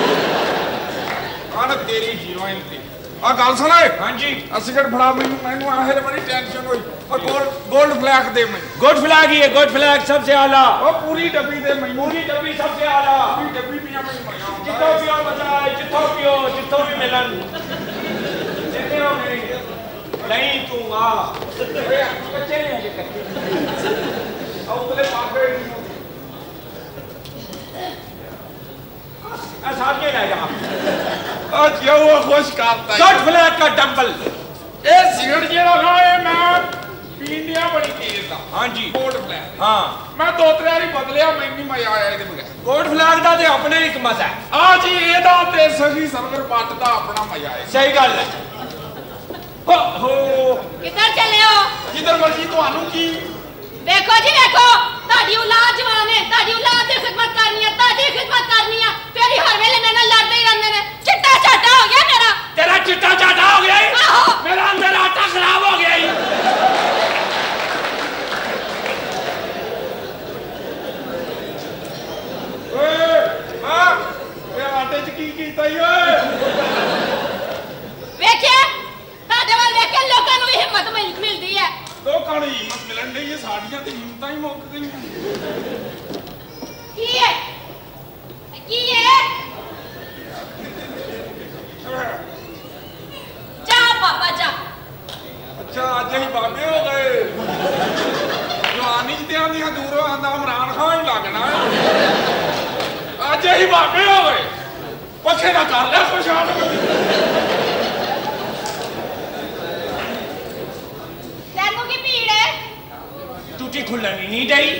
[SPEAKER 6] आना तेरी हीरोइन थी आ गल सुना
[SPEAKER 3] हां जी
[SPEAKER 6] सिगरेट फड़ा मैनू मैनू आखिर बड़ी टेंशन हुई और गोल्ड गोल्ड फ्लैग दे मैं
[SPEAKER 3] गोल्ड फ्लैग ही है गोल्ड फ्लैग सबसे आला
[SPEAKER 6] ओ पूरी डब्बी दे मैं
[SPEAKER 3] पूरी डब्बी सबसे आला
[SPEAKER 6] पूरी डब्बी पिया मैं मरिया
[SPEAKER 3] जितो पियो बजाए जितो पियो जितो भी मिलन जितने हो नहीं नहीं तू आ बच्चे नहीं है कच्चे
[SPEAKER 6] औतले पापे
[SPEAKER 3] सामने ले जा
[SPEAKER 6] आज ये वो खुश करता है
[SPEAKER 3] गोल्ड फ्लैग का डंबल
[SPEAKER 6] ए सिगरेट जेड़ा खाए मैं पींदिया बड़ी तेज था
[SPEAKER 3] हां जी
[SPEAKER 6] गोल्ड फ्लैग
[SPEAKER 3] हां
[SPEAKER 6] मैं दो त्रै वारी बदलिया मैं नहीं मजा आया ਇਹਦੇ ਬਗੈਰ
[SPEAKER 3] गोल्ड फ्लैग ਦਾ ਤੇ ਆਪਣੇ ਇੱਕ ਮਜ਼ਾ ਹੈ
[SPEAKER 6] ਆ ਜੀ ਇਹਦਾ ਤੇ ਸਹੀ ਸਰਵਰ ਪੱਟ ਦਾ ਆਪਣਾ ਮਜ਼ਾ ਹੈ
[SPEAKER 3] ਸਹੀ ਗੱਲ ਹੈ ਹੋ
[SPEAKER 11] ਕਿੱਧਰ ਚੱਲੇ ਹੋ
[SPEAKER 6] ਜਿੱਧਰ ਮਰਜੀ ਤੁਹਾਨੂੰ ਕੀ
[SPEAKER 11] ਵੇਖੋ ਜੀ ਵੇਖੋ ਤੁਹਾਡੀ ਔਲਾਦ ਜਵਾਨ ਹੈ ਤੁਹਾਡੀ ਔਲਾਦ ਦੀ ਖਿਦਮਤ ਕਰਨੀ ਹੈ ਤੁਹਾਡੀ ਖਿਦਮਤ ਕਰਨੀ ਹੈ ਤੇਰੀ ਹਰ ਵੇਲੇ ਮੇਰੇ ਨਾਲ ਲੜਦੇ ਹੀ ਰਹਿੰਦੇ ਨੇ ਚਿੱਟਾ ਝਾਟਾ ਹੋ ਗਿਆ ਮੇਰਾ
[SPEAKER 3] ਤੇਰਾ ਚਿੱਟਾ ਝਾਟਾ ਹੋ ਗਿਆ
[SPEAKER 11] ਆਹੋ
[SPEAKER 3] ਮੇਰਾ ਅੰਦਰ ਆਟਾ ਖਰਾਬ ਹੋ ਗਿਆ ਹੀ
[SPEAKER 6] ਓਏ ਹਾਂ ਇਹ ਆਟੇ ਚ ਕੀ ਕੀਤਾ ਈ ਓਏ
[SPEAKER 11] ਵੇਖਿਆ ਤੁਹਾਡੇ ਵੱਲ ਵੇਖ ਕੇ ਲੋਕਾਂ ਨੂੰ ਵੀ ਹਿੰਮਤ ਮਿਲ- ਮਿਲਦੀ ਹੈ
[SPEAKER 6] ਲੋਕਾਂ ਨੂੰ ਹਿੰਮਤ ਮਿਲਣ ਲਈ ਇਹ ਸਾਡੀਆਂ ਤੇ ਹਿੰਮਤਾਂ ਹੀ ਮੁੱਕ ਗਈਆਂ
[SPEAKER 11] ਕੀ ਹੈ ਕੀ ਹੈ ਜਾ ਪਾਪਾ ਜਾ
[SPEAKER 6] ਅੱਛਾ ਅੱਜ ਅਸੀਂ ਬਾਬੇ ਹੋ ਗਏ ਜਵਾਨੀ ਚ ਤੇ ਆਂਦੀਆਂ ਦੂਰੋਂ ਆਂਦਾ ਇਮਰਾਨ ਖਾਨ ਹੀ ਲੱਗਣਾ ਅੱਜ ਅਸੀਂ ਬਾਬੇ ਹੋ ਗਏ ਪੱਖੇ ਦਾ ਕਰ ਲਿਆ ਖੁਸ਼ਹਾਲ
[SPEAKER 11] ਤੈਨੂੰ ਕੀ ਭੀੜ ਹੈ
[SPEAKER 3] ਟੂਟੀ ਖੁੱਲਣ ਹੀ ਨਹੀਂ ਡਈ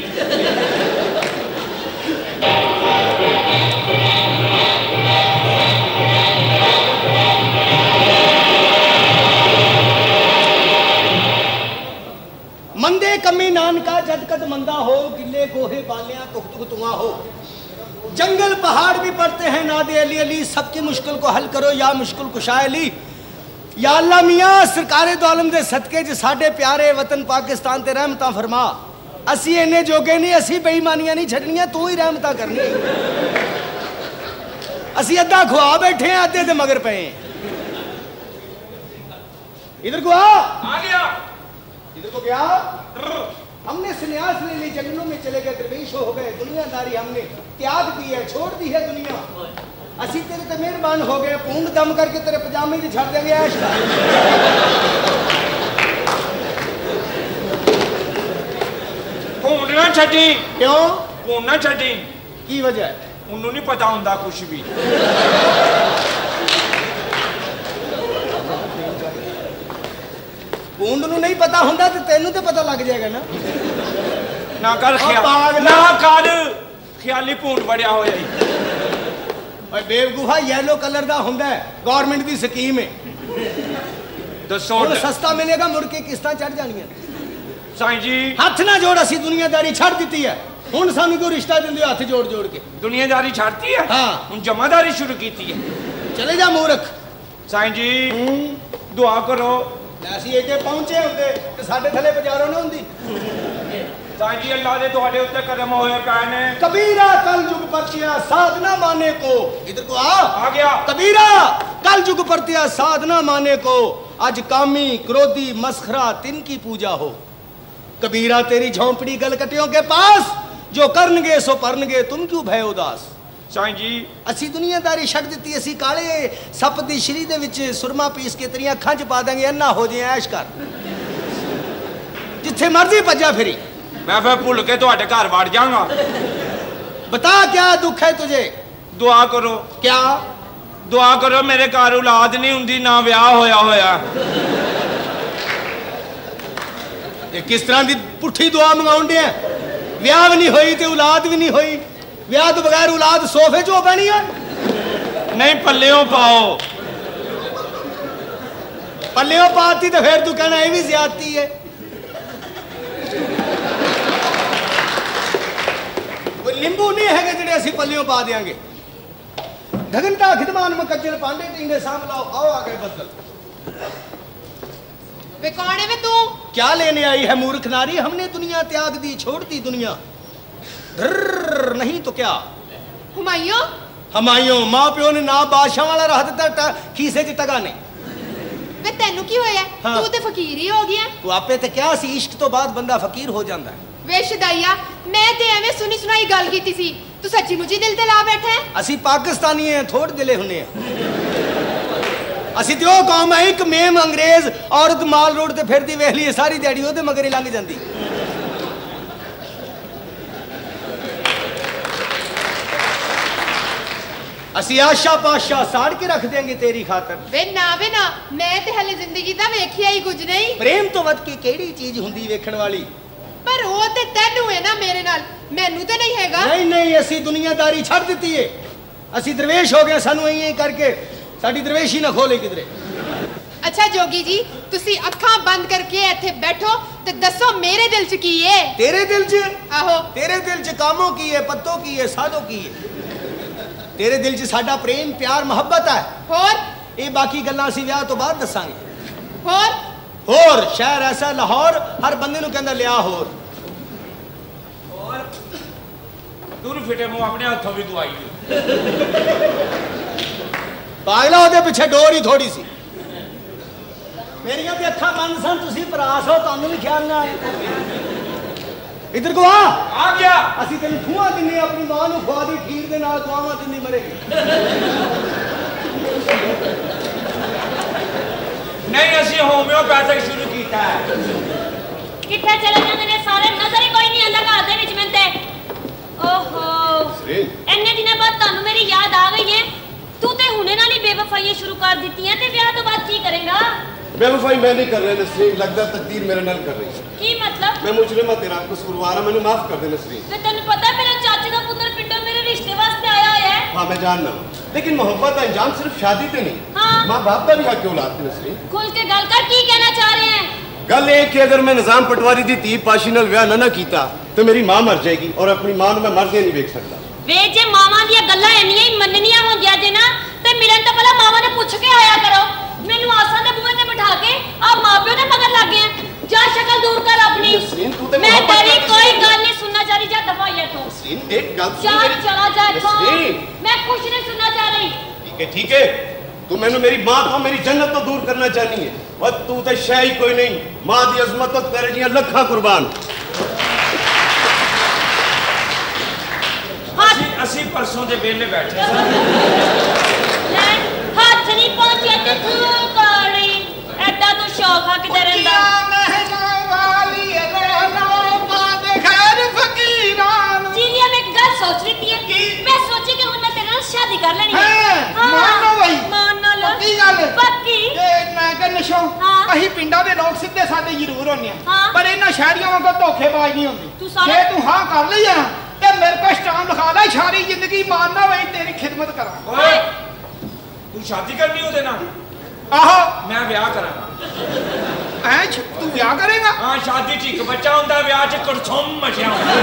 [SPEAKER 12] कद मंदा हो, गिले गोहे बालियां तुख तुख तुआ हो। जंगल पहाड़ भी पड़ते हैं नादे अली अली, सबकी मुश्किल को हल करो या मुश्किल कुशा अली। या अल्लाह मियाँ सरकारे दो आलम दे सदके च साडे प्यारे वतन पाकिस्तान ते रहमतां फरमा। असी इन्ने जोगे नहीं, असी बेईमानियां नहीं छड़नियां, तू ही रहमतां करनी। असी अद्धा खुआ बैठे हैं, अद्धे दे मगर पे हैं। इधर को आ,
[SPEAKER 3] आ गया।
[SPEAKER 12] इधर को गया। हमने संन्यास ले ली, जंगलों में चले गए, दरवेश हो गए, दुनियादारी हमने त्याग दी है, छोड़ दी है दुनिया। असी तेरे ते मेहरबान हो गए, पूंग दम करके तेरे पजामे च छड़ देंगे ऐश।
[SPEAKER 3] भून ना छड्डी।
[SPEAKER 12] क्यों
[SPEAKER 3] भून ना छड्डी?
[SPEAKER 12] की वजह?
[SPEAKER 3] उन्होंने नहीं पता हुंदा कुछ भी।
[SPEAKER 12] पूंड नूं नहीं पता हुंदा ते तेनू ते पता लग जाएगा ना।
[SPEAKER 3] ना कर ख्याल, ना कर ख्याली भून बड़िया होया ही।
[SPEAKER 12] ओए बेवकूफा, येलो कलर दा हुंदा है, गवर्नमेंट दी स्कीम है।
[SPEAKER 3] दसो
[SPEAKER 12] हुण सस्ता मिलेगा, मुड़ के किस्तां चढ़ जानियां।
[SPEAKER 3] साईं जी
[SPEAKER 12] हथ ना जोड़, असी दुनियादारी छड़ दी है। हुण सानू कोई रिश्ता दिंदे हो हथ जोड़ जोड़ के?
[SPEAKER 3] दुनियादारी छाड़ती है।
[SPEAKER 12] हाँ,
[SPEAKER 3] हुण जमादारी शुरू की है।
[SPEAKER 12] चले जा मूर्ख।
[SPEAKER 3] साईं जी दुआ करो।
[SPEAKER 12] ऐसी एडे पहुंचे होंदे ते साडे थले बाजारों ना हुंदी।
[SPEAKER 3] साईं जी अल्लाह दे तुहाडे उत्ते करम होए पए ने।
[SPEAKER 12] कबीरा कल जुग परतिया साधना माने को। इधर को आ।
[SPEAKER 3] आ गया।
[SPEAKER 12] कबीरा कल जुग परतिया साधना माने को, आज कामी क्रोधी मस्खरा तिन की पूजा हो। कबीरा तेरी झोंपड़ी गलकटियों के पास, जो करनगे सो परनगे, तुम क्यों भय उदास।
[SPEAKER 3] साईं जी
[SPEAKER 12] असी दुनियादारी छड़ दी, असी काले सप दी श्री दे विच सुरमा पीस के तेरियां अखां च पा देंगे, अन्ना हो जाए ऐश कर, जिथे मर्जी भज्जा फिरी।
[SPEAKER 3] मैं फिर भुल के तुहाडे घर वड़ जाऊंगा।
[SPEAKER 12] बता क्या दुख है तुझे?
[SPEAKER 3] दुआ करो।
[SPEAKER 12] क्या
[SPEAKER 3] दुआ करो? मेरे घर औलाद नहीं हुंदी, ना ब्याह होया होया।
[SPEAKER 12] ये किस तरह दी पुठी दुआ मंगाउण दे? ब्याह भी नहीं होई ते औलाद भी नहीं होई। ब्याह तो बगैर औलाद सोफे चो पैनी है।
[SPEAKER 3] नहीं पल्लियों पाओ।
[SPEAKER 12] पल्लियों पाती तो फिर तू कहना ये भी ज्यादती है। कोई लिंबू नहीं है जिहड़े असीं पल्लियों पा देंगे। धगनता खिदमान मकज्जर पांडे टिंडे सांभ लाओ, आओ आ गए बदल।
[SPEAKER 4] वे कौन है वे तू?
[SPEAKER 12] क्या लेने आई है मूर्ख नारी? हमने दुनिया त्याग दी, छोड़ दी दुनिया। नहीं तो क्या?
[SPEAKER 4] हुमायूं?
[SPEAKER 12] हुमायूं मां प्यो ने ना बादशाह वाला रह दिता, खीसे च टगा नहीं।
[SPEAKER 4] वे तेनू की होया?
[SPEAKER 12] हाँ।
[SPEAKER 4] तू ते फकीर ही हो गया।
[SPEAKER 12] तू आपे ते क्या सी, इश्क तो बाद बंदा फकीर हो जाता है।
[SPEAKER 4] वे शदाइया, मैं ते एवें सुनी सुनाई गल कीती सी, तू सच्ची मुची दिल ते ला बैठा है।
[SPEAKER 12] असी पाकिस्तानी हैं, थोड़ दिले हुने हैं। असी तो कौम है, एक मेम अंग्रेज औरत माल रोड ते फिरदी वेख ली सारी दिहाड़ी ओदे मगर ही लंघ जांदी। असी आशा पाशा साड़ के रख देंगे तेरी खातर।
[SPEAKER 4] वे ना वे ना, मैं ते हले जिंदगी दा वेखिया ही कुछ नहीं।
[SPEAKER 12] प्रेम तो वध के केड़ी चीज हुंदी वेखण वाली?
[SPEAKER 4] पर वो ते तैनू है ना मेरे नाल, मैनू ते नहीं हैगा।
[SPEAKER 12] नहीं नहीं, असी दुनियादारी छड़ दी है, असी दरवेश हो गए, सानू यही करके साडी दरवेशी ना खोले किधरे।
[SPEAKER 4] अच्छा जोगी जी, तुसी अखां बंद करके इत्थे बैठो ते दसो मेरे दिल च की है?
[SPEAKER 12] तेरे दिल च?
[SPEAKER 4] आहो।
[SPEAKER 12] तेरे दिल च कामों की है, पत्तों की है, साधों की है। तेरे दिल च साडा प्रेम प्यार मोहब्बत है।
[SPEAKER 4] होर
[SPEAKER 12] ये बाकी गल्लां असीं विआह तो बाद दसांगे।
[SPEAKER 4] होर
[SPEAKER 12] होर शहर ऐसा लाहौर, हर बंदे नूं कहंदा लिया होर।
[SPEAKER 3] और दूर फिटे मुंह अपने हाथों भी दुआई
[SPEAKER 12] पागला ओदे पीछे डोर ही थोड़ी सी। मेरियां ते अखां बंद सन, तुसीं परास हो, तुहानूं भी ख्याल ना आए। इधर को आ।
[SPEAKER 3] आ गया।
[SPEAKER 12] असी तेन ठूआ दिन्ने, अपनी मां नूं खुआ दी खीर दे नाल, दुआवां दिंदी मरेगी।
[SPEAKER 3] नहीं असी होम्योपैथिक शुरू कीता है।
[SPEAKER 11] किथे चले जांदे ने सारे, नजर ही कोई नहीं आंदा घर दे विच मैनूं ते। ओहो इन्ने दिनां बाद तुहानूं मेरी याद आ गई है। तू ते हुणे नाल ही बेवफाइयां शुरू कर दित्ती हैं ते ब्याह तो बाद की करेगा?
[SPEAKER 15] बेवफाई मैं नहीं कर रहा नसरीन, लगता तकदीर मेरे नाल कर रही है।
[SPEAKER 11] की मतलब?
[SPEAKER 15] मैं मुजरिम हां, तेरा कसूरवार हां, मैनू माफ कर दे नसरीन।
[SPEAKER 11] ते तैनूं पता है मेरा चाचे दा पुत्तर पिंडों मेरे रिश्ते वास्ते आया है।
[SPEAKER 15] हां मैं जानना, लेकिन मोहब्बत का अंजाम सिर्फ शादी ते नहीं,
[SPEAKER 11] हाँ।
[SPEAKER 15] मां बाप का भी हक है औलाद ते नसरीन।
[SPEAKER 11] खुल के गल कर, की कहना चाह रहे हैं?
[SPEAKER 15] गल ये कि अगर मैं निजाम पटवारी दी धी पाशी नाल विआह ना ना कीता तो मेरी मां मर जाएगी और अपनी मां मैं मरदे नहीं देख सकता।
[SPEAKER 11] वे जे मावां दी गल्लां इन्नियां ही मननियां होंदियां जे ना ते मिलन तो पहला मावां ने पूछ के आया करो। मैनू आसा दे बूहे ते बिठा के आप मां प्यो दे मगर लग गए। जा शक्ल दूर कर अपनी। मैं तेरी कोई गल नहीं सुनना चाह रही। जा दफा ये तो
[SPEAKER 15] एक गल
[SPEAKER 11] जा चला जा इथों। मैं कुछ नहीं सुनना चाह रही।
[SPEAKER 15] ठीक है ठीक है, तू मैनू मेरी मां को मेरी जन्नत तो दूर करना चाहनी है और तू तो शै ही कोई नहीं। मां दी अजमत तो तेरे जियां लखा कुर्बान।
[SPEAKER 3] ਅਸੀਂ ਪਰਸੋਂ ਦੇ ਵੇਲੇ ਬੈਠੇ
[SPEAKER 11] ਹੱਥ ਨਹੀਂ ਪਹੁੰਚਿਆ ਤੇ ਤੂੰ ਕਾਲੀ ਐਡਾ ਤੂੰ ਸ਼ੌਕ ਆ ਕਿਤੇ ਰਹਿੰਦਾ
[SPEAKER 2] ਮਹਿਲਾਂ ਵਾਲੀ ਰਹਿਣਾ ਬਾਦ ਖੈਰ ਫਕੀਰਾਂ ਨੂੰ।
[SPEAKER 11] ਜੀ ਲਿਆ ਮੈਂ ਇੱਕ ਗੱਲ ਸੋਚ ਰਹੀ ਥੀ। ਮੈਂ ਸੋਚੀ ਕਿ ਹੁਣ ਮੈਂ ਤੇਰੇ ਨਾਲ ਸ਼ਾਦੀ ਕਰ ਲੈਣੀ
[SPEAKER 2] ਹੈ। ਮਾਨ ਨਾ ਬਈ
[SPEAKER 11] ਮਾਨ ਨਾ ਲੋ
[SPEAKER 2] ਪੱਕੀ ਗੱਲ
[SPEAKER 11] ਪੱਕੀ।
[SPEAKER 2] ਇਹ ਮੈਂ ਕਿ ਨਸ਼ੋ ਅਸੀਂ ਪਿੰਡਾਂ ਦੇ ਲੋਕ ਸਿੱਧੇ ਸਾਦੇ ਜ਼ਰੂਰ ਹੁੰਦੇ ਆ ਪਰ ਇਹਨਾਂ ਸ਼ਹਿਰੀਆਂ ਵਾਂਗੂ ਧੋਖੇਬਾਜ਼ ਨਹੀਂ ਹੁੰਦੇ। ਜੇ ਤੂੰ ਹਾਂ ਕਰ ਲਈ ਆ ਤੇ ਮੇਰੇ ਕੋਲ ਸਟਾਮ ਲਿਖਾ ਲੈ ਸਾਰੀ ਜ਼ਿੰਦਗੀ ਮਾਨਣਾ ਵਈ ਤੇਰੀ ਖਿਦਮਤ ਕਰਾਂ।
[SPEAKER 3] ਓਏ ਤੂੰ ਸ਼ਾਦੀ ਕਰਨੀ ਉਹਦੇ ਨਾਲ?
[SPEAKER 2] ਆਹੋ
[SPEAKER 3] ਮੈਂ ਵਿਆਹ ਕਰਾਂਗਾ।
[SPEAKER 2] ਐ ਤੂੰ ਵਿਆਹ ਕਰੇਗਾ?
[SPEAKER 3] ਹਾਂ ਸ਼ਾਦੀ ਠੀਕ ਬੱਚਾ ਹੁੰਦਾ ਵਿਆਹ ਚ ਕੜਛਮ ਮਚਿਆ ਹੁੰਦਾ।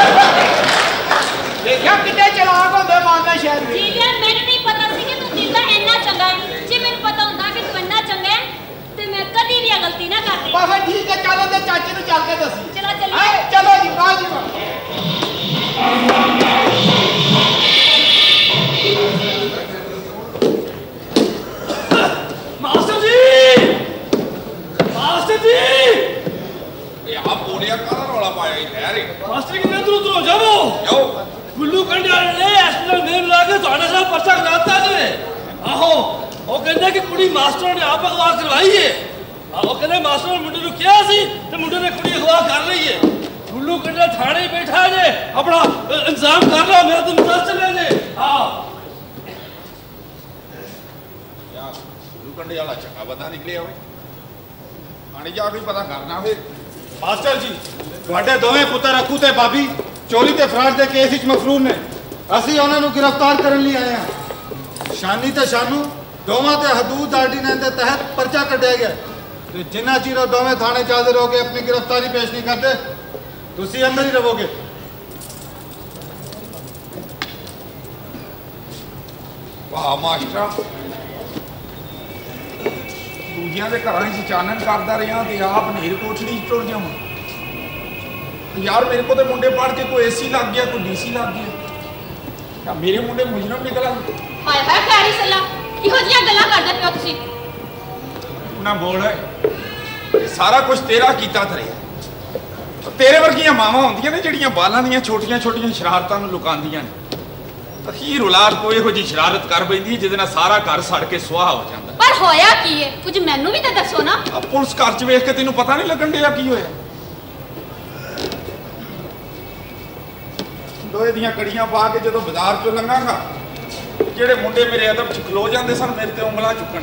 [SPEAKER 2] ਦੇਖਿਆ ਕਿੰਨੇ ਚਲਾਕ ਹੁੰਦੇ ਮਾਨਣਾ ਸ਼ਹਿਰ
[SPEAKER 11] ਜੀ ਲਿਆ ਮੈਨੂੰ ਨਹੀਂ ਪਤਾ ਸੀ ਕਿ ਤੂੰ ਦਿਲ ਦਾ ਇੰਨਾ ਚੰਗਾ ਹੈ। ਜੇ ਮੈਨੂੰ ਪਤਾ ਹੁੰਦਾ ਕਿ ਤੂੰ ਇੰਨਾ ਚੰਗਾ ਹੈ ਤੇ ਮੈਂ ਕਦੀ ਵੀ ਇਹ ਗਲਤੀ ਨਾ ਕਰਦੀ।
[SPEAKER 2] ਬਸ ਠੀਕ ਹੈ ਚਲੋ ਤੇ ਚਾਚੇ ਨੂੰ ਚੱਲ ਕੇ ਦੱਸੀ।
[SPEAKER 11] ਚਲੋ ਚੱਲੀਏ।
[SPEAKER 2] ਚਲੋ ਜੀ ਬਾਹਰ ਜੀ
[SPEAKER 13] मास्टर जी मास्टर जी
[SPEAKER 6] ये आप बोलिया कहाँ रौला पाया ही ठहरे
[SPEAKER 13] मास्टर किन्ने दूर दूर जाओ
[SPEAKER 6] जाओ
[SPEAKER 13] गुल्लू कंडियाल ने हॉस्पिटल में ला के ਤੁਹਾਡੇ ਨਾਲ ਪਰਚਾ ਕਰਾਤਾ ਨੇ। ਆਹੋ ਉਹ ਕਹਿੰਦੇ ਕਿ ਕੁੜੀ ਮਾਸਟਰ ਨੇ ਆਪ ਅਗਵਾ ਕਰਵਾਈ ਹੈ। ਆਹੋ ਕਹਿੰਦੇ ਮਾਸਟਰ ਮੁੰਡੇ ਨੂੰ ਕਿਹਾ ਸੀ ਤੇ ਮੁੰਡੇ ਨੇ ਕੁੜੀ ਅਗਵਾ ਕਰ ਲਈ ਹੈ। ਗੁੱਲੂ ਕੰਡੀਆਲ ਥਾਣੇ ਬੈਠਾ ਜੇ ਆਪਣਾ ਇੰਤਜ਼ਾਮ ਕਰ ਲਓ। ਮੇਰਾ ਤੁਹਾਨੂੰ ਦੱਸ ਚੱਲੇ ਜੇ। ਆਹ
[SPEAKER 6] ਕੰਡੇ ਵਾਲਾ ਚੰਗਾ ਬੰਦਾ ਨਿਕਲਿਆ ਹੋਵੇ ਆਣੇ ਜਾ ਕੇ ਪਤਾ ਕਰਨਾ ਫਿਰ।
[SPEAKER 10] ਮਾਸਟਰ ਜੀ ਤੁਹਾਡੇ ਦੋਵੇਂ ਪੁੱਤਰ ਅਕੂ ਤੇ ਬਾਬੀ ਚੋਰੀ ਤੇ ਫਰਾਡ ਦੇ ਕੇਸ ਵਿੱਚ ਮਫਰੂਰ ਨੇ। ਅਸੀਂ ਉਹਨਾਂ ਨੂੰ ਗ੍ਰਿਫਤਾਰ ਕਰਨ ਲਈ ਆਏ ਹਾਂ। ਸ਼ਾਨੀ ਤੇ ਸ਼ਾਨੂ ਦੋਵਾਂ ਤੇ ਹਦੂਦ ਆਰਡੀਨੈਂਸ ਦੇ ਤਹਿਤ ਪਰਚਾ ਕੱਢਿਆ ਗਿਆ ਤੇ ਜਿੰਨਾ ਚਿਰ ਉਹ ਦੋਵੇਂ ਥਾਣੇ ਚੱਲਦੇ ਰਹੋਗੇ ਆਪਣੀ ਗ੍ਰਿਫਤਾਰੀ ਪੇਸ਼ ਨਹੀਂ ਕਰਦੇ ਤੁਸੀਂ ਅੰਦਰ ਹੀ ਰਹੋਗੇ।
[SPEAKER 6] ਵਾਹ ਮਾਸਟਰ ਦੂਜਿਆਂ ਦੇ ਘਰਾਂ 'ਚ ਚਾਨਣ ਕਰਦਾ ਰਿਹਾ ਤੇ ਆਪ ਨੇਰ ਕੋਠੜੀ 'ਚ ਟੁਰ ਜਾਵਾਂ। ਯਾਰ ਮੇਰੇ ਕੋਲ ਤੇ ਮੁੰਡੇ ਪੜ ਕੇ ਕੋਈ ਏਸੀ ਲੱਗ ਗਿਆ ਕੋਈ ਡੀਸੀ ਲੱਗ ਗਿਆ ਤਾਂ ਮੇਰੇ ਮੁੰਡੇ ਮੁਜਰਮ ਨਿਕਲਾ।
[SPEAKER 11] ਹਾਏ ਹਾਏ ਪਿਆਰੀ ਸੱਲਾ ਇਹੋ ਜਿਹੀਆਂ ਗੱਲਾਂ ਕਰਦੇ ਪਿਓ ਤੁਸੀਂ।
[SPEAKER 6] ਨਾ ਬੋਲ ਇਹ ਸਾਰਾ ਕੁਝ ਤੇਰਾ ਕੀਤਾ ਤਰਿਆ। ਤੇਰੇ ਵਰਗੀਆਂ ਮਾਵਾਂ ਹੁੰਦੀਆਂ ਨੇ ਜਿਹੜੀਆਂ ਬਾਲਾਂ ਦੀਆਂ ਛੋਟੀਆਂ ਛੋਟੀਆਂ ਸ਼ਰਾਰਤਾਂ ਨੂੰ ਲੁਕਾਉਂਦੀਆਂ ਨੇ। ਅਖੀਰ ਔਲਾਦ ਕੋਈ ਇਹੋ ਜਿਹੀ ਸ਼ਰਾਰਤ ਕਰ ਪੈਂਦੀ ਜਿਹਦੇ ਨਾਲ ਸਾਰਾ ਘਰ ਸੜ ਕੇ ਸੁਆਹ ਹੋ ਜਾਂਦਾ।
[SPEAKER 11] ਪਰ ਹੋਇਆ ਕੀ ਹੈ ਕੁਝ ਮੈਨੂੰ ਵੀ ਤਾਂ ਦੱਸੋ ਨਾ।
[SPEAKER 6] ਆ ਪੁਲਿਸ ਘਰ 'ਚ ਵੇਖ ਕੇ ਤੈਨੂੰ ਪਤਾ ਨਹੀਂ ਲੱਗਣ ਡਿਆ ਕੀ ਹੋਇਆ? ਦੋਏ ਦੀਆਂ ਕੜੀਆਂ ਪਾ ਕੇ ਜਦੋਂ ਬਾਜ਼ਾਰ 'ਚੋਂ ਲੰਘਾਂਗਾ ਜਿਹੜੇ ਮੁੰਡੇ ਮੇਰੇ ਅਦਬ 'ਚ ਖਲੋ ਜਾਂਦੇ ਸਨ ਮੇਰੇ ਤੇ ਉਂਗਲਾਂ ਚੁੱਕਣ।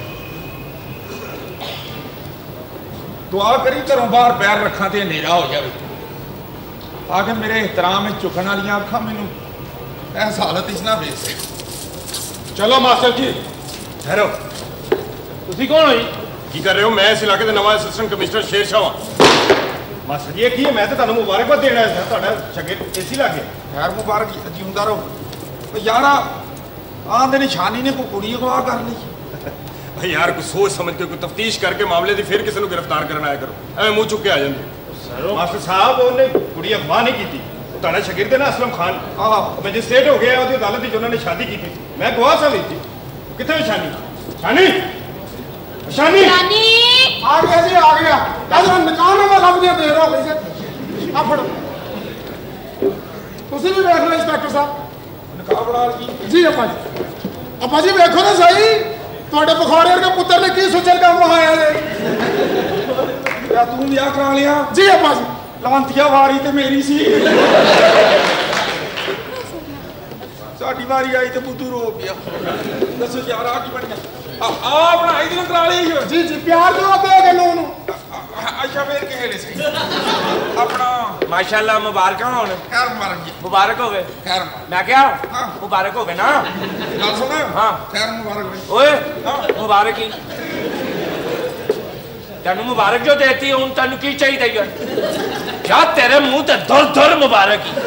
[SPEAKER 6] ਦੁਆ ਕਰੀ ਘਰੋਂ ਬਾਹਰ ਪੈਰ ਰੱਖਾਂ ਤੇ ਹਨੇਰਾ ਹੋ ਜਾਵੇ ਤਾਂ ਕਿ ਮੇਰੇ ਇhtਰਾਮ ਵਿੱਚ ਝੁਕਣ ਵਾਲੀਆਂ ਅੱਖਾਂ ਮੈਨੂੰ ਇਸ ਹਾਲਤ ਵਿੱਚ ਨਾ ਵੇਖ ਸਕਣ।
[SPEAKER 10] ਚਲੋ ਮਾਸਟਰ ਜੀ ਠਹਿਰੋ।
[SPEAKER 13] ਤੁਸੀਂ ਕੌਣ ਹੋ ਜੀ?
[SPEAKER 10] ਕੀ ਕਰ ਰਹੇ ਹੋ? ਮੈਂ ਇਸ ਇਲਾਕੇ ਦਾ ਨਵਾਂ ਅਸਿਸਟੈਂਟ ਕਮਿਸ਼ਨਰ ਸ਼ੇਰ ਸ਼ਾਹ ਹਾਂ। ਮਾਸਟਰ ਜੀ ਇਹ ਕੀ ਹੈ? ਮੈਂ ਤਾਂ ਤੁਹਾਨੂੰ ਮੁਬਾਰਕਬਾਦ ਦੇਣ ਆਇਆ ਸੀ। ਤੁਹਾਡਾ ਸ਼ਗੇ ਏਸੀ ਲੱਗ ਗਿਆ।
[SPEAKER 6] ਖੈਰ ਮੁਬਾਰਕ ਜਿਉਂਦਾ ਰਹੋ। ਯਾਰਾ ਆਂਦੇ ਨਿਸ਼ਾਨੀ ਨੇ ਕੋਈ ਕੁੜੀ ਅਗਵਾ ਕਰ ਲਈ।
[SPEAKER 10] ਯਾਰ ਕੋਈ ਸੋਚ ਸਮਝ ਕੇ ਕੋਈ ਤਫਤੀਸ਼ ਕਰਕੇ ਮਾਮਲੇ ਦੀ ਫਿਰ ਕਿਸੇ ਨੂੰ ਗ੍ਰਿਫਤਾਰ ਕਰਨ ਆਇਆ ਕਰੋ। ਐਵੇਂ ਮੂੰਹ ਚੁੱਕ ਕੇ ਆ ਜਾਂਦੇ। ਮਾਸਟਰ ਸਾਹਿਬ ਉਹਨੇ ਕੁੜੀ ਅਗਵਾ ਨਹੀਂ ਕੀਤੀ। ਤੁਹਾਡਾ ਸ਼ਾਗਿਰਦ ਹੈ ਨਾ ਅਸਲਮ ਖਾਨ। ਆਹ ਮੈਜਿਸਟ੍ਰੇਟ ਹੋ ਗਿਆ ਉਹਦੀ ਅਦਾਲਤ ਵਿੱਚ ਉਹਨਾਂ ਨੇ ਸ਼ਾਦੀ ਕੀਤੀ। ਮੈਂ ਗਵਾਹ ਸਾਂ ਵਿੱਚ। ਕਿੱਥੇ ਹੈ ਸ਼ਾਨੀ? ਸ਼ਾਨੀ ਸ਼ਾਨੀ
[SPEAKER 11] ਸ਼ਾਨੀ
[SPEAKER 2] ਆ ਗਿਆ ਜੀ ਆ ਗਿਆ। ਕੱਲ ਨੂੰ ਨਿਕਾਹਨ ਦਾ ਲੱਭ ਦੇ ਦੇਰ ਹੋ ਗਈ ਜੀ। ਆ ਫੜੋ ਤੁਸੀਂ ਵੀ ਵੇਖ ਲਓ ਇੰਸਪੈਕਟਰ ਸਾਹਿਬ।
[SPEAKER 6] ਨਿਕਾਹ ਬਣਾ ਲਈ
[SPEAKER 2] ਜੀ ਆਪਾਂ ਜੀ। ਆਪਾਂ ਜੀ ਵੇਖੋ ਨਾ ਸਹੀ ਤੁਹਾਡੇ ਬਖਾੜੇ ਵਰਗੇ ਪੁੱਤਰ ਨੇ ਕੀ ਸੁਚਲ ਕੰਮ ਹੋਇਆ ਨੇ।
[SPEAKER 6] ਯਾ ਤੂੰ ਵਿਆਹ ਕਰਾ ਲਿਆ?
[SPEAKER 2] ਜੀ ਆਪਾਂ ਜੀ।
[SPEAKER 6] ਲਾਂਤੀਆ ਵਾਰੀ ਤੇ ਮੇਰੀ ਸੀ। ਸਾਡੀ ਵਾਰੀ ਆਈ ਤੇ ਬੁੱਧੂ ਰੋ ਪਿਆ। ਦੱਸੋ ਯਾਰ ਆ ਕੀ ਬਣ ਗਿਆ? ਆ ਬਣਾਈ ਦੀ ਕਰਾ ਲਈ
[SPEAKER 2] ਜੀ ਜੀ ਪਿਆਰ ਦਿਓ ਤੇ ਗੱਲੋਂ ਨੂੰ।
[SPEAKER 6] ਅੱਛਾ ਫੇਰ ਕਿਹੜੇ ਨੇ ਸਹੀ ਆਪਣਾ
[SPEAKER 3] ਮਾਸ਼ਾਅੱਲਾ ਮੁਬਾਰਕਾਂ ਹੋਣ।
[SPEAKER 6] ਖੈਰ ਮੁਬਾਰਕ ਜੀ।
[SPEAKER 3] ਮੁਬਾਰਕ ਹੋਵੇ।
[SPEAKER 6] ਖੈਰ
[SPEAKER 3] ਮੈਂ ਕਿਹਾ ਮੁਬਾਰਕ ਹੋਵੇ ਨਾ।
[SPEAKER 6] ਗੱਲ ਸੁਣ।
[SPEAKER 3] ਹਾਂ
[SPEAKER 6] ਖੈਰ ਮੁਬਾਰਕ ਹੋਵੇ।
[SPEAKER 3] ਓਏ ਮੁਬਾਰਕ ਹੀ ਤੈਨੂੰ ਮੁਬਾਰਕ ਜੋ ਦੇਤੀ ਹੁਣ ਤੈਨੂੰ ਕੀ ਚਾਹੀਦਾ ਹੈ? क्या तेरे मुंह ते धुर धुर मुबारक ही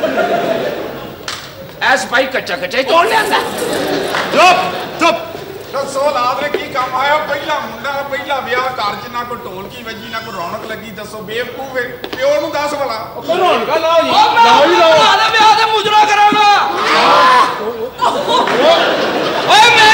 [SPEAKER 3] ऐस भाई कच्चा कच्चा ही तोड़ लिया चुप चुप
[SPEAKER 6] दसो लाद रे की काम आया पहला मुंडा पहला ब्याह घर च ना कोई ढोलकी वजी ना कोई रौनक लगी दसो बेवकूफ है प्यो नु दस भला
[SPEAKER 12] कोई रौनक लाओ जी लाओ ही लाओ आले ब्याह ते मुजरा करांगा ओए मैं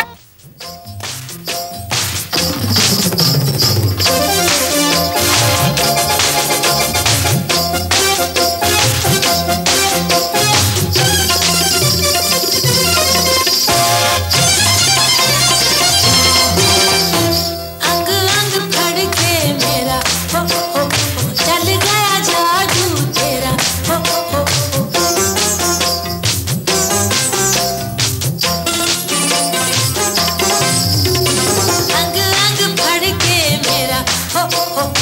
[SPEAKER 1] हो